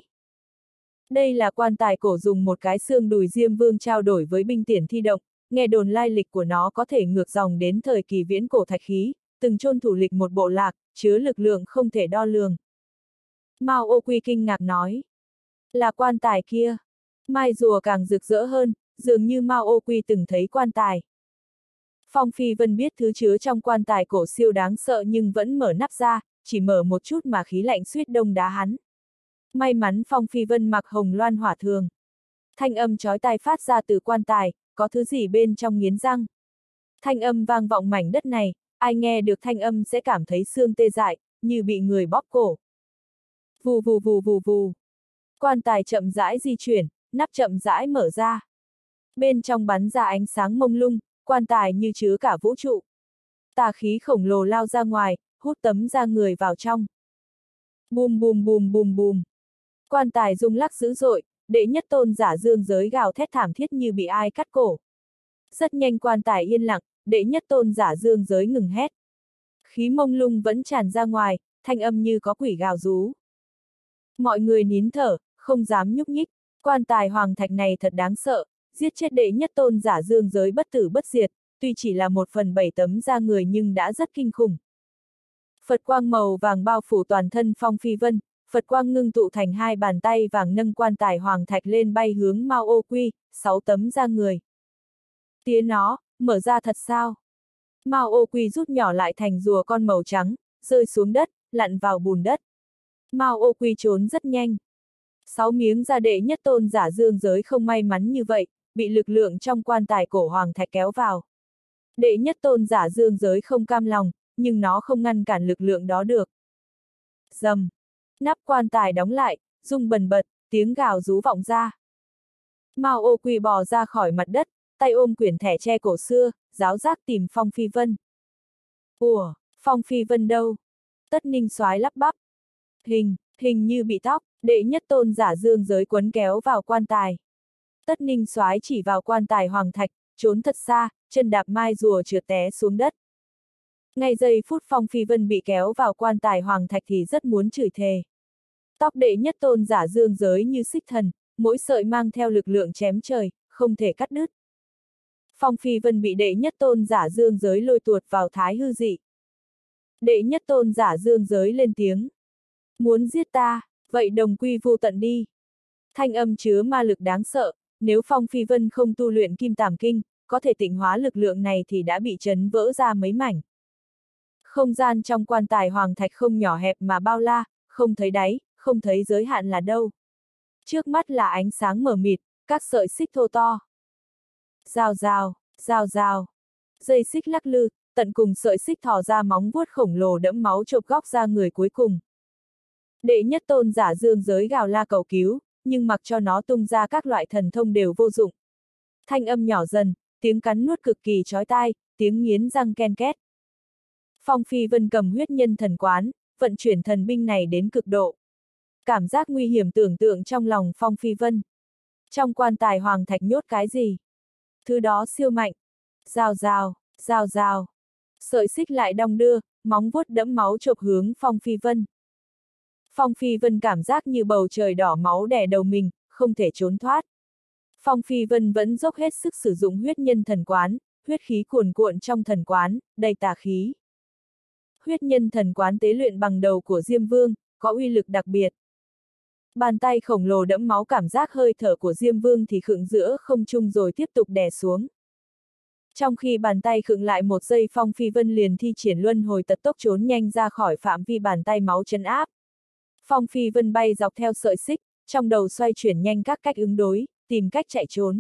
Đây là quan tài cổ dùng một cái xương đùi Diêm Vương trao đổi với binh tiễn thi động, nghe đồn lai lịch của nó có thể ngược dòng đến thời kỳ viễn cổ thạch khí, từng chôn thủ lịch một bộ lạc, chứa lực lượng không thể đo lường. Mao Ô Quy kinh ngạc nói. Là quan tài kia. Mai rùa càng rực rỡ hơn, dường như Mao Ô Quy từng thấy quan tài. Phong Phi Vân biết thứ chứa trong quan tài cổ siêu đáng sợ nhưng vẫn mở nắp ra, chỉ mở một chút mà khí lạnh suýt đông đá hắn. May mắn Phong Phi Vân mặc hồng loan hỏa thường. Thanh âm chói tai phát ra từ quan tài, có thứ gì bên trong nghiến răng. Thanh âm vang vọng mảnh đất này, ai nghe được thanh âm sẽ cảm thấy xương tê dại, như bị người bóp cổ. Vù vù vù vù vù. Quan tài chậm rãi di chuyển, nắp chậm rãi mở ra. Bên trong bắn ra ánh sáng mông lung, quan tài như chứa cả vũ trụ. Tà khí khổng lồ lao ra ngoài, hút tấm da người vào trong. Bùm bùm bùm bùm bùm. Quan tài rung lắc dữ dội, đệ nhất tôn giả dương giới gào thét thảm thiết như bị ai cắt cổ. Rất nhanh quan tài yên lặng, đệ nhất tôn giả dương giới ngừng hét. Khí mông lung vẫn tràn ra ngoài, thanh âm như có quỷ gào rú. Mọi người nín thở, không dám nhúc nhích, quan tài hoàng thạch này thật đáng sợ, giết chết đệ nhất tôn giả dương giới bất tử bất diệt, tuy chỉ là 1/7 tấm da người nhưng đã rất kinh khủng. Phật quang màu vàng bao phủ toàn thân Phong Phi Vân, Phật quang ngưng tụ thành 2 bàn tay vàng nâng quan tài hoàng thạch lên bay hướng Mao Ô Quy, 6 tấm da người. Tía nó, mở ra thật sao? Mao Ô Quy rút nhỏ lại thành rùa con màu trắng, rơi xuống đất, lặn vào bùn đất. Mao Ô Quy trốn rất nhanh. 6 miếng da đệ nhất tôn giả dương giới không may mắn như vậy, bị lực lượng trong quan tài cổ hoàng thạch kéo vào. Đệ nhất tôn giả dương giới không cam lòng, nhưng nó không ngăn cản lực lượng đó được. Rầm, nắp quan tài đóng lại, rung bần bật, tiếng gào rú vọng ra. Mao Ô Quy bò ra khỏi mặt đất, tay ôm quyển thẻ tre cổ xưa, giáo giác tìm Phong Phi Vân. Ủa, Phong Phi Vân đâu? Tất Ninh Soái lắp bắp. Hình như bị tóc, đệ nhất tôn giả dương giới quấn kéo vào quan tài. Tất Ninh Soái chỉ vào quan tài hoàng thạch, trốn thật xa, chân đạp mai rùa trượt té xuống đất. Ngay giây phút Phong Phi Vân bị kéo vào quan tài hoàng thạch thì rất muốn chửi thề. Tóc đệ nhất tôn giả dương giới như xích thần, mỗi sợi mang theo lực lượng chém trời, không thể cắt đứt. Phong Phi Vân bị đệ nhất tôn giả dương giới lôi tuột vào thái hư dị. Đệ nhất tôn giả dương giới lên tiếng. Muốn giết ta, vậy đồng quy vu tận đi. Thanh âm chứa ma lực đáng sợ, nếu Phong Phi Vân không tu luyện kim tàm kinh, có thể tịnh hóa lực lượng này thì đã bị chấn vỡ ra mấy mảnh. Không gian trong quan tài hoàng thạch không nhỏ hẹp mà bao la, không thấy đáy, không thấy giới hạn là đâu. Trước mắt là ánh sáng mờ mịt, các sợi xích thô to. Rào rào, rào rào. Dây xích lắc lư, tận cùng sợi xích thò ra móng vuốt khổng lồ đẫm máu chộp góc ra người cuối cùng. Đệ nhất tôn giả dương giới gào la cầu cứu, nhưng mặc cho nó tung ra các loại thần thông đều vô dụng. Thanh âm nhỏ dần, tiếng cắn nuốt cực kỳ chói tai, tiếng nghiến răng ken két. Phong Phi Vân cầm huyết nhân thần quán, vận chuyển thần binh này đến cực độ. Cảm giác nguy hiểm tưởng tượng trong lòng Phong Phi Vân. Trong quan tài hoàng thạch nhốt cái gì? Thứ đó siêu mạnh. Rào rào, rào rào. Sợi xích lại đong đưa, móng vuốt đẫm máu chộp hướng Phong Phi Vân. Phong Phi Vân cảm giác như bầu trời đỏ máu đè đầu mình, không thể trốn thoát. Phong Phi Vân vẫn dốc hết sức sử dụng huyết nhân thần quán, huyết khí cuồn cuộn trong thần quán, đầy tà khí. Huyết nhân thần quán tế luyện bằng đầu của Diêm Vương, có uy lực đặc biệt. Bàn tay khổng lồ đẫm máu cảm giác hơi thở của Diêm Vương thì khựng giữa không trung rồi tiếp tục đè xuống. Trong khi bàn tay khựng lại một giây Phong Phi Vân liền thi triển luân hồi tật tốc trốn nhanh ra khỏi phạm vi bàn tay máu trấn áp. Phong Phi Vân bay dọc theo sợi xích, trong đầu xoay chuyển nhanh các cách ứng đối, tìm cách chạy trốn.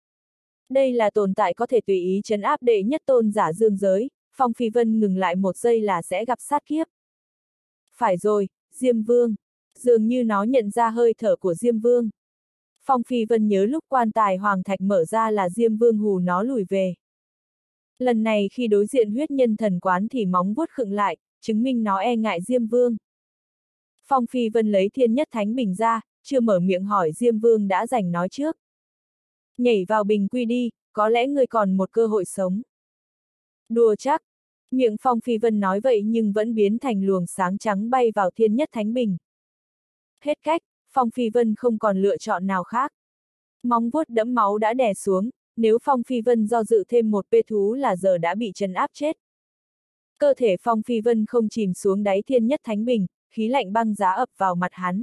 Đây là tồn tại có thể tùy ý trấn áp đệ nhất tôn giả dương giới, Phong Phi Vân ngừng lại một giây là sẽ gặp sát kiếp. Phải rồi, Diêm Vương. Dường như nó nhận ra hơi thở của Diêm Vương. Phong Phi Vân nhớ lúc quan tài hoàng thạch mở ra là Diêm Vương hù nó lùi về. Lần này khi đối diện huyết nhân thần quán thì móng vuốt khựng lại, chứng minh nó e ngại Diêm Vương. Phong Phi Vân lấy thiên nhất thánh bình ra, chưa mở miệng hỏi Diêm Vương đã giành nói trước. Nhảy vào bình quy đi, có lẽ ngươi còn một cơ hội sống. Đùa chắc. Miệng Phong Phi Vân nói vậy nhưng vẫn biến thành luồng sáng trắng bay vào thiên nhất thánh bình. Hết cách, Phong Phi Vân không còn lựa chọn nào khác. Móng vuốt đẫm máu đã đè xuống, nếu Phong Phi Vân do dự thêm một pê thú là giờ đã bị trấn áp chết. Cơ thể Phong Phi Vân không chìm xuống đáy thiên nhất thánh bình, khí lạnh băng giá ập vào mặt hắn.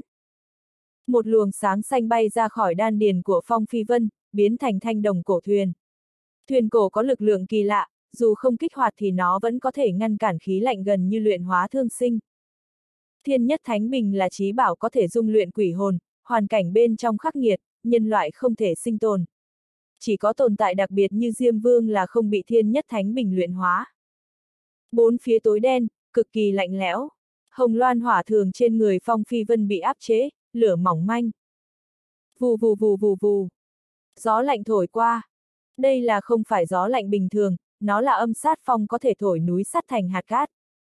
Một luồng sáng xanh bay ra khỏi đan điền của Phong Phi Vân, biến thành thanh đồng cổ thuyền. Thuyền cổ có lực lượng kỳ lạ, dù không kích hoạt thì nó vẫn có thể ngăn cản khí lạnh gần như luyện hóa thương sinh. Thiên nhất thánh bình là chí bảo có thể dung luyện quỷ hồn, hoàn cảnh bên trong khắc nghiệt, nhân loại không thể sinh tồn. Chỉ có tồn tại đặc biệt như Diêm Vương là không bị thiên nhất thánh bình luyện hóa. Bốn phía tối đen, cực kỳ lạnh lẽo. Hồng loan hỏa thường trên người Phong Phi Vân bị áp chế, lửa mỏng manh. Vù vù vù vù vù. Gió lạnh thổi qua. Đây là không phải gió lạnh bình thường, nó là âm sát phong có thể thổi núi sắt thành hạt cát.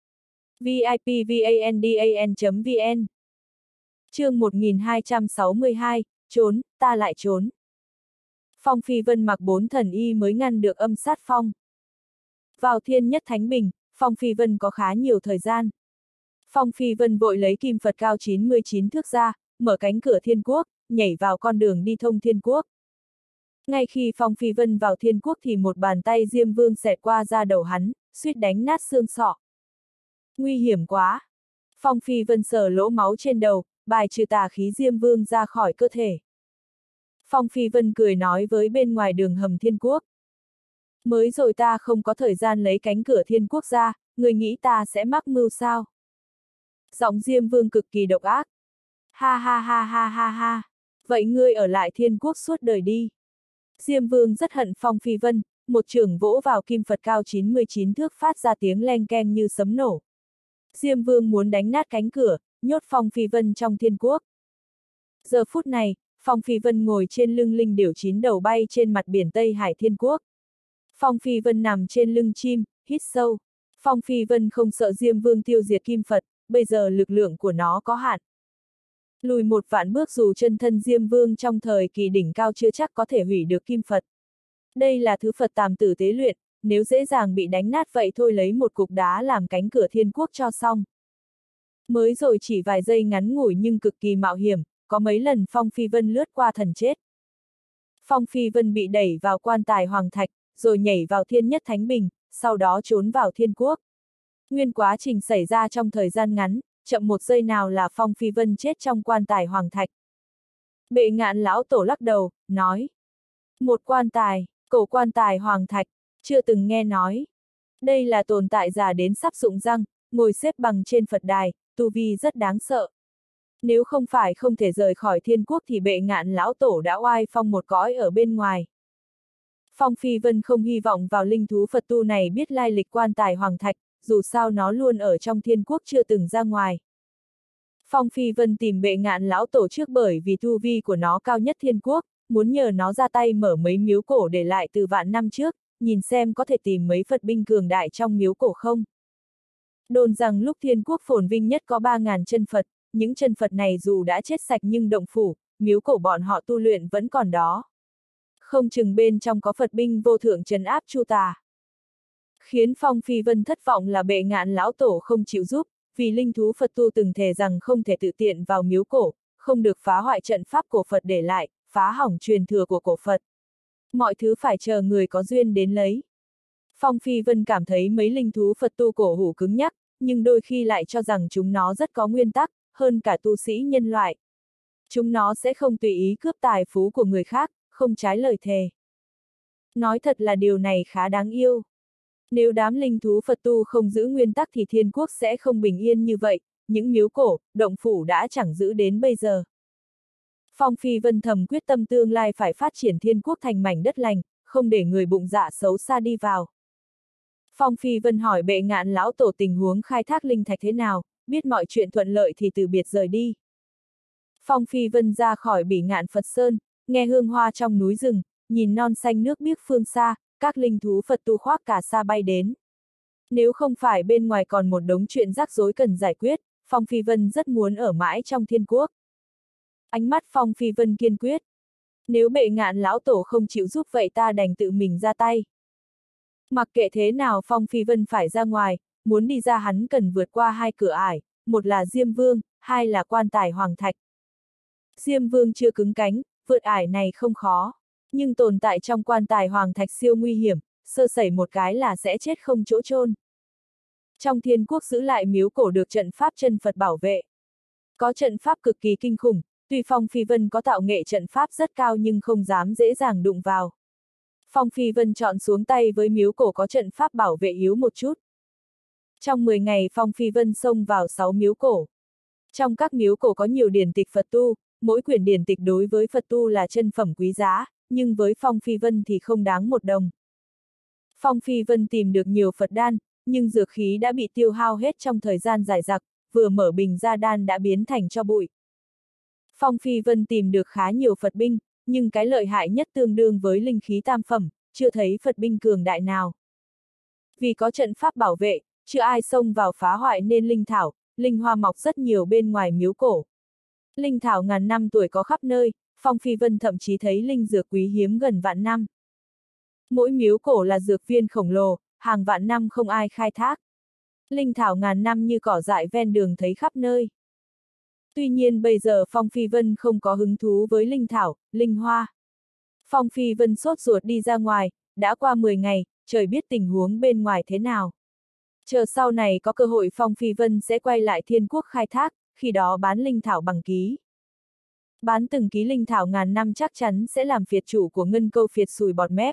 VIPVANDAN.vn Chương 1262, trốn, ta lại trốn. Phong Phi Vân mặc 4 thần y mới ngăn được âm sát phong. Vào thiên nhất thánh bình, Phong Phi Vân có khá nhiều thời gian. Phong Phi Vân vội lấy kim Phật cao 99 thước ra, mở cánh cửa thiên quốc, nhảy vào con đường đi thông thiên quốc. Ngay khi Phong Phi Vân vào thiên quốc thì một bàn tay Diêm Vương xẹt qua da đầu hắn, suýt đánh nát xương sọ. Nguy hiểm quá! Phong Phi Vân sờ lỗ máu trên đầu, bài trừ tà khí Diêm Vương ra khỏi cơ thể. Phong Phi Vân cười nói với bên ngoài đường hầm thiên quốc. Mới rồi ta không có thời gian lấy cánh cửa thiên quốc ra, người nghĩ ta sẽ mắc mưu sao? Giọng Diêm Vương cực kỳ độc ác. Ha ha ha ha ha ha. Vậy ngươi ở lại thiên quốc suốt đời đi. Diêm Vương rất hận Phong Phi Vân, một chưởng vỗ vào kim Phật cao 99 thước phát ra tiếng leng keng như sấm nổ. Diêm Vương muốn đánh nát cánh cửa, nhốt Phong Phi Vân trong thiên quốc. Giờ phút này, Phong Phi Vân ngồi trên lưng linh điểu 9 đầu bay trên mặt biển Tây Hải Thiên Quốc. Phong Phi Vân nằm trên lưng chim, hít sâu. Phong Phi Vân không sợ Diêm Vương tiêu diệt kim Phật, bây giờ lực lượng của nó có hạn. Lùi một vạn bước dù chân thân Diêm Vương trong thời kỳ đỉnh cao chưa chắc có thể hủy được kim Phật. Đây là thứ Phật tàm tử tế luyện, nếu dễ dàng bị đánh nát vậy thôi lấy một cục đá làm cánh cửa thiên quốc cho xong. Mới rồi chỉ vài giây ngắn ngủi nhưng cực kỳ mạo hiểm, có mấy lần Phong Phi Vân lướt qua thần chết. Phong Phi Vân bị đẩy vào quan tài hoàng thạch, rồi nhảy vào thiên nhất thánh bình, sau đó trốn vào thiên quốc. Nguyên quá trình xảy ra trong thời gian ngắn, chậm một giây nào là Phong Phi Vân chết trong quan tài hoàng thạch. Bệ Ngạn lão tổ lắc đầu, nói. Một quan tài, cổ quan tài hoàng thạch, chưa từng nghe nói. Đây là tồn tại già đến sắp rụng răng, ngồi xếp bằng trên Phật đài, tu vi rất đáng sợ. Nếu không phải không thể rời khỏi thiên quốc thì Bệ Ngạn lão tổ đã oai phong một cõi ở bên ngoài. Phong Phi Vân không hy vọng vào linh thú Phật tu này biết lai lịch quan tài hoàng thạch, dù sao nó luôn ở trong thiên quốc chưa từng ra ngoài. Phong Phi Vân tìm Bệ Ngạn lão tổ trước bởi vì tu vi của nó cao nhất thiên quốc, muốn nhờ nó ra tay mở mấy miếu cổ để lại từ vạn năm trước, nhìn xem có thể tìm mấy Phật binh cường đại trong miếu cổ không. Đồn rằng lúc thiên quốc phồn vinh nhất có 3.000 chân Phật, những chân Phật này dù đã chết sạch nhưng động phủ, miếu cổ bọn họ tu luyện vẫn còn đó. Không chừng bên trong có Phật binh vô thượng trấn áp Chu Tà. Khiến Phong Phi Vân thất vọng là Bệ Ngạn lão tổ không chịu giúp, vì linh thú Phật tu từng thề rằng không thể tự tiện vào miếu cổ, không được phá hoại trận pháp cổ Phật để lại, phá hỏng truyền thừa của cổ Phật. Mọi thứ phải chờ người có duyên đến lấy. Phong Phi Vân cảm thấy mấy linh thú Phật tu cổ hủ cứng nhắc, nhưng đôi khi lại cho rằng chúng nó rất có nguyên tắc, hơn cả tu sĩ nhân loại. Chúng nó sẽ không tùy ý cướp tài phú của người khác, không trái lời thề. Nói thật là điều này khá đáng yêu. Nếu đám linh thú Phật tu không giữ nguyên tắc thì thiên quốc sẽ không bình yên như vậy, những miếu cổ, động phủ đã chẳng giữ đến bây giờ. Phong Phi Vân thầm quyết tâm tương lai phải phát triển thiên quốc thành mảnh đất lành, không để người bụng dạ xấu xa đi vào. Phong Phi Vân hỏi Bệ Ngạn lão tổ tình huống khai thác linh thạch thế nào, biết mọi chuyện thuận lợi thì từ biệt rời đi. Phong Phi Vân ra khỏi Bỉ Ngạn Phật Sơn, nghe hương hoa trong núi rừng, nhìn non xanh nước biếc phương xa, các linh thú Phật tu khoác cả sa bay đến. Nếu không phải bên ngoài còn một đống chuyện rắc rối cần giải quyết, Phong Phi Vân rất muốn ở mãi trong thiên quốc. Ánh mắt Phong Phi Vân kiên quyết. Nếu Bệ Ngạn lão tổ không chịu giúp vậy ta đành tự mình ra tay. Mặc kệ thế nào Phong Phi Vân phải ra ngoài, muốn đi ra hắn cần vượt qua hai cửa ải, một là Diêm Vương, hai là quan tài hoàng thạch. Diêm Vương chưa cứng cánh, vượt ải này không khó, nhưng tồn tại trong quan tài hoàng thạch siêu nguy hiểm, sơ sẩy một cái là sẽ chết không chỗ chôn. Trong thiên quốc giữ lại miếu cổ được trận pháp chân Phật bảo vệ. Có trận pháp cực kỳ kinh khủng, tuy Phong Phi Vân có tạo nghệ trận pháp rất cao nhưng không dám dễ dàng đụng vào. Phong Phi Vân chọn xuống tay với miếu cổ có trận pháp bảo vệ yếu một chút. Trong 10 ngày Phong Phi Vân xông vào 6 miếu cổ. Trong các miếu cổ có nhiều điển tịch Phật tu, mỗi quyển điển tịch đối với Phật tu là chân phẩm quý giá, nhưng với Phong Phi Vân thì không đáng một đồng. Phong Phi Vân tìm được nhiều Phật đan, nhưng dược khí đã bị tiêu hao hết trong thời gian dài dặc, vừa mở bình ra đan đã biến thành tro bụi. Phong Phi Vân tìm được khá nhiều Phật binh, nhưng cái lợi hại nhất tương đương với linh khí tam phẩm, chưa thấy Phật binh cường đại nào. Vì có trận pháp bảo vệ, chưa ai xông vào phá hoại nên linh thảo, linh hoa mọc rất nhiều bên ngoài miếu cổ. Linh thảo ngàn năm tuổi có khắp nơi, Phong Phi Vân thậm chí thấy linh dược quý hiếm gần vạn năm. Mỗi miếu cổ là dược viên khổng lồ, hàng vạn năm không ai khai thác. Linh thảo ngàn năm như cỏ dại ven đường thấy khắp nơi. Tuy nhiên bây giờ Phong Phi Vân không có hứng thú với linh thảo, linh hoa. Phong Phi Vân sốt ruột đi ra ngoài, đã qua 10 ngày, trời biết tình huống bên ngoài thế nào. Chờ sau này có cơ hội Phong Phi Vân sẽ quay lại thiên quốc khai thác, khi đó bán linh thảo bằng ký. Bán từng ký linh thảo ngàn năm chắc chắn sẽ làm phiệt chủ của Ngân Câu phiệt sùi bọt mép.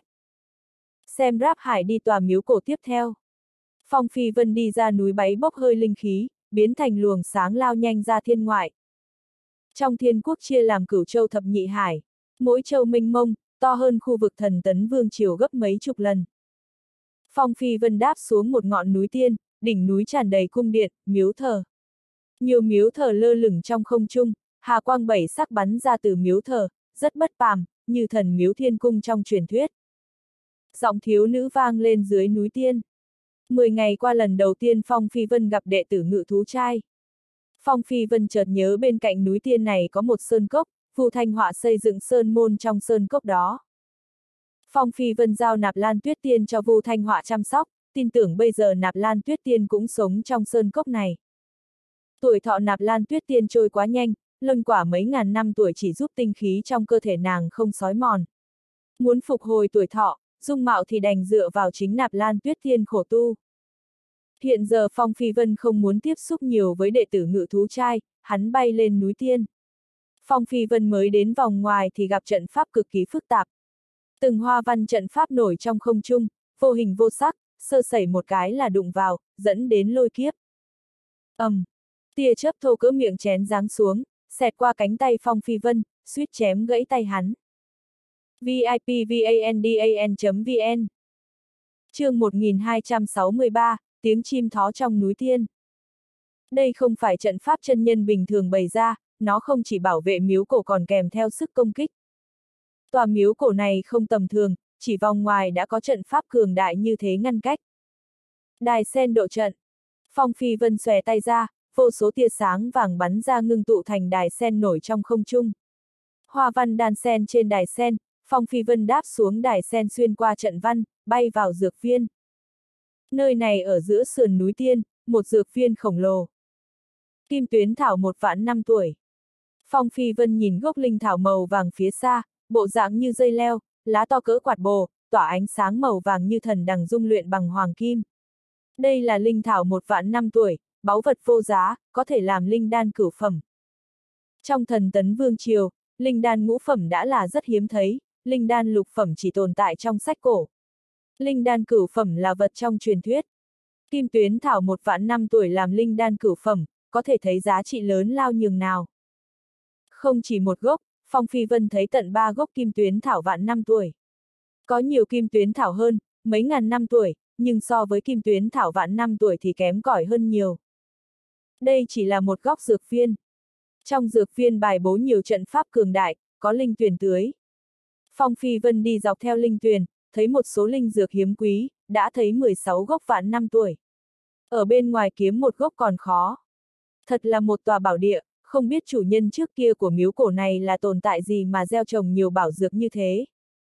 Xem Ráp Hải đi tòa miếu cổ tiếp theo. Phong Phi Vân đi ra núi Báy bốc hơi linh khí, biến thành luồng sáng lao nhanh ra thiên ngoại. Trong thiên quốc chia làm cửu châu thập nhị hải, mỗi châu mênh mông, to hơn khu vực Thần Tấn Vương Triều gấp mấy chục lần. Phong Phi Vân đáp xuống một ngọn núi tiên, đỉnh núi tràn đầy cung điện, miếu thờ. Nhiều miếu thờ lơ lửng trong không trung, hà quang bảy sắc bắn ra từ miếu thờ, rất bất phàm, như thần miếu thiên cung trong truyền thuyết. Giọng thiếu nữ vang lên dưới núi tiên. 10 ngày qua lần đầu tiên Phong Phi Vân gặp đệ tử Ngự Thú Trai. Phong Phi Vân chợt nhớ bên cạnh núi tiên này có một sơn cốc, Vu Thanh Họa xây dựng sơn môn trong sơn cốc đó. Phong Phi Vân giao Nạp Lan Tuyết Tiên cho Vu Thanh Họa chăm sóc, tin tưởng bây giờ Nạp Lan Tuyết Tiên cũng sống trong sơn cốc này. Tuổi thọ Nạp Lan Tuyết Tiên trôi quá nhanh, luân quả mấy ngàn năm tuổi chỉ giúp tinh khí trong cơ thể nàng không xói mòn. Muốn phục hồi tuổi thọ, dung mạo thì đành dựa vào chính Nạp Lan Tuyết Tiên khổ tu. Hiện giờ Phong Phi Vân không muốn tiếp xúc nhiều với đệ tử Ngự Thú Trai, hắn bay lên núi tiên. Phong Phi Vân mới đến vòng ngoài thì gặp trận pháp cực kỳ phức tạp. Từng hoa văn trận pháp nổi trong không trung, vô hình vô sắc, sơ sẩy một cái là đụng vào, dẫn đến lôi kiếp. Tia chớp thô cỡ miệng chén giáng xuống, xẹt qua cánh tay Phong Phi Vân, suýt chém gãy tay hắn. vipvandan.vn Chương 1263, tiếng chim thó trong núi tiên. Đây không phải trận pháp chân nhân bình thường bày ra, nó không chỉ bảo vệ miếu cổ còn kèm theo sức công kích. Tòa miếu cổ này không tầm thường, chỉ vòng ngoài đã có trận pháp cường đại như thế ngăn cách. Đài sen độ trận. Phong Phi Vân xòe tay ra, vô số tia sáng vàng bắn ra ngưng tụ thành đài sen nổi trong không trung. Hoa văn đan sen trên đài sen, Phong Phi Vân đáp xuống đài sen xuyên qua trận văn, bay vào dược viên. Nơi này ở giữa sườn núi tiên, một dược viên khổng lồ. Kim tuyến thảo 1 vạn năm tuổi. Phong Phi Vân nhìn gốc linh thảo màu vàng phía xa, bộ dạng như dây leo, lá to cỡ quạt bồ, tỏa ánh sáng màu vàng như thần đằng dung luyện bằng hoàng kim. Đây là linh thảo 1 vạn năm tuổi, báu vật vô giá, có thể làm linh đan cửu phẩm. Trong Thần Tấn Vương Triều, linh đan ngũ phẩm đã là rất hiếm thấy, linh đan lục phẩm chỉ tồn tại trong sách cổ. Linh đan cửu phẩm là vật trong truyền thuyết. Kim tuyến thảo 1 vạn năm tuổi làm linh đan cửu phẩm, có thể thấy giá trị lớn lao nhường nào. Không chỉ một gốc, Phong Phi Vân thấy tận 3 gốc kim tuyến thảo vạn năm tuổi. Có nhiều kim tuyến thảo hơn, mấy ngàn năm tuổi, nhưng so với kim tuyến thảo vạn năm tuổi thì kém cỏi hơn nhiều. Đây chỉ là một góc dược viên. Trong dược viên bài bố nhiều trận pháp cường đại, có linh tuyền tưới. Phong Phi Vân đi dọc theo linh tuyền, thấy một số linh dược hiếm quý, đã thấy 16 gốc vạn năm tuổi. Ở bên ngoài kiếm một gốc còn khó. Thật là một tòa bảo địa, không biết chủ nhân trước kia của miếu cổ này là tồn tại gì mà gieo trồng nhiều bảo dược như thế.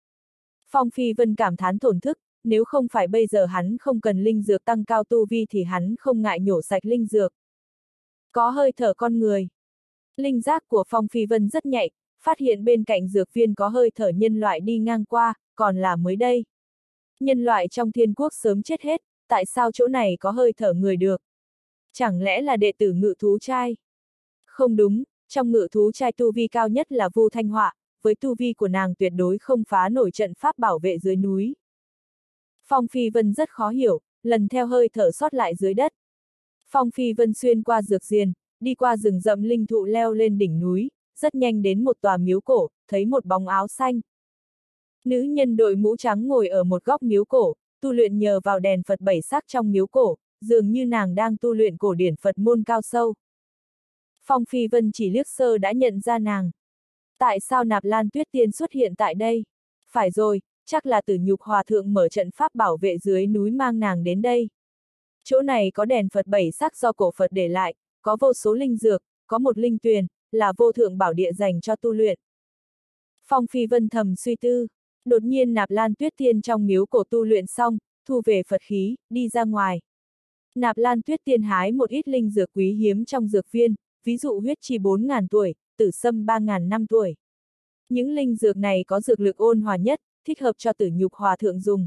Phong Phi Vân cảm thán thổn thức, nếu không phải bây giờ hắn không cần linh dược tăng cao tu vi thì hắn không ngại nhổ sạch linh dược. Có hơi thở con người. Linh giác của Phong Phi Vân rất nhạy, phát hiện bên cạnh dược viên có hơi thở nhân loại đi ngang qua, còn là mới đây. Nhân loại trong thiên quốc sớm chết hết, tại sao chỗ này có hơi thở người được? Chẳng lẽ là đệ tử Ngự Thú Trai? Không đúng, trong Ngự Thú Trai tu vi cao nhất là Vu Thanh Họa, với tu vi của nàng tuyệt đối không phá nổi trận pháp bảo vệ dưới núi. Phong Phi Vân rất khó hiểu, lần theo hơi thở sót lại dưới đất. Phong Phi Vân xuyên qua dược diền, đi qua rừng rậm linh thụ leo lên đỉnh núi, rất nhanh đến một tòa miếu cổ, thấy một bóng áo xanh. Nữ nhân đội mũ trắng ngồi ở một góc miếu cổ, tu luyện nhờ vào đèn Phật 7 sắc trong miếu cổ, dường như nàng đang tu luyện cổ điển Phật môn cao sâu. Phong Phi Vân chỉ liếc sơ đã nhận ra nàng. Tại sao Nạp Lan Tuyết Tiên xuất hiện tại đây? Phải rồi, chắc là Tử Nhục Hòa Thượng mở trận pháp bảo vệ dưới núi mang nàng đến đây. Chỗ này có đèn Phật 7 sắc do cổ Phật để lại, có vô số linh dược, có một linh tuyền, là vô thượng bảo địa dành cho tu luyện. Phong Phi Vân thầm suy tư, đột nhiên Nạp Lan Tuyết Tiên trong miếu cổ tu luyện xong, thu về Phật khí, đi ra ngoài. Nạp Lan Tuyết Tiên hái một ít linh dược quý hiếm trong dược viên, ví dụ huyết chi 4.000 tuổi, tử sâm 3.000 năm tuổi. Những linh dược này có dược lực ôn hòa nhất, thích hợp cho Tử Nhục Hòa Thượng dùng.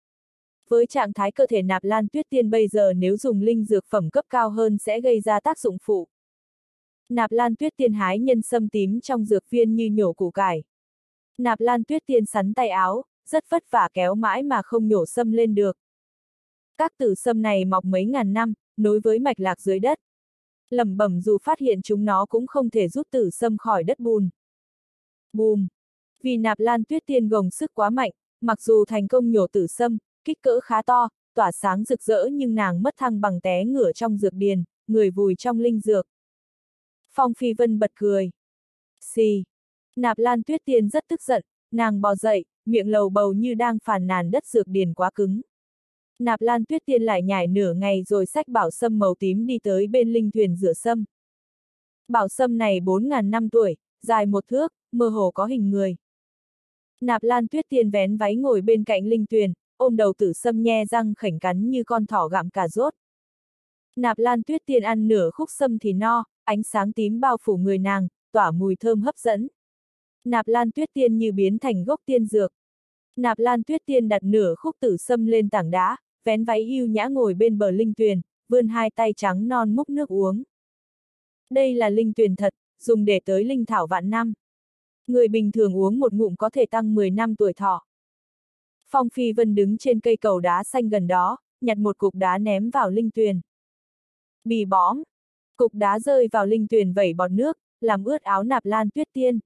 Với trạng thái cơ thể Nạp Lan Tuyết Tiên bây giờ nếu dùng linh dược phẩm cấp cao hơn sẽ gây ra tác dụng phụ. Nạp Lan Tuyết Tiên hái nhân sâm tím trong dược viên như nhổ củ cải. Nạp Lan Tuyết Tiên sắn tay áo, rất vất vả kéo mãi mà không nhổ sâm lên được. Các tử sâm này mọc mấy ngàn năm, nối với mạch lạc dưới đất. Lẩm bẩm dù phát hiện chúng nó cũng không thể rút tử sâm khỏi đất bùn. Bùm! Vì Nạp Lan Tuyết Tiên gồng sức quá mạnh, mặc dù thành công nhổ tử sâm, kích cỡ khá to, tỏa sáng rực rỡ nhưng nàng mất thăng bằng té ngửa trong dược điền, người vùi trong linh dược. Phong Phi Vân bật cười. Xì. Nạp Lan Tuyết Tiên rất tức giận, nàng bò dậy, miệng lầu bầu như đang phàn nàn đất dược điền quá cứng. Nạp Lan Tuyết Tiên lại nhảy nửa ngày rồi xách bảo sâm màu tím đi tới bên linh thuyền rửa sâm. Bảo sâm này 4.000 năm tuổi, dài 1 thước, mơ hồ có hình người. Nạp Lan Tuyết Tiên vén váy ngồi bên cạnh linh tuyền, ôm đầu tử sâm nhe răng khểnh cắn như con thỏ gặm cà rốt. Nạp Lan Tuyết Tiên ăn nửa khúc sâm thì no, ánh sáng tím bao phủ người nàng, tỏa mùi thơm hấp dẫn. Nạp Lan Tuyết Tiên như biến thành gốc tiên dược. Nạp Lan Tuyết Tiên đặt nửa khúc tử sâm lên tảng đá, vén váy yêu nhã ngồi bên bờ linh tuyền, vươn hai tay trắng non múc nước uống. Đây là linh tuyền thật, dùng để tới linh thảo vạn năm. Người bình thường uống một ngụm có thể tăng 10 năm tuổi thọ. Phong Phi Vân đứng trên cây cầu đá xanh gần đó, nhặt một cục đá ném vào linh tuyền. Bì bõm, cục đá rơi vào linh tuyền vẩy bọt nước, làm ướt áo Nạp Lan Tuyết Tiên.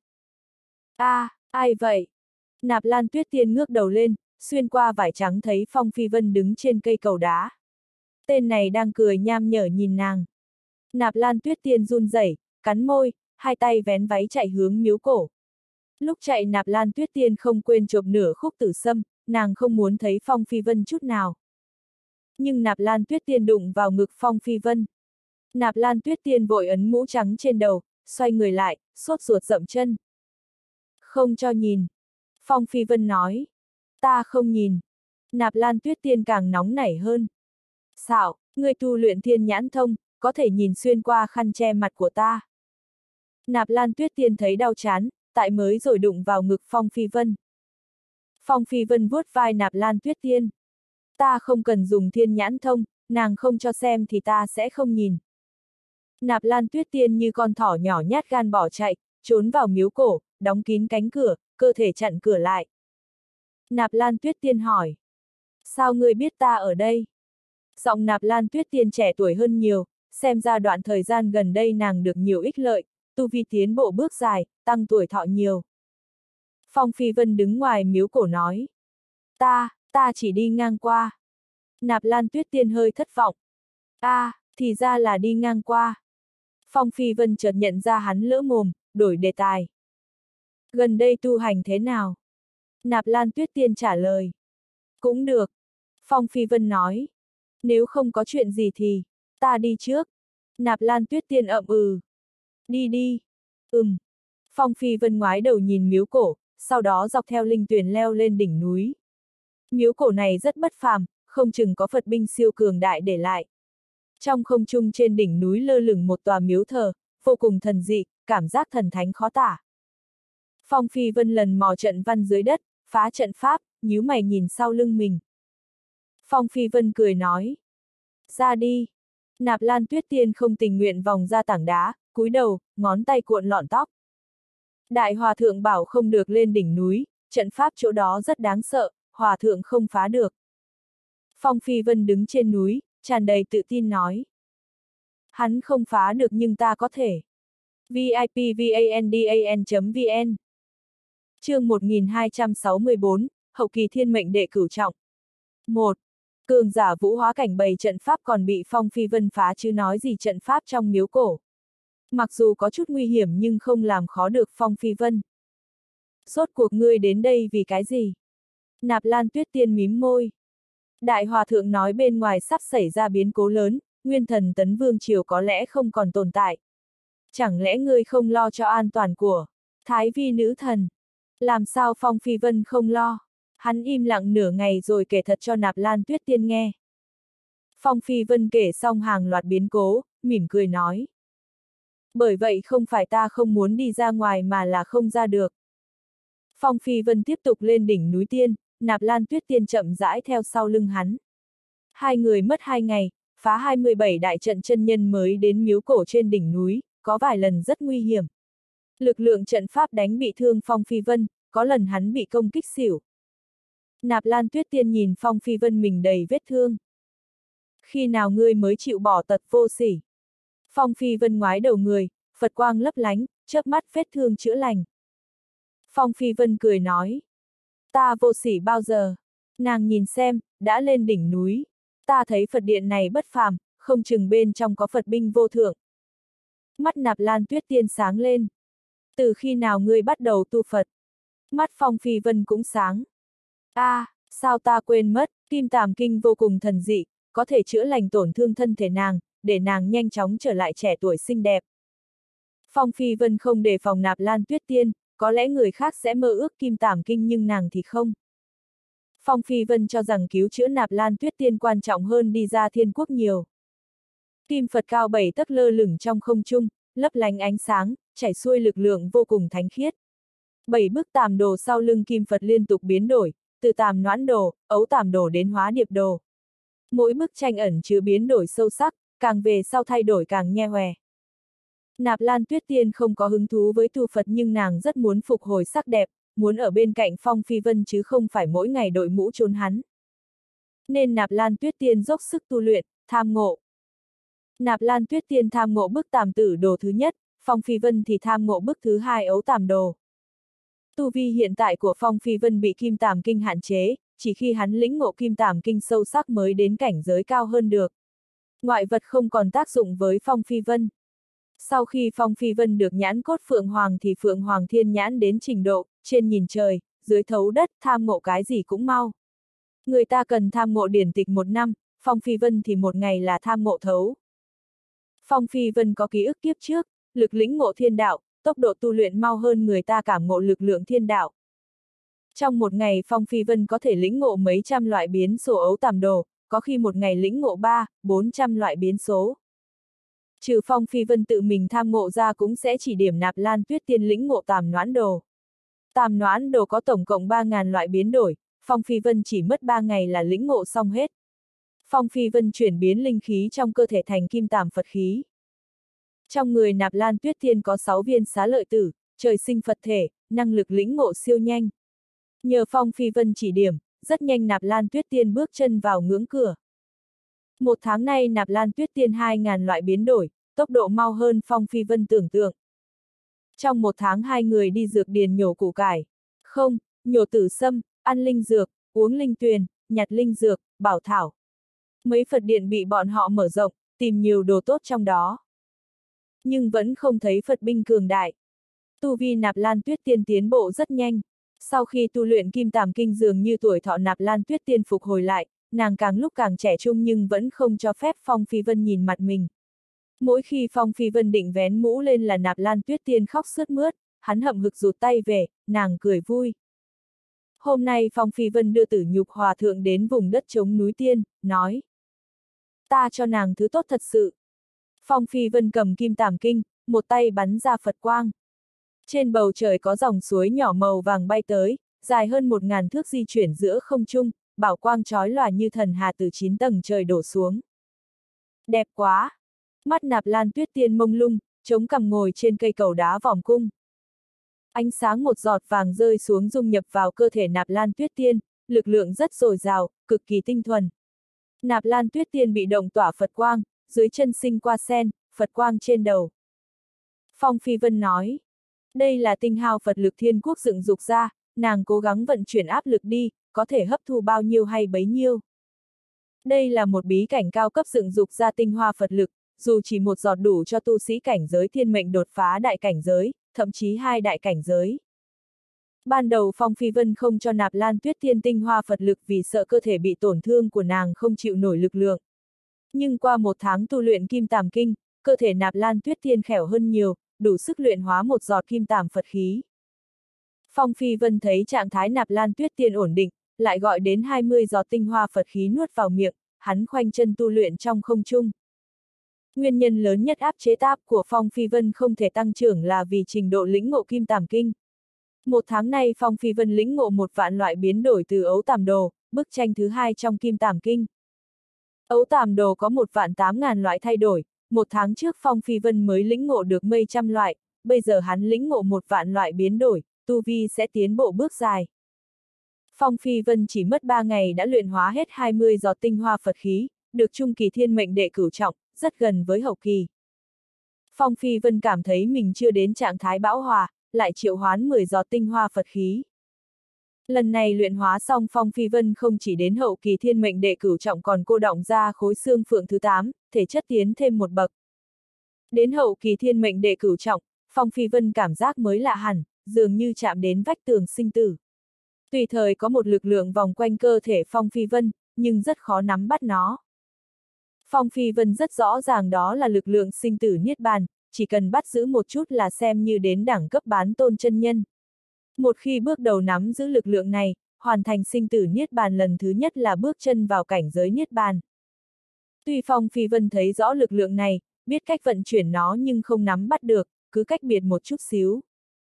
Ai vậy? Nạp Lan Tuyết Tiên ngước đầu lên, xuyên qua vải trắng thấy Phong Phi Vân đứng trên cây cầu đá. Tên này đang cười nham nhở nhìn nàng. Nạp Lan Tuyết Tiên run rẩy, cắn môi, hai tay vén váy chạy hướng miếu cổ. Lúc chạy Nạp Lan Tuyết Tiên không quên chộp nửa khúc tử sâm, nàng không muốn thấy Phong Phi Vân chút nào. Nhưng Nạp Lan Tuyết Tiên đụng vào ngực Phong Phi Vân. Nạp Lan Tuyết Tiên vội ấn mũ trắng trên đầu, xoay người lại, sốt ruột dậm chân. Không cho nhìn. Phong Phi Vân nói. Ta không nhìn. Nạp Lan Tuyết Tiên càng nóng nảy hơn. Xạo, ngươi tu luyện thiên nhãn thông, có thể nhìn xuyên qua khăn che mặt của ta. Nạp Lan Tuyết Tiên thấy đau chán, tại mới rồi đụng vào ngực Phong Phi Vân. Phong Phi Vân vuốt vai Nạp Lan Tuyết Tiên. Ta không cần dùng thiên nhãn thông, nàng không cho xem thì ta sẽ không nhìn. Nạp Lan Tuyết Tiên như con thỏ nhỏ nhát gan bỏ chạy, trốn vào miếu cổ, đóng kín cánh cửa, cơ thể chặn cửa lại. Nạp Lan Tuyết Tiên hỏi. Sao ngươi biết ta ở đây? Giọng Nạp Lan Tuyết Tiên trẻ tuổi hơn nhiều, xem ra đoạn thời gian gần đây nàng được nhiều ích lợi, tu vi tiến bộ bước dài, tăng tuổi thọ nhiều. Phong Phi Vân đứng ngoài miếu cổ nói. Ta chỉ đi ngang qua. Nạp Lan Tuyết Tiên hơi thất vọng. Thì ra là đi ngang qua. Phong Phi Vân chợt nhận ra hắn lỡ mồm, đổi đề tài. Gần đây tu hành thế nào? Nạp Lan Tuyết Tiên trả lời. Cũng được. Phong Phi Vân nói. Nếu không có chuyện gì thì, ta đi trước. Nạp Lan Tuyết Tiên ậm ừ. Đi. Phong Phi Vân ngoái đầu nhìn miếu cổ, sau đó dọc theo linh tuyền leo lên đỉnh núi. Miếu cổ này rất bất phàm, không chừng có Phật binh siêu cường đại để lại. Trong không trung trên đỉnh núi lơ lửng một tòa miếu thờ, vô cùng thần dị, cảm giác thần thánh khó tả. Phong Phi Vân lần mò trận văn dưới đất, phá trận pháp, nhíu mày nhìn sau lưng mình. Phong Phi Vân cười nói. Ra đi. Nạp Lan Tuyết Tiên không tình nguyện vòng ra tảng đá, cúi đầu, ngón tay cuộn lọn tóc. Đại Hòa Thượng bảo không được lên đỉnh núi, trận pháp chỗ đó rất đáng sợ, Hòa Thượng không phá được. Phong Phi Vân đứng trên núi, tràn đầy tự tin nói. Hắn không phá được nhưng ta có thể. vipvandan.vn Chương 1264, Hậu kỳ thiên mệnh đệ cửu trọng. 1. Cường giả vũ hóa cảnh bày trận pháp còn bị Phong Phi Vân phá chứ nói gì trận pháp trong miếu cổ. Mặc dù có chút nguy hiểm nhưng không làm khó được Phong Phi Vân. Rốt cuộc ngươi đến đây vì cái gì? Nạp Lan Tuyết Tiên mím môi. Đại Hòa Thượng nói bên ngoài sắp xảy ra biến cố lớn, Nguyên Thần Tấn Vương Triều có lẽ không còn tồn tại. Chẳng lẽ ngươi không lo cho an toàn của Thái Vi nữ thần? Làm sao Phong Phi Vân không lo? Hắn im lặng nửa ngày rồi kể thật cho Nạp Lan Tuyết Tiên nghe. Phong Phi Vân kể xong hàng loạt biến cố, mỉm cười nói. Bởi vậy không phải ta không muốn đi ra ngoài mà là không ra được. Phong Phi Vân tiếp tục lên đỉnh núi tiên, Nạp Lan Tuyết Tiên chậm rãi theo sau lưng hắn. Hai người mất 2 ngày, phá 27 đại trận chân nhân mới đến miếu cổ trên đỉnh núi, có vài lần rất nguy hiểm. Lực lượng trận pháp đánh bị thương Phong Phi Vân, có lần hắn bị công kích xỉu. Nạp Lan Tuyết Tiên nhìn Phong Phi Vân mình đầy vết thương. Khi nào ngươi mới chịu bỏ tật vô sỉ? Phong Phi Vân ngoái đầu người, Phật quang lấp lánh, chớp mắt vết thương chữa lành. Phong Phi Vân cười nói. Ta vô sỉ bao giờ. Nàng nhìn xem, đã lên đỉnh núi. Ta thấy Phật điện này bất phàm, không chừng bên trong có Phật binh vô thượng. Mắt Nạp Lan Tuyết Tiên sáng lên. Từ khi nào ngươi bắt đầu tu Phật? Mắt Phong Phi Vân cũng sáng. Sao ta quên mất, Kim Tàm Kinh vô cùng thần dị, có thể chữa lành tổn thương thân thể nàng, để nàng nhanh chóng trở lại trẻ tuổi xinh đẹp. Phong Phi Vân không đề phòng Nạp Lan Tuyết Tiên, có lẽ người khác sẽ mơ ước Kim Tàm Kinh nhưng nàng thì không. Phong Phi Vân cho rằng cứu chữa Nạp Lan Tuyết Tiên quan trọng hơn đi ra thiên quốc nhiều. Kim Phật cao 7 tấc lơ lửng trong không trung, lấp lánh ánh sáng, chảy xuôi lực lượng vô cùng thánh khiết. 7 bức tàm đồ sau lưng Kim Phật liên tục biến đổi, từ tàm noãn đồ, ấu tàm đồ đến hóa điệp đồ. Mỗi bức tranh ẩn chứa biến đổi sâu sắc, càng về sau thay đổi càng nhe hòe. Nạp Lan Tuyết Tiên không có hứng thú với tu Phật nhưng nàng rất muốn phục hồi sắc đẹp, muốn ở bên cạnh Phong Phi Vân chứ không phải mỗi ngày đội mũ trốn hắn. Nên Nạp Lan Tuyết Tiên dốc sức tu luyện, tham ngộ. Nạp Lan Tuyết Tiên tham ngộ bức tàm tử đồ thứ nhất, Phong Phi Vân thì tham ngộ bức thứ hai ấu tàm đồ. Tu vi hiện tại của Phong Phi Vân bị Kim Tàm Kinh hạn chế, chỉ khi hắn lĩnh ngộ Kim Tàm Kinh sâu sắc mới đến cảnh giới cao hơn được. Ngoại vật không còn tác dụng với Phong Phi Vân. Sau khi Phong Phi Vân được nhãn cốt Phượng Hoàng thì Phượng Hoàng thiên nhãn đến trình độ, trên nhìn trời, dưới thấu đất, tham ngộ cái gì cũng mau. Người ta cần tham ngộ điển tịch 1 năm, Phong Phi Vân thì 1 ngày là tham ngộ thấu. Phong Phi Vân có ký ức kiếp trước, lực lĩnh ngộ thiên đạo, tốc độ tu luyện mau hơn người ta cảm ngộ lực lượng thiên đạo. Trong 1 ngày Phong Phi Vân có thể lĩnh ngộ mấy trăm loại biến số ấu tàm đồ, có khi 1 ngày lĩnh ngộ 300-400 loại biến số. Trừ Phong Phi Vân tự mình tham ngộ ra cũng sẽ chỉ điểm Nạp Lan Tuyết Tiên lĩnh ngộ tàm noãn đồ. Tàm noãn đồ có tổng cộng 3.000 loại biến đổi, Phong Phi Vân chỉ mất 3 ngày là lĩnh ngộ xong hết. Phong Phi Vân chuyển biến linh khí trong cơ thể thành kim tàm Phật khí. Trong người Nạp Lan Tuyết Tiên có 6 viên xá lợi tử, trời sinh Phật thể, năng lực lĩnh ngộ siêu nhanh. Nhờ Phong Phi Vân chỉ điểm, rất nhanh Nạp Lan Tuyết Tiên bước chân vào ngưỡng cửa. 1 tháng nay Nạp Lan Tuyết Tiên 2.000 loại biến đổi, tốc độ mau hơn Phong Phi Vân tưởng tượng. Trong 1 tháng 2 người đi dược điền nhổ củ cải, nhổ tử sâm, ăn linh dược, uống linh tuyền, nhặt linh dược, bảo thảo. Mấy Phật điện bị bọn họ mở rộng, tìm nhiều đồ tốt trong đó. Nhưng vẫn không thấy Phật binh cường đại. Tu vi Nạp Lan Tuyết Tiên tiến bộ rất nhanh. Sau khi tu luyện Kim Tàm Kinh dường như tuổi thọ Nạp Lan Tuyết Tiên phục hồi lại, nàng càng lúc càng trẻ trung nhưng vẫn không cho phép Phong Phi Vân nhìn mặt mình. Mỗi khi Phong Phi Vân định vén mũ lên là Nạp Lan Tuyết Tiên khóc sướt mướt, hắn hậm hực rụt tay về, nàng cười vui. Hôm nay Phong Phi Vân đưa Tử Nhục Hòa Thượng đến vùng đất trống núi Tiên, nói. Ta cho nàng thứ tốt thật sự. Phong Phi Vân cầm Kim Tàm Kinh, một tay bắn ra Phật quang. Trên bầu trời có dòng suối nhỏ màu vàng bay tới, dài hơn 1.000 thước di chuyển giữa không trung, bảo quang chói lòa như thần hà từ 9 tầng trời đổ xuống. Đẹp quá! Mắt Nạp Lan Tuyết Tiên mông lung, chống cằm ngồi trên cây cầu đá vòm cung. Ánh sáng một giọt vàng rơi xuống dung nhập vào cơ thể Nạp Lan Tuyết Tiên, lực lượng rất dồi dào, cực kỳ tinh thuần. Nạp Lan Tuyết Tiên bị động tỏa Phật quang, dưới chân sinh qua sen, Phật quang trên đầu. Phong Phi Vân nói, đây là tinh hao Phật lực thiên quốc dựng dục ra, nàng cố gắng vận chuyển áp lực đi, có thể hấp thu bao nhiêu hay bấy nhiêu. Đây là một bí cảnh cao cấp dựng dục ra tinh hoa Phật lực, dù chỉ một giọt đủ cho tu sĩ cảnh giới thiên mệnh đột phá đại cảnh giới, thậm chí 2 đại cảnh giới. Ban đầu Phong Phi Vân không cho Nạp Lan Tuyết Tiên tinh hoa Phật lực vì sợ cơ thể bị tổn thương của nàng không chịu nổi lực lượng. Nhưng qua 1 tháng tu luyện Kim Tàm Kinh, cơ thể Nạp Lan Tuyết Tiên khỏe hơn nhiều, đủ sức luyện hóa một giọt Kim Tàm Phật khí. Phong Phi Vân thấy trạng thái Nạp Lan Tuyết Tiên ổn định, lại gọi đến 20 giọt tinh hoa Phật khí nuốt vào miệng, hắn khoanh chân tu luyện trong không trung. Nguyên nhân lớn nhất áp chế táp của Phong Phi Vân không thể tăng trưởng là vì trình độ lĩnh ngộ Kim Tàm Kinh. 1 tháng nay Phong Phi Vân lĩnh ngộ 1 vạn loại biến đổi từ ấu tàm đồ, bức tranh thứ 2 trong Kim Tàm Kinh. Ấu tàm đồ có 1.800.000 loại thay đổi, 1 tháng trước Phong Phi Vân mới lĩnh ngộ được mấy trăm loại, bây giờ hắn lĩnh ngộ 1 vạn loại biến đổi, tu vi sẽ tiến bộ bước dài. Phong Phi Vân chỉ mất 3 ngày đã luyện hóa hết 20 giọt tinh hoa Phật khí, được trung kỳ thiên mệnh đệ cửu trọng, rất gần với hậu kỳ. Phong Phi Vân cảm thấy mình chưa đến trạng thái bão hòa, lại triệu hoán 10 giọt tinh hoa Phật khí. Lần này luyện hóa xong Phong Phi Vân không chỉ đến hậu kỳ thiên mệnh đệ cửu trọng còn cô đọng ra khối xương phượng thứ 8, thể chất tiến thêm một bậc. Đến hậu kỳ thiên mệnh đệ cửu trọng, Phong Phi Vân cảm giác mới lạ hẳn, dường như chạm đến vách tường sinh tử. Tùy thời có một lực lượng vòng quanh cơ thể Phong Phi Vân, nhưng rất khó nắm bắt nó. Phong Phi Vân rất rõ ràng đó là lực lượng sinh tử niết bàn, chỉ cần bắt giữ một chút là xem như đến đẳng cấp bán tôn chân nhân. Một khi bước đầu nắm giữ lực lượng này, hoàn thành sinh tử niết bàn lần thứ nhất là bước chân vào cảnh giới niết bàn. Tuy Phong Phi Vân thấy rõ lực lượng này, biết cách vận chuyển nó nhưng không nắm bắt được, cứ cách biệt một chút xíu.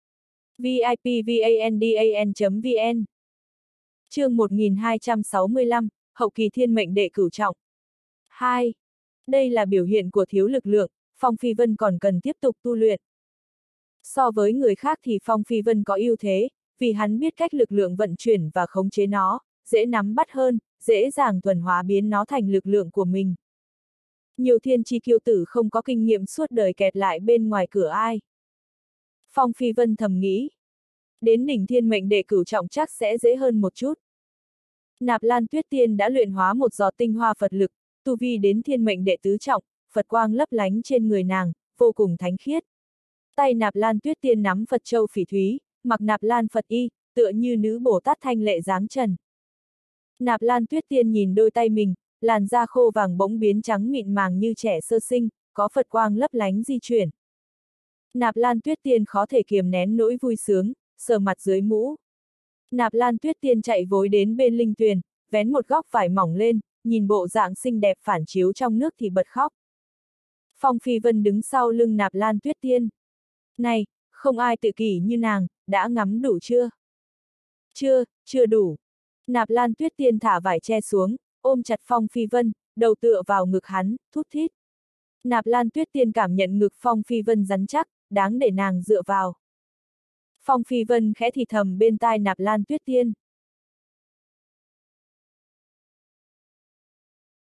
vipvandan.vn Chương 1265, Hậu kỳ thiên mệnh đệ cửu trọng. 2. Đây là biểu hiện của thiếu lực lượng, Phong Phi Vân còn cần tiếp tục tu luyện. So với người khác thì Phong Phi Vân có ưu thế, vì hắn biết cách lực lượng vận chuyển và khống chế nó, dễ nắm bắt hơn, dễ dàng thuần hóa biến nó thành lực lượng của mình. Nhiều thiên chi kiêu tử không có kinh nghiệm suốt đời kẹt lại bên ngoài cửa ai. Phong Phi Vân thầm nghĩ. Đến đỉnh thiên mệnh đệ cửu trọng chắc sẽ dễ hơn một chút. Nạp Lan Tuyết Tiên đã luyện hóa một giọt tinh hoa Phật lực, tu vi đến thiên mệnh đệ tứ trọng, Phật quang lấp lánh trên người nàng, vô cùng thánh khiết. Tay Nạp Lan Tuyết Tiên nắm Phật châu phỉ thúy, mặc Nạp Lan Phật y, tựa như nữ Bồ Tát thanh lệ dáng trần. Nạp Lan Tuyết Tiên nhìn đôi tay mình, làn da khô vàng bỗng biến trắng mịn màng như trẻ sơ sinh, có Phật quang lấp lánh di chuyển. Nạp Lan Tuyết Tiên khó thể kiềm nén nỗi vui sướng, sờ mặt dưới mũ. Nạp Lan Tuyết Tiên chạy vối đến bên linh tuyền, vén một góc vải mỏng lên, nhìn bộ dạng xinh đẹp phản chiếu trong nước thì bật khóc. Phong Phi Vân đứng sau lưng Nạp Lan Tuyết Tiên. Này, không ai tự kỷ như nàng, đã ngắm đủ chưa? Chưa đủ. Nạp Lan Tuyết Tiên thả vải che xuống, ôm chặt Phong Phi Vân, đầu tựa vào ngực hắn, thút thít. Nạp Lan Tuyết Tiên cảm nhận ngực Phong Phi Vân rắn chắc, đáng để nàng dựa vào. Phong Phi Vân khẽ thì thầm bên tai Nạp Lan Tuyết Tiên.